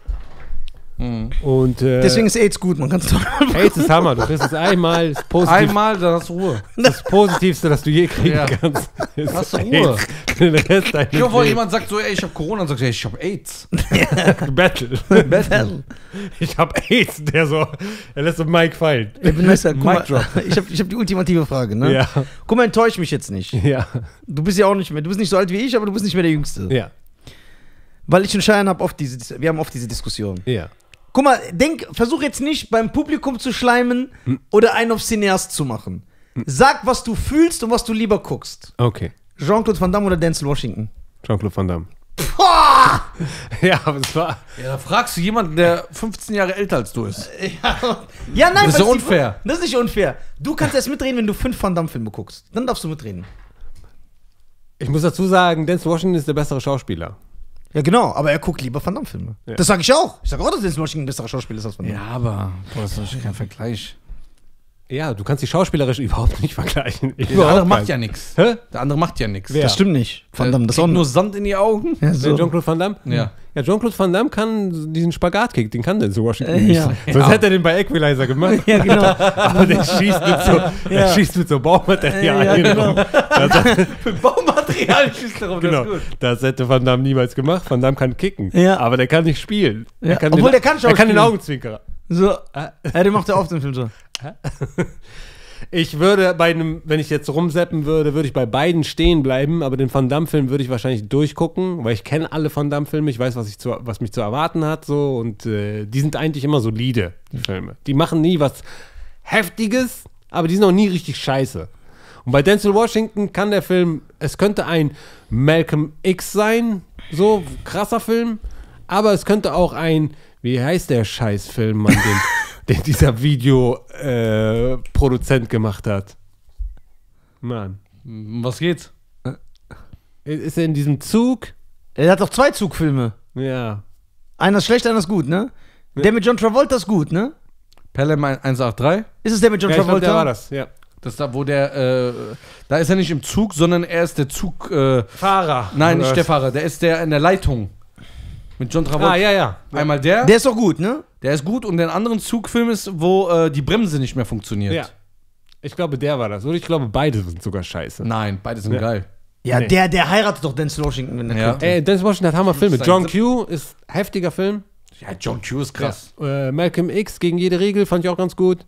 Und äh, Deswegen ist AIDS gut, man kann es doch. AIDS ist Hammer. Du kriegst es einmal, ist positiv, Einmal, dann hast du Ruhe. das Positivste, das du je kriegen Ja. kannst. Ist Hast du Ruhe. AIDS. Den Rest deines Ich hoffe, Lebens. jemand sagt so, ey, ich hab Corona, und sagt, ey, ich hab AIDS. Battle. Battle. Ich hab AIDS, der so, er lässt so Mike fallen. Ich bin Messer, guck Mic mal, drop. ich habe ich hab die ultimative Frage, ne? Ja. Guck mal, enttäusch mich jetzt nicht. Ja. Du bist ja auch nicht mehr, du bist nicht so alt wie ich, aber du bist nicht mehr der Jüngste. Ja. Weil ich und Cheyenne hab oft diese, wir haben oft diese Diskussion. Ja. Guck mal, denk, versuch jetzt nicht beim Publikum zu schleimen oder einen auf Cineast zu machen. Sag, was du fühlst und was du lieber guckst. Okay. Jean-Claude Van Damme oder Denzel Washington? Jean-Claude Van Damme. Boah! Ja, aber es war. Ja, da fragst du jemanden, der fünfzehn Jahre älter als du ist. Ja, nein, Das ist weil ja die- unfair. Das ist nicht unfair. Du kannst erst mitreden, wenn du fünf Van Damme-Filme guckst. Dann darfst du mitreden. Ich muss dazu sagen, Denzel Washington ist der bessere Schauspieler. Ja, genau, aber er guckt lieber Van Damme-Filme. Ja. Das sage ich auch. Ich sage auch, dass Denzel Washington ein besserer Schauspieler ist als Van Damme. Ja, aber boah, das ist kein Vergleich. Ja, du kannst die schauspielerisch überhaupt nicht vergleichen. Der Überhaupt andere macht nicht. ja nichts. Hä? Der andere macht ja nichts. Wer? Das stimmt nicht. Van Damme, das ist auch nur nur. Sand in die Augen. Ja, Der so. Jean-Claude Van Damme? Ja. Ja, Jean-Claude Van Damme kann diesen Spagatkick, den kann Denzel Washington Äh, nicht. ja. Sonst Ja. hätte er den bei Equalizer gemacht. Ja, genau. Aber der schießt mit so, der schießt mit so Baumaterial. Ja, genau. Für Baumaterial schießt darum, Genau. Das hätte Van Damme niemals gemacht. Van Damme kann kicken. Ja. Aber der kann nicht spielen. Ja. Der kann Obwohl, den, der kann schon Er kann den spielen. Augenzwinkerer. So. Ja, der macht ja oft den Film so. Ich würde bei einem, wenn ich jetzt rumseppen würde, würde ich bei beiden stehen bleiben, aber den Van Damme-Film würde ich wahrscheinlich durchgucken, weil ich kenne alle Van Damme-Filme, ich weiß, was, ich zu, was mich zu erwarten hat, so, und äh, die sind eigentlich immer solide, die Filme. Die machen nie was Heftiges, aber die sind auch nie richtig scheiße. Und bei Denzel Washington kann der Film, es könnte ein Malcolm X sein, so krasser Film, aber es könnte auch ein, wie heißt der Scheißfilm, Mann, den, den dieser Videoproduzent äh, gemacht hat. Mann. Was geht? Ist er in diesem Zug? Er hat doch zwei Zugfilme. Ja. Einer ist schlecht, einer ist gut, ne? Der mit John Travolta ist gut, ne? Pelham eins acht drei. Ist es der mit John Ja, ich glaub, Travolta? der war das, ja. Das ist da, wo der, äh, da ist er nicht im Zug, sondern er ist der Zug, äh, Fahrer. nein, Oder nicht der was? Fahrer, der ist der in der Leitung. Mit John Travolta. Ah, ja, ja. Einmal der, Der ist doch gut, ne? der ist gut und der andere Zugfilm ist, wo äh, die Bremse nicht mehr funktioniert. Ja. Ich glaube, der war das. Oder ich glaube, beide sind sogar scheiße. Nein, beide sind Ja. geil. Ja, Nee. der, der heiratet doch Denzel Washington, wenn der Ja. kriegt. Ey, Denzel Washington hat Hammerfilme. Sein John Sieb- Q ist heftiger Film. Ja, John Q ist krass. Ja. Äh, Malcolm X gegen jede Regel fand ich auch ganz gut.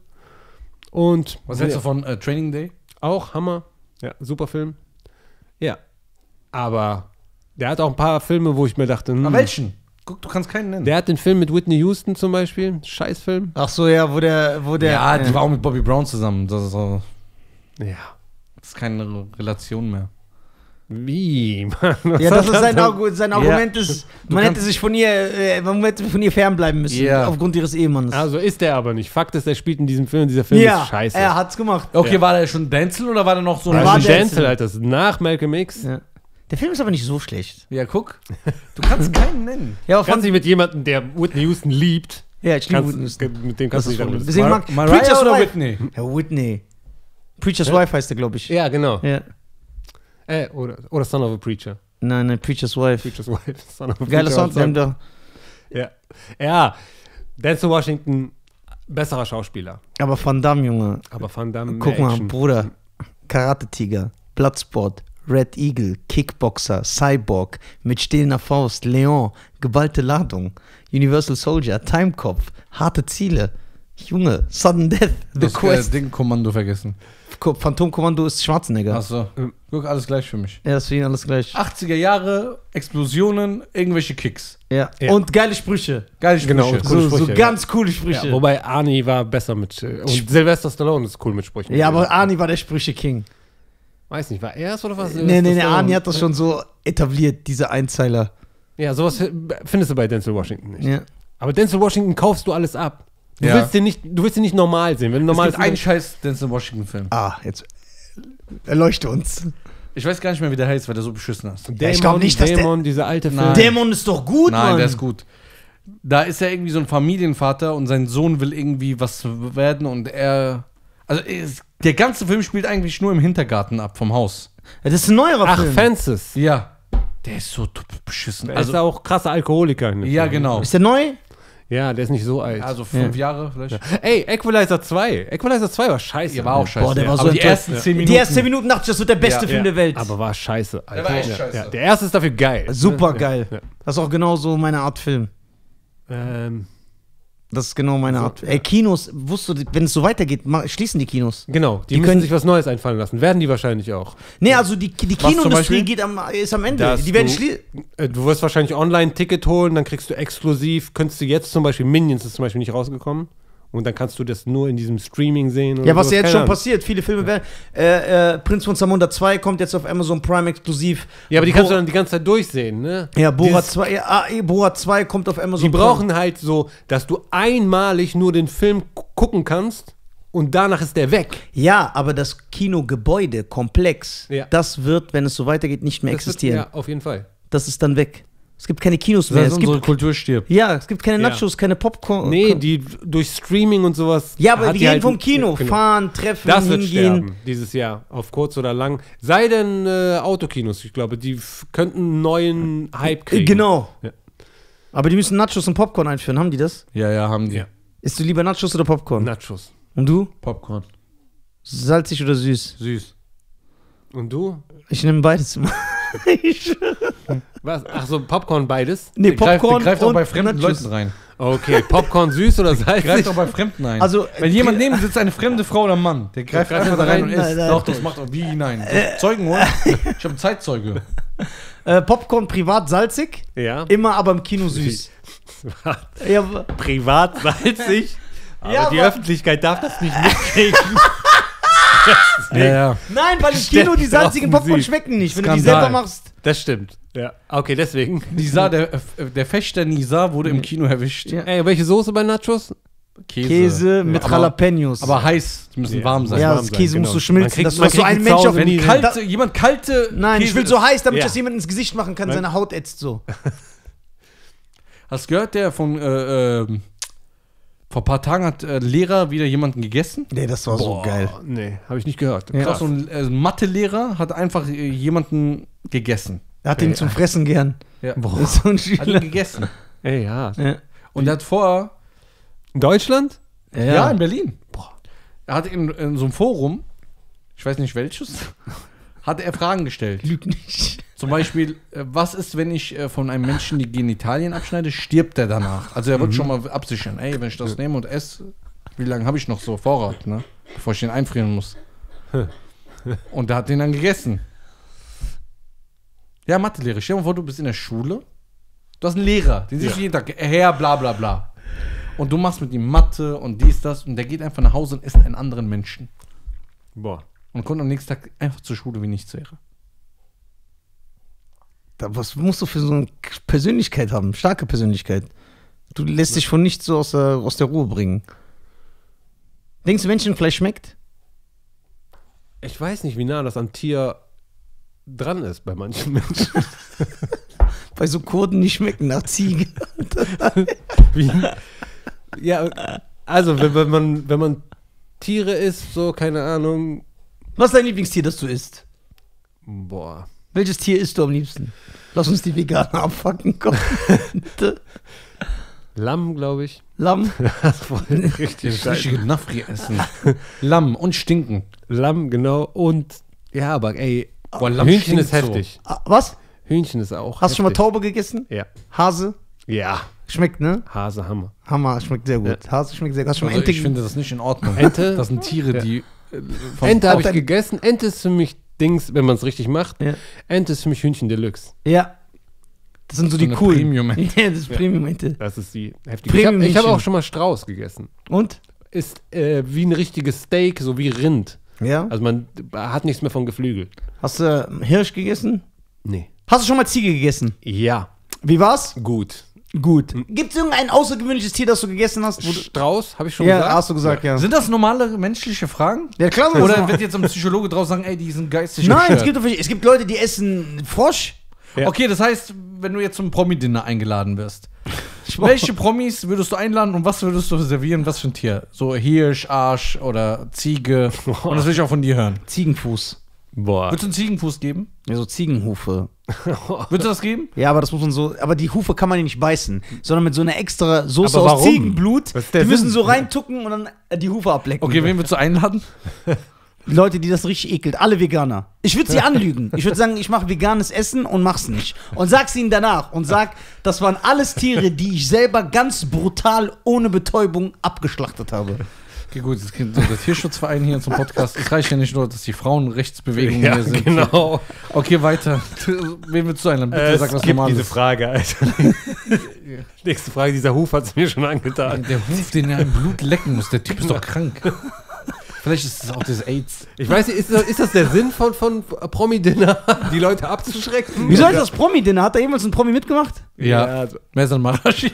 Und Was hältst du von äh, Training Day? auch Hammer. Ja, super Film. Ja. Aber der hat auch ein paar Filme, wo ich mir dachte, hm, Na, welchen? Guck, du kannst keinen nennen. der hat den Film mit Whitney Houston zum Beispiel. Scheißfilm. Ach so, ja, wo der, wo der. ja, die äh, war auch mit Bobby Brown zusammen. Das ist, so, Ja. das ist keine Relation mehr. Wie? Mann, was Ja, das hat ist sein, denn- Argu sein Argument ist, man hätte sich von ihr, äh, man hätte von ihr fernbleiben müssen, Ja. aufgrund ihres Ehemanns. Also ist der aber nicht. Fakt ist, er spielt in diesem Film. Dieser Film ja, ist scheiße. er hat's gemacht. Okay, Ja. war der schon Denzel oder war der noch so Der ein... war war Denzel. Denzel, Alter. Das ist nach Malcolm X. Ja. Der Film ist aber nicht so schlecht. Ja, guck. Du kannst keinen nennen. Ja, aber Kannst von, dich mit jemandem, der Whitney Houston liebt, ja, ich liebe kannst, Whitney Houston. mit dem Das kannst du ist nicht voll, damit. deswegen mag Mariah Preacher's oder Wife. Whitney? Ja, Whitney. Preacher's Wife heißt der, glaube ich. Ja, genau. Ja. Äh, oder, oder Son of a Preacher. Nein, nein, Preacher's Wife. Preacher's Wife. Son of a Geiler Preacher. Sound, wir haben da. Ja. Ja. Denzel Washington, besserer Schauspieler. Aber Van Damme, Junge. Aber Van Damme, Guck mehr mal, Action. Bruder. Karate-Tiger, Bloodsport, Red Eagle, Kickboxer, Cyborg, mit stehender Faust, Leon, geballte Ladung, Universal Soldier, Timekopf, harte Ziele, Junge, Sudden Death, The Das Quest, äh, Ding Kommando vergessen. Ko- Phantomkommando ist Schwarzenegger. Achso. Guck, alles gleich für mich. Ja, das ist für ihn alles gleich. achtziger Jahre, Explosionen, irgendwelche Kicks. Ja. Ja. Und geile Sprüche. Geile Sprüche. Genau, So, Coole so Sprüche, ganz coole Sprüche. Ja, wobei Arnie war besser mit. äh, Und Sylvester Stallone ist cool mit Sprüchen. Ja, aber Arnie war der Sprüche-King. Weiß nicht, war er es oder was? Nee, nee, nee, Stallone? Arnie hat das schon so etabliert, diese Einzeiler. Ja, sowas findest du bei Denzel Washington nicht. Ja. Aber Denzel Washington kaufst du alles ab. Du, Ja. willst den nicht, du willst den nicht normal sehen. Wenn du Es normal gibt einen scheiß Denzel Washington-Film. Ah, jetzt erleuchte uns. Ich weiß gar nicht mehr, wie der heißt, weil der so beschissen ist. Dämon, ich glaub nicht, dass der- Dämon, dieser alte Film. Nein. Dämon ist doch gut, Nein, Mann. der ist gut. Da ist er irgendwie so ein Familienvater und sein Sohn will irgendwie was werden und er. Also es, der ganze Film spielt eigentlich nur im Hintergarten ab vom Haus. Das ist ein neuerer Ach, Film. Fences. Ja. Der ist so t- beschissen. Der ist Also, auch krasser Alkoholiker. in dem ja, Film. genau. Ist der neu? Ja, der ist nicht so alt. Also fünf Jahre vielleicht. Ey, Equalizer zwei. Equalizer zwei war scheiße. Ja, war auch scheiße. Boah, der war so Aber die enttäuscht. ersten zehn Minuten. Die ersten zehn Minuten dachte ich, das wird der beste Ja, Film Ja, der Welt. aber war scheiße, Alter. war echt ja, scheiße. Ja, der erste ist dafür geil. Super Ja, geil. Ja. Das ist auch genau so meine Art Film. Ähm, Das ist genau meine So, Art. ja. Ey, Kinos, wusstest du, wenn es so weitergeht, ma- schließen die Kinos. genau, die, Die müssen können- sich was Neues einfallen lassen. Werden die wahrscheinlich auch. Nee, also die, die zum Kinoindustrie Beispiel? geht am, ist am Ende. Dass Die werden du- schließen. Äh, Du wirst wahrscheinlich online ein Ticket holen, dann kriegst du exklusiv, könntest du jetzt zum Beispiel, Minions ist zum Beispiel nicht rausgekommen. Und dann kannst du das nur in diesem Streaming sehen. oder Ja, was sowas. ja jetzt Keine schon Ahnung. passiert. Viele Filme werden. Äh, äh, Prinz von Zamunda zwei kommt jetzt auf Amazon Prime exklusiv. Ja, aber die Bo- kannst du dann die ganze Zeit durchsehen, ne? Ja, Borat Dieses- zwei, ja, ah, eh, Borat zwei kommt auf Amazon Die brauchen halt so, dass du einmalig nur den Film gu- gucken kannst und danach ist der weg. Ja, aber das Kinogebäude, Komplex, Ja. das wird, wenn es so weitergeht, nicht mehr Das wird- existieren. Ja, auf jeden Fall. Das ist dann weg. Es gibt keine Kinos Das mehr. heißt, Es unsere gibt, Kultur stirbt. ja, es gibt keine Ja. Nachos, keine Popcorn. Nee, die durch Streaming und sowas. ja, aber hat wir die reden halt- vom Kino. Ja, genau. Fahren, treffen, Das wird hingehen. sterben dieses Jahr, auf kurz oder lang. Sei denn äh, Autokinos, ich glaube, die f- könnten einen neuen Hype Äh, kriegen. Genau. Ja. Aber die müssen Nachos und Popcorn einführen. Haben die das? Ja, ja, haben die. Ja. Isst du lieber Nachos oder Popcorn? Nachos. Und du? Popcorn. Salzig oder süß? Süß. Und du? Ich nehme beides immer. Ich- Was? Ach so, Popcorn beides? nee, Der greift, der Popcorn greift auch und bei fremden Nachos. Leuten rein. Okay, Popcorn süß oder Greift salzig? auch bei Fremden ein. Also, wenn äh, jemand äh, neben sitzt, eine fremde Frau oder Mann, der greift greift einfach da rein und rein. isst. Nein, nein. Doch, das macht auch wie hinein. Soll ich Zeugen holen? Ich habe einen Zeitzeuge. Äh, Popcorn privat salzig, Ja. immer aber im Kino süß. Ja, aber- Privat salzig. Aber Ja, die aber- Öffentlichkeit darf das nicht mitkriegen. Ja, ja. nein, weil im Stell Kino die dich salzigen auf Popcorn Musik. schmecken nicht, wenn du die Skandal. selber machst. Das stimmt. Ja. Okay, deswegen. Nizar, der, äh, der Fechter Nizar wurde im Kino erwischt. Ja. Ey, welche Soße bei Nachos? Käse. Käse mit aber, Jalapenos. aber heiß. Die müssen Ja. warm sein. ja, warm das sein, Käse genau. muss so schmilzen, Man kriegt- dass du man so ein kriegt Mensch zu auf Hause Wenn nie- kalte, Da- jemand kalte Nein, ich Käse will so heiß, damit Ja. das jemand ins Gesicht machen kann, Nein. seine Haut ätzt so. Hast du gehört, der von äh, äh, vor ein paar Tagen hat äh, Lehrer wieder jemanden gegessen? Nee, das war Boah, Nee, habe ich nicht gehört. Ja. Krass, so ein äh, Mathe-Lehrer hat einfach äh, jemanden gegessen. Er hat ihn zum Fressen gern. Ja. Das ist so ein Hat ihn Schüler. gegessen. Ey, ja. Ja. Und er hat vorher, In Deutschland? ja, in Berlin. Er hat in, in so einem Forum, ich weiß nicht welches, hat er Fragen gestellt. Lügt nicht. Zum Beispiel, äh, was ist, wenn ich äh, von einem Menschen die Genitalien abschneide, stirbt er danach? Also er wird schon mal absichern, ey, wenn ich das nehme und esse, wie lange habe ich noch so Vorrat, ne? Bevor ich den einfrieren muss. Und der hat den dann gegessen. Ja, Mathelehrer, stell dir mal vor, du bist in der Schule, du hast einen Lehrer, den siehst du jeden Tag, her, bla bla bla. Und du machst mit ihm Mathe und dies, das und der geht einfach nach Hause und isst einen anderen Menschen. Boah. Und kommt am nächsten Tag einfach zur Schule, wie nichts wäre. Da, was musst du für so eine Persönlichkeit haben? Starke Persönlichkeit. Du lässt dich von nichts so aus der, aus der Ruhe bringen. Denkst du, Menschenfleisch schmeckt? Ich weiß nicht, wie nah das am Tier dran ist bei manchen Menschen. Bei so Kurden, die schmecken nach Ziege. Wie? Ja, also wenn, wenn, man, wenn man Tiere isst, so, keine Ahnung. Was ist dein Lieblingstier, das du isst? Boah. Welches Tier isst du am liebsten? Lass uns die Veganer abfacken, komm. Lamm, glaube ich. Lamm. Richtig Das richtige Nafri essen. Lamm und stinken. Lamm, genau. Und, ja, aber ey, Boah, Lamm Hühnchen stinkt ist heftig. Ah, was? Hühnchen ist auch Hast du schon mal heftig. Taube gegessen? Ja. Hase? Ja. Schmeckt, ne? Hase, Hammer. Hammer, schmeckt sehr gut. Hase schmeckt sehr gut. Hast du schon Also mal Ente ich finde das nicht in Ordnung. Ente? Das sind Tiere, Ja. die. äh, vom- Ente habe ich dein- gegessen. Ente ist für mich Dings, wenn man es richtig macht. Ja. Ente ist für mich Hühnchen Deluxe. Ja. Das sind so, So die eine coolen. Premium-Ente. Ja, das ist Premium-Ente. Das ist die heftige. Ich habe Premium-Hühnchen. hab auch schon mal Strauß gegessen. Und? Ist äh, wie ein richtiges Steak, so wie Rind. Ja. Also man hat nichts mehr von Geflügel. Hast du äh, Hirsch gegessen? Nee. Hast du schon mal Ziege gegessen? Ja, Wie war's? gut. Gut. Gibt es irgendein außergewöhnliches Tier, das du gegessen hast? Wo du, Strauß, habe ich schon ja, gesagt? hast du gesagt, ja. Sind das normale menschliche Fragen? Ja, klar. sind das Oder noch- wird jetzt ein Psychologe draus sagen, ey, die sind geistig Nein, es gestört? gibt, doch- es gibt Leute, die essen Frosch. Ja. Okay, das heißt, wenn du jetzt zum Promi-Dinner eingeladen wirst, welche Promis würdest du einladen und was würdest du servieren? Was für ein Tier? So Hirsch, Arsch oder Ziege. Und das will ich auch von dir hören. Ziegenfuß. Boah. Würdest du einen Ziegenfuß geben? Ja, so Ziegenhufe. Würdest du das geben? Ja, aber das muss man so. Aber die Hufe kann man ja nicht beißen, sondern mit so einer extra Soße Aber aus warum? Ziegenblut. Was ist der Die müssen Sinn? so reintucken und dann äh, die Hufe ablecken. Okay, wen würdest du einladen? Leute, die das richtig ekelt, alle Veganer. Ich würde sie anlügen. Ich würde sagen, ich mache veganes Essen und mach's nicht. Und sag's ihnen danach und sag, das waren alles Tiere, die ich selber ganz brutal ohne Betäubung abgeschlachtet habe. Okay, gut, jetzt kommt so der Tierschutzverein hier zum Podcast. Es reicht ja nicht nur, dass die Frauenrechtsbewegungen Ja, hier sind. genau. Okay, weiter. Wen würdest du einladen? Bitte Äh, sag was skip Normales. diese Frage, Alter. Nächste Frage, dieser Huf hat es mir schon angetan. Der Huf, den er im Blut lecken muss. Der Typ ist doch krank. Vielleicht ist es auch das AIDS. Ich weiß nicht, ist das, ist das der Sinn von, von Promi-Dinner, die Leute abzuschrecken? Wieso ist das Promi-Dinner? Hat da jemals ein Promi mitgemacht? Ja. also, Mesan Marashi.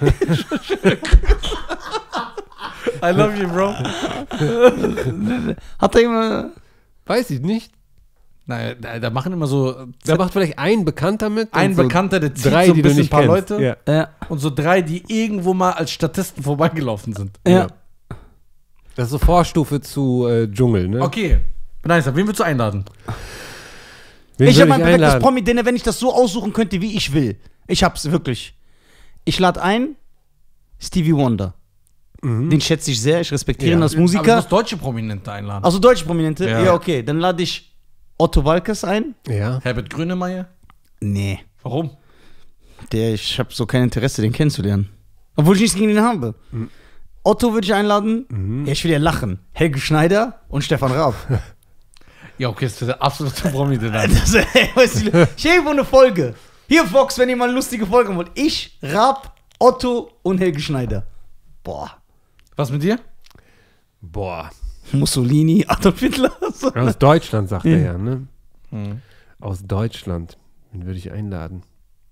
I love you, bro. Hat da jemand. weiß ich nicht. Naja, da, da machen immer so Da macht vielleicht ein Bekannter mit. ein und so Bekannter, der zieht drei, so ein die du bisschen ein nicht paar kennst. Leute. Ja. Ja. Und so drei, die irgendwo mal als Statisten vorbeigelaufen sind. Ja. Das ist so Vorstufe zu äh, Dschungel, ne? Okay. Nice, wen würdest du einladen? Wen Ich würd habe mein perfektes einladen? Promi-Dinner, wenn ich das so aussuchen könnte, wie ich will. Ich hab's wirklich. Ich lade ein Stevie Wonder. Den schätze ich sehr, ich respektiere ihn Ja. als Aber du Musiker. musst deutsche Prominente einladen. Also deutsche Prominente? Ja. Ja, okay. Dann lade ich Otto Walkes ein. Ja. Herbert Grönemeyer? Nee. Warum? Der, ich habe so kein Interesse, den kennenzulernen. Obwohl ich nichts gegen ihn habe. Otto würde ich einladen. Ja, ich will ja lachen. Helge Schneider und Stefan Raab. Ja, okay, das ist der absolute Prominente. dann. Das, weißt du, ich habe eine Folge. Hier, Fox, wenn ihr mal eine lustige Folge haben wollt. Ich, Raab, Otto und Helge Schneider. Boah. Was mit dir? Boah. Mussolini, Adolf Hitler. So. Aus Deutschland, sagt er ja, ne? Hm. Aus Deutschland. Wen würde ich einladen?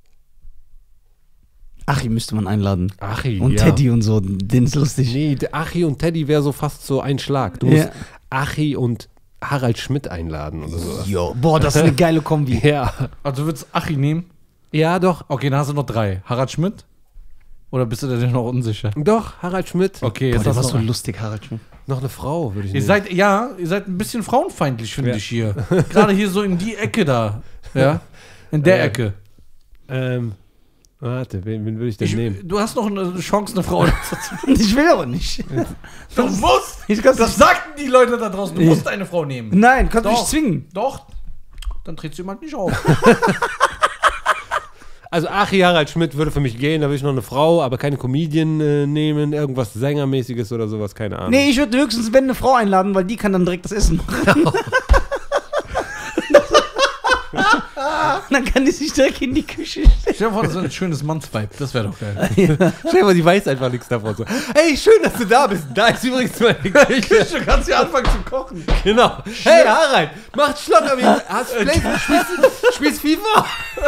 Achim müsste man einladen. Achi, Und ja. Teddy und so. Den ist lustig. Nee, der Achi und Teddy wäre so fast so ein Schlag. Du musst Ja. Achi und Harald Schmidt einladen oder so. Jo. Boah, das ist eine geile Kombi. Ja. Also du würdest Achi nehmen? Ja, doch. Okay, dann hast du noch drei. Harald Schmidt? Oder bist du dir noch unsicher? Doch, Harald Schmidt. Okay, Boah, jetzt der hast war du so noch. lustig, Harald Schmidt. Noch eine Frau, würde ich Ihr nehmen. seid, ja, ihr seid ein bisschen frauenfeindlich, finde Ja. ich hier. Gerade hier so in die Ecke da. Ja? In der Ja. Ecke. Ähm, warte, wen, wen würde ich denn Ich, nehmen? du hast noch eine Chance, eine Frau dazu zu Ich will aber nicht. Du musst! Ich kann's Das nicht. sagten die Leute da draußen. Du musst eine Frau nehmen. Nein, kannst du Doch. nicht zwingen. Doch. Dann tritt sie jemand nicht auf. Also Achi Harald Schmidt würde für mich gehen, da würde ich noch eine Frau, aber keine Comedian äh, nehmen, irgendwas Sängermäßiges oder sowas, keine Ahnung. Nee, ich würde höchstens wenn eine Frau einladen, weil die kann dann direkt das Essen machen. Dann kann die sich direkt in die Küche stellen. Stell dir vor, das ist ein schönes Mannsvibe. Das wäre doch geil. Stell dir mal, die weiß einfach nichts davon. So, hey, schön, dass du da bist. Da ist übrigens meine Küche. Du kannst ja anfangen zu kochen. Genau. Hey, Harald, macht Schlotter. Hast du Play- spielst, spielst FIFA?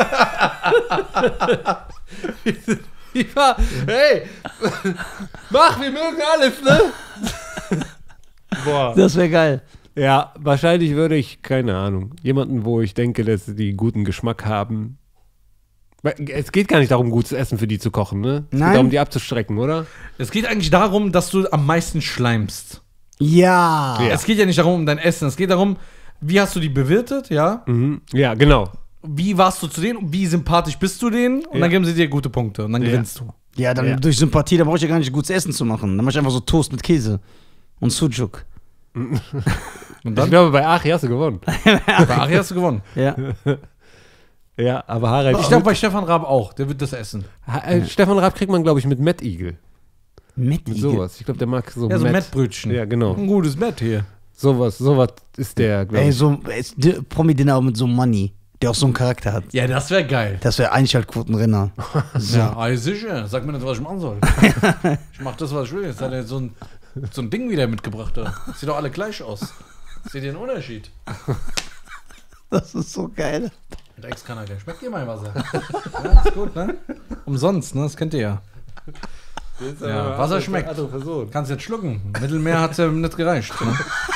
FIFA? Hey, mach, wir mögen alles, ne? Boah. Das wäre geil. Ja, wahrscheinlich würde ich, keine Ahnung, jemanden, wo ich denke, dass die guten Geschmack haben. Weil es geht gar nicht darum, gutes Essen für die zu kochen, ne? Es Nein. geht darum, die abzustrecken, oder? Es geht eigentlich darum, dass du am meisten schleimst. Ja. Ja. Es geht ja nicht darum, um dein Essen. Es geht darum, wie hast du die bewirtet, ja? Mhm. Ja, genau. Wie warst du zu denen und wie sympathisch bist du denen? Und Ja. dann geben sie dir gute Punkte und dann Ja. gewinnst du. Ja, dann Ja. durch Sympathie, da brauche ich ja gar nicht gutes Essen zu machen. Dann mache ich einfach so Toast mit Käse und Sujuk. Und Ich dann? glaube, bei Achi hast du gewonnen. Bei Ari hast du gewonnen. Ja. Ja, aber Harald Ich glaube bei Stefan Raab auch. Der wird das essen. Ha- äh, Stefan Raab kriegt man, glaube ich, mit Matt Eagle. Mit Mit sowas. Ich glaube, der mag so Ja, so Matt. Mettbrötchen. Ja, genau. Ein gutes Mett hier. Sowas, sowas ist der, glaube Ey, ich. so ist d- Promi-Dinner auch mit so einem Money, der auch so einen Charakter hat. Ja, das wäre geil. Das wäre Einschaltquotenrenner. So. Ja, ah, sicher. Sag mir nicht, was ich machen soll. Ich mach das, was ich will. Jetzt hat er so ein, so ein Ding wieder mitgebracht. Da. Sieht doch alle gleich aus. Seht ihr den Unterschied? Das ist so geil. Mit Ex kann er gleich. Schmeckt dir mein Wasser? Ja, ist gut, ne? Umsonst, ne? Das kennt ihr ja. Ja, Wasser schmeckt. Andere Person. Kannst jetzt schlucken. Mittelmeer hat ja nicht gereicht. Ne?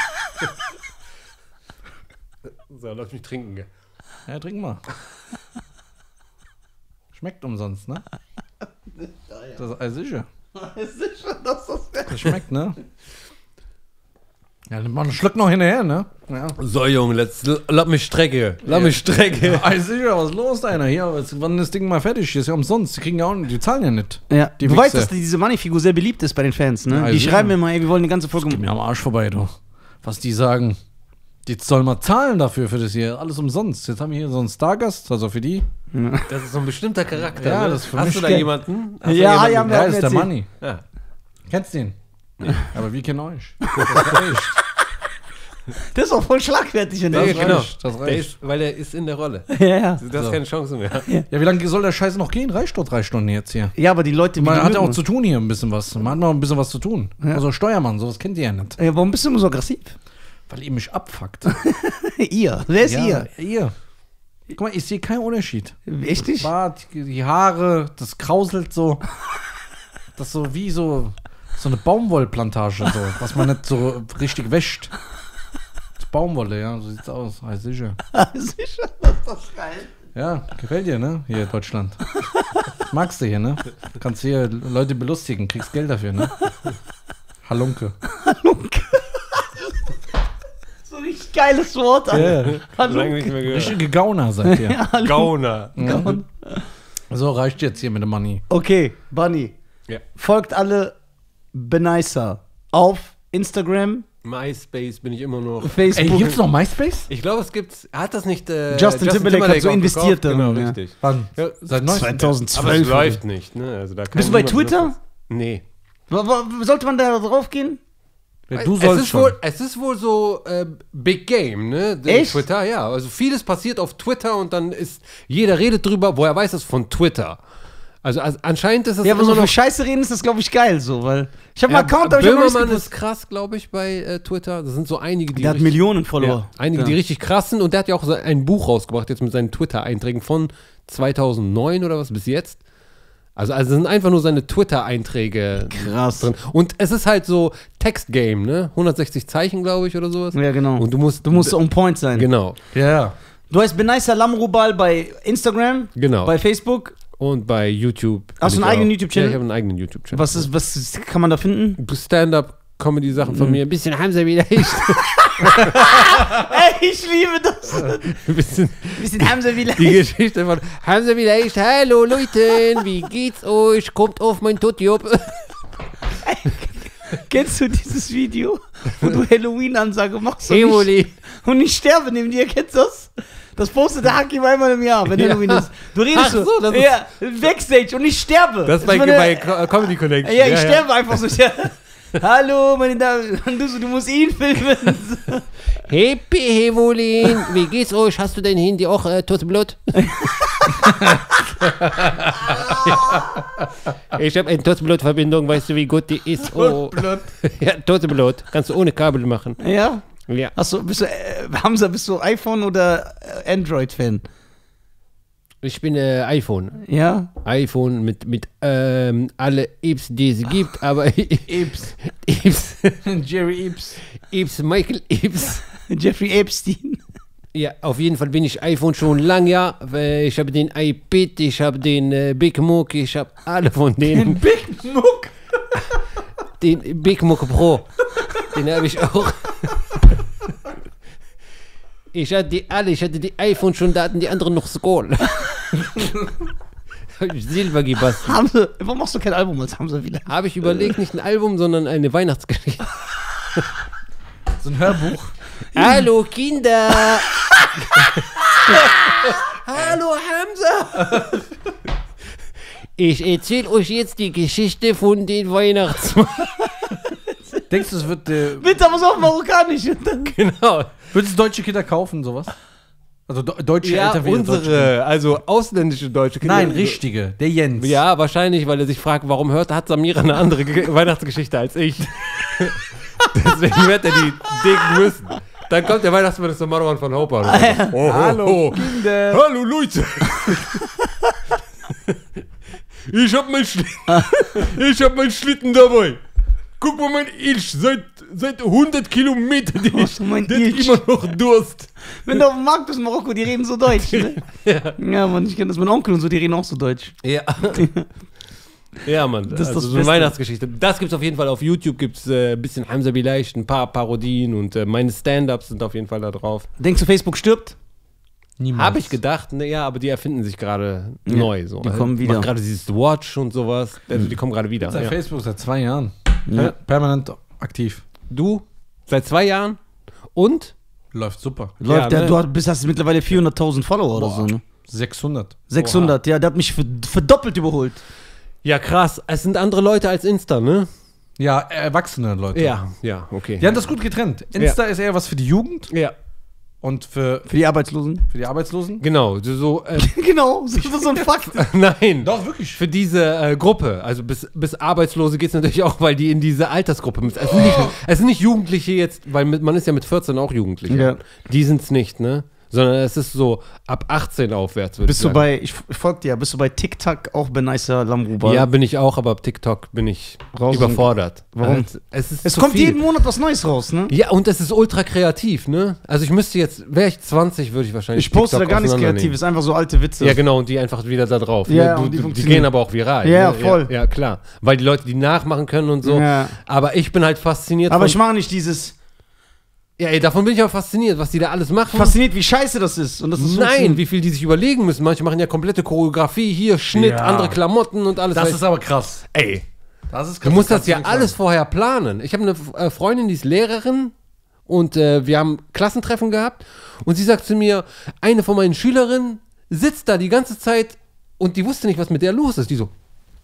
So, lass mich trinken. Ja, trink mal. Schmeckt umsonst, ne? Das ist also sicher. Das schmeckt, ne? Ja, nimm mal einen Schluck noch hinterher, ne? Ja. So, Junge, let's, lass mich strecke. Lass mich strecke. Also sicher, was ist los, da einer? Hier, was- wann ist das Ding mal fertig? Das ist ja umsonst. Die kriegen ja auch, die zahlen ja nicht. Ja. Die Du weißt, Wichser. dass diese Money-Figur sehr beliebt ist bei den Fans, ne? Ja, Die also- schreiben mir mal, ey, wir wollen die ganze Folge. Geh mir am Arsch vorbei, du. Was die sagen. Die sollen mal zahlen dafür, für das hier. Alles umsonst. Jetzt haben wir hier so einen Stargast, also für die. Das ist so ein bestimmter Charakter. Ja, ne? das ist für Hast mich du da der- jemanden? Hast du Ja, jemanden? ja, haben wir- Ja, auch das ist der erzählt. Money. Ja. Kennst den? Aber wir kennen euch. Das reicht. Das ist auch voll schlagfertig, wenn Ja, der genau. reicht, das Der reicht. ist, weil der ist in der Rolle. Ja, ja. Du hast So. keine Chance mehr. Ja, wie lange soll der Scheiß noch gehen? Reicht doch drei Stunden jetzt hier. Ja, aber die Leute, Man die hat ja mögen auch zu tun hier ein bisschen was. Man hat noch ein bisschen was zu tun. Ja. Also Steuermann, sowas kennt ihr ja nicht. uns. Ja, warum bist du immer so aggressiv? Weil ihr mich abfuckt. Ihr. Wer ist ja, ihr? ihr. Guck mal, ich sehe keinen Unterschied. Echt nicht? Bart, die Haare, das krauselt so. Das ist so wie so, so eine Baumwollplantage, so, was man nicht so richtig wäscht. Das Baumwolle, ja, so sieht's aus. Ah, sicher. Sicher, das ist das geil. Ja, gefällt dir, ne? Hier in Deutschland. Magst du hier, ne? Kannst hier Leute belustigen, kriegst Geld dafür, ne? Halunke. Halunke. So ein richtig geiles Wort, Alter. Lange Halunke. nicht mehr gehört. Richtige Gauner seid ihr. Ja, Halunke. Gauner. Gaun. So, reicht jetzt hier mit dem Money. Okay, Bunny. Ja. Folgt alle Benicer auf Instagram, MySpace bin ich immer noch. Facebook. Ey, gibt's noch MySpace? Ich glaube, es gibt. Hat das nicht. Äh, Justin Timberlake hat so auch investiert gekauft? dann, Genau, ja. richtig. Wann? Ja, Seit neuestem? zweitausendzwölf. Aber es läuft nicht, ne? Also, da kann Bist du bei niemand Twitter? was- Nee. Wa- wa- Sollte man da drauf gehen? Ja, du es, sollst ist schon. wohl, es ist wohl so äh, Big Game, ne? Der Echt? Twitter, ja. Also vieles passiert auf Twitter und dann ist, jeder redet drüber, woher weiß das von Twitter. Also, also anscheinend ist es Ja, aber immer so für noch... Scheiße reden ist das, glaube ich, geil so, weil ich habe Ja, einen Account, aber ich habe noch nicht Böhmermann gewusst. ist krass, glaube ich, bei äh, Twitter. Das sind so einige, die Der hat richtig- Millionen Follower. Ja, einige, Ja. die richtig krass sind. Und der hat ja auch so ein Buch rausgebracht, jetzt mit seinen Twitter-Einträgen von zweitausendneun oder was bis jetzt. Also, also es sind einfach nur seine Twitter-Einträge Krass. drin. Und es ist halt so Text-Game, ne? hundertsechzig Zeichen, glaube ich, oder sowas. Ja, genau. Und du musst... Du musst on point sein. Genau, Ja, ja. Du heißt Benicer Lamrubal bei Instagram, genau. bei Facebook. Und bei YouTube. Hast du bin einen ich eigenen auch- YouTube-Channel? Ja, ich habe einen eigenen YouTube-Channel. Was ist, was ist, kann man da finden? Stand-up-Comedy-Sachen Mhm. von mir. Ein bisschen Hamza wieder echt. Ey, ich liebe das. Ein bisschen Ein bisschen Hamza die vielleicht. Geschichte von Hamza wieder echt. Hallo Leute, wie geht's euch? Kommt auf mein Tutjob. Kennst du dieses Video, wo du Halloween-Ansage machst und, Evoli. ich, und ich sterbe neben dir? Kennst du das? Das postet der Hakim einmal im Jahr, wenn Ja. Halloween ist. Du redest Ach so, das ist- ja, Backstage und ich sterbe. Das ist bei, meine- bei Co- Comedy Connection. Ja, ich sterbe einfach so. Ja. Hallo, meine Damen und du, so, du musst ihn filmen. Happy Hevolin, wie geht's euch? Hast du dein Handy auch äh, Totenblut? Ich habe eine Totenblut-Verbindung, weißt du, wie gut die ist? Oh. Ja, Totenblut. Kannst du ohne Kabel machen. Ja? Ja. Achso, bist du, äh, Hamza, bist du iPhone oder äh, Android-Fan? Ich bin äh, iPhone. Ja? iPhone mit, mit ähm, alle Apps, die es gibt, aber Ips. Apps, Jerry Ips. Apps, Michael Apps. Jeffrey Epstein. Ja, auf jeden Fall bin ich iPhone schon lang, ja. Weil ich habe den iPad, ich habe den äh, Big Mook, ich habe alle von denen. Big Mook. Den Big Mook Pro. Den habe ich auch. Ich hatte die alle, ich hatte die iPhone schon, da hatten die anderen noch Skoll. Hab ich Silber gebastelt. Hamza, warum machst du kein Album als Hamza vielleicht? Habe ich überlegt, nicht ein Album, sondern eine Weihnachtsgeschichte. So ein Hörbuch. Hallo Kinder! Hallo Hamza! Ich erzähle euch jetzt die Geschichte von den Weihnachtsmann. Denkst du, es wird, äh, Bitte, aber so auf Marokkanisch. Genau. wird es deutsche Kinder kaufen, sowas? Also do- deutsche Ja, Eltern für ihre deutschen Kinder. unsere, also ausländische deutsche Kinder. Nein, richtige. Der Jens. Ja, wahrscheinlich, weil er sich fragt, warum hört, hat Samira eine andere Ge Weihnachtsgeschichte als ich. Deswegen wird er die denken müssen. Dann kommt der Weihnachtsmann, das ist der Marwan von Hopa. Oh, Hallo, Kinder. Hallo Leute. Ich hab mein Schlitten. Ich hab mein Schlitten dabei. Guck mal, mein Ilch, seit, seit hundert Kilometern, der, Was, mein der hat Ilch? immer noch Durst. Wenn du auf dem Markt bist in Marokko, die reden so deutsch. Ne? Ja. Ja, Mann, ich kenne das. Mein Onkel und so, die reden auch so deutsch. Ja. Ja, Mann. Das ist also das so eine Beste. Weihnachtsgeschichte. Das gibt's auf jeden Fall auf YouTube. Gibt's äh, ein bisschen Hamza Bileicht, ein paar Parodien und äh, meine Stand-Ups sind auf jeden Fall da drauf. Denkst du, Facebook stirbt? Niemals. Habe ich gedacht, ne, ja, aber die erfinden sich gerade neu. So. die kommen wieder. Macht gerade dieses Watch und sowas. Also die kommen gerade wieder. Seit Ja. Facebook seit zwei Jahren. Ja. Ja. Permanent aktiv. Du seit zwei Jahren und Läuft super. Läuft Ja, der, ne? du hast, bist, hast mittlerweile vierhunderttausend Follower oder Boah. so, ne? sechshundert. sechshundert, ja, der hat mich verd- verdoppelt überholt. ja krass. Es sind andere Leute als Insta, ne? Ja, erwachsene Leute. Ja, ja, okay. Die haben das gut getrennt. Insta ist eher was für die Jugend Ja, und für, Für die Arbeitslosen. für die Arbeitslosen. genau. So, so äh, Genau, das ist so ein Fakt. nein. Doch, wirklich. Für diese äh, Gruppe, also bis, bis Arbeitslose geht es natürlich auch, weil die in diese Altersgruppe müssen. Es sind, nicht, es sind nicht Jugendliche jetzt, weil mit, man ist ja mit vierzehn auch Jugendliche. Ja. Die sind es nicht, ne? sondern es ist so ab achtzehn aufwärts, würde ich Bist du sagen. bei, ich folge dir, bist du bei TikTok auch Benicer Lamruba? Ja, bin ich auch, aber ab TikTok bin ich Raus überfordert. Warum? Also, es ist Es zu kommt viel. jeden Monat was Neues raus, ne? Ja, und es ist ultra kreativ, ne? Also ich müsste jetzt, wäre ich zwanzig, würde ich wahrscheinlich Ich poste da TikTok gar nichts auseinandernehmen. Kreatives, einfach so alte Witze. Ja, genau, und die einfach wieder da drauf. Ja, ne? und die du, die, die funktionieren. gehen aber auch viral. Ja, ne? voll. Ja, ja, klar. Weil die Leute die nachmachen können und so. Ja. Aber ich bin halt fasziniert Aber von... ich mache nicht dieses, ja, ey, davon bin ich auch fasziniert, was die da alles machen. fasziniert, wie scheiße das ist. Und das ist Nein, wie viel die sich überlegen müssen. Manche machen ja komplette Choreografie, hier Schnitt, Ja. andere Klamotten und alles. Das Weil- ist aber krass. ey, Das ist du krass. musst das kannst ja nicht alles sagen. vorher planen. Ich habe eine äh, Freundin, die ist Lehrerin und äh, wir haben Klassentreffen gehabt und sie sagt zu mir, eine von meinen Schülerinnen sitzt da die ganze Zeit und die wusste nicht, was mit der los ist. Die so.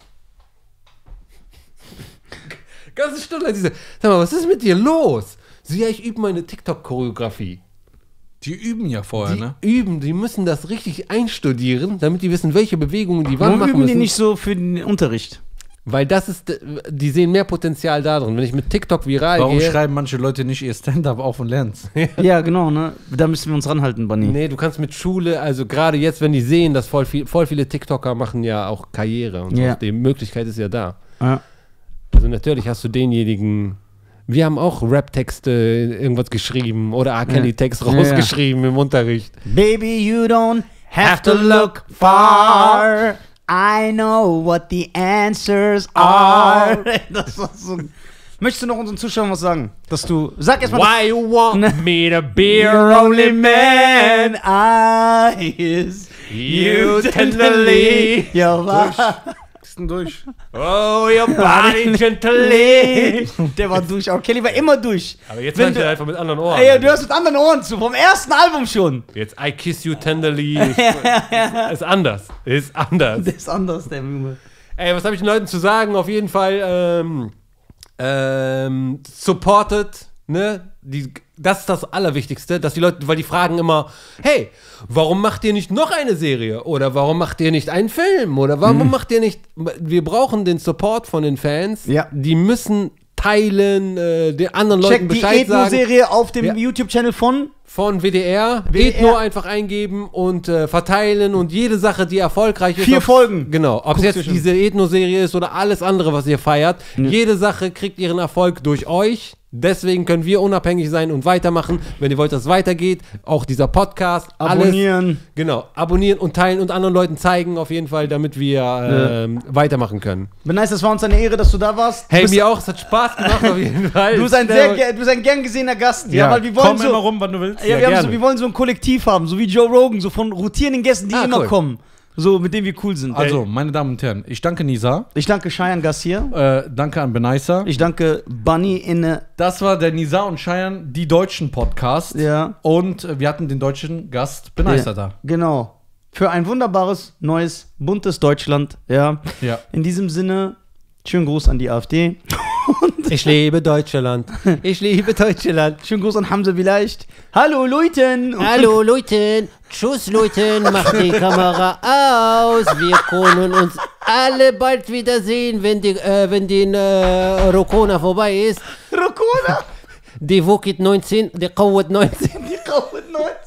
Ganze Stunde lang, diese, sag mal, was ist mit dir los? Sie, ja, ich übe meine TikTok-Choreografie. Die üben ja vorher, Die ne? üben, die müssen das richtig einstudieren, damit die wissen, welche Bewegungen die wann Warum machen üben die müssen. nicht so für den Unterricht? Weil das ist, die sehen mehr Potenzial da drin. Wenn ich mit TikTok viral Warum gehe. schreiben manche Leute nicht ihr Stand-up auf und lernen's? Ja, genau, ne? Da müssen wir uns ranhalten, Bunny. Nee, du kannst mit Schule, also gerade jetzt, wenn die sehen, dass voll, viel, voll viele TikToker machen ja auch Karriere und Ja. so. Die Möglichkeit ist ja da. Ja. Also natürlich hast du denjenigen. Wir haben auch Rap-Texte irgendwas geschrieben oder R. Kelly-Text Ja. rausgeschrieben im Unterricht. Baby, you don't have to look far. I know what the answers are. Das war so. Möchtest du noch unseren Zuschauern was sagen? Dass du. Sag erstmal. Why you want Ne. me to be You're only man. I is You tenderly. Ja, was? Ist denn durch? Oh, your body gently. Der war durch. Auch Kelly war immer durch. Aber jetzt Wenn hör ich du- dir einfach mit anderen Ohren. Ey, du hörst mit anderen Ohren zu. Vom ersten Album schon. Jetzt I kiss you tenderly. Ist, ist anders. Ist anders. Das ist anders, der Junge. Ey, was habe ich den Leuten zu sagen? Auf jeden Fall ähm, ähm, supported, ne? Die, das ist das Allerwichtigste, dass die Leute, weil die fragen immer, hey, warum macht ihr nicht noch eine Serie? Oder warum macht ihr nicht einen Film? Oder warum macht ihr nicht, wir brauchen den Support von den Fans. Ja. Die müssen teilen, äh, den anderen Leuten Check die Bescheid sagen. Ethno-Serie auf dem Ja. YouTube-Channel von. Von W D R, W D R. Ethno einfach eingeben und äh, verteilen und jede Sache, die erfolgreich ist. Vier ob's- Folgen. Genau, ob es Guckt jetzt ihr schon. diese Ethno-Serie ist oder alles andere, was ihr feiert. Jede Sache kriegt ihren Erfolg durch euch. Deswegen können wir unabhängig sein und weitermachen. Wenn ihr wollt, dass es weitergeht, auch dieser Podcast, Abonnieren. alles. Genau, abonnieren und teilen und anderen Leuten zeigen auf jeden Fall, damit wir ähm, weitermachen können. Nice, das war uns eine Ehre, dass du da warst. Hey, du bist, mir auch, es hat Spaß gemacht auf jeden Fall. du bist ein sehr, ger- du bist ein gern gesehener Gast. Ja, Ja, weil wir wollen Komm so. immer rum, wann du willst. Ja, Ja, wir, haben so, gerne. wir wollen so ein Kollektiv haben, so wie Joe Rogan, so von rotierenden Gästen, die Ah, immer cool. kommen. So, mit denen wir cool sind. Also, meine Damen und Herren, ich danke Nisa. Ich danke Cheyenne Gassier. Äh, danke an Benicer. Ich danke Bunny in. Das war der Nisa und Cheyenne, die deutschen Podcast. Ja. Und äh, wir hatten den deutschen Gast Benicer Ja, da. genau. Für ein wunderbares, neues, buntes Deutschland. Ja. Ja. In diesem Sinne, schönen Gruß an die AfD. Ich liebe Deutschland. Ich liebe Deutschland. Schönen Gruß an Hamza vielleicht. Hallo Leuten. Hallo Leute, tschüss Leute, macht die Kamera aus. Wir können uns alle bald wiedersehen, wenn die, äh, wenn die äh, Rokona vorbei ist. Rokona. Die Wokit neunzehn, die Covid neunzehn. Die Rauchen neun.